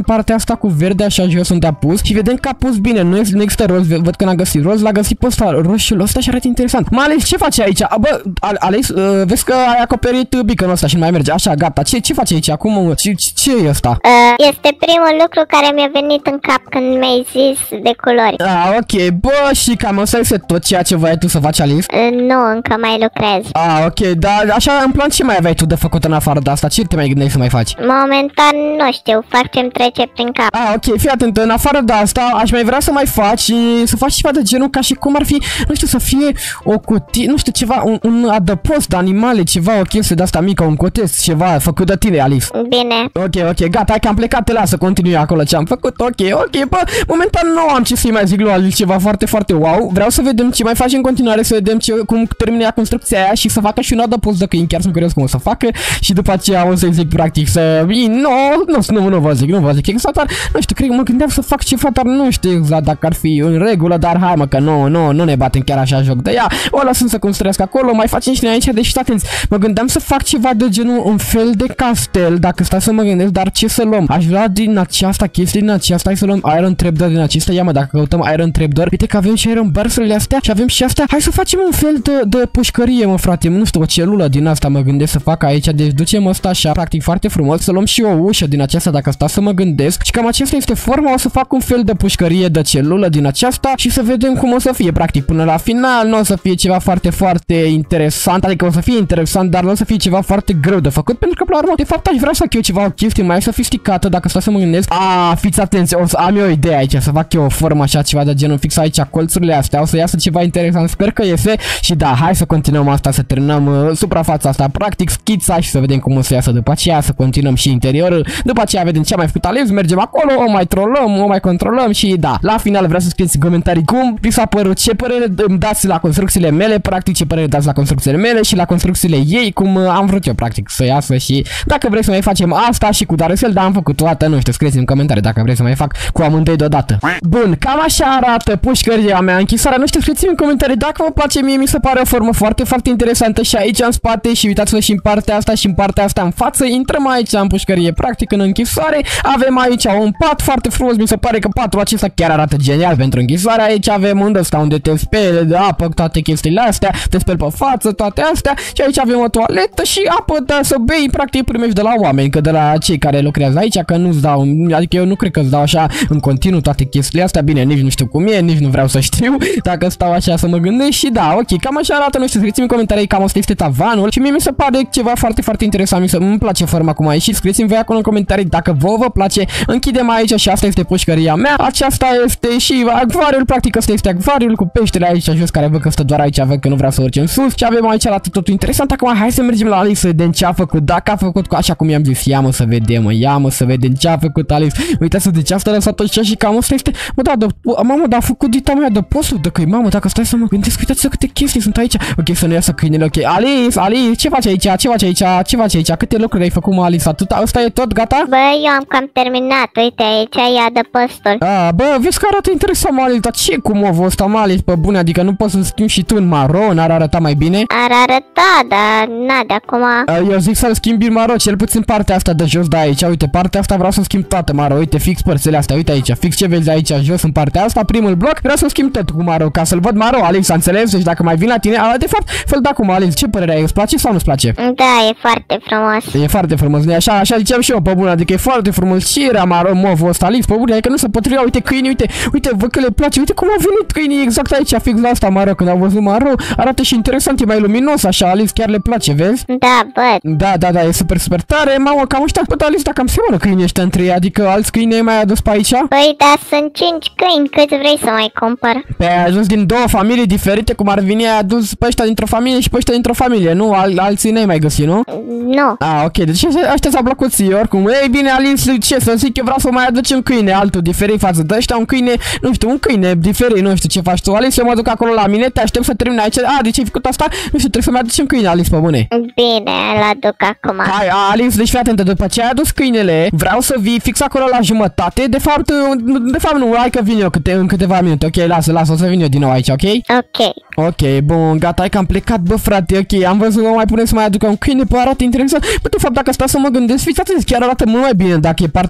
partea asta cu verde așa jos unde a pus și vedem că a pus bine, nu există roz, văd că n-a găsit roz, l-a găsit pe ăsta, roșiul ăsta și arată interesant. Mai ales ce face aici? Bă, Alex, uh, vezi că ai acoperit beacon-ul ăsta și nu mai merge, așa, gata, ce, ce face aici acum? Ce, ce e ăsta? Uh, este primul lucru care mi-a venit în cap când mi-ai zis de culori. Ah, ok, bă, și cam ăsta este tot ceea ce voiai tu să faci, Alice? Uh, nu, încă mai lucrez. Ah, ok, dar așa, în plan, ce mai aveai tu de făcut în afară de asta? Ce te mai gândeai să mai faci? Momentan nu știu, fac ce-mi trece prin cap. Ah, ok, fii atent, în afară de asta, aș mai vrea să mai faci, să faci ceva de genul ca și cum ar fi, nu știu, să fie o cutie, nu știu, ceva, un, un adăpost de animale, ceva, o chestie de asta mică, un cotez, ceva făcut de tine, Alice. Bine. Ok, ok, gata, hai că am plecat, te las să continui acolo ce am făcut, ok, ok, bă, momentan nu am ce să-i mai zic lui Alice, ceva foarte, foarte wow, vreau să vedem ce mai faci în continuare, să vedem ce, cum termine construcția aia și să facă și un adăpost de câini, chiar sunt curios cum o să facă și după aceea o să-i zic practic să, nu, nu, nu, nu vă zic, nu vă zic exact, dar, nu știu, cred că mă gândeam să fac ceva, dar nu știu exact dacă ar fi în regulă, dar hai mă că nu, nu, nu ne batem chiar așa joc de ea, o lăsăm să construiască acolo, mai facem și noi aici, deci atenți, mă gândeam să fac ceva de genul un fel de castel, dacă stai să mă gândesc, dar ce să luăm? Aș vrea din aceasta, chestii din aceasta, hai să luăm Iron Trapdoor din acesta, ia mă, dacă căutăm Iron Trapdoor, uite că avem și Iron Bars-urile astea și avem și astea, hai să facem un fel de, de pușcărie, mă frate, nu știu, o celulă din asta mă gândesc să fac aici, deci ducem asta așa, practic foarte frumos, să luăm și o ușă din aceasta, dacă stau să mă gândesc, și cam aceasta este forma, o să fac un fel de pușcărie de celulă din aceasta și să vedem cum o să fie, practic, până la final, nu o să fie ceva foarte, foarte interesant, adică o să fie interesant, dar nu o să fie ceva foarte greu de făcut, pentru că, până la urmă, de fapt, aș vrea să fac eu ceva, o chestie mai sofisticată, dacă stau să mă gândesc. A, fiți atenți, o să am eu o idee aici, să fac eu o formă așa, ceva de genul fix aici, colțurile astea, o să iasă ceva interesant, sper că iese și da, hai să continuăm asta, să terminăm uh, suprafața asta, practic schița și să vedem cum o să iasă după aceea, să continuăm și interiorul, după aceea vedem ce a mai făcut Alex, mergem acolo, o mai trollăm, o mai controlăm și da, la final vreau să scrieți în comentarii cum vi s-a părut, ce părere îmi dați la construcțiile mele, practic ce părere dați la construcțiile mele și la construcțiile ei, cum uh, am vrut eu practic să iasă și dacă vreți să mai facem asta și cu Darusel, dar am făcut toată, nu știu, scrieți în comentarii dacă vreți să mai fac cu amândoi deodată. Bun, cam așa arată pușcăria mea, închisarea, nu știu, scrieți în comentarii dacă vă place, mie mi se pare o formă foarte, foarte interesantă și aici în spate și uitați-vă și în partea asta și în partea asta în față, intrăm aici în pușcărie, practic în închisoare, avem aici un pat foarte frumos, mi se pare că patul acesta chiar arată genial pentru închisoare, aici avem unde ăsta unde te speli de apă, toate chestiile astea, te speli pe față, toate astea și aici avem o toaletă și apă de să bei, practic primești de la oameni, că de la cei care lucrează aici, că nu-ți dau, adică eu nu cred că îți dau așa în continuu toate chestiile astea, bine, nici nu știu cum e, nici nu vreau să știu, dacă stau așa să mă gândesc și da, ok, cam așa arată, nu știu, scrieți în comentarii cam asta este tavanul și mie mi se pare ceva foarte, foarte interesant, mi se îmi place forma cum a ieșit, scrieți-mi voi acolo în comentarii dacă vouă vă place, închidem aici și asta este pușcăria mea, aceasta este și acvariul, practic asta este acvariul cu peștele aici jos, care văd că stă doar aici, văd că nu vreau să urce în sus și avem aici arată totul interesant, acum hai să mergem la Alice să vedem ce a făcut, dacă a făcut cu așa cum i-am zis, ia mă să vedem, mă, ia mă să vedem ce a făcut Alice, uitați-vă de ce asta a lăsat așa și cam asta este, mă, da, de, mamă, da, a făcut dita mea de postul de căi, mamă, dacă stai să mă gândesc, uitați-vă câte chestii sunt aici, ok, să nu iasă câinele, ok, Alice, Alice, ce faci aici, ce faci aici, ce faci aici, câte lucruri ai făcut, mă, Alice, atât, asta e tot, gata? Bă, eu am cam terminat, uite, aici e adăpostul. A, bă, vezi că arată interesant, mă, Alice, dar ce cum o ăsta, mă, Alice, pe bune, adică nu poți să schimbi și tu în maron, ar arăta mai bine? Ar arăta, dar na, de acum... A, eu zic să-l schimbi în maro, cel puțin partea asta de jos de aici, uite, partea asta vreau să schimb toată maro, uite, fix părțile astea, uite aici, fix ce vezi aici jos în partea asta, primul bloc, vreau să schimb tot cu maro, ca să-l văd maro, Alice, înțeles? Deci dacă mai vin la tine, a, de fapt, fă-l da cum, Alice, ce părere ai, îți place sau nu-ți place? Da, e foarte frumos. E foarte frumos, nu așa, așa ziceam și eu, pe bune, adică e foarte frumos, ce era maro, movul ăsta, Alice, pe bune, adică nu se potriva, uite câinii, uite, uite, văd că le place, uite cum au venit câinii exact aici, fix la asta, maro, când au văzut maro, arată și interesant, e mai luminos, așa, Alice, chiar le place, vezi? Da, bă. Da, da, da, e super, super tare, mamă, cam ăștia, bă, Alice, dacă am seamănă câinii ăștia între ei, adică alți câini ai mai adus pe aici? Păi, da, sunt cinci câini, cât vrei să mai cumpăr? Pe ai ajuns din două familii diferite, cum ar veni, ai adus pe ăștia dintr-o familie și pe ăștia dintr-o familie, nu? Al alții n-ai mai găsit, nu? Nu. Ah, ok, deci ăștia s-au plăcut ție, oricum. Ei, bine, Alice, ce să zic, eu vreau să mai aduci un câine, altul diferit față de ăștia, un câine, nu știu, un câine diferit, nu știu ce faci tu, Alice, eu mă duc acolo la mine, te aștept să termin aici. Ah, de ce ai făcut asta? Nu știu, trebuie să-mi aduci un câine, Alice, pe bune. Bine, îl aduc acum. Hai, Alice, deci fii atentă, după ce ai adus câinele, vreau să vii fix acolo la jumătate, de fapt, de fapt nu, hai că vin eu câte, în câteva minute, ok, lasă, lasă, o să vin eu din nou aici, ok? Ok. Ok, bun, gata, hai că am plecat, bă, frate, ok, am văzut că mai punem să mai aducă un câine, bă, arată interesant. Bă, de fapt, dacă stau să mă gândesc, fiți atenți, chiar arată mult mai bine dacă e partea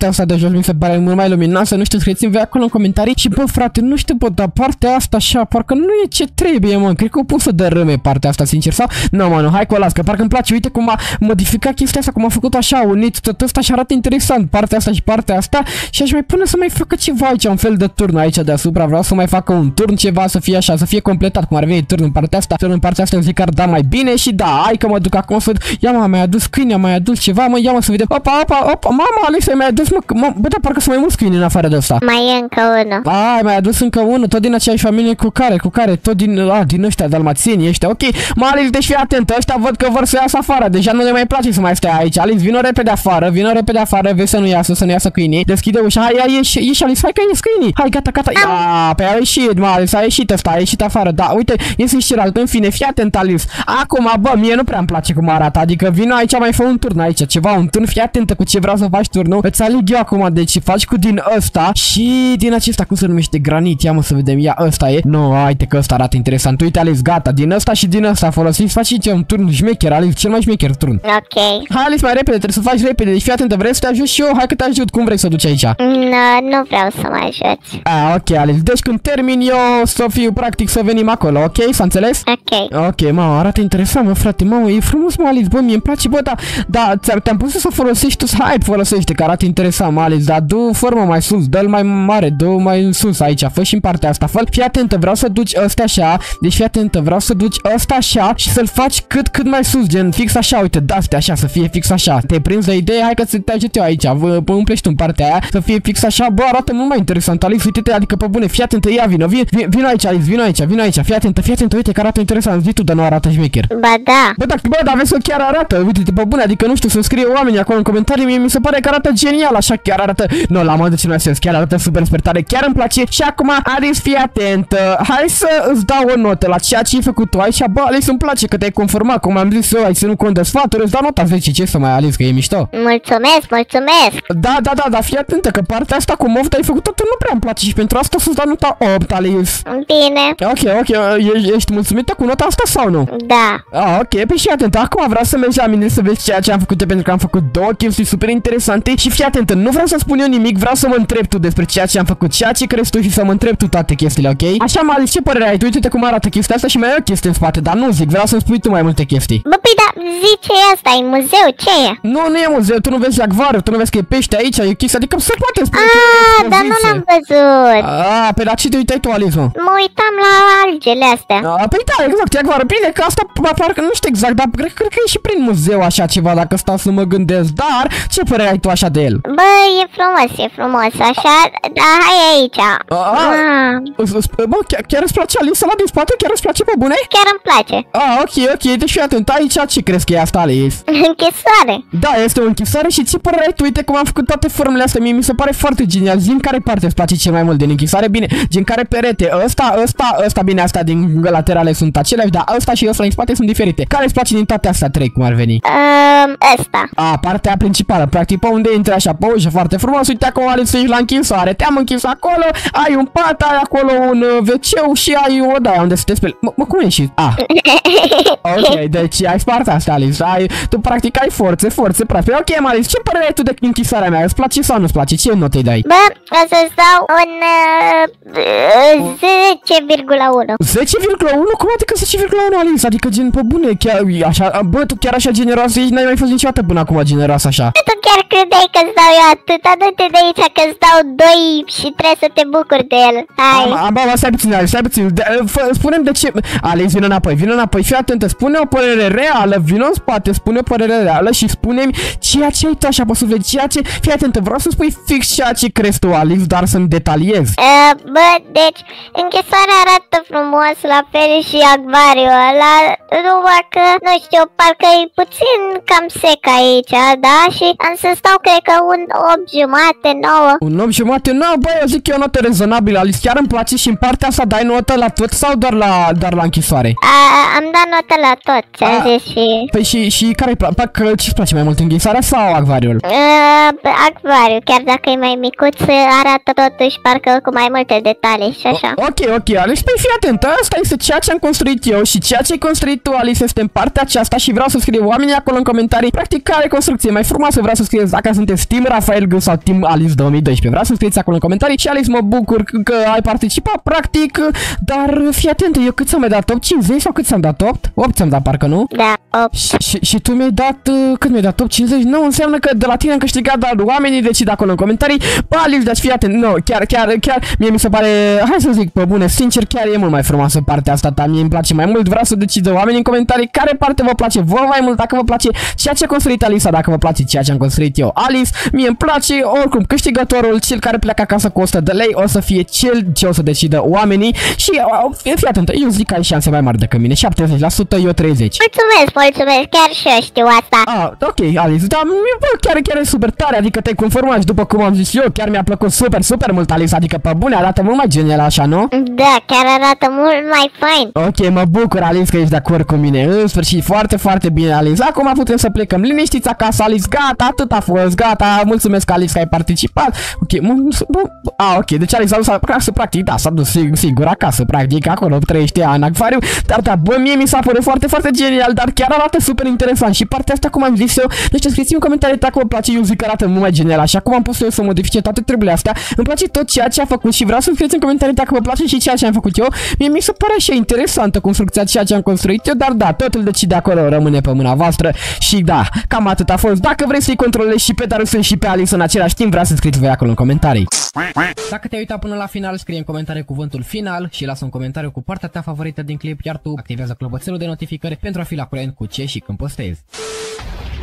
partea asta de jos mi se pare mult mai luminoasă, nu știu, scrieți-mi voi acolo în comentarii și bă, frate, nu știu, bă, dar partea asta așa, parcă nu e ce trebuie, mă, cred că o pun să dărâme partea asta, sincer, sau? Nu, mă, nu, hai că o las, că parcă îmi place, uite cum a modificat chestia asta, cum a făcut așa, unit tot ăsta și arată interesant, partea asta și partea asta și aș mai pune să mai facă ceva aici, un fel de turn aici deasupra, vreau să mai facă un turn ceva, să fie așa, să fie completat, cum ar veni turn în partea asta, turn în partea asta, eu zic că ar da mai bine și da, hai că mă duc acum să văd, ia mă, mi-a adus câini, am mai adus ceva, mă, ia mă să vedem, opa, opa, opa, mama, Alexa, mi-a adus, mă, mă, bă, dar parcă sunt mai mulți câini în afară de asta. Mai e încă unul. Ai, mai adus încă unul, tot din aceeași familie cu care, cu care, tot din, a, din ăștia, dalmațienii ăștia, ok, mă, Alex, deci fii atent, ăștia văd că vor să iasă afară, deja nu le mai place să mai stea aici, Alex, vino repede afară, vino repede afară, vezi să nu iasă, să nu iasă câinii, deschide ușa, hai, hai, ieși, ieși, Alex, hai că ies câinii, hai, gata, gata, ia, pe a ieșit, mă, Alex, a ieșit ăsta, a ieșit afară, da, uite, iese și celălalt, în fine, fii atent, Alex, acum, bă, mie nu prea îmi place cum arată, adică vino aici, mai fă un turn aici, ceva, un turn, fii atentă cu ce vreau să faci turnul, îți aleg eu acum, deci faci cu din ăsta și din acesta, cum se numește, granit, ia mă să vedem, ia, ăsta e, nu, haide că ăsta arată interesant, uite, Alex, gata, din ăsta și din ăsta folosiți, faci și un turn șmecher, Alex, cel mai șmecher turn. Ok. Hai, Alex, mai repede, trebuie să faci repede, deci fii atentă, vrei să te ajut și eu, hai că te ajut, cum vrei să duci aici? No, nu vreau să mă ajuți. Ah, ok, Alex, deci când termin eu să fiu practic să venim acolo, ok, s-a înțeles? Ok. Ok, mă, arată interesant, mă, frate, mamă, e frumos, mă, Alex, bă, mie îmi place, bă, da, da, te-am pus să folosești tu, hai, folosește, că arată interesant, mă, Alex, dar du formă mai sus, dă-l mai mare, dă-l mai sus aici, fă și în partea asta, fă, fii atentă, vreau să duci ăsta așa, deci fii atentă, vreau să duci ăsta așa și să-l faci cât, cât mai sus, gen, fix așa, uite, de-astea așa, să fie fix așa, te-ai prins de idee, hai că să te ajut eu aici, vă umplești tu în partea aia, să fie fix așa, bă, arată mult mai interesant, Alex, uite-te, adică pe bune, fii atentă, ia vină, vin, vin, vin aici, Alex, vin aici, vin aici, fii atentă, fii atentă, uite că arată interesant, zi tu, dar nu arată șmecher. Ba da. Bă, dar, bă, dar vezi că chiar arată, uite-te pe bune, adică nu știu, să scrie oamenii acolo în comentarii, mie mi se pare că arată genial, așa, chiar arată, nu, la modul ce nu sens, chiar arată super super tare, chiar îmi place și acum, Alex, fii atentă, hai să îți dau o notă la ceea ce ai făcut tu aici, bă, Alex, îmi place că te-ai conformat, cum am zis eu, ai ținut cont de sfaturi, îți dau nota zece, ce să mai, Alex, că e mișto. Mulțumesc, mulțumesc. Da, da, da, da, fii atentă că partea asta cu mofta ai făcut-o tu nu prea îmi place și pentru asta să-ți dau nota opt, Alex. Bine. Ok, ok, e, ești mulțumită cu nota asta sau nu? Da. Ah, ok, păi și atent, acum vreau să mergi la mine să vezi ceea ce am făcut eu, pentru că am făcut două chestii super interesante și fii atentă, nu vreau să spun eu nimic, vreau să mă întreb tu despre ceea ce am făcut, ceea ce crezi tu și să mă întreb tu toate chestiile, ok? Așa, Malice, ce părere ai tu? Uite-te cum arată chestia asta și mai e o chestie în spate, dar nu zic, vreau să-mi spui tu mai multe chestii. Bă, păi da, zi ce e asta, e muzeu, ce e? Nu, nu e muzeu, tu nu vezi acvariu, tu nu vezi că e pește aici, e chestia, adică se poate spune. Ah, dar nu l-am văzut. Ah, pe la ce te uitai tu, Alice, mă? Mă uitam la algele astea. Ah, păi da, exact, e acvariu, bine că asta parcă nu știu exact, dar cred, cred că e și prin muzeu așa ceva, dacă stau să mă gândesc, dar ce părere ai tu așa de el? Bă, e frumos, e frumos, așa, dar hai aici. Ah, bă, chiar, chiar îți place Alice ăla din spate? Chiar îți place pe bune? Chiar îmi place. Ah, ok, ok, deci fii atent, aici ce crezi că e asta, Alice? Închisoare. Da, este o închisoare și ce părere ai tu? Uite cum am făcut toate formele astea, mie mi se pare foarte genial. Zi în care parte îți place cel mai mult din închisoare? Bine, din care perete? Ăsta, ăsta, ăsta, bine, astea din laterale sunt aceleași, dar ăsta și ăsta din spate sunt diferite. Care îți place din toate astea trei, cum ar veni? Uh, ăsta. A, partea principală, practic, pe unde intri așa, pe ușă, foarte frumos. Uite acum, Alice, ești la închisoare, te-am închis acolo, ai un pat, ai acolo un ve ce și ai o odaie unde să te speli. Mă, cum e și? Ah. Ok, deci ai spart asta, Alice, ai, tu practic ai forțe, forțe proaspete. Ok, Alice, ce părere ai tu de închisoarea mea? Îți place sau nu-ți place? Ce notă îi dai? Bă, o să-ți dau un uh, zece virgulă unu. zece virgulă unu? Cum adică zece virgulă unu, Alice? Adică gen pe bune, chiar așa, bă, tu chiar așa generoasă ești, n-ai mai fost niciodată până acum generoasă așa. Tu chiar credeai că-ți dau eu atâta? Du-te de aici că-ți dau doi și trebuie să te bucuri de el. Hai. Am, am, am, stai puțin, Alice, stai puțin. Spune-mi de ce... Alice, vină înapoi, vină înapoi, fii atentă, spune o părere reală, vină în spate, spune o părere reală și spune-mi ceea ce ai tu așa pe suflet, ceea ce... Fii atentă, vreau să spui fix ceea ce crezi tu, Alice, dar să-mi detaliezi. Uh, bă, deci, închisoarea arată frumos, la fel și acvariul ăla, numai că, nu știu, parcă e puțin cam sec aici, da? Și am să stau, cred că, un opt jumate, nouă. Un opt jumate? Nu, bă, eu zic că e o notă rezonabilă, Alice, chiar îmi place și în partea asta dai notă la tot sau doar la, doar la închisoare? A, am dat notă la tot, ți-am zis și... Păi și, și care-i place? Ce-ți place mai mult, închisoarea sau acvariul? Uh, acvariu, chiar dacă e mai micuț, arată totuși parcă cu mai multe detalii și așa. O, ok, ok, Alice, păi fii atentă, asta este ceea ce am construit eu și ceea ce ai construit tu, Alice, este în partea aceasta și vreau să scriu oamenii acolo în comentarii, practic, care construcție mai frumoasă, vreau să scriu scrieți dacă sunteți Team Rafael G sau Team Alice două mii doisprezece. Vreau să scrieți acolo în comentarii și Alice, mă bucur că ai participat, practic, dar fii atent, eu cât ți-am mai dat top? cincizeci sau cât ți-am dat opt? opt ți-am dat, parcă nu? Da, opt. Și, și, și tu mi-ai dat, uh, cât mi-ai dat top? cincizeci? Nu, înseamnă că de la tine am câștigat, dar oamenii decid acolo în comentarii. Bă, Alice, deci fii atent, nu, chiar, chiar, chiar, mie mi se pare, hai să zic, pe bune, sincer, chiar e mult mai frumoasă partea asta ta, mie îmi place mai mult, vreau să decidă oamenii în comentarii care parte vă place vouă mai mult, dacă vă place ceea ce a construit Alisa, dacă vă place ceea ce am construit eu. Alice, mie îmi place, oricum, câștigătorul, cel care pleacă acasă cu o sută de lei, o să fie cel ce o să decidă oamenii și, uh, fii atent, eu zic că ai șanse mai mari decât mine, șaptezeci la sută, eu treizeci. Mulțumesc, mulțumesc, chiar și eu știu asta. Ah, ok, Alice, dar bă, chiar, chiar e super tare, adică te-ai conformat și după cum am zis eu, chiar mi-a plăcut super, super mult, Alice, adică pe bune, arată mult mai genial așa, nu? Da, chiar arată mult mai fain. Ok, mă bucur, Alice, că ești de acord cu mine, în sfârșit, foarte, foarte bine, Alice. Acum putem să plecăm liniștiți acasă, Alice, gata, atât a fost, gata, mulțumesc, Alice, că ai participat. Ok, bă, a, ok, deci Alice s-a dus acasă, practic, da, s-a dus sigur acasă, practic, acolo trăiește în acvariu, dar da, bă, mie mi s-a părut foarte, foarte genial, dar chiar arată super interesant și partea asta, cum am zis eu, deci scrieți în comentarii dacă vă place, eu zic că arată mult mai genial, așa cum am pus eu să modifice toate treburile astea, îmi place tot ceea ce a făcut și vreau să scrieți în comentarii dacă vă place și ceea ce am făcut eu, mie mi se pare așa interesantă construcția ceea ce am construit eu, dar da, totul decide acolo, rămâne pe mâna voastră și da, cam atât a fost. Dacă vrei să-i controlezi și pe Darius și pe Alice în același timp, vreau să scrieți voi acolo în comentarii. Dacă te-ai uitat până la final, scrie în comentarii cuvântul final și lasă un comentariu cu partea ta favorită din clip, iar tu activează clopoțelul de notificări pentru a fi la curent cu ce și când postezi.